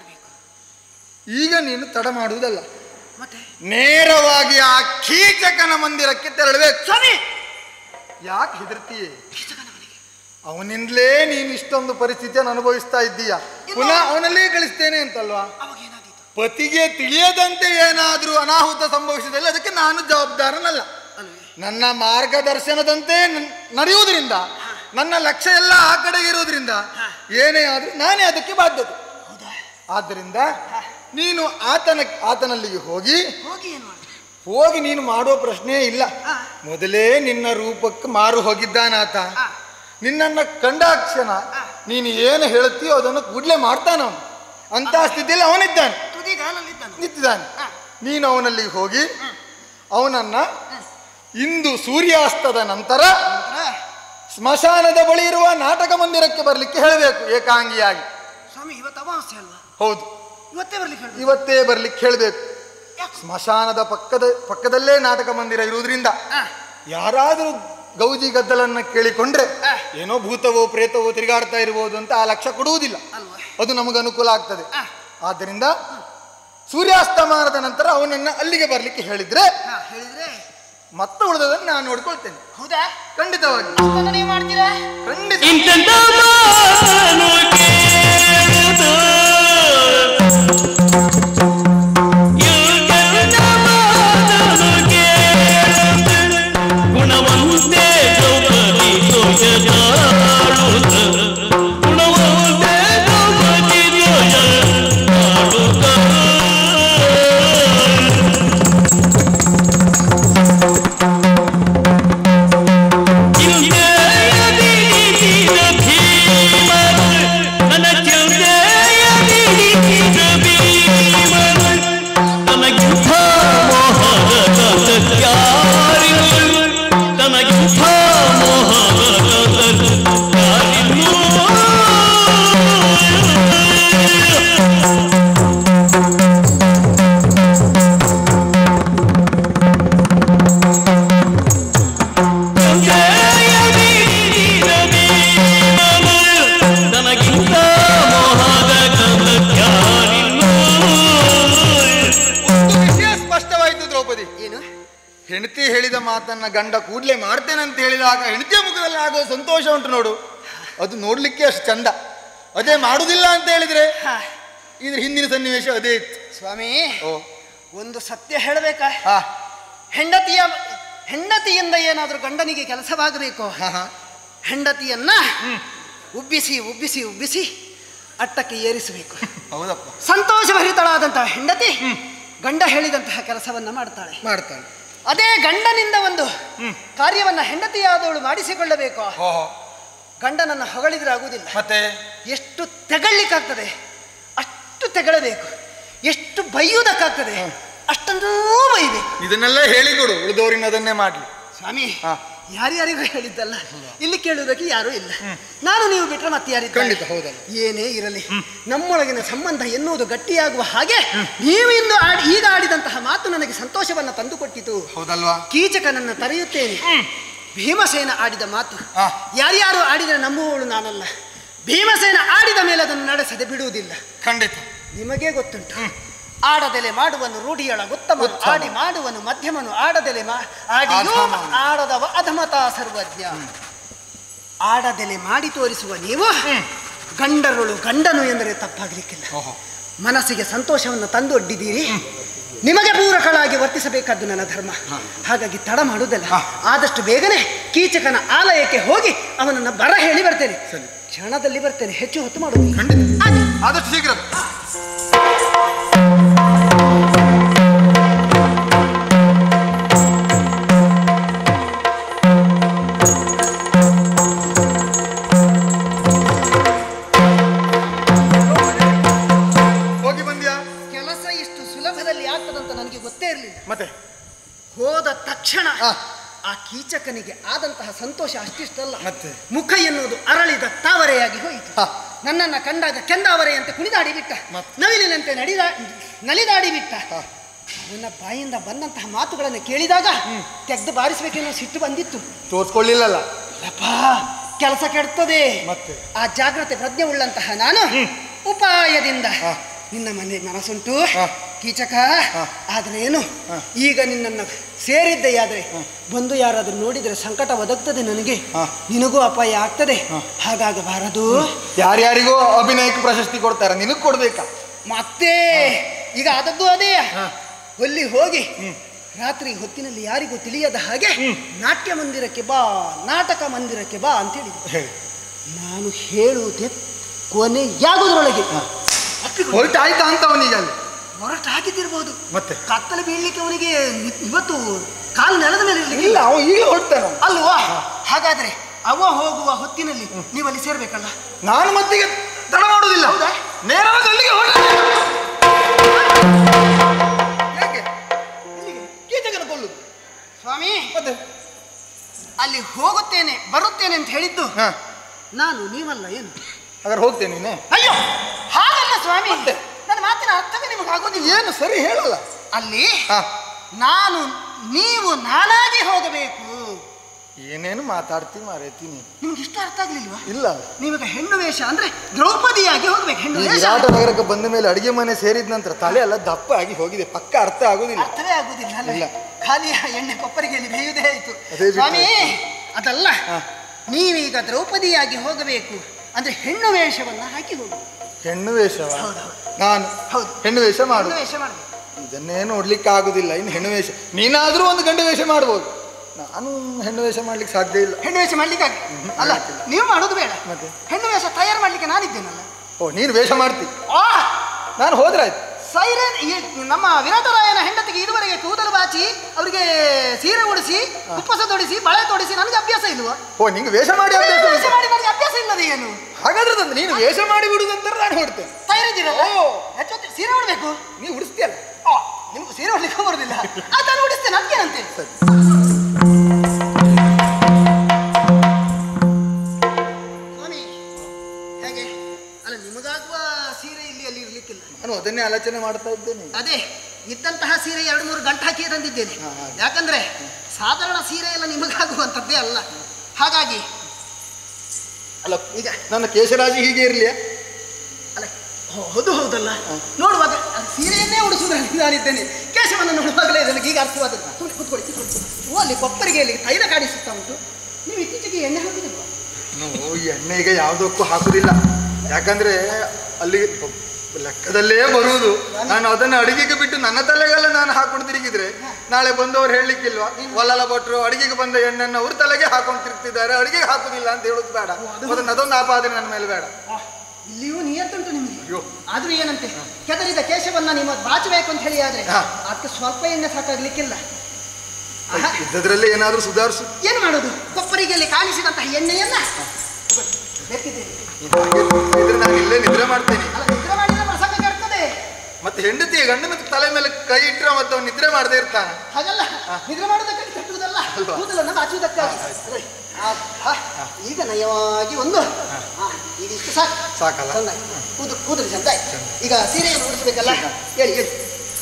ಈಗ ನೀನು ತಡ ಮಾಡುವುದಲ್ಲ, ನೇರವಾಗಿ ಆ ಕೀಚಕನ ಮಂದಿರಕ್ಕೆ ತೆರಳಬೇಕು. ಯಾಕೆ ಹೆದರ್ತೀಯೇ? ಅವನಿಂದಲೇ ನೀನು ಇಷ್ಟೊಂದು ಪರಿಸ್ಥಿತಿಯನ್ನು ಅನುಭವಿಸ್ತಾ ಇದ್ದೀಯ, ಪುನಃ ಅವನಲ್ಲೇ ಕಳಿಸ್ತೇನೆ ಅಂತಲ್ವಾ? ಪತಿಗೆ ತಿಳಿಯದಂತೆ ಏನಾದರೂ ಅನಾಹುತ ಸಂಭವಿಸಿದಲ್ಲಿ ಅದಕ್ಕೆ ನಾನು ಜವಾಬ್ದಾರನಲ್ಲ. ನನ್ನ ಮಾರ್ಗದರ್ಶನದಂತೆ ನಡೆಯುವುದರಿಂದ, ನನ್ನ ಲಕ್ಷ್ಯ ಎಲ್ಲ ಆ ಕಡೆಗೆ ಇರುವುದರಿಂದ ಏನೇ ಆದರೂ ನಾನೇ ಅದಕ್ಕೆ ಬಾಧ್ಯತೆ. ಆದ್ದರಿಂದ ನೀನು ಆತನಲ್ಲಿಗೆ ಹೋಗಿ ನೀನು ಮಾಡುವ ಪ್ರಶ್ನೆ ಇಲ್ಲ. ಮೊದಲೇ ನಿನ್ನ ರೂಪಕ್ಕೆ ಮಾರು ಹೋಗಿದ್ದಾನಾತ. ನಿನ್ನನ್ನು ಕಂಡಾಕ್ಷಣ ನೀನು ಏನು ಹೇಳುತ್ತೀಯೋ ಅದನ್ನು ಕೂಡಲೇ ಮಾಡ್ತಾನ. ಅವನು ಅಂತ ಸ್ಥಿತಿಯಲ್ಲಿ ಅವನಿದ್ದಾನೆ, ನಿಂತಿದ್ದಾನೆ. ನೀನು ಅವನಲ್ಲಿಗೆ ಹೋಗಿ ಅವನನ್ನ ಇಂದು ಸೂರ್ಯಾಸ್ತದ ನಂತರ ಸ್ಮಶಾನದ ಬಳಿ ಇರುವ ನಾಟಕ ಮಂದಿರಕ್ಕೆ ಬರಲಿಕ್ಕೆ ಹೇಳಬೇಕು, ಏಕಾಂಗಿಯಾಗಿ. ಹೌದು, ಇವತ್ತೇ ಬರ್ಲಿಕ್ಕೆ ಹೇಳಬೇಕು. ಸ್ಮಶಾನದ ಪಕ್ಕದಲ್ಲೇ ನಾಟಕ ಮಂದಿರ ಇರುವುದರಿಂದ ಯಾರಾದರೂ ಗೌಜಿ ಗದ್ದಲನ್ನ ಕೇಳಿಕೊಂಡ್ರೆ ಏನೋ ಭೂತವೋ ಪ್ರೇತವೋ ತಿರುಗಾಡ್ತಾ ಇರಬಹುದು ಅಂತ ಆ ಲಕ್ಷ್ಯ ಕೊಡುವುದಿಲ್ಲ. ಅದು ನಮಗೆ ಅನುಕೂಲ ಆಗ್ತದೆ. ಆದ್ದರಿಂದ ಸೂರ್ಯಾಸ್ತಮಾನದ ನಂತರ ಅವನನ್ನ ಅಲ್ಲಿಗೆ ಬರ್ಲಿಕ್ಕೆ ಹೇಳಿದ್ರೆ ಮತ್ತೆ ಉಳಿದದನ್ನು ನಾನು ನೋಡ್ಕೊಳ್ತೇನೆ. ಹೌದಾ? ಖಂಡಿತವಾಗಿ. ನೀವು ಮಾಡ್ತೀರಾ? ಖಂಡಿತ. ಹೆಂಡತಿ ಹೇಳಿದ ಮಾತನ್ನ ಗಂಡ ಕೂಡಲೇ ಮಾಡ್ತೇನೆ ಅಂತ ಹೇಳಿದಾಗ ಹೆಂಡತಿಯ ಮುಖದಲ್ಲಿ ಆಗೋ ಸಂತೋಷ ಉಂಟು ನೋಡು, ಅದು ನೋಡ್ಲಿಕ್ಕೆ ಅಷ್ಟು ಚಂದ. ಅದೇ ಮಾಡುದಿಲ್ಲ ಅಂತ ಹೇಳಿದ್ರೆ ಇದ್ರ ಹಿಂದಿನ ಸನ್ನಿವೇಶ ಅದೇ ಇತ್ತು. ಸ್ವಾಮಿ, ಓ, ಒಂದು ಸತ್ಯ ಹೇಳಬೇಕಾ? ಹೆಂಡತಿಯಿಂದ ಏನಾದ್ರೂ ಗಂಡನಿಗೆ ಕೆಲಸವಾಗಬೇಕು. ಹೆಂಡತಿಯನ್ನ ಉಬ್ಬಿಸಿ ಉಬ್ಬಿಸಿ ಉಬ್ಬಿಸಿ ಅಟ್ಟಕ್ಕೆ ಏರಿಸಬೇಕು. ಹೌದಪ್ಪ. ಸಂತೋಷಭರಿತಳಾದಂತಹ ಹೆಂಡತಿ ಗಂಡ ಹೇಳಿದಂತಹ ಕೆಲಸವನ್ನ ಮಾಡ್ತಾಳೆ. ಅದೇ ಗಂಡನಿಂದ ಒಂದು ಕಾರ್ಯವನ್ನ ಹೆಂಡತಿಯಾದವಳು ಮಾಡಿಸಿಕೊಳ್ಳಬೇಕು. ಗಂಡನನ್ನ ಹೊಗಳಿದ್ರೆ ಆಗುವುದಿಲ್ಲ. ಮತ್ತೆ ಎಷ್ಟು ತೆಗಳ್ಲಿಕ್ಕಾಗ್ತದೆ ಅಷ್ಟು ತೆಗಳಬೇಕು, ಎಷ್ಟು ಬೈಯುವುದಕ್ಕಾಗ್ತದೆ ಅಷ್ಟನ್ನೂ ಬೈಬೇಕು. ಇದನ್ನೆಲ್ಲ ಹೇಳಿಕೊಡು, ಉಳಿದವರಿನ ಅದನ್ನೇ ಮಾಡ್ಲಿ. ಸ್ವಾಮಿ, ಯಾರ್ಯಾರಿಗೂ ಹೇಳಿದ್ದಲ್ಲ, ಇಲ್ಲಿ ಕೇಳುವುದಕ್ಕೆ ಯಾರೂ ಇಲ್ಲ. ನಾನು ನೀವು ಬಿಟ್ಟರೆ ಮತ್ತೆ ಯಾರಿದ್ದಾರೆ? ಏನೇ ಇರಲಿ, ನಮ್ಮೊಳಗಿನ ಸಂಬಂಧ ಎನ್ನುವುದು ಗಟ್ಟಿಯಾಗುವ ಹಾಗೆ ನೀವು ಇಂದು ಈಗ ಆಡಿದಂತಹ ಮಾತು ನನಗೆ ಸಂತೋಷವನ್ನ ತಂದುಕೊಟ್ಟಿತು. ಹೌದಲ್ವಾ? ಕೀಚಕನನ್ನ ತರೆಯುತ್ತೇನೆ. ಭೀಮಸೇನ ಆಡಿದ ಮಾತು ಯಾರ್ಯಾರು ಆಡಿದರೆ ನಂಬುವವಳು ನಾನಲ್ಲ. ಭೀಮಸೇನ ಆಡಿದ ಮೇಲೆ ಅದನ್ನು ನಡೆಸದೆ ಬಿಡುವುದಿಲ್ಲ. ಖಂಡಿತ. ನಿಮಗೇ ಗೊತ್ತುಂಟು, ಆಡದೆಲೆ ಮಾಡುವನು ರೂಢಿಯೊಳ ಉತ್ತಮನು, ಆಡಿ ಮಾಡುವನು ಮಧ್ಯಮನು, ಆಡದೆಲೆ ಆಡದವ ಅಧಮತಾ ಸರ್ವಜ್ಞ. ಆಡದೆಲೆ ಮಾಡಿ ತೋರಿಸುವ ನೀವು ಗಂಡರುಳು ಗಂಡನು ಎಂದರೆ ತಪ್ಪಾಗಲಿಕ್ಕಿಲ್ಲ. ಮನಸ್ಸಿಗೆ ಸಂತೋಷವನ್ನು ತಂದೊಡ್ಡಿದ್ದೀರಿ. ನಿಮಗೆ ಪೂರಕಳಾಗಿ ವರ್ತಿಸಬೇಕಾದ್ದು ನನ್ನ ಧರ್ಮ. ಹಾಗಾಗಿ ತಡ ಮಾಡುವುದಲ್ಲ, ಆದಷ್ಟು ಬೇಗನೆ ಕೀಚಕನ ಆಲಯಕ್ಕೆ ಹೋಗಿ ಅವನನ್ನು ಬರ ಹೇಳಿ ಬರ್ತೇನೆ. ಕ್ಷಣದಲ್ಲಿ ಬರ್ತೇನೆ, ಹೆಚ್ಚು ಹೊತ್ತು ಮಾಡುವುದಿಲ್ಲ. ಆದಷ್ಟು ಶೀಘ್ರ. ನನಗೆ ಆದಂತಹ ಸಂತೋಷ ಅಷ್ಟಿಷ್ಟಲ್ಲ, ಮತ್ತೆ? ಮುಖ ಎನ್ನುವುದು ಅರಳಿದ ತಾವರೆಯಾಗಿ ಹೋಯಿತು. ನನ್ನನ್ನು ಕಂಡಾಗ ಕೆಂದಾವರೆಯಂತೆ ಕುಣಿದಾಡಿ ಬಿಟ್ಟ, ನವಿಲಿನಂತೆ ನಲಿದಾಡಿ ಬಿಟ್ಟ. ನನ್ನ ಬಾಯಿಂದ ಬಂದಂತಹ ಮಾತುಗಳನ್ನು ಕೇಳಿದಾಗ ತೆಗೆದು ಬಾರಿಸಬೇಕೇನೋ ಸಿಟ್ಟು ಬಂದಿತ್ತು. ತೋರ್ಸ್ಕೊಳ್ಳಿಲ್ಲಲ್ಲ? ಕೆಲಸ ಕೆಡ್ತದೆ. ಮತ್ತೆ ಆ ಜಾಗ್ರತೆ ಪ್ರಜ್ಞೆ ಉಳ್ಳಂತಹ ನಾನು ಉಪಾಯದಿಂದ ನಿನ್ನ ಮನಸ್ಸುಂಟು ಕೀಚಕ, ಆದ್ರೆ ಏನು, ಈಗ ನಿನ್ನನ್ನು ಸೇರಿದ್ದೆಯಾದ್ರೆ ಬಂದು ಯಾರಾದ್ರೂ ನೋಡಿದ್ರೆ ಸಂಕಟ ಒದಗ್ತದೆ, ನನಗೆ ನಿನಗೂ ಅಪಾಯ ಆಗ್ತದೆ. ಹಾಗಾಗಬಾರದು. ಯಾರ್ಯಾರಿಗೂ ಅಭಿನಯಕ್ಕೆ ಪ್ರಶಸ್ತಿ ಕೊಡ್ತಾರೆ, ನಿನಗ್ ಕೊಡ್ಬೇಕಾ? ಮತ್ತೆ ಈಗ ಆದದ್ದು ಅದೇ. ಅಲ್ಲಿ ಹೋಗಿ ರಾತ್ರಿ ಹೊತ್ತಿನಲ್ಲಿ ಯಾರಿಗೂ ತಿಳಿಯದ ಹಾಗೆ ನಾಟ್ಯ ಮಂದಿರಕ್ಕೆ ಬಾ, ನಾಟಕ ಮಂದಿರಕ್ಕೆ ಬಾ ಅಂತ ಹೇಳಿದ್ರು. ನಾನು ಹೇಳುವುದೇ ಕೊನೆಯಾಗುವುದರೊಳಗೆ ಹೊರಟಾಯ್ತಾ ಅಂತ ಅವನಿಗೆ ಅಲ್ಲಿ ಹೊರಟಾಗಿದ್ದಿರ್ಬೋದು. ಮತ್ತೆ ಕತ್ತಲೆ ಬೀಳ್ಲಿಕ್ಕೆ ಅವನಿಗೆ ಇವತ್ತು ಕಾಲು ನೆಲದ ಮೇಲೆ ಇರಲಿಕ್ಕೆ ಇಲ್ಲ, ಅವ ಈಗ ಹೊರಡ್ತಾನ ಅಲ್ವಾ? ಹಾಗಾದ್ರೆ ಅವ ಹೋಗುವ ಹೊತ್ತಿನಲ್ಲಿ ನೀವು ಅಲ್ಲಿ ಸೇರ್ಬೇಕಲ್ಲ. ನಾನು ಮತ್ತೀಗ ತಡ ಮಾಡೋದಿಲ್ಲ, ನೇರವಾಗಿ ಅಲ್ಲಿಗೆ ಯಾಕೆ ಕೀಚಕನ ಕೊಲ್ಲುದು ಸ್ವಾಮಿ. ಅಲ್ಲಿ ಹೋಗುತ್ತೇನೆ ಬರುತ್ತೇನೆ ಅಂತ ಹೇಳಿದ್ದು ನಾನು, ನೀವಲ್ಲ ಏನು? ಹಾಗಾದ್ರೆ ಹೋಗ್ತೇನೆ ನೀನೆ? ಅಯ್ಯೋ ಹಾಗಲ್ಲ ಸ್ವಾಮಿ, ನನ್ನ ಮಾತಿನ ಅರ್ಥವೇ ನಿಮಗೆ ಆಗೋದಿಲ್ಲ. ಏನು ಸರಿ ಹೇಳಲ್ಲ. ಅಲ್ಲಿ ನಾನು ನೀವು ನಾನಾಗಿ ಹೋಗಬೇಕು. ಏನೇನು ಮಾತಾಡ್ತೀನಿ ಮಾರೇತೀನಿ, ನಿಮ್ಗೆ ಇಷ್ಟ ಅರ್ಥ ಆಗ್ಲಿಲ್ವಾ? ಇಲ್ಲ, ನೀವಾಗ ಹೆಣ್ಣು ವೇಷ ಅಂದ್ರೆ ದ್ರೌಪದಿಯಾಗಿ ಹೋಗ್ಬೇಕು. ಹೆಣ್ಣು ವೇಷ ವಿರಾಟ ನಗರಕ್ಕೆ ಬಂದ ಮೇಲೆ ಅಡಿಗೆ ಮನೆ ಸೇರಿದ ನಂತರ ತಲೆ ಎಲ್ಲ ದಪ್ಪ ಆಗಿ ಹೋಗಿದೆ, ಪಕ್ಕ ಅರ್ಥ ಆಗುದಿಲ್ಲ. ಅರ್ಥವೇ ಆಗುದಿಲ್ಲ ಅಲ್ಲ, ಖಾಲಿ ಎಣ್ಣೆ ಕೊಪ್ಪರಿಗೆಯಲ್ಲಿ ಬೇಯುವುದೇ ಆಯ್ತು. ಅದೇ ಸ್ವಾಮಿ ಅದಲ್ಲ, ನೀವೀಗ ದ್ರೌಪದಿಯಾಗಿ ಹೋಗಬೇಕು ಅಂದ್ರೆ ಹೆಣ್ಣು ವೇಷವನ್ನ ಹಾಕಿ ಹೋಗು. ಹೆಣ್ಣು ವೇಷ? ನಾನು ಹೆಣ್ಣು ವೇಷ ಮಾಡು? ವೇಷ ಮಾಡಬೇಕು. ಇದನ್ನೇ ನೋಡ್ಲಿಕ್ಕೆ ಆಗುದಿಲ್ಲ, ಇನ್ನು ಹೆಣ್ಣು ವೇಷ. ನೀನಾದ್ರೂ ಒಂದು ಗಂಡು ವೇಷ ಮಾಡ್ಬೋದು, ನಾನು ಹೆಣ್ಣು ವೇಷ ಮಾಡ್ಲಿಕ್ಕೆ ಸಾಧ್ಯ ಇಲ್ಲ. ಹೆಣ್ಣು ವೇಷ ಮಾಡ್ಲಿಕ್ಕೆ ಅಲ್ಲ, ನೀವು ಮಾಡೋದು ಬೇಡ. ಮತ್ತೆ ಹೆಣ್ಣು ವೇಷ ತಯಾರು ಮಾಡ್ಲಿಕ್ಕೆ ನಾನಿದ್ದೇನಲ್ಲ. ಓ, ನೀನು ವೇಷ ಮಾಡ್ತಿ, ನಾನು ಹೋದ್ರಾಯ್ತು. ಸೈರನ್ ನಮ್ಮ ವಿರಾಟರಾಯನ ಹೆಂಡತಿಗೆ ಇದುವರೆಗೆ ಕೂದಲು ಬಾಚಿ ಅವರಿಗೆ ಸೀರೆ ಉಡಿಸಿ ಉಪ್ಪಸ ತೊಡಿಸಿ ಬಳೆ ತೊಡಿಸಿ ನನಗೆ ಅಭ್ಯಾಸ ಇಲ್ವಾ? ಓ, ನಿಂಗೆ ವೇಷ ಮಾಡಿ ವೇಷ ಮಾಡಿ ನನಗೆ ಅಭ್ಯಾಸ ಇಲ್ಲದೆ ಏನು? ಹಾಗಾದ್ರೆ ತಂದು ನೀನು ವೇಷ ಮಾಡಿ ಬಿಡುದಂತ ನಾನು ಹೊಡ್ತೇನೆ. ತಯಾರಿದ್ದೀರಲ್ಲ? ಹೆಚ್ಚೊತ್ತು ಸೀರೆ ಉಡ್ಬೇಕು. ನೀವು ಉಡಿಸ್ತೀಯಲ್ಲ? ನಿಮ್ಗೆ ಸೀರೆ ಉಡ್ಲಿಕ್ಕೆ ಬರುದಿಲ್ಲ, ಅದನ್ನು ಉಡಿಸ್ತೇನೆ, ಅದಕ್ಕೇನಂತೆ. ಸ್ವಾಮಿ ಹೇಗೆ ಅಲ್ಲ, ನಿಮಗಾಗುವ ಸೀರೆ ಇಲ್ಲಿ ಅಲ್ಲಿ ಇರ್ಲಿಕ್ಕಿಲ್ಲ. ನಾನು ಅದನ್ನೇ ಆಲೋಚನೆ ಮಾಡ್ತಾ ಇದ್ದೇನೆ. ಅದೇ ಇದ್ದಂತಹ ಸೀರೆ 2-3 ಗಂಟೆ ಹಾಕಿ ತಂದಿದ್ದೇನೆ. ಯಾಕಂದ್ರೆ ಸಾಧಾರಣ ಸೀರೆ ಎಲ್ಲ ನಿಮಗಾಗುವಂಥದ್ದೇ ಅಲ್ಲ. ಹಾಗಾಗಿ ಅಲ್ಲ, ಈಗ ನನ್ನ ಕೇಶರಾಜಿ ಹೀಗೆ ಇರ್ಲಿಯಾ? ಅಲ್ಲ, ಹೌದಲ್ಲ, ನೋಡುವಾಗ ಸೀರೆಯನ್ನೇ ಉಡಿಸುವುದರಲ್ಲಿ ನಾನಿದ್ದೇನೆ. ಕೇಶವನ್ನು ನೋಡುವಾಗಲೇ ನನಗೆ ಈಗ ಅರ್ಥವಾದದ್ದು. ಕೂತ್ಕೊಳ್ಳಿ. ಅಲ್ಲಿ ಕೊಪ್ಪರಿಗೆಯಲ್ಲಿ ತೈಲ ಕಾಣಿಸುತ್ತಾ ಉಂಟು. ನೀವು ಇತ್ತೀಚೆಗೆ ಎಣ್ಣೆ ಹಾಕಿದಿಲ್ವಾ? ಎಣ್ಣೆ ಈಗ ಯಾವುದಕ್ಕೂ ಹಾಕುದಿಲ್ಲ, ಯಾಕಂದ್ರೆ ಅಲ್ಲಿ ಲೆಕ್ಕದಲ್ಲೇ ಬರುವುದು. ನಾನು ಅದನ್ನು ಅಡಿಗೆಗೆ ಬಿಟ್ಟು ನನ್ನ ತಲೆಗೆಲ್ಲ ನಾನು ಹಾಕೊಂಡು ತಿರುಗಿದ್ರೆ ನಾಳೆ ಬಂದವರು ಹೇಳಲಿಕ್ಕಿಲ್ವಾ, ಒಲ್ಲಲ ಭಟ್ರು ಅಡಿಗೆಗೆ ಬಂದ ಎಣ್ಣೆನ್ನು ಅವ್ರ ತಲೆಗೆ ಹಾಕೊಂಡು ತಿರುಗ್ತಿದ್ದಾರೆ, ಅಡಿಗೆಗೆ ಹಾಕುದಿಲ್ಲ ಅಂತ ಹೇಳೋದು ಬೇಡ. ಅದೊಂದು ಆಪಾದನೆ ನನ್ನ ಮೇಲೆ ಬೇಡ. ಇಲ್ಲಿಯೂ ನಿಯತ್ತುಂಟು ನಿಮಗೆ. ಆದ್ರೂ ಏನಂತೆ, ಕೆದರಿದ ಕೇಶವನ್ನ ನೀವು ಬಾಚಬೇಕು ಅಂತ ಹೇಳಿ ಆದ್ರೆ ಅದಕ್ಕೆ ಸ್ವಲ್ಪ ಎಣ್ಣೆ ಸಾಕಾಗ್ಲಿಕ್ಕಿಲ್ಲ. ಇದ್ದದ್ರಲ್ಲಿ ಏನಾದ್ರೂ ಸುಧಾರಿಸು. ಏನು ಮಾಡೋದು? ಕೊಪ್ಪರಿಗೆಯಲ್ಲಿ ಕಾಣಿಸಿದಂತಹ ಎಣ್ಣೆಯನ್ನ ನಾನು ಇಲ್ಲೇ ನಿದ್ರೆ ಮಾಡ್ತೇನೆ. ನಿದ್ರೆ ಮಾಡಿದ್ರೆ ಪ್ರಸಂಗ ಕೆಡ್ತದೆ. ಮತ್ತೆ ಹೆಂಡತಿ ಗಂಡನ ತಲೆ ಮೇಲೆ ಕೈ ಇಟ್ಟರೆ ಮತ್ತೆ ಅವನು ನಿದ್ರೆ ಮಾಡದೇ ಇರ್ತಾನೆ. ಹಾಗಲ್ಲ, ನಿದ್ರೆ ಮಾಡೋದಕ್ಕಾಗಿ ಕಟ್ಟುವುದಲ್ಲ, ಕೂದಲನ್ನು ಬಾಚುವುದಕ್ಕಾಗಿ. ಈಗ ನಯವಾಗಿ ಒಂದು ಈಗ ಇಷ್ಟು ಸಾಕಲ್ಲ? ಕೂದಲು ಚಂದ ಆಯ್ತು. ಈಗ ಸೀರೆಯನ್ನು ಉಡಿಸ್ಬೇಕಲ್ಲ, ಹೇಳಿ ಹೇಳಿ.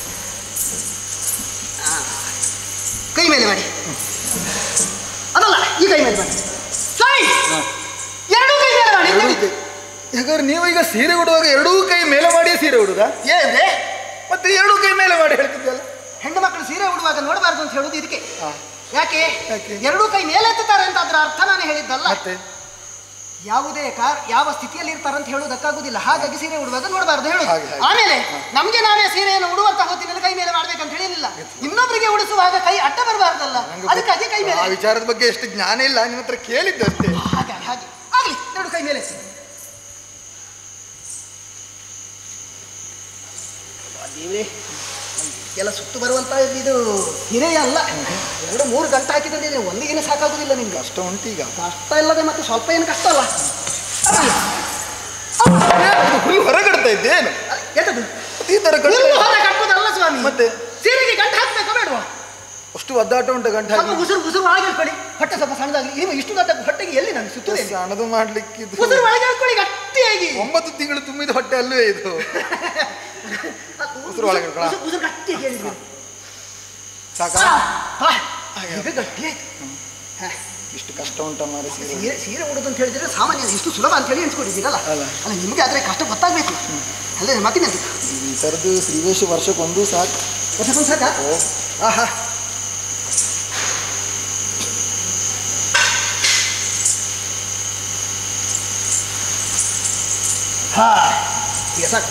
ಕೈ ಮೇಲೆ ಮಾಡಿ. ಅದಲ್ಲ, ಈ ಕೈ ಮೇಲೆ ಮಾಡಿ. ಸ್ವಾಮಿ, ಎರಡೂ ಕೈ ಮೇಲೆ ಮಾಡಿ. ಯಾಕಂದ್ರೆ ನೀವು ಈಗ ಸೀರೆ ಉಡುವಾಗ ಎರಡೂ ಕೈ ಮೇಲೆ ಮಾಡಿಯೇ ಸೀರೆ ಉಡುದಾ? ಏನ್ರೆ ಮತ್ತೆ ಎರಡೂ ಕೈ ಮೇಲೆ ಮಾಡಿ ಹೇಳ್ತಿದ್ದಲ್ಲ. ಹೆಣ್ಣು ಮಕ್ಕಳು ಸೀರೆ ಉಡುವಾಗ ನೋಡಬಾರ್ದು ಅಂತ ಹೇಳುದು ಇದಕ್ಕೆ. ಯಾಕೆ ಎರಡೂ ಕೈ ಮೇಲೆತ್ತುತ್ತಾರೆ ಅಂತ ಅದರ ಅರ್ಥ ನಾನು ಹೇಳಿದ್ದಲ್ಲ. ಮತ್ತೆ ಯಾವುದೇ ಯಾವ ಸ್ಥಿತಿಯಲ್ಲಿ ಇರ್ತಾರೆ ಅಂತ ಹೇಳುವುದಕ್ಕಾಗುದಿಲ್ಲ. ಹಾಗಾಗಿ ಸೀರೆ ಉಡುವಾಗ ನೋಡಬಾರ್ದು ಹೇಳುದು. ಆಮೇಲೆ ನಮ್ಗೆ ನಾವೇ ಸೀರೆಯನ್ನು ಉಡುವಂತ ಹೊತ್ತಿನಲ್ಲಿ ಕೈ ಮೇಲೆ ಮಾಡ್ಬೇಕಂತ ಹೇಳಿಲ್ಲ. ಇನ್ನೊಬ್ಬರಿಗೆ ಉಡಿಸುವಾಗ ಕೈ ಅಡ್ಡ ಬರಬಾರ್ದಲ್ಲ, ಅದಕ್ಕಾಗಿ ಕೈ ಮೇಲೆ. ಆ ವಿಚಾರದ ಬಗ್ಗೆ ಎಷ್ಟು ಜ್ಞಾನ ಇಲ್ಲ, ನಿಮ್ಮ ಹತ್ರ ಕೇಳಿದ್ದಷ್ಟೇ. ಹಾಗೆ ಆಗ್ಲಿ, ಎರಡು ಕೈ ಮೇಲೆ. ಎಲ್ಲ ಸುತ್ತು ಬರುವಂತ ಇದು ಹಿರೇ ಅಲ್ಲ. 2-3 ಗಂಟೆ ಹಾಕಿದ್ರೆ ಒಂದಿಗೆ ಸಾಕಾಗುದಿಲ್ಲ ನಿಮ್ಗೆ. ಕಷ್ಟ ಉಂಟು ಈಗ. ಕಷ್ಟ ಇಲ್ಲದೆ ಮತ್ತೆ ಸ್ವಲ್ಪ ಏನು ಕಷ್ಟ ಅಲ್ಲ. ಹೊರಗಡ್ತಾ ಇದ್ದೇನು ಎಂತದ್ದು ಈ ತರ ಕಟ್ಟುದಲ್ಲ ಸ್ವಾಮಿ. ಮತ್ತೆ ಸೀರೆಗೆ ಗಂಟು ಹಾಕ್ಬೇಕಾ ಬೇಡವಾ? ಇಷ್ಟು ಒದ್ದಾಟ ಉಂಟು ಗಂಟೆ ಸ್ವಲ್ಪ ಉಸಿರು ಉಸಿರು ಒಳಗೆ ಹೇಳ್ಕೊಳ್ಳಿ. ಹೊಟ್ಟೆ ಸ್ವಲ್ಪ ಸಣ್ಣದಾಗಲಿ. ನೀವು ಇಷ್ಟು ದೊಡ್ಡ ಹೊಟ್ಟೆಗೆ ಎಲ್ಲಿ ನಾನು ಸುತ್ತದೆ? ಸಣ್ಣದು ಮಾಡ್ಲಿಕ್ಕಿದ್ದು ಉಸಿರು ಒಳಗೆ ಹೇಳ್ಕೊಳ್ಳಿ ಗಟ್ಟಿಯಾಗಿ. 9 ತಿಂಗಳು ತುಂಬಿದ ಹೊಟ್ಟೆ ಅಲ್ಲವೇ ಇದು. ಉಸಿರು ಒಳಗೆ ಹೇಳ್ಕೊಳ್ಳ. ಉಸಿರು ಗಟ್ಟಿಯಾಗಿ ಹೇಳಿದ್ರು ಸಾಕಾ? ಈಗ ಗಟ್ಟಿ ಆಯ್ತು. ಇಷ್ಟು ಕಷ್ಟ ಉಂಟ ಮಾರಿ ಸೀರೆ ಸೀರೆ ಉಡೋದು ಅಂತ ಹೇಳಿದ್ರೆ ಸಾಮಾನ್ಯ ಇಷ್ಟು ಸುಲಭ ಅಂತ ಹೇಳಿ ಎನ್ಸ್ಕೊಂಡಿದ್ದೀರಲ್ಲ. ಅಲ್ಲ ನಿಮಗೆ ಆದರೆ ಕಷ್ಟ ಗೊತ್ತಾಗಬೇಕು. ಅಲ್ಲೇ ಮತ್ತಿನ ಈ ಥರದ್ದು ಶ್ರೀವೇಶ ವರ್ಷಕ್ಕೊಂದು ಸಾಕು. ವರ್ಷಕ್ಕೊಂದು ಸಾಕಾ? ಆಹಾ ಹಾ ಈಗ ಸಾಕು.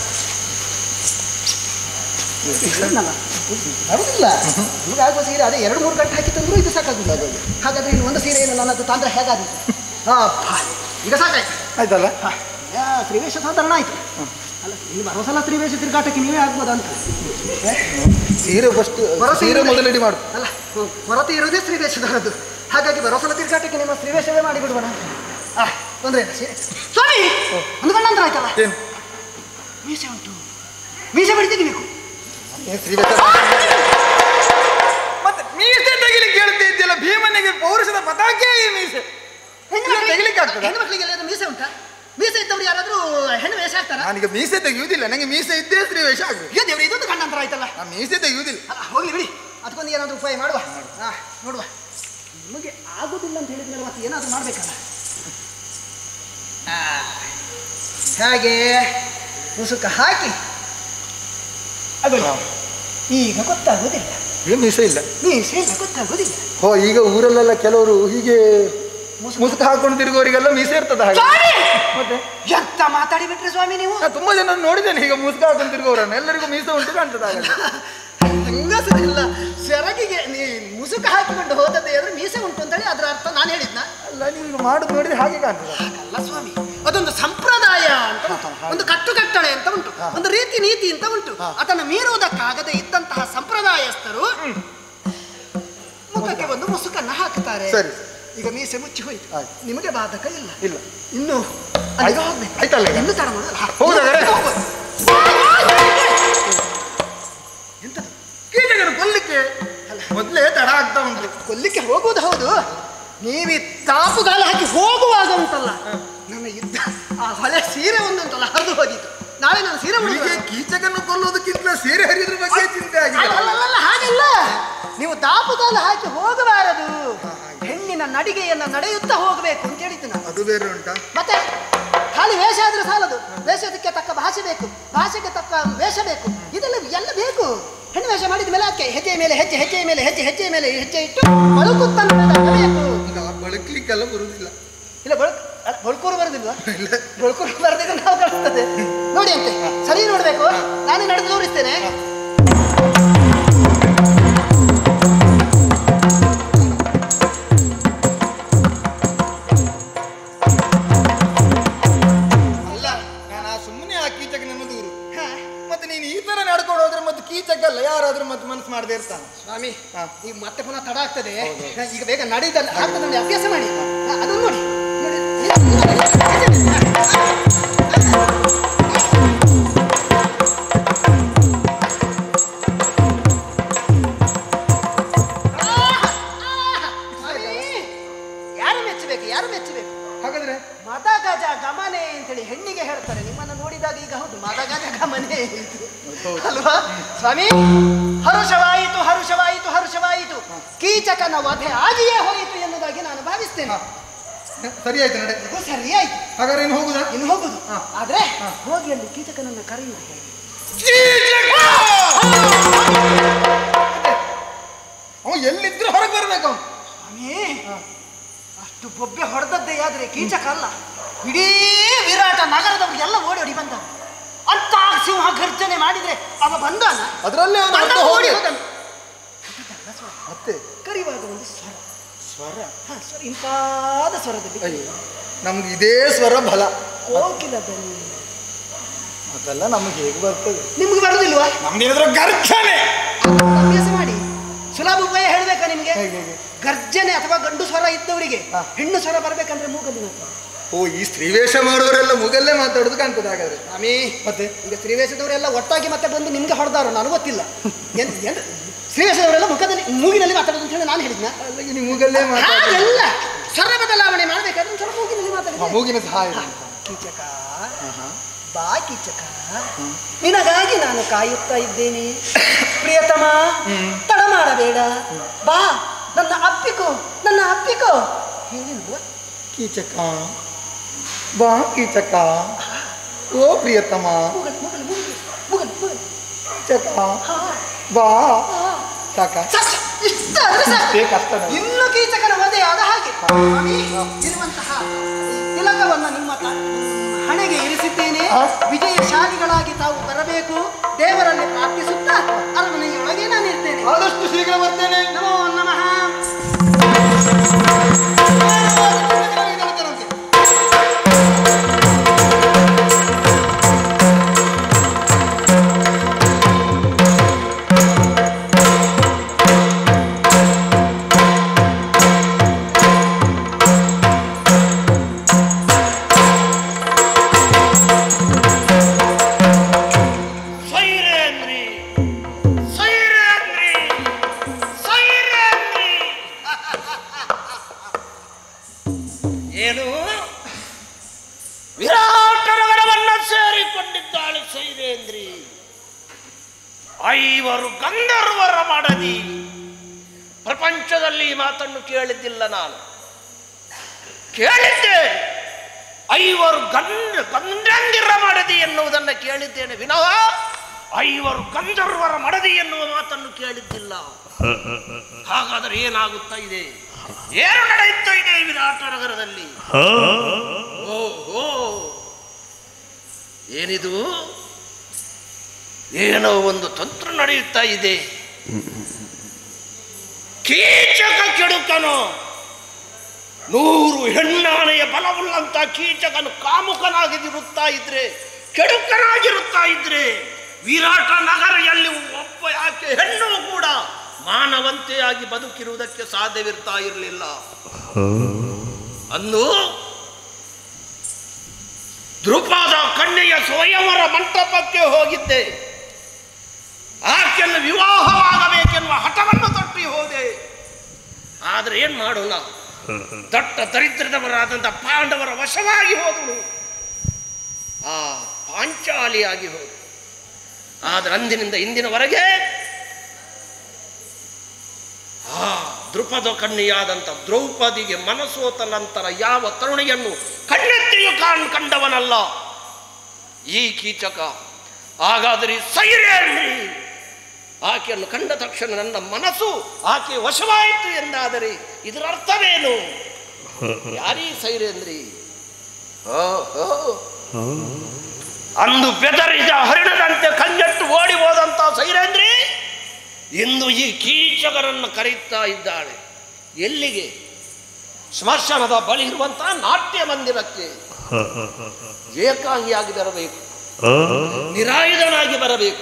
ಬರುದಿಲ್ಲ ನಿಮಗೆ ಆಗುವ ಸೀರೆ ಅದೇ 2-3 ಗಂಟೆ ಹಾಕಿ ತಂದ್ರು ಇದು ಸಾಕಾಗುದಿಲ್ಲ. ಹಾಗಾದ್ರೆ ಇನ್ನು ಒಂದು ಸೀರೆ ಏನು ನನ್ನದು ತಾಂದ್ರೆ ಹೇಗಾದಿತ್ತು? ಈಗ ಸಾಕಾಯ್ತು ಆಯ್ತಲ್ಲ. ಶ್ರೀವೇಶ ಸಾಧಾರಣ ಆಯ್ತು. ಅಲ್ಲ ಇಲ್ಲಿ ಬರೋ ಸಲ ಶ್ರೀವೇಶ ತಿರುಗಾಟಕ್ಕೆ ನೀವೇ ಆಗ್ಬೋದ ಅಂತ. ಸೀರೆ ಫಸ್ಟ್ ಸೀರೆ ಮೊದಲಡಿ ಮಾಡು. ಅಲ್ಲ ಹೊರತು ಇರೋದೇ ಶ್ರೀವೇಶದವರದ್ದು. ಹಾಗಾಗಿ ಬರೋ ಸಲ ತಿರುಗಾಟಕ್ಕೆ ನಿಮ್ಮ ಶ್ರೀವೇಶವೇ ಮಾಡಿಬಿಡುವಣ. ತೊಂದರೆ ಇಲ್ಲ. ಸೀರೆ ಸ್ವಾಮಿ ಒಂದು ಗಂಡಂತರ ಆಯ್ತಲ್ಲ. ಏನು ಮೀಸೆ ಉಂಟು, ಮೀಸೆ ಬಡಿ ತೆಗಿಬೇಕು. ಮತ್ತೆ ಮೀಸೆ ತೆಗಿಲಿಕ್ಕೆ ಹೇಳ್ತಾ ಇದ್ದಿಲ್ಲ. ಭೀಮನಿಗೆ ಪೌರುಷದ ಪತಾಕೆ ಈ ಮೀಸೆ ತೆಗಿಲಿಕ್ಕೆ ಆಗ್ತದೆ. ಹೆಣ್ಣು ಮಕ್ಕಳಿಗೆಲ್ಲ ಮೀಸೆ ಉಂಟಾ? ಮೀಸೆ ಇದ್ದವ್ರು ಯಾರಾದ್ರೂ ಹೆಣ್ಣು ವೇಷ ಆಗ್ತಾರ? ನಾನೀಗ ಮೀಸೆ ತೆಗೆಯುವುದಿಲ್ಲ. ನನಗೆ ಮೀಸೆ ಇದ್ದೇ ಶ್ರೀವೇಷ ಆಗ್ಬೇಕು. ಅಯ್ಯೋ ದೇವ್ರೆ, ಇದೊಂದು ಗಂಡಂತರ ಆಯ್ತಲ್ಲ. ನಾನು ಮೀಸೆ ತೆಗೆಯುವುದಿಲ್ಲ. ಅಲ್ಲ ಹೋಗ್ಲಿ ಬಿಡಿ, ಅದಕ್ಕೊಂದು ಏನಾದರೂ ಉಪಾಯ ಮಾಡುವ. ನೋಡುವ. ನಿಮಗೆ ಆಗೋದಿಲ್ಲ ಅಂತ ಹೇಳಿದ್ಮೇಲೆ ಮತ್ತೆ ಏನಾದರೂ ಮಾಡಬೇಕಲ್ಲ. ಹಾಗೆ ಮುಸುಕ ಹಾಕಿ ಈಗ ಗೊತ್ತಾಗೋದಿಲ್ಲ. ಮೀಸೆ ಇಲ್ಲ, ಮೀಸೆ ಇಲ್ಲ, ಗೊತ್ತಾಗೋದಿಲ್ಲ. ಹೋ ಈಗ ಊರಲ್ಲೆಲ್ಲ ಕೆಲವರು ಹೀಗೆ ಮುಸುಕ ಹಾಕೊಂಡು ತಿರುಗೋರಿಗೆಲ್ಲ ಮೀಸೆ ಇರ್ತದ. ಹಾಗೆ ಮತ್ತೆ ಎಂತ ಮಾತಾಡಿಬಿಟ್ರೆ ಸ್ವಾಮಿ ನೀವು. ತುಂಬಾ ಜನ ನೋಡಿದ್ದೇನೆ ಈಗ ಮುಸುಕ ಹಾಕೊಂಡು ತಿರುಗೋರನ್ನ. ಎಲ್ಲರಿಗೂ ಮೀಸೆ ಉಂಟು ಕಾಣ್ತದ. ಹೆಂಗಸರಿಲ್ಲ ಸೆರಗಿಗೆ ನೀ ಮುಸುಕ ಹಾಕಿಕೊಂಡು ಹೋದದ್ದೇ ಆದ್ರೆ ಮೀಸೆ ಉಂಟು ಅಂತ ಹೇಳಿ ಅದರ ಅರ್ಥ ನಾನು ಹೇಳಿದ್ನ. ಅಲ್ಲ ನೀವು ಮಾಡುದು ನೋಡಿದ್ರೆ ಹಾಗೆ ಕಾಣ್ತದ. ಅಲ್ಲ ಸ್ವಾಮಿ, ಅದೊಂದು ಸಂಪ್ರದಾಯ ಅಂತ ಉಂಟು, ಒಂದು ಕಟ್ಟುಕಟ್ಟಳೆ ಅಂತ ಉಂಟು, ಒಂದು ರೀತಿ ನೀತಿ ಅಂತ ಉಂಟು. ಅದನ್ನು ಮೀರುವುದಕ್ಕಾಗದೆ ಇದ್ದಂತಹ ಸಂಪ್ರದಾಯಸ್ಥರು ಮುಖಕ್ಕೆ ಒಂದು ಮುಸುಕನ್ನ ಹಾಕ್ತಾರೆ. ಸರಿ, ಈಗ ಮೀಸೆ ಮುಚ್ಚಿ ಹೋಯ್ತು, ನಿಮಗೆ ಬಾಧಕ ಇಲ್ಲ. ಇಲ್ಲ ಇನ್ನು ಅಲ್ಲಿಗೆ ಹೋಗ್ಬೇಕು. ಆಯ್ತಲ್ಲ, ಇನ್ನು ತಡ ಮಾಡೋಲ್ಲ. ಎಂತದು ಕೀಟಗಳನ್ನು ಕೊಲ್ಲಿಕ್ಕೆ ಮೊದಲೇ ತಡ ಆಗ್ತಾ ಉಂಟು. ಕೊಲ್ಲಿಕ್ಕೆ ಹೋಗುವುದು ಹೌದು. ನೀವಿ ತಾಪುಗಾಲ ಹಾಕಿ ಹೋಗುವಾಗ ಉಂಟಲ್ಲ, ನನ್ನ ಇದ್ದ ಆ ಹೊಳೆ ಸೀರೆ ಒಂದುಂಟಲ್ಲ ಹರಿದು ಹೋಗಿತ್ತು. ನಾಳೆ ನಾನು ಸೀರೆ ಹೀಗೆ ಕೀಚಕನ್ನು ಕೊಲ್ಲೋದಕ್ಕಿಂತ ಸೀರೆ ಹರಿದ್ರ ಬಗ್ಗೆ ಚಿಂತೆ ಆಗಿದೆ. ಅಲ್ಲ ಹಾಗೆಲ್ಲ, ನೀವು ತಾಪುಗಾಲ ಹಾಕಿ ಹೋಗಬಾರದು. ಹೆಣ್ಣಿನ ನಡಿಗೆಯನ್ನ ನಡೆಯುತ್ತಾ ಹೋಗಬೇಕು ಅಂತ ಹೇಳಿದ್ದು ನಾನು. ಅದು ಬೇರೆ ಉಂಟಾ? ಮತ್ತೆ ಖಾಲಿ ವೇಷ ಆದ್ರೆ ಸಾಲದು. ವೇಷಕ್ಕೆ ತಕ್ಕ ಭಾಷೆ ಬೇಕು, ಭಾಷೆಗೆ ತಕ್ಕ ವೇಷ ಬೇಕು, ಇದೆಲ್ಲ ಎಲ್ಲ ಬೇಕು. ಹೆಣ್ಣು ವೇಷ ಮಾಡಿದ ಮೇಲೆ ಅದಕ್ಕೆ ಹೆಜ್ಜೆಯ ಮೇಲೆ ಹೆಜ್ಜೆ, ಹೆಜ್ಜೆಯ ಮೇಲೆ ಹೆಜ್ಜೆ, ಹೆಜ್ಜೆಯ ಮೇಲೆ ಹೆಜ್ಜೆ ಇಟ್ಟು ಬಳುಕುತ್ತಂತ ಬೇಕು. ಈಗ ಬಳಕ್ಲಿಕ್ಕೆಲ್ಲ ಬರುವುದಿಲ್ಲ. ಇಲ್ಲ ಬಳ್ಕೂರು ಬರೋದಿಲ್ವಾ? ಬಳ್ಕೂರು ಬರದಿದ್ರೆ ನಾವು ಕಳಿಸ್ತದೆ ನೋಡಿ ಅಂತೆ. ಸರಿ ನೋಡ್ಬೇಕು, ನಾನೇ ನಡೆದು ತೋರಿಸ್ತೇನೆ. ಅಲ್ಲ, ನಾನು ಆ ಸುಮ್ಮನೆ ಆ ಕೀಚಕನನ್ನು ದೂರು. ಮತ್ತೆ ನೀನು ಈ ತರ ನಡ್ಕೊಂಡು ಹೋದ್ರೆ ಮತ್ತೆ ಕೀಚಕಲ್ಲ ಯಾರಾದ್ರೂ ಮತ್ತೆ ಮನಸ್ಸು ಮಾಡದೆ ಇರ್ತಾನೆ. ಸ್ವಾಮಿ, ಈಗ ಮತ್ತೆ ಪುನಃ ತಡ ಆಗ್ತದೆ. ಈಗ ಬೇಗ ನಡೆಯುದಲ್ಲ ಆಗ್ತದೆ ನೋಡಿ, ಅಭ್ಯಾಸ ಮಾಡಿ. ಅದನ್ನು ನೋಡಿ ಯಾರು ಮೆಚ್ಚಬೇಕು, ಯಾರು ಮೆಚ್ಚಬೇಕು. ಹಾಗಾದ್ರೆ ಮದ ಗಜ ಗಮನೆ ಅಂತೇಳಿ ಹೆಣ್ಣಿಗೆ ಹೇಳ್ತಾರೆ. ನಿಮ್ಮನ್ನು ನೋಡಿದಾಗ ಈಗ ಹೌದು ಮದ ಗಜ ಗಮನೆ ಅಲ್ವಾ ಸ್ವಾಮಿ? ಹರುಷವಾಯಿತು, ಹರುಷವಾಯಿತು, ಹರುಷವಾಯಿತು. ಕೀಚಕನ ವಧೆ ಆಗಿಯೇ ಹೋಯಿತು ಎನ್ನುವುದಾಗಿ ನಾನು ಭಾವಿಸ್ತೇನೆ. ಸರಿ ಆಯ್ತು, ನಡೆ. ಇದು ಸರಿ ಆಯ್ತು. ಹಾಗಾದ್ರೆ ಇನ್ನು ಹೋಗುದಾ? ಇನ್ನು ಹೋಗುದು. ಆದ್ರೆ ಹೋಗಿ ಅಲ್ಲಿ ಕೀಚಕನನ್ನ ಕರೆಯುವುದು ಹೇಗೆ? ಅವ ಎಲ್ಲಿದ್ರು ಹೊರಗೆ ಬರ್ಬೇಕು. ಸ್ವಾಮಿ, ಅಷ್ಟು ಬೊಬ್ಬೆ ಹೊಡೆದದ್ದೇ ಆದ್ರೆ ಕೀಚಕ ಅಲ್ಲ, ಇಡೀ ವಿರಾಟ ನಗರದವರು ಎಲ್ಲ ಓಡಿ ಬಂದ. ಅಂತ ಸಿಂಹ ಗರ್ಜನೆ ಮಾಡಿದ್ರೆ ಅವ ಬಂದಾನ, ಅದರಲ್ಲೇ ಓಡಿ ಹೋದನು. ಮತ್ತೆ ಕರೆಯುವಾಗ ಒಂದು ಸ್ವರ, ಸ್ವರ ಇಂಪಾದ ಸ್ವರದಲ್ಲಿ. ನಮ್ಗೆ ಇದೇ ಸ್ವರ ಬಲ. ಕೋಕಿಲದಲ್ಲಿ ಅದೆಲ್ಲ ನಮ್ಗೆ ಹೇಗೆ ಬರ್ತದೆ? ನಿಮ್ಗೆ ಬರುದಿಲ್ವಾ? ನಮ್ದೇನಾದ್ರೂ ಗರ್ಜನೆ ಅಭ್ಯಾಸ ಮಾಡಿ. ಸುಲಭ ಉಪಾಯ ಹೇಳ್ಬೇಕಾ ನಿಮ್ಗೆ? ಗರ್ಜನೆ ಅಥವಾ ಗಂಡು ಸ್ವರ ಇದ್ದವರಿಗೆ ಹೆಣ್ಣು ಸ್ವರ ಬರ್ಬೇಕಂದ್ರೆ ಮೂಗಲ್ಲಿ ಓ, ಈ ಸ್ತ್ರೀವೇಷ ಮಾಡೋರೆಲ್ಲ ಮುಗಲ್ಲೇ ಮಾತಾಡೋದು ಕಾಣ್ತದೆ ಹಾಗಾದ್ರೆ. ಸ್ವಾಮಿ ಮತ್ತೆ ಈಗ ಸ್ತ್ರೀವೇಷದವರೆಲ್ಲ ಒಟ್ಟಾಗಿ ಮತ್ತೆ ಬಂದು ನಿಮ್ಗೆ ಹೊಡೆದಾರು ನನಗೆ ಗೊತ್ತಿಲ್ಲ. ಏನು ಸ್ತ್ರೀವೇಷದವರೆಲ್ಲ ಮುಖದಲ್ಲಿ ಮೂಗಿನಲ್ಲಿ ಮಾತಾಡೋದು ಅಂತ ಹೇಳಿ ನಾನು ಹೇಳಿದ್ನ. ನೀವು ಮುಗಲ್ಲೇ ಮಾತಾಡ ಎಲ್ಲ ಸ್ವರ ಬದಲಾವಣೆ ಮಾಡಬೇಕಾದ್ರೆ ಒಂದು ಸ್ವಲ್ಪ ಮೂಗಿನಲ್ಲಿ ಮಾತಾಡಿದೆ. ಮೂಗಿನ ಸಹಾಯ. ಕೀಚಕ ಬಾ ಕೀಚಕ, ನಿನಗಾಗಿ ನಾನು ಕಾಯುತ್ತಾ ಇದ್ದೇನೆ. ಪ್ರಿಯತಮ, ತಡ ಮಾಡಬೇಡ, ಬಾ, ನನ್ನ ಅಪ್ಪಿಕೋ, ನನ್ನ ಅಪ್ಪಿಕೋ. ಹೇಳಿಲ್ವ? ಕೀಚಕ ಬಾ ಕೀಚಕ, ಓ ಪ್ರಿಯತಮ ಮುಗಲ್ ಮುಗಲ್ ಮುಗಲ್ ಮುಗಲ್ ಮುಗಲ್ ಕೀಚಕ ಬಾ. ಸಾಕ ಇಷ್ಟ ಆದ್ರೆ ಸಾಕು. ಕಷ್ಟ ಇನ್ನು ಕೀಚಕನ ವಧೆ ಆದ ಹಾಗೆ ಸ್ವಾಮಿ, ಇರುವಂತಹ ತಿಲಕವನ್ನು ನಿಮ್ಮ ಹಣೆಗೆ ಇರಿಸಿದ್ದೇನೆ. ವಿಜಯಶಾಲಿಗಳಾಗಿ ತಾವು ಬರಬೇಕು. ದೇವರಲ್ಲಿ ಪ್ರಾರ್ಥಿಸುತ್ತಾ ಅರಮನೆಯೊಳಗೆ ನಾನು ಇರ್ತೇನೆ. ಆದಷ್ಟು ಶೀಘ್ರ ಬರ್ತೇನೆ. ನಮೋ ನಮಃ. ಐವರು ಗಂಧರ್ವರ ಮಡದಿ. ಪ್ರಪಂಚದಲ್ಲಿ ಈ ಮಾತನ್ನು ಕೇಳಿದ್ದಿಲ್ಲ ನಾನು. ಕೇಳಿದ್ದೆ ಐವರು ಗಂಧಂಗಿರ ಮಡದಿ ಎನ್ನುವುದನ್ನು ಕೇಳಿದ್ದೇನೆ ವಿನಃ ಐವರು ಗಂಧರ್ವರ ಮಡದಿ ಎನ್ನುವ ಮಾತನ್ನು ಕೇಳಿದ್ದಿಲ್ಲ. ಹಾಗಾದರೆ ಏನಾಗುತ್ತಾ ಇದೆ, ಏನು ನಡೆಯುತ್ತಾ ಇದೆ ವಿರಾಟ ನಗರದಲ್ಲಿ? ಓಹೋ, ಏನಿದು? ಏನೋ ಒಂದು ತಂತ್ರ ನಡೆಯುತ್ತಾ ಇದೆ. ಕೀಚಕ ಕೆಡುಕನು, 100 ಹೆಣ್ಣಾನೆಯ ಬಲವುಳ್ಳಂತ ಕೀಚಕನು ಕಾಮುಕನಾಗಿರುತ್ತಾ ಇದ್ರೆ, ಕೆಡುಕನಾಗಿರುತ್ತಾ ಇದ್ರೆ, ವಿರಾಟ ನಗರಿಯಲ್ಲಿ ಒಬ್ಬ ಯಾಕೆ ಹೆಣ್ಣು ಕೂಡ ಮಾನವಂತೆಯಾಗಿ ಬದುಕಿರುವುದಕ್ಕೆ ಸಾಧ್ಯವಿರ್ತಾ ಇರಲಿಲ್ಲ. ಅಂದು ದ್ರುಪದ ಕನ್ಯೆಯ ಸ್ವಯಂವರ ಮಂಟಪಕ್ಕೆ ಹೋಗಿದ್ದೆ. ಆಕೆಯನ್ನು ವಿವಾಹವಾಗಬೇಕೆನ್ನುವ ಹಠವನ್ನು ತೊಟ್ಟಿ ಹೋದೆ. ಆದರೆ ಏನ್ ಮಾಡೋಣ, ದಟ್ಟ ದರಿದ್ರದವರಾದಂಥ ಪಾಂಡವರ ವಶವಾಗಿ ಹೋದಳು, ಆ ಪಾಂಚಾಲಿಯಾಗಿ ಹೋದಳು. ಆದರೆ ಅಂದಿನಿಂದ ಇಂದಿನವರೆಗೆ ಆ ದ್ರುಪದ ಕನ್ಯೆಯಾದಂಥ ದ್ರೌಪದಿಗೆ ಮನಸೋತ ನಂತರ ಯಾವ ತರುಣಿಯನ್ನು ಕಣ್ಣೆತ್ತಿಯೂ ಕಂಡವನಲ್ಲ ಈ ಕೀಚಕ. ಹಾಗಾದರೆ ಸೈರೇಂದ್ರಿ ಆಕೆಯನ್ನು ಕಂಡ ತಕ್ಷಣ ನನ್ನ ಮನಸ್ಸು ಆಕೆ ವಶವಾಯಿತು ಎಂದಾದರೆ ಇದರ ಅರ್ಥವೇನು? ಯಾರೀ ಸೈರೇಂದ್ರಿ? ಅಂದು ಬೆದರಿದ ಹರಿಣದಂತೆ ಕಣ್ಣೆಟ್ಟು ಓಡಿ ಹೋದಂತ ಸೈರೇಂದ್ರಿ ಇಂದು ಈ ಕೀಚಕರನ್ನು ಕರೆಯುತ್ತಾ ಇದ್ದಾಳೆ. ಎಲ್ಲಿಗೆ? ಸ್ಮಶಾನದ ಬಳಿ ಇರುವಂತಹ ನಾಟ್ಯ ಮಂದಿರಕ್ಕೆ ಏಕಾಂಗಿಯಾಗಿ ಬರಬೇಕು, ನಿರಾಯುಧನಾಗಿ ಬರಬೇಕು.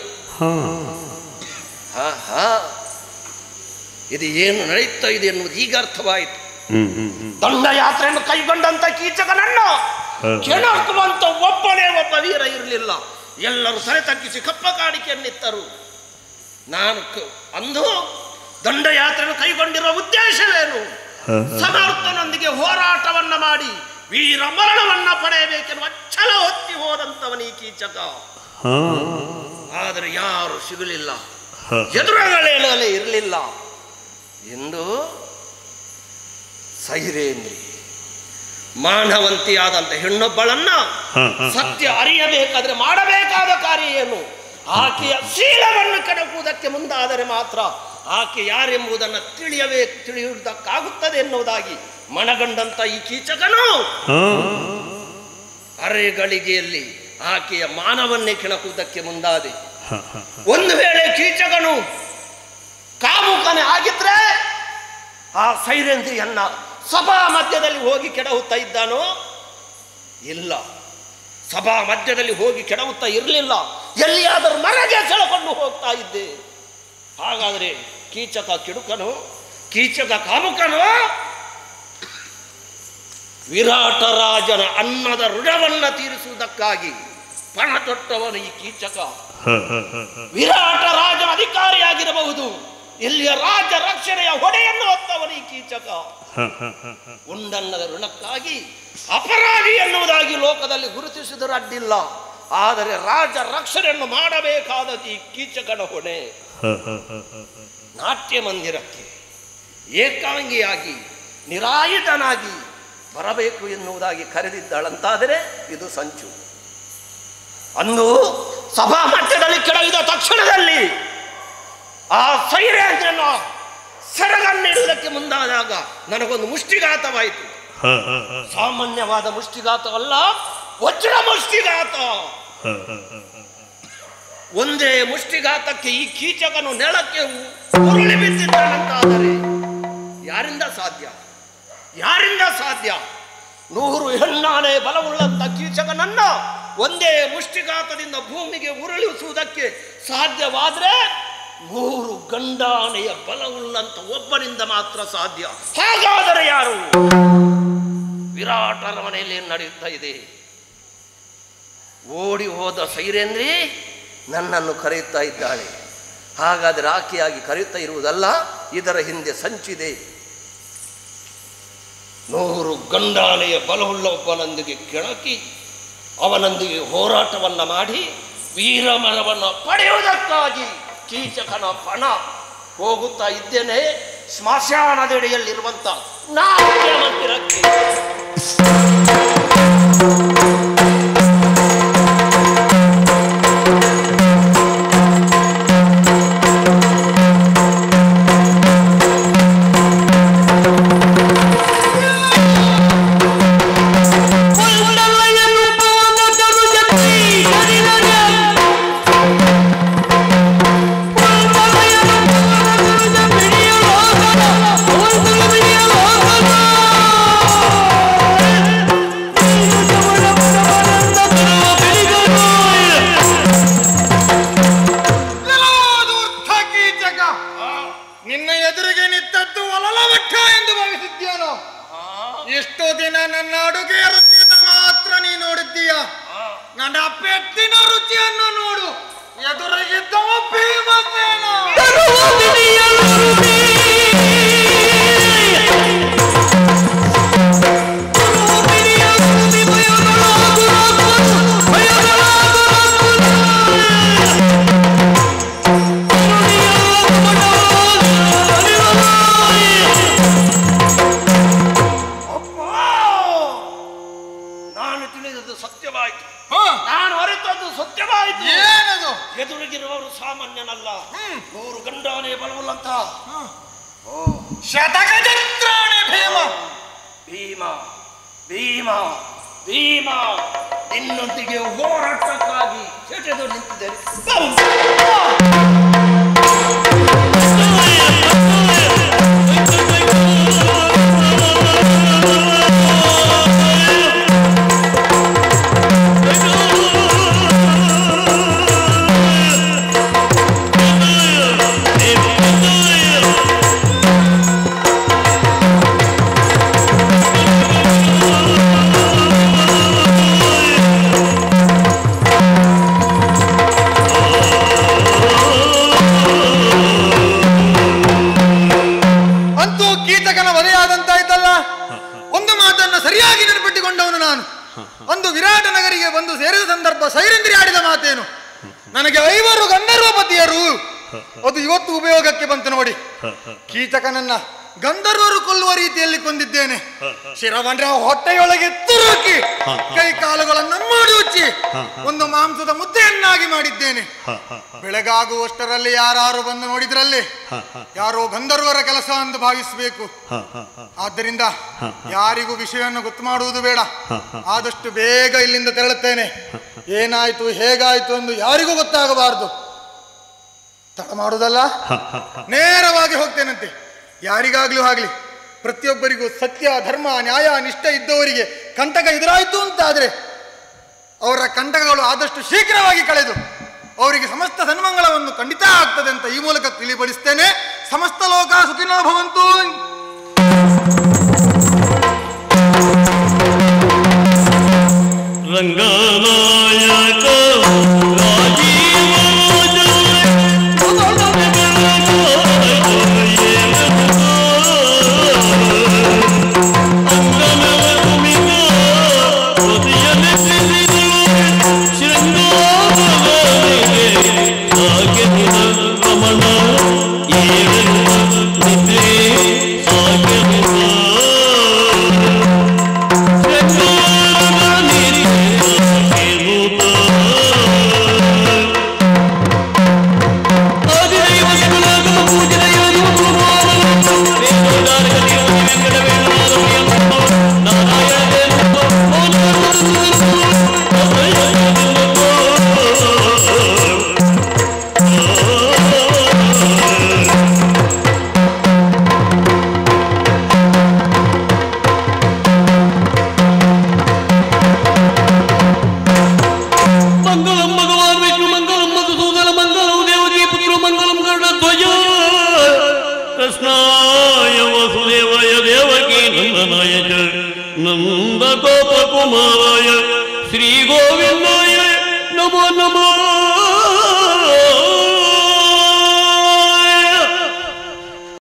ಇದು ಏನು ನಡೆಯುತ್ತಾ ಇದೆ ಎನ್ನುವುದು ಈಗ ಅರ್ಥವಾಯಿತು. ದಂಡಯಾತ್ರೆಯನ್ನು ಕೈಗೊಂಡಂತ ಕೀಚಕನನ್ನು ಕೆಣಕುವಂತ ಒಬ್ಬನೇ ಒಬ್ಬ ವೀರ ಇರಲಿಲ್ಲ. ಎಲ್ಲರೂ ತಲೆ ತಗ್ಗಿಸಿ ಕಪ್ಪ ಕಾಣಿಕೆಯನ್ನಿತ್ತರು. ನಾನು ಅಂದು ದಂಡಯಾತ್ರೆಯನ್ನು ಕೈಗೊಂಡಿರುವ ಉದ್ದೇಶವೇನು? ಸಮರ್ಥನೊಂದಿಗೆ ಹೋರಾಟವನ್ನ ಮಾಡಿ ವೀರ ಮರಣವನ್ನ ಪಡೆಯಬೇಕೆನ್ನುವ ಛಲ ಹೊತ್ತಿ ಹೋದಂತವನೀ ಕೀಚಕ. ಆದರೆ ಯಾರು ಸಿಗಲಿಲ್ಲ, ಎದುರುಗಳೇ ಇರಲಿಲ್ಲ ಎಂದು ಸೈರೇಂದ್ರಿ ಮಾನವಂತಿಯಾದಂತ ಹೆಣ್ಣೊಬ್ಬಳನ್ನ ಸತ್ಯ ಅರಿಯಬೇಕಾದ್ರೆ ಮಾಡಬೇಕಾದ ಕಾರ್ಯ ಏನು? ಆಕೆಯ ಶೀಲವನ್ನು ಕೆಡಕುವುದಕ್ಕೆ ಮುಂದಾದರೆ ಮಾತ್ರ ಆಕೆ ಯಾರೆಂಬುದನ್ನು ತಿಳಿಯುವುದಕ್ಕಾಗುತ್ತದೆ ಎನ್ನುವುದಾಗಿ ಮನಗಂಡಂತ ಈ ಕೀಚಕನು ಅರೆಗಳಿಗೆಯಲ್ಲಿ ಆಕೆಯ ಮಾನವನ್ನೇ ಕೆಣಕುವುದಕ್ಕೆ ಮುಂದಾದೆ. ಒಂದು ವೇಳೆ ಕೀಚಕನು ಕಾಮುಕನೇ ಆಗಿದ್ರೆ ಆ ಸೈರೇಂದ್ರಿಯನ್ನ ಸಭಾ ಮಧ್ಯದಲ್ಲಿ ಹೋಗಿ ಕೆಡಹುತ್ತಾ ಇದ್ದಾನೋ? ಇಲ್ಲ, ಸಭಾ ಮಧ್ಯದಲ್ಲಿ ಹೋಗಿ ಕೆಡಹುತ್ತಾ ಇರಲಿಲ್ಲ. ಎಲ್ಲಿಯಾದರೂ ಮರಗೆ ಸೆಳೆಕೊಂಡು ಹೋಗ್ತಾ ಇದ್ದೆ. ಹಾಗಾದರೆ ಕೀಚಕ ಕೆಡುಕನು, ಕೀಚಕ ಕಾಮುಕನು? ವಿರಾಟ ರಾಜನ ಅನ್ನದ ಋಣವನ್ನ ತೀರಿಸುವುದಕ್ಕಾಗಿ ಪಣ ತೊಟ್ಟವನು ಈ ಕೀಚಕ. ವಿರಾಟ ರಾಜನ ಅಧಿಕಾರಿಯಾಗಿರಬಹುದು, ಇಲ್ಲಿಯ ರಾಜ ರಕ್ಷಣೆಯ ಹೊಡೆಯನ್ನು ಹೊತ್ತವನು ಈ ಕೀಚಕ. ಉಂಡನ್ನದ ಋಣಕ್ಕಾಗಿ ಅಪರಾಧಿ ಎನ್ನುವುದಾಗಿ ಲೋಕದಲ್ಲಿ ಗುರುತಿಸಿದರೂ ಅಡ್ಡಿಲ್ಲ, ಆದರೆ ರಾಜ ರಕ್ಷಣೆಯನ್ನು ಮಾಡಬೇಕಾದದ್ದು ಈ ಕೀಚಕನ ಹೊಣೆ. ನಾಟ್ಯ ಮಂದಿರಕ್ಕೆ ಏಕಾಂಗಿಯಾಗಿ ನಿರಾಯುಧನಾಗಿ ಬರಬೇಕು ಎನ್ನುವುದಾಗಿ ಕರೆದಿದ್ದಾಳಂತಾದರೆ ಇದು ಸಂಚು. ಅಂದು ಸಭಾ ಮಟ್ಟದಲ್ಲಿ ಕೆಳಗಿದ ತಕ್ಷಣದಲ್ಲಿ ಆ ಸೈರ್ಯನ ಸೆರಗನ್ನಿಡುವುದಕ್ಕೆ ಮುಂದಾದಾಗ ನನಗೊಂದು ಮುಷ್ಟಿಘಾತವಾಯಿತು. ಸಾಮಾನ್ಯವಾದ ಮುಷ್ಟಿಘಾತವಲ್ಲ, ವಜ್ರ ಮುಷ್ಟಿಘಾತ. ಒಂದೇ ಮುಷ್ಟಿಘಾತಕ್ಕೆ ಈ ಕೀಚಕನು ನೆಲಕ್ಕೆ ಉರುಳಿ ಬಿದ್ದಿದ್ದಾನಂತಾದರೆ ಯಾರಿಂದ ಸಾಧ್ಯ? ಯಾರಿಂದ ಸಾಧ್ಯ? 100 ಹೆಣ್ಣಾನೆ ಬಲವುಳ್ಳಂತ ಕೀಚಕನನ್ನ ಒಂದೇ ಮುಷ್ಟಿಘಾತದಿಂದ ಭೂಮಿಗೆ ಉರುಳಿಸುವುದಕ್ಕೆ ಸಾಧ್ಯವಾದ್ರೆ 100 ಗಂಡಾನೆಯ ಬಲವುಳ್ಳಂತ ಒಬ್ಬನಿಂದ ಮಾತ್ರ ಸಾಧ್ಯ. ಹಾಗಾದರೆ ಯಾರು? ವಿರಾಟನ ಮನೆಯಲ್ಲಿ ನಡೆಯುತ್ತಾ ಇದೆ. ಓಡಿ ಹೋದ ಸೈರೇಂದ್ರಿ ನನ್ನನ್ನು ಕರೆಯುತ್ತಾ ಇದ್ದಾಳೆ. ಹಾಗಾದರೆ ಆಕೆಯಾಗಿ ಕರೆಯುತ್ತಾ ಇರುವುದಲ್ಲ, ಇದರ ಹಿಂದೆ ಸಂಚಿದೆ. 100 ಗಂಡಾನೆಯ ಬಲವುಳ್ಳ ಒಬ್ಬನೊಂದಿಗೆ ಕೆಣಕಿ ಅವನೊಂದಿಗೆ ಹೋರಾಟವನ್ನ ಮಾಡಿ ವೀರಮರವನ್ನು ಪಡೆಯುವುದಕ್ಕಾಗಿ ಕೀಚಕನ ಪಣ ಹೋಗುತ್ತಾ ಇದ್ದೇನೆ ಸ್ಮಶಾನದೆಡೆಯಲ್ಲಿರುವಂತ ನಾಟ್ಯ ಮಂದಿರಕ್ಕೆ. ಎಷ್ಟೋ ದಿನ ನನ್ನ ಅಡುಗೆಯ ರುಚಿಯನ್ನು ಮಾತ್ರ ನೀ ನೋಡಿದ್ದೀಯ, ನನ್ನ ಪೆಟ್ಟಿನ ರುಚಿಯನ್ನು ನೋಡು. ಎದುರಿಗಿದ್ದವ ಭೀಮಸೇನ. ಎದುರಿಗಿರುವವರು ಸಾಮಾನ್ಯನಲ್ಲ, 100 ಗಂಡಾನೆ ಬಲವುಳ್ಳಂತ ಶತಗಜತ್ರಾಣಿ ಭೀಮ. ಭೀಮ ಭೀಮ ಭೀಮ ನಿನ್ನೊಂದಿಗೆ ಹೋರಾಟಕ್ಕಾಗಿ ಸೆಟೆದು ನಿಂತಿದ್ದಾರೆ. ಒಂದು ವಿರಾಟ ನಗರಿಗೆ ಬಂದು ಸೇರಿದ ಸಂದರ್ಭ ಸೈರೇಂದ್ರಿ ಆಡಿದ ಮಾತೇನು? ನನಗೆ 5 ಗಂಧರ್ವಪತಿಯರು, ಅದು ಇವತ್ತು ಉಪಯೋಗಕ್ಕೆ ಬಂತು ನೋಡಿ. ಕೀಚಕನನ್ನ ಗಂಧರ್ವರು ಕೊಲ್ಲುವ ರೀತಿಯಲ್ಲಿ ಕೊಂದಿದ್ದೇನೆ. ಶಿರವನ್ನ ಹೊಟ್ಟೆಯೊಳಗೆ ತುರುಕಿ ಕೈ ಕಾಲುಗಳನ್ನು ಮಾಡಿ ಉಚ್ಚಿ ಒಂದು ಮಾಂಸದ ಮುದ್ದೆಯನ್ನಾಗಿ ಮಾಡಿದ್ದೇನೆ. ಬೆಳಗಾಗುವಷ್ಟರಲ್ಲಿ ಯಾರು ಬಂದು ನೋಡಿದ್ರಲ್ಲಿ ಯಾರೋ ಗಂಧರ್ವರ ಕೆಲಸ ಎಂದು ಭಾವಿಸಬೇಕು. ಆದ್ದರಿಂದ ಯಾರಿಗೂ ವಿಷಯವನ್ನು ಗೊತ್ತು ಮಾಡುವುದು ಬೇಡ. ಆದಷ್ಟು ಬೇಗ ಇಲ್ಲಿಂದ ತೆರಳುತ್ತೇನೆ. ಏನಾಯ್ತು ಹೇಗಾಯ್ತು ಎಂದು ಯಾರಿಗೂ ಗೊತ್ತಾಗಬಾರದು. ತಡ ಮಾಡುವುದಲ್ಲ, ನೇರವಾಗಿ ಹೋಗ್ತೇನಂತೆ. ಯಾರಿಗಾಗ್ಲೂ ಆಗ್ಲಿ, ಪ್ರತಿಯೊಬ್ಬರಿಗೂ ಸತ್ಯ ಧರ್ಮ ನ್ಯಾಯ ನಿಷ್ಠೆ ಇದ್ದವರಿಗೆ ಕಂಟಕ ಎದುರಾಯಿತು ಅಂತಾದ್ರೆ ಅವರ ಕಂಟಕಗಳು ಆದಷ್ಟು ಶೀಘ್ರವಾಗಿ ಕಳೆದು ಅವರಿಗೆ ಸಮಸ್ತ ಸನ್ಮಂಗಳವನ್ನು ಖಂಡಿತ ಆಗ್ತದೆ ಅಂತ ಈ ಮೂಲಕ ತಿಳಿಪಡಿಸ್ತೇನೆ. ಸಮಸ್ತ ಲೋಕ ಸುಖಿನೋ ಭವಂತು. ರಂಗನಾಯಕ ರಾಜೀವ ಕೃಷ್ಣಾಯ ವಸುದೇವಾಯ ದೇವಕಿ ನಂದನಾಯ ನಂದ ಗೋಪಕುಮಾರಾಯ ಶ್ರೀ ಗೋವಿಂದಾಯ ನಮೋ ನಮಃ.